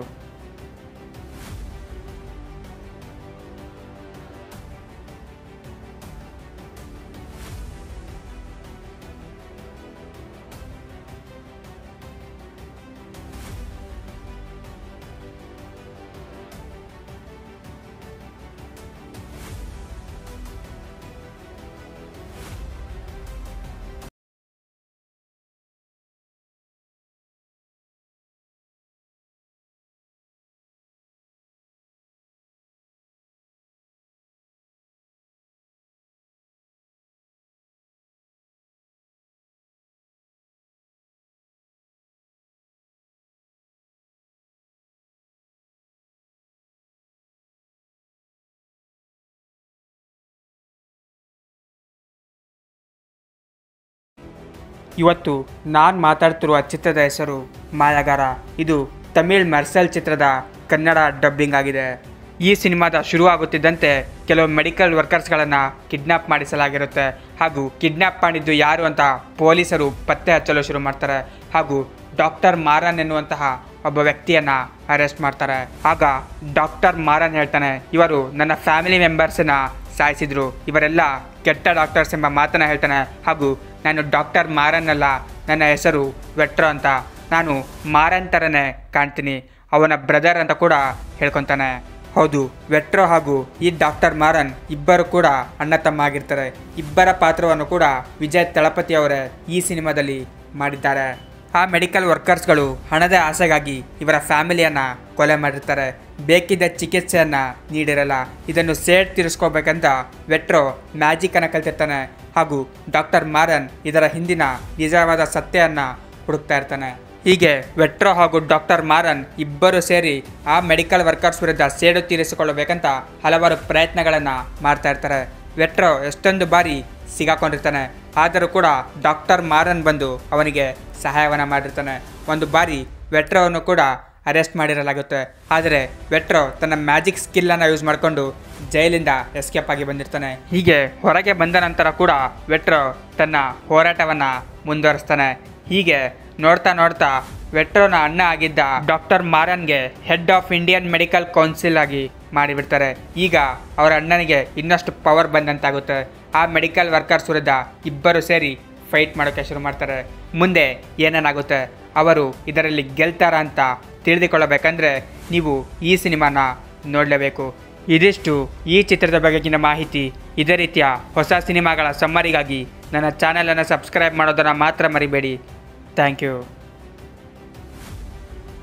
ಇವತ್ತು ನಾನು ಮಾತಾಡ್ತಿರುವ ಚಿತ್ರದ ಹೆಸರು ಮಾಯಾಗಾರ. ಇದು ತಮಿಳ್ ಮರ್ಸಲ್ ಚಿತ್ರದ ಕನ್ನಡ ಡಬ್ಬಿಂಗ್ ಆಗಿದೆ. ಈ ಸಿನಿಮಾದ ಶುರುವಾಗುತ್ತಿದ್ದಂತೆ ಕೆಲವು ಮೆಡಿಕಲ್ ವರ್ಕರ್ಸ್ಗಳನ್ನು ಕಿಡ್ನಾಪ್ ಮಾಡಿಸಲಾಗಿರುತ್ತೆ. ಹಾಗೂ ಕಿಡ್ನಾಪ್ ಮಾಡಿದ್ದು ಯಾರು ಅಂತ ಪೊಲೀಸರು ಪತ್ತೆ ಹಚ್ಚಲು ಶುರು ಮಾಡ್ತಾರೆ. ಹಾಗೂ ಡಾಕ್ಟರ್ ಮಾರನ್ ಎನ್ನುವಂತಹ ಒಬ್ಬ ವ್ಯಕ್ತಿಯನ್ನು ಅರೆಸ್ಟ್ ಮಾಡ್ತಾರೆ. ಆಗ ಡಾಕ್ಟರ್ ಮಾರನ್ ಹೇಳ್ತಾನೆ, ಇವರು ನನ್ನ ಫ್ಯಾಮಿಲಿ ಮೆಂಬರ್ಸನ್ನ ಸಾಯಿಸಿದ್ರು, ಇವರೆಲ್ಲ ಕೆಟ್ಟ ಡಾಕ್ಟರ್ಸ್ ಎಂಬ ಮಾತನ್ನು ಹೇಳ್ತಾನೆ. ಹಾಗೂ ನಾನು ಡಾಕ್ಟರ್ ಮಾರನ್ ಅಲ್ಲ, ನನ್ನ ಹೆಸರು ವೆಟ್ರೋ ಅಂತ, ನಾನು ಮಾರನ್ ಥರನೇ ಕಾಣ್ತೀನಿ, ಅವನ ಬ್ರದರ್ ಅಂತ ಕೂಡ ಹೇಳ್ಕೊತಾನೆ. ಹೌದು, ವೆಟ್ರೋ ಹಾಗೂ ಈ ಡಾಕ್ಟರ್ ಮಾರನ್ ಇಬ್ಬರು ಕೂಡ ಅಣ್ಣ ತಮ್ಮ ಆಗಿರ್ತಾರೆ. ಇಬ್ಬರ ಪಾತ್ರವನ್ನು ಕೂಡ ವಿಜಯ್ ತಳಪತಿ ಅವರೇ ಈ ಸಿನಿಮಾದಲ್ಲಿ ಮಾಡಿದ್ದಾರೆ. ಆ ಮೆಡಿಕಲ್ ವರ್ಕರ್ಸ್ಗಳು ಹಣದ ಆಸೆಗಾಗಿ ಇವರ ಫ್ಯಾಮಿಲಿಯನ್ನು ಕೊಲೆ ಮಾಡಿರ್ತಾರೆ. ಬೇಕಿದ್ದ ಚಿಕಿತ್ಸೆಯನ್ನು ನೀಡಿರಲ್ಲ. ಇದನ್ನು ಸೇಡ್ ತೀರಿಸ್ಕೋಬೇಕಂತ ವೆಟ್ರೋ ಮ್ಯಾಜಿಕನ್ನು ಕಲ್ತಿರ್ತಾನೆ. ಹಾಗೂ ಡಾಕ್ಟರ್ ಮಾರನ್ ಇದರ ಹಿಂದಿನ ನಿಜವಾದ ಸತ್ಯವನ್ನು ಹುಡುಕ್ತಾ ಇರ್ತಾನೆ. ಹೀಗೆ ವೆಟ್ರೋ ಹಾಗೂ ಡಾಕ್ಟರ್ ಮಾರನ್ ಇಬ್ಬರು ಸೇರಿ ಆ ಮೆಡಿಕಲ್ ವರ್ಕರ್ಸ್ ವಿರುದ್ಧ ಸೇಡು ತೀರಿಸಿಕೊಳ್ಳಬೇಕಂತ ಹಲವಾರು ಪ್ರಯತ್ನಗಳನ್ನು ಮಾಡ್ತಾ ಇರ್ತಾರೆ. ವೆಟ್ರೋ ಎಷ್ಟೊಂದು ಬಾರಿ ಸಿಗಾಕೊಂಡಿರ್ತಾನೆ. ಆದರೂ ಕೂಡ ಡಾಕ್ಟರ್ ಮಾರನ್ ಬಂದು ಅವನಿಗೆ ಸಹಾಯವನ್ನು ಮಾಡಿರ್ತಾನೆ. ಒಂದು ಬಾರಿ ವೆಟ್ರೋವನ್ನು ಕೂಡ ಅರೆಸ್ಟ್ ಮಾಡಿರಲಾಗುತ್ತೆ. ಆದರೆ ವೆಟ್ರೋ ತನ್ನ ಮ್ಯಾಜಿಕ್ ಸ್ಕಿಲ್ಲನ್ನು ಯೂಸ್ ಮಾಡಿಕೊಂಡು ಜೈಲಿಂದ ಎಸ್ಕೇಪ್ ಆಗಿ ಬಂದಿರ್ತಾನೆ. ಹೀಗೆ ಹೊರಗೆ ಬಂದ ನಂತರ ಕೂಡ ವೆಟ್ರೋ ತನ್ನ ಹೋರಾಟವನ್ನು ಮುಂದುವರಿಸ್ತಾನೆ. ಹೀಗೆ ನೋಡ್ತಾ ನೋಡ್ತಾ ವೆಟ್ರೋನ ಅಣ್ಣ ಆಗಿದ್ದ ಡಾಕ್ಟರ್ ಮಾರನ್ಗೆ head of Indian medical council ಆಗಿ ಮಾಡಿಬಿಡ್ತಾರೆ. ಈಗ ಅವರ ಅಣ್ಣನಿಗೆ ಇನ್ನಷ್ಟು ಪವರ್ ಬಂದಂತಾಗುತ್ತೆ. ಆ ಮೆಡಿಕಲ್ ವರ್ಕರ್ಸ್ ವಿರುದ್ಧ ಇಬ್ಬರು ಸೇರಿ ಫೈಟ್ ಮಾಡೋಕ್ಕೆ ಶುರು ಮಾಡ್ತಾರೆ. ಮುಂದೆ ಏನೇನಾಗುತ್ತೆ, ಅವರು ಇದರಲ್ಲಿ ಗೆಲ್ತಾರ ಅಂತ ತಿಳಿದುಕೊಳ್ಳಬೇಕಂದ್ರೆ ನೀವು ಈ ಸಿನಿಮಾನ ನೋಡಲೇಬೇಕು. ಇದಿಷ್ಟು ಈ ಚಿತ್ರದ ಬಗೆಗಿನ ಮಾಹಿತಿ. ಇದೇ ರೀತಿಯ ಹೊಸ ಸಿನಿಮಾಗಳ ಸಮ್ಮರಿಗಾಗಿ ನನ್ನ ಚಾನಲನ್ನು ಸಬ್ಸ್ಕ್ರೈಬ್ ಮಾಡೋದನ್ನು ಮಾತ್ರ ಮರಿಬೇಡಿ. Thank you.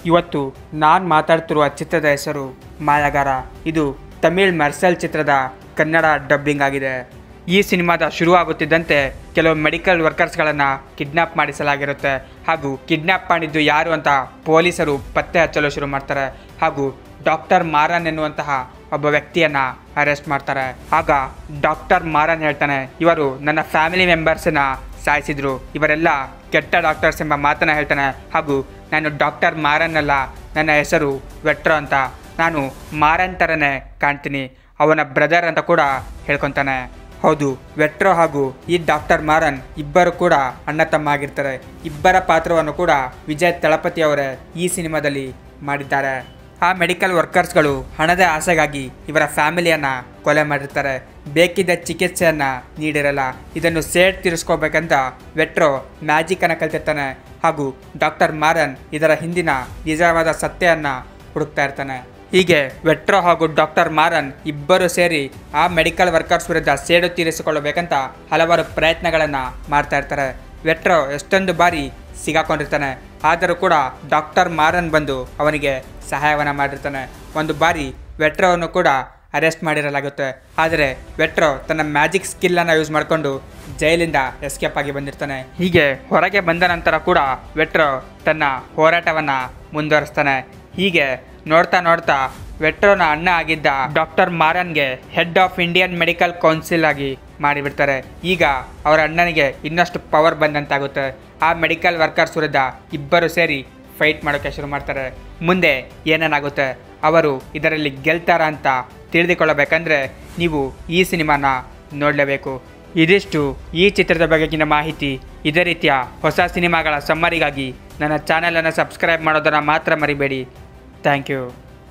ಇವತ್ತು ನಾನು ಮಾತಾಡ್ತಿರುವ ಚಿತ್ರದ ಹೆಸರು ಮಾಯಾಗಾರ. ಇದು ತಮಿಳ್ ಮರ್ಸಲ್ ಚಿತ್ರದ ಕನ್ನಡ ಡಬ್ಬಿಂಗ್ ಆಗಿದೆ. ಈ ಸಿನಿಮಾದ ಶುರುವಾಗುತ್ತಿದ್ದಂತೆ ಕೆಲವು ಮೆಡಿಕಲ್ ವರ್ಕರ್ಸ್ಗಳನ್ನು ಕಿಡ್ನ್ಯಾಪ್ ಮಾಡಿಸಲಾಗಿರುತ್ತೆ. ಹಾಗೂ ಕಿಡ್ನ್ಯಾಪ್ ಮಾಡಿದ್ದು ಯಾರು ಅಂತ ಪೊಲೀಸರು ಪತ್ತೆ ಹಚ್ಚಲು ಶುರು ಮಾಡ್ತಾರೆ. ಹಾಗೂ ಡಾಕ್ಟರ್ ಮಾರನ್ ಎನ್ನುವಂತಹ ಒಬ್ಬ ವ್ಯಕ್ತಿಯನ್ನು ಅರೆಸ್ಟ್ ಮಾಡ್ತಾರೆ. ಆಗ ಡಾಕ್ಟರ್ ಮಾರನ್ ಹೇಳ್ತಾನೆ, ಇವರು ನನ್ನ ಫ್ಯಾಮಿಲಿ ಮೆಂಬರ್ಸನ್ನ ಸಾಯಿಸಿದ್ರು, ಇವರೆಲ್ಲ ಕೆಟ್ಟ ಡಾಕ್ಟರ್ಸ್ ಎಂಬ ಮಾತನ್ನು ಹೇಳ್ತಾನೆ. ಹಾಗೂ ನಾನು ಡಾಕ್ಟರ್ ಮಾರನ್ ಅಲ್ಲ, ನನ್ನ ಹೆಸರು ವೆಟ್ರೋ ಅಂತ, ನಾನು ಮಾರನ್ ಥರನೇ ಕಾಣ್ತೀನಿ, ಅವನ ಬ್ರದರ್ ಅಂತ ಕೂಡ ಹೇಳ್ಕೊತಾನೆ. ಹೌದು, ವೆಟ್ರೋ ಹಾಗೂ ಈ ಡಾಕ್ಟರ್ ಮಾರನ್ ಇಬ್ಬರು ಕೂಡ ಅಣ್ಣ ತಮ್ಮ ಆಗಿರ್ತಾರೆ. ಇಬ್ಬರ ಪಾತ್ರವನ್ನು ಕೂಡ ವಿಜಯ್ ತಳಪತಿ ಅವರೇ ಈ ಸಿನಿಮಾದಲ್ಲಿ ಮಾಡಿದ್ದಾರೆ. ಆ ಮೆಡಿಕಲ್ ವರ್ಕರ್ಸ್ಗಳು ಹಣದ ಆಸೆಗಾಗಿ ಇವರ ಫ್ಯಾಮಿಲಿಯನ್ನು ಕೊಲೆ ಮಾಡಿರ್ತಾರೆ. ಬೇಕಿದ್ದ ಚಿಕಿತ್ಸೆಯನ್ನು ನೀಡಿರಲ್ಲ. ಇದನ್ನು ಸೇಡ್ ತೀರಿಸ್ಕೋಬೇಕಂತ ವೆಟ್ರೋ ಮ್ಯಾಜಿಕನ್ನು ಕಲ್ತಿರ್ತಾನೆ. ಹಾಗೂ ಡಾಕ್ಟರ್ ಮಾರನ್ ಇದರ ಹಿಂದಿನ ನಿಜವಾದ ಸತ್ಯವನ್ನು ಹುಡುಕ್ತಾ ಇರ್ತಾನೆ. ಹೀಗೆ ವೆಟ್ರೋ ಹಾಗೂ ಡಾಕ್ಟರ್ ಮಾರನ್ ಇಬ್ಬರು ಸೇರಿ ಆ ಮೆಡಿಕಲ್ ವರ್ಕರ್ಸ್ ವಿರುದ್ಧ ಸೇಡು ತೀರಿಸಿಕೊಳ್ಳಬೇಕಂತ ಹಲವಾರು ಪ್ರಯತ್ನಗಳನ್ನು ಮಾಡ್ತಾ ಇರ್ತಾರೆ. ವೆಟ್ರೋ ಎಷ್ಟೊಂದು ಬಾರಿ ಸಿಗಾಕೊಂಡಿರ್ತಾನೆ. ಆದರೂ ಕೂಡ ಡಾಕ್ಟರ್ ಮಾರನ್ ಬಂದು ಅವನಿಗೆ ಸಹಾಯವನ್ನು ಮಾಡಿರ್ತಾನೆ. ಒಂದು ಬಾರಿ ವೆಟ್ರೋವನ್ನು ಕೂಡ ಅರೆಸ್ಟ್ ಮಾಡಿರಲಾಗುತ್ತೆ. ಆದರೆ ವೆಟ್ರೋ ತನ್ನ ಮ್ಯಾಜಿಕ್ ಸ್ಕಿಲ್ಲನ್ನು ಯೂಸ್ ಮಾಡಿಕೊಂಡು ಜೈಲಿಂದ ಎಸ್ಕೇಪ್ ಆಗಿ ಬಂದಿರ್ತಾನೆ. ಹೀಗೆ ಹೊರಗೆ ಬಂದ ನಂತರ ಕೂಡ ವೆಟ್ರೋ ತನ್ನ ಹೋರಾಟವನ್ನು ಮುಂದುವರಿಸ್ತಾನೆ. ಹೀಗೆ ನೋಡ್ತಾ ನೋಡ್ತಾ ವೆಟ್ರೋನ ಅಣ್ಣ ಆಗಿದ್ದ ಡಾಕ್ಟರ್ ಮಾರನ್ಗೆ head of Indian medical council ಆಗಿ ಮಾಡಿಬಿಡ್ತಾರೆ. ಈಗ ಅವರ ಅಣ್ಣನಿಗೆ ಇನ್ನಷ್ಟು ಪವರ್ ಬಂದಂತಾಗುತ್ತೆ. ಆ ಮೆಡಿಕಲ್ ವರ್ಕರ್ಸ್ ವಿರುದ್ಧ ಇಬ್ಬರು ಸೇರಿ ಫೈಟ್ ಮಾಡೋಕ್ಕೆ ಶುರು ಮಾಡ್ತಾರೆ. ಮುಂದೆ ಏನೇನಾಗುತ್ತೆ, ಅವರು ಇದರಲ್ಲಿ ಗೆಲ್ತಾರ ಅಂತ ತಿಳಿದುಕೊಳ್ಳಬೇಕಂದ್ರೆ ನೀವು ಈ ಸಿನಿಮಾನ ನೋಡಲೇಬೇಕು. ಇದಿಷ್ಟು ಈ ಚಿತ್ರದ ಬಗೆಗಿನ ಮಾಹಿತಿ. ಇದೇ ರೀತಿಯ ಹೊಸ ಸಿನಿಮಾಗಳ ಸಮ್ಮರಿಗಾಗಿ ನನ್ನ ಚಾನಲನ್ನು ಸಬ್ಸ್ಕ್ರೈಬ್ ಮಾಡೋದನ್ನು ಮಾತ್ರ ಮರಿಬೇಡಿ. Thank you.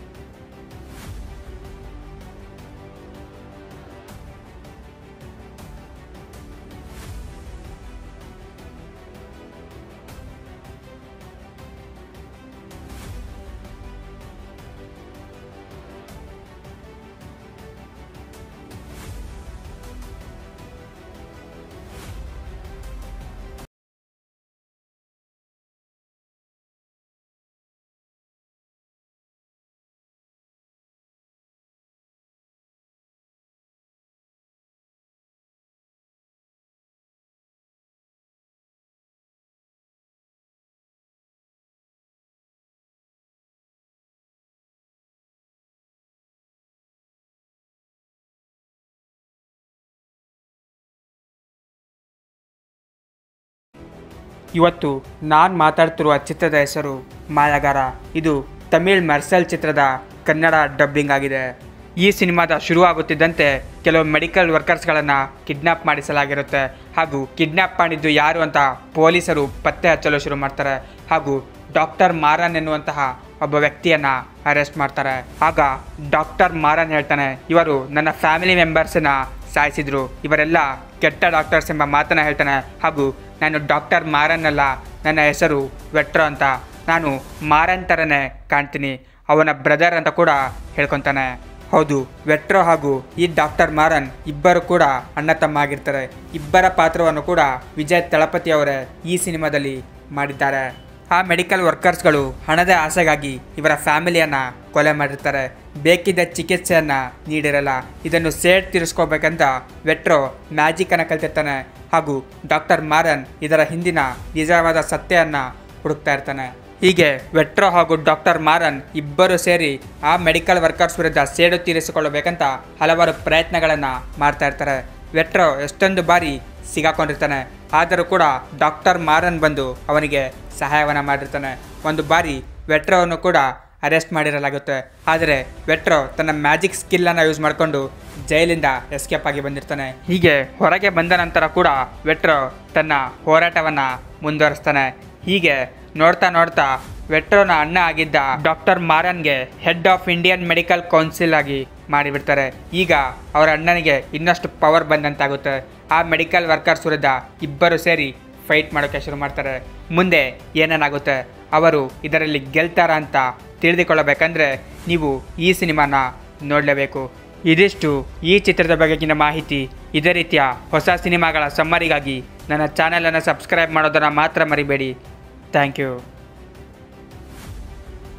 ಇವತ್ತು ನಾನು ಮಾತಾಡ್ತಿರುವ ಚಿತ್ರದ ಹೆಸರು ಮಾಯಾಗಾರ. ಇದು ತಮಿಳ್ ಮರ್ಸಲ್ ಚಿತ್ರದ ಕನ್ನಡ ಡಬ್ಬಿಂಗ್ ಆಗಿದೆ. ಈ ಸಿನಿಮಾದ ಶುರುವಾಗುತ್ತಿದ್ದಂತೆ ಕೆಲವು ಮೆಡಿಕಲ್ ವರ್ಕರ್ಸ್ಗಳನ್ನು ಕಿಡ್ನ್ಯಾಪ್ ಮಾಡಿಸಲಾಗಿರುತ್ತೆ. ಹಾಗೂ ಕಿಡ್ನ್ಯಾಪ್ ಮಾಡಿದ್ದು ಯಾರು ಅಂತ ಪೊಲೀಸರು ಪತ್ತೆ ಹಚ್ಚಲು ಶುರು ಮಾಡ್ತಾರೆ. ಹಾಗೂ ಡಾಕ್ಟರ್ ಮಾರನ್ ಎನ್ನುವಂತಹ ಒಬ್ಬ ವ್ಯಕ್ತಿಯನ್ನು ಅರೆಸ್ಟ್ ಮಾಡ್ತಾರೆ. ಆಗ ಡಾಕ್ಟರ್ ಮಾರನ್ ಹೇಳ್ತಾನೆ, ಇವರು ನನ್ನ ಫ್ಯಾಮಿಲಿ ಮೆಂಬರ್ಸನ್ನ ಸಾಯಿಸಿದ್ರು, ಇವರೆಲ್ಲ ಕೆಟ್ಟ ಡಾಕ್ಟರ್ಸ್ ಎಂಬ ಮಾತನ್ನು ಹೇಳ್ತಾನೆ. ಹಾಗೂ ನಾನು ಡಾಕ್ಟರ್ ಮಾರನ್ ಅಲ್ಲ, ನನ್ನ ಹೆಸರು ವೆಟ್ರೋ ಅಂತ, ನಾನು ಮಾರನ್ ಥರನೇ ಕಾಣ್ತೀನಿ, ಅವನ ಬ್ರದರ್ ಅಂತ ಕೂಡ ಹೇಳ್ಕೊತಾನೆ. ಹೌದು, ವೆಟ್ರೋ ಹಾಗೂ ಈ ಡಾಕ್ಟರ್ ಮಾರನ್ ಇಬ್ಬರು ಕೂಡ ಅಣ್ಣ ತಮ್ಮ ಆಗಿರ್ತಾರೆ. ಇಬ್ಬರ ಪಾತ್ರವನ್ನು ಕೂಡ ವಿಜಯ್ ತಳಪತಿ ಅವರೇ ಈ ಸಿನಿಮಾದಲ್ಲಿ ಮಾಡಿದ್ದಾರೆ. ಆ ಮೆಡಿಕಲ್ ವರ್ಕರ್ಸ್ಗಳು ಹಣದ ಆಸೆಗಾಗಿ ಇವರ ಫ್ಯಾಮಿಲಿಯನ್ನು ಕೊಲೆ ಮಾಡಿರ್ತಾರೆ. ಬೇಕಿದ್ದ ಚಿಕಿತ್ಸೆಯನ್ನು ನೀಡಿರಲ್ಲ. ಇದನ್ನು ಸೇಡ್ ತೀರಿಸ್ಕೋಬೇಕಂತ ವೆಟ್ರೋ ಮ್ಯಾಜಿಕನ್ನು ಕಲ್ತಿರ್ತಾನೆ. ಹಾಗೂ ಡಾಕ್ಟರ್ ಮಾರನ್ ಇದರ ಹಿಂದಿನ ನಿಜವಾದ ಸತ್ಯವನ್ನು ಹುಡುಕ್ತಾ ಇರ್ತಾನೆ. ಹೀಗೆ ವೆಟ್ರೋ ಹಾಗೂ ಡಾಕ್ಟರ್ ಮಾರನ್ ಇಬ್ಬರು ಸೇರಿ ಆ ಮೆಡಿಕಲ್ ವರ್ಕರ್ಸ್ ವಿರುದ್ಧ ಸೇಡು ತೀರಿಸಿಕೊಳ್ಳಬೇಕಂತ ಹಲವಾರು ಪ್ರಯತ್ನಗಳನ್ನು ಮಾಡ್ತಾ ಇರ್ತಾರೆ. ವೆಟ್ರೋ ಎಷ್ಟೊಂದು ಬಾರಿ ಸಿಗಾಕೊಂಡಿರ್ತಾನೆ. ಆದರೂ ಕೂಡ ಡಾಕ್ಟರ್ ಮಾರನ್ ಬಂದು ಅವನಿಗೆ ಸಹಾಯವನ್ನು ಮಾಡಿರ್ತಾನೆ. ಒಂದು ಬಾರಿ ವೆಟ್ರೋವನ್ನು ಕೂಡ ಅರೆಸ್ಟ್ ಮಾಡಿರಲಾಗುತ್ತೆ. ಆದರೆ ವೆಟ್ರೋ ತನ್ನ ಮ್ಯಾಜಿಕ್ ಸ್ಕಿಲ್ಲನ್ನು ಯೂಸ್ ಮಾಡಿಕೊಂಡು ಜೈಲಿಂದ ಎಸ್ಕೇಪ್ ಆಗಿ ಬಂದಿರ್ತಾನೆ. ಹೀಗೆ ಹೊರಗೆ ಬಂದ ನಂತರ ಕೂಡ ವೆಟ್ರೋ ತನ್ನ ಹೋರಾಟವನ್ನು ಮುಂದುವರಿಸ್ತಾನೆ. ಹೀಗೆ ನೋಡ್ತಾ ನೋಡ್ತಾ ವೆಟ್ರೋನ ಅಣ್ಣ ಆಗಿದ್ದ ಡಾಕ್ಟರ್ ಮಾರನ್ಗೆ head of Indian medical council ಆಗಿ ಮಾಡಿಬಿಡ್ತಾರೆ. ಈಗ ಅವರ ಅಣ್ಣನಿಗೆ ಇನ್ನಷ್ಟು ಪವರ್ ಬಂದಂತಾಗುತ್ತೆ. ಆ ಮೆಡಿಕಲ್ ವರ್ಕರ್ಸ್ ವಿರುದ್ಧ ಇಬ್ಬರು ಸೇರಿ ಫೈಟ್ ಮಾಡೋಕ್ಕೆ ಶುರು ಮಾಡ್ತಾರೆ. ಮುಂದೆ ಏನೇನಾಗುತ್ತೆ, ಅವರು ಇದರಲ್ಲಿ ಗೆಲ್ತಾರ ಅಂತ ತಿಳಿದುಕೊಳ್ಳಬೇಕಂದ್ರೆ ನೀವು ಈ ಸಿನಿಮಾನ ನೋಡಲೇಬೇಕು. ಇದಿಷ್ಟು ಈ ಚಿತ್ರದ ಬಗೆಗಿನ ಮಾಹಿತಿ. ಇದೇ ರೀತಿಯ ಹೊಸ ಸಿನಿಮಾಗಳ ಸಮ್ಮರಿಗಾಗಿ ನನ್ನ ಚಾನಲನ್ನು ಸಬ್ಸ್ಕ್ರೈಬ್ ಮಾಡೋದನ್ನು ಮಾತ್ರ ಮರಿಬೇಡಿ. Thank you.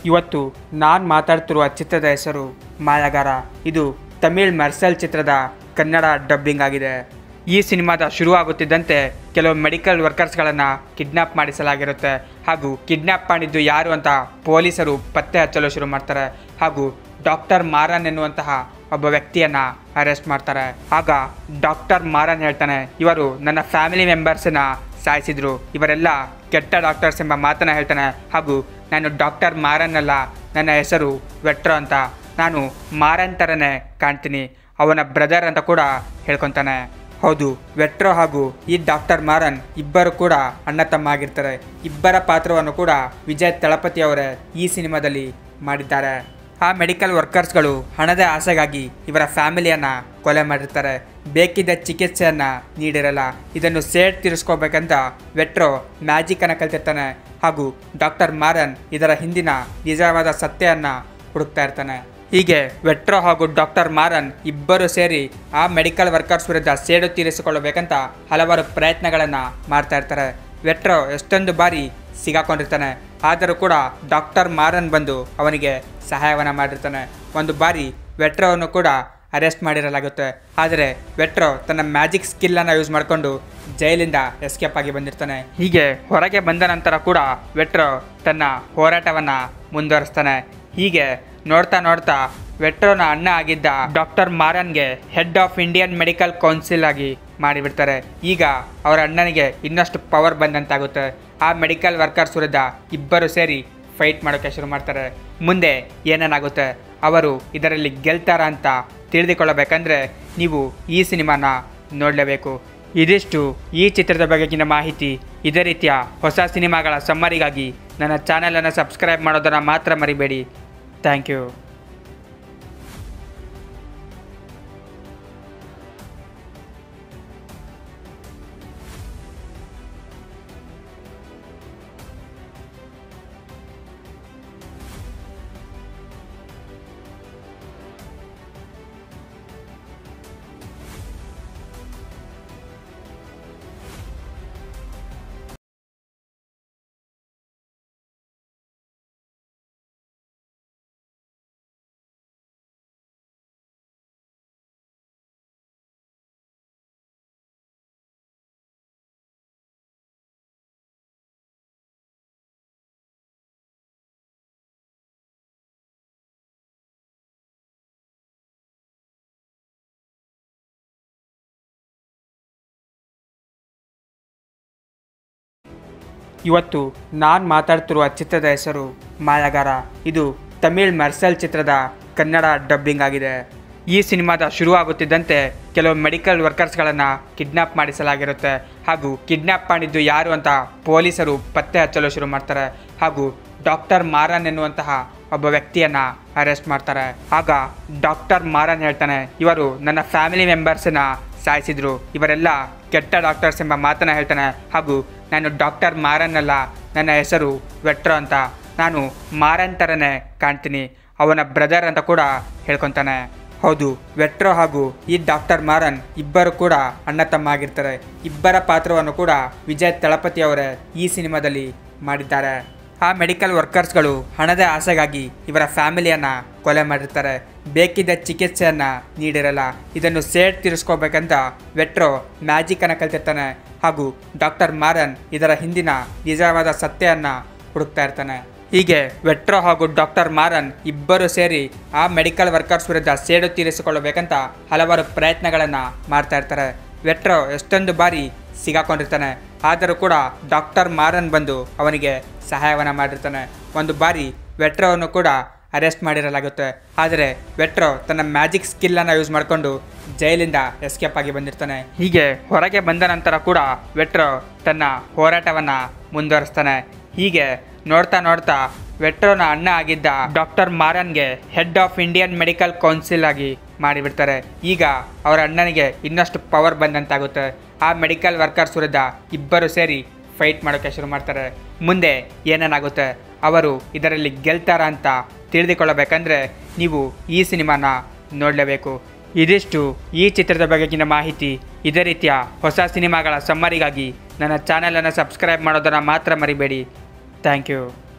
ಇವತ್ತು ನಾನು ಮಾತಾಡ್ತಿರುವ ಚಿತ್ರದ ಹೆಸರು ಮಾಯಾಗಾರ. ಇದು ತಮಿಳ್ ಮರ್ಸಲ್ ಚಿತ್ರದ ಕನ್ನಡ ಡಬ್ಬಿಂಗ್ ಆಗಿದೆ. ಈ ಸಿನಿಮಾದ ಶುರುವಾಗುತ್ತಿದ್ದಂತೆ ಕೆಲವು ಮೆಡಿಕಲ್ ವರ್ಕರ್ಸ್ಗಳನ್ನು ಕಿಡ್ನಾಪ್ ಮಾಡಿಸಲಾಗಿರುತ್ತೆ. ಹಾಗೂ ಕಿಡ್ನಾಪ್ ಮಾಡಿದ್ದು ಯಾರು ಅಂತ ಪೊಲೀಸರು ಪತ್ತೆ ಹಚ್ಚಲು ಶುರು ಮಾಡ್ತಾರೆ. ಹಾಗೂ ಡಾಕ್ಟರ್ ಮಾರನ್ ಎನ್ನುವಂತಹ ಒಬ್ಬ ವ್ಯಕ್ತಿಯನ್ನು ಅರೆಸ್ಟ್ ಮಾಡ್ತಾರೆ. ಆಗ ಡಾಕ್ಟರ್ ಮಾರನ್ ಹೇಳ್ತಾನೆ, ಇವರು ನನ್ನ ಫ್ಯಾಮಿಲಿ ಮೆಂಬರ್ಸನ್ನ ಸಾಯಿಸಿದ್ರು, ಇವರೆಲ್ಲ ಕೆಟ್ಟ ಡಾಕ್ಟರ್ಸ್ ಎಂಬ ಮಾತನ್ನು ಹೇಳ್ತಾನೆ. ಹಾಗೂ ನಾನು ಡಾಕ್ಟರ್ ಮಾರನ್ ಅಲ್ಲ, ನನ್ನ ಹೆಸರು ವೆಟ್ರೋ ಅಂತ, ನಾನು ಮಾರನ್ ಥರನೇ ಕಾಣ್ತೀನಿ, ಅವನ ಬ್ರದರ್ ಅಂತ ಕೂಡ ಹೇಳ್ಕೊತಾನೆ. ಹೌದು, ವೆಟ್ರೋ ಹಾಗೂ ಈ ಡಾಕ್ಟರ್ ಮಾರನ್ ಇಬ್ಬರು ಕೂಡ ಅಣ್ಣ ತಮ್ಮ ಆಗಿರ್ತಾರೆ. ಇಬ್ಬರ ಪಾತ್ರವನ್ನು ಕೂಡ ವಿಜಯ್ ತಳಪತಿ ಅವರೇ ಈ ಸಿನಿಮಾದಲ್ಲಿ ಮಾಡಿದ್ದಾರೆ. ಆ ಮೆಡಿಕಲ್ ವರ್ಕರ್ಸ್ಗಳು ಹಣದ ಆಸೆಗಾಗಿ ಇವರ ಫ್ಯಾಮಿಲಿಯನ್ನು ಕೊಲೆ ಮಾಡಿರ್ತಾರೆ. ಬೇಕಿದ್ದ ಚಿಕಿತ್ಸೆಯನ್ನು ನೀಡಿರಲ್ಲ. ಇದನ್ನು ಸೇಡ್ ತೀರಿಸ್ಕೋಬೇಕಂತ ವೆಟ್ರೋ ಮ್ಯಾಜಿಕನ್ನು ಕಲ್ತಿರ್ತಾನೆ. ಹಾಗೂ ಡಾಕ್ಟರ್ ಮಾರನ್ ಇದರ ಹಿಂದಿನ ನಿಜವಾದ ಸತ್ಯವನ್ನು ಹುಡುಕ್ತಾ ಇರ್ತಾನೆ. ಹೀಗೆ ವೆಟ್ರೋ ಹಾಗೂ ಡಾಕ್ಟರ್ ಮಾರನ್ ಇಬ್ಬರು ಸೇರಿ ಆ ಮೆಡಿಕಲ್ ವರ್ಕರ್ಸ್ ವಿರುದ್ಧ ಸೇಡು ತೀರಿಸಿಕೊಳ್ಳಬೇಕಂತ ಹಲವಾರು ಪ್ರಯತ್ನಗಳನ್ನು ಮಾಡ್ತಾ ಇರ್ತಾರೆ. ವೆಟ್ರೋ ಎಷ್ಟೊಂದು ಬಾರಿ ಸಿಗಾಕೊಂಡಿರ್ತಾನೆ. ಆದರೂ ಕೂಡ ಡಾಕ್ಟರ್ ಮಾರನ್ ಬಂದು ಅವನಿಗೆ ಸಹಾಯವನ್ನು ಮಾಡಿರ್ತಾನೆ. ಒಂದು ಬಾರಿ ವೆಟ್ರೋವನ್ನು ಕೂಡ ಅರೆಸ್ಟ್ ಮಾಡಿರಲಾಗುತ್ತೆ. ಆದರೆ ವೆಟ್ರೋ ತನ್ನ ಮ್ಯಾಜಿಕ್ ಸ್ಕಿಲ್ಲನ್ನು ಯೂಸ್ ಮಾಡಿಕೊಂಡು ಜೈಲಿಂದ ಎಸ್ಕೇಪ್ ಆಗಿ ಬಂದಿರ್ತಾನೆ. ಹೀಗೆ ಹೊರಗೆ ಬಂದ ನಂತರ ಕೂಡ ವೆಟ್ರೋ ತನ್ನ ಹೋರಾಟವನ್ನು ಮುಂದುವರಿಸ್ತಾನೆ. ಹೀಗೆ ನೋಡ್ತಾ ನೋಡ್ತಾ ವೆಟ್ರೋನ ಅಣ್ಣ ಆಗಿದ್ದ ಡಾಕ್ಟರ್ ಮಾರನ್ಗೆ head of Indian medical council ಆಗಿ ಮಾಡಿಬಿಡ್ತಾರೆ. ಈಗ ಅವರ ಅಣ್ಣನಿಗೆ ಇನ್ನಷ್ಟು ಪವರ್ ಬಂದಂತಾಗುತ್ತೆ. ಆ ಮೆಡಿಕಲ್ ವರ್ಕರ್ಸ್ ವಿರುದ್ಧ ಇಬ್ಬರು ಸೇರಿ ಫೈಟ್ ಮಾಡೋಕ್ಕೆ ಶುರು ಮಾಡ್ತಾರೆ. ಮುಂದೆ ಏನೇನಾಗುತ್ತೆ, ಅವರು ಇದರಲ್ಲಿ ಗೆಲ್ತಾರ ಅಂತ ತಿಳಿದುಕೊಳ್ಳಬೇಕಂದ್ರೆ ನೀವು ಈ ಸಿನಿಮಾನ ನೋಡಲೇಬೇಕು. ಇದಿಷ್ಟು ಈ ಚಿತ್ರದ ಬಗೆಗಿನ ಮಾಹಿತಿ. ಇದೇ ರೀತಿಯ ಹೊಸ ಸಿನಿಮಾಗಳ ಸಮ್ಮರಿಗಾಗಿ ನನ್ನ ಚಾನಲನ್ನು ಸಬ್ಸ್ಕ್ರೈಬ್ ಮಾಡೋದನ್ನು ಮಾತ್ರ ಮರಿಬೇಡಿ. Thank you. ಇವತ್ತು ನಾನು ಮಾತಾಡ್ತಿರುವ ಚಿತ್ರದ ಹೆಸರು ಮಾಯಾಗಾರ. ಇದು ತಮಿಳ್ ಮರ್ಸಲ್ ಚಿತ್ರದ ಕನ್ನಡ ಡಬ್ಬಿಂಗ್ ಆಗಿದೆ. ಈ ಸಿನಿಮಾದ ಶುರುವಾಗುತ್ತಿದ್ದಂತೆ ಕೆಲವು ಮೆಡಿಕಲ್ ವರ್ಕರ್ಸ್ಗಳನ್ನು ಕಿಡ್ನಾಪ್ ಮಾಡಿಸಲಾಗಿರುತ್ತೆ. ಹಾಗೂ ಕಿಡ್ನಾಪ್ ಮಾಡಿದ್ದು ಯಾರು ಅಂತ ಪೊಲೀಸರು ಪತ್ತೆ ಹಚ್ಚಲು ಶುರು ಮಾಡ್ತಾರೆ. ಹಾಗೂ ಡಾಕ್ಟರ್ ಮಾರನ್ ಎನ್ನುವಂತಹ ಒಬ್ಬ ವ್ಯಕ್ತಿಯನ್ನು ಅರೆಸ್ಟ್ ಮಾಡ್ತಾರೆ. ಆಗ ಡಾಕ್ಟರ್ ಮಾರನ್ ಹೇಳ್ತಾನೆ, ಇವರು ನನ್ನ ಫ್ಯಾಮಿಲಿ ಮೆಂಬರ್ಸನ್ನ ಸಾಯಿಸಿದ್ರು, ಇವರೆಲ್ಲ ಕೆಟ್ಟ ಡಾಕ್ಟರ್ಸ್ ಎಂಬ ಮಾತನ್ನು ಹೇಳ್ತಾನೆ. ಹಾಗೂ ನಾನು ಡಾಕ್ಟರ್ ಮಾರನ್ ಅಲ್ಲ, ನನ್ನ ಹೆಸರು ವೆಟ್ರೋ ಅಂತ, ನಾನು ಮಾರನ್ ಥರನೇ ಕಾಣ್ತೀನಿ, ಅವನ ಬ್ರದರ್ ಅಂತ ಕೂಡ ಹೇಳ್ಕೊತಾನೆ. ಹೌದು, ವೆಟ್ರೋ ಹಾಗೂ ಈ ಡಾಕ್ಟರ್ ಮಾರನ್ ಇಬ್ಬರು ಕೂಡ ಅಣ್ಣ ತಮ್ಮ ಆಗಿರ್ತಾರೆ. ಇಬ್ಬರ ಪಾತ್ರವನ್ನು ಕೂಡ ವಿಜಯ್ ತಳಪತಿ ಅವರೇ ಈ ಸಿನಿಮಾದಲ್ಲಿ ಮಾಡಿದ್ದಾರೆ. ಆ ಮೆಡಿಕಲ್ ವರ್ಕರ್ಸ್ಗಳು ಹಣದ ಆಸೆಗಾಗಿ ಇವರ ಫ್ಯಾಮಿಲಿಯನ್ನು ಕೊಲೆ ಮಾಡಿರ್ತಾರೆ. ಬೇಕಿದ್ದ ಚಿಕಿತ್ಸೆಯನ್ನು ನೀಡಿರಲ್ಲ. ಇದನ್ನು ಸೇಡ್ ತೀರಿಸ್ಕೋಬೇಕಂತ ವೆಟ್ರೋ ಮ್ಯಾಜಿಕನ್ನು ಕಲ್ತಿರ್ತಾನೆ. ಹಾಗೂ ಡಾಕ್ಟರ್ ಮಾರನ್ ಇದರ ಹಿಂದಿನ ನಿಜವಾದ ಸತ್ಯವನ್ನು ಹುಡುಕ್ತಾ ಇರ್ತಾನೆ. ಹೀಗೆ ವೆಟ್ರೋ ಹಾಗೂ ಡಾಕ್ಟರ್ ಮಾರನ್ ಇಬ್ಬರು ಸೇರಿ ಆ ಮೆಡಿಕಲ್ ವರ್ಕರ್ಸ್ ವಿರುದ್ಧ ಸೇಡು ತೀರಿಸಿಕೊಳ್ಳಬೇಕಂತ ಹಲವಾರು ಪ್ರಯತ್ನಗಳನ್ನು ಮಾಡ್ತಾ ಇರ್ತಾರೆ. ವೆಟ್ರೋ ಎಷ್ಟೊಂದು ಬಾರಿ ಸಿಗಾಕೊಂಡಿರ್ತಾನೆ. ಆದರೂ ಕೂಡ ಡಾಕ್ಟರ್ ಮಾರನ್ ಬಂದು ಅವನಿಗೆ ಸಹಾಯವನ್ನು ಮಾಡಿರ್ತಾನೆ. ಒಂದು ಬಾರಿ ವೆಟ್ರೋವನ್ನು ಕೂಡ ಅರೆಸ್ಟ್ ಮಾಡಿರಲಾಗುತ್ತೆ. ಆದರೆ ವೆಟ್ರೋ ತನ್ನ ಮ್ಯಾಜಿಕ್ ಸ್ಕಿಲ್ಲನ್ನು ಯೂಸ್ ಮಾಡಿಕೊಂಡು ಜೈಲಿಂದ ಎಸ್ಕೇಪ್ ಆಗಿ ಬಂದಿರ್ತಾನೆ. ಹೀಗೆ ಹೊರಗೆ ಬಂದ ನಂತರ ಕೂಡ ವೆಟ್ರೋ ತನ್ನ ಹೋರಾಟವನ್ನು ಮುಂದುವರಿಸ್ತಾನೆ. ಹೀಗೆ ನೋಡ್ತಾ ನೋಡ್ತಾ ವೆಟ್ರೋನ ಅಣ್ಣ ಆಗಿದ್ದ ಡಾಕ್ಟರ್ ಮಾರನ್ಗೆ head of Indian medical council ಆಗಿ ಮಾಡಿಬಿಡ್ತಾರೆ. ಈಗ ಅವರ ಅಣ್ಣನಿಗೆ ಇನ್ನಷ್ಟು ಪವರ್ ಬಂದಂತಾಗುತ್ತೆ. ಆ ಮೆಡಿಕಲ್ ವರ್ಕರ್ಸ್ ವಿರುದ್ಧ ಇಬ್ಬರು ಸೇರಿ ಫೈಟ್ ಮಾಡೋಕ್ಕೆ ಶುರು ಮಾಡ್ತಾರೆ. ಮುಂದೆ ಏನೇನಾಗುತ್ತೆ, ಅವರು ಇದರಲ್ಲಿ ಗೆಲ್ತಾರ ಅಂತ ತಿಳಿದುಕೊಳ್ಳಬೇಕಂದ್ರೆ ನೀವು ಈ ಸಿನಿಮಾನ ನೋಡಲೇಬೇಕು. ಇದಿಷ್ಟು ಈ ಚಿತ್ರದ ಬಗೆಗಿನ ಮಾಹಿತಿ. ಇದೇ ರೀತಿಯ ಹೊಸ ಸಿನಿಮಾಗಳ ಸಮ್ಮರಿಗಾಗಿ ನನ್ನ ಚಾನಲನ್ನು ಸಬ್ಸ್ಕ್ರೈಬ್ ಮಾಡೋದನ್ನು ಮಾತ್ರ ಮರಿಬೇಡಿ. Thank you.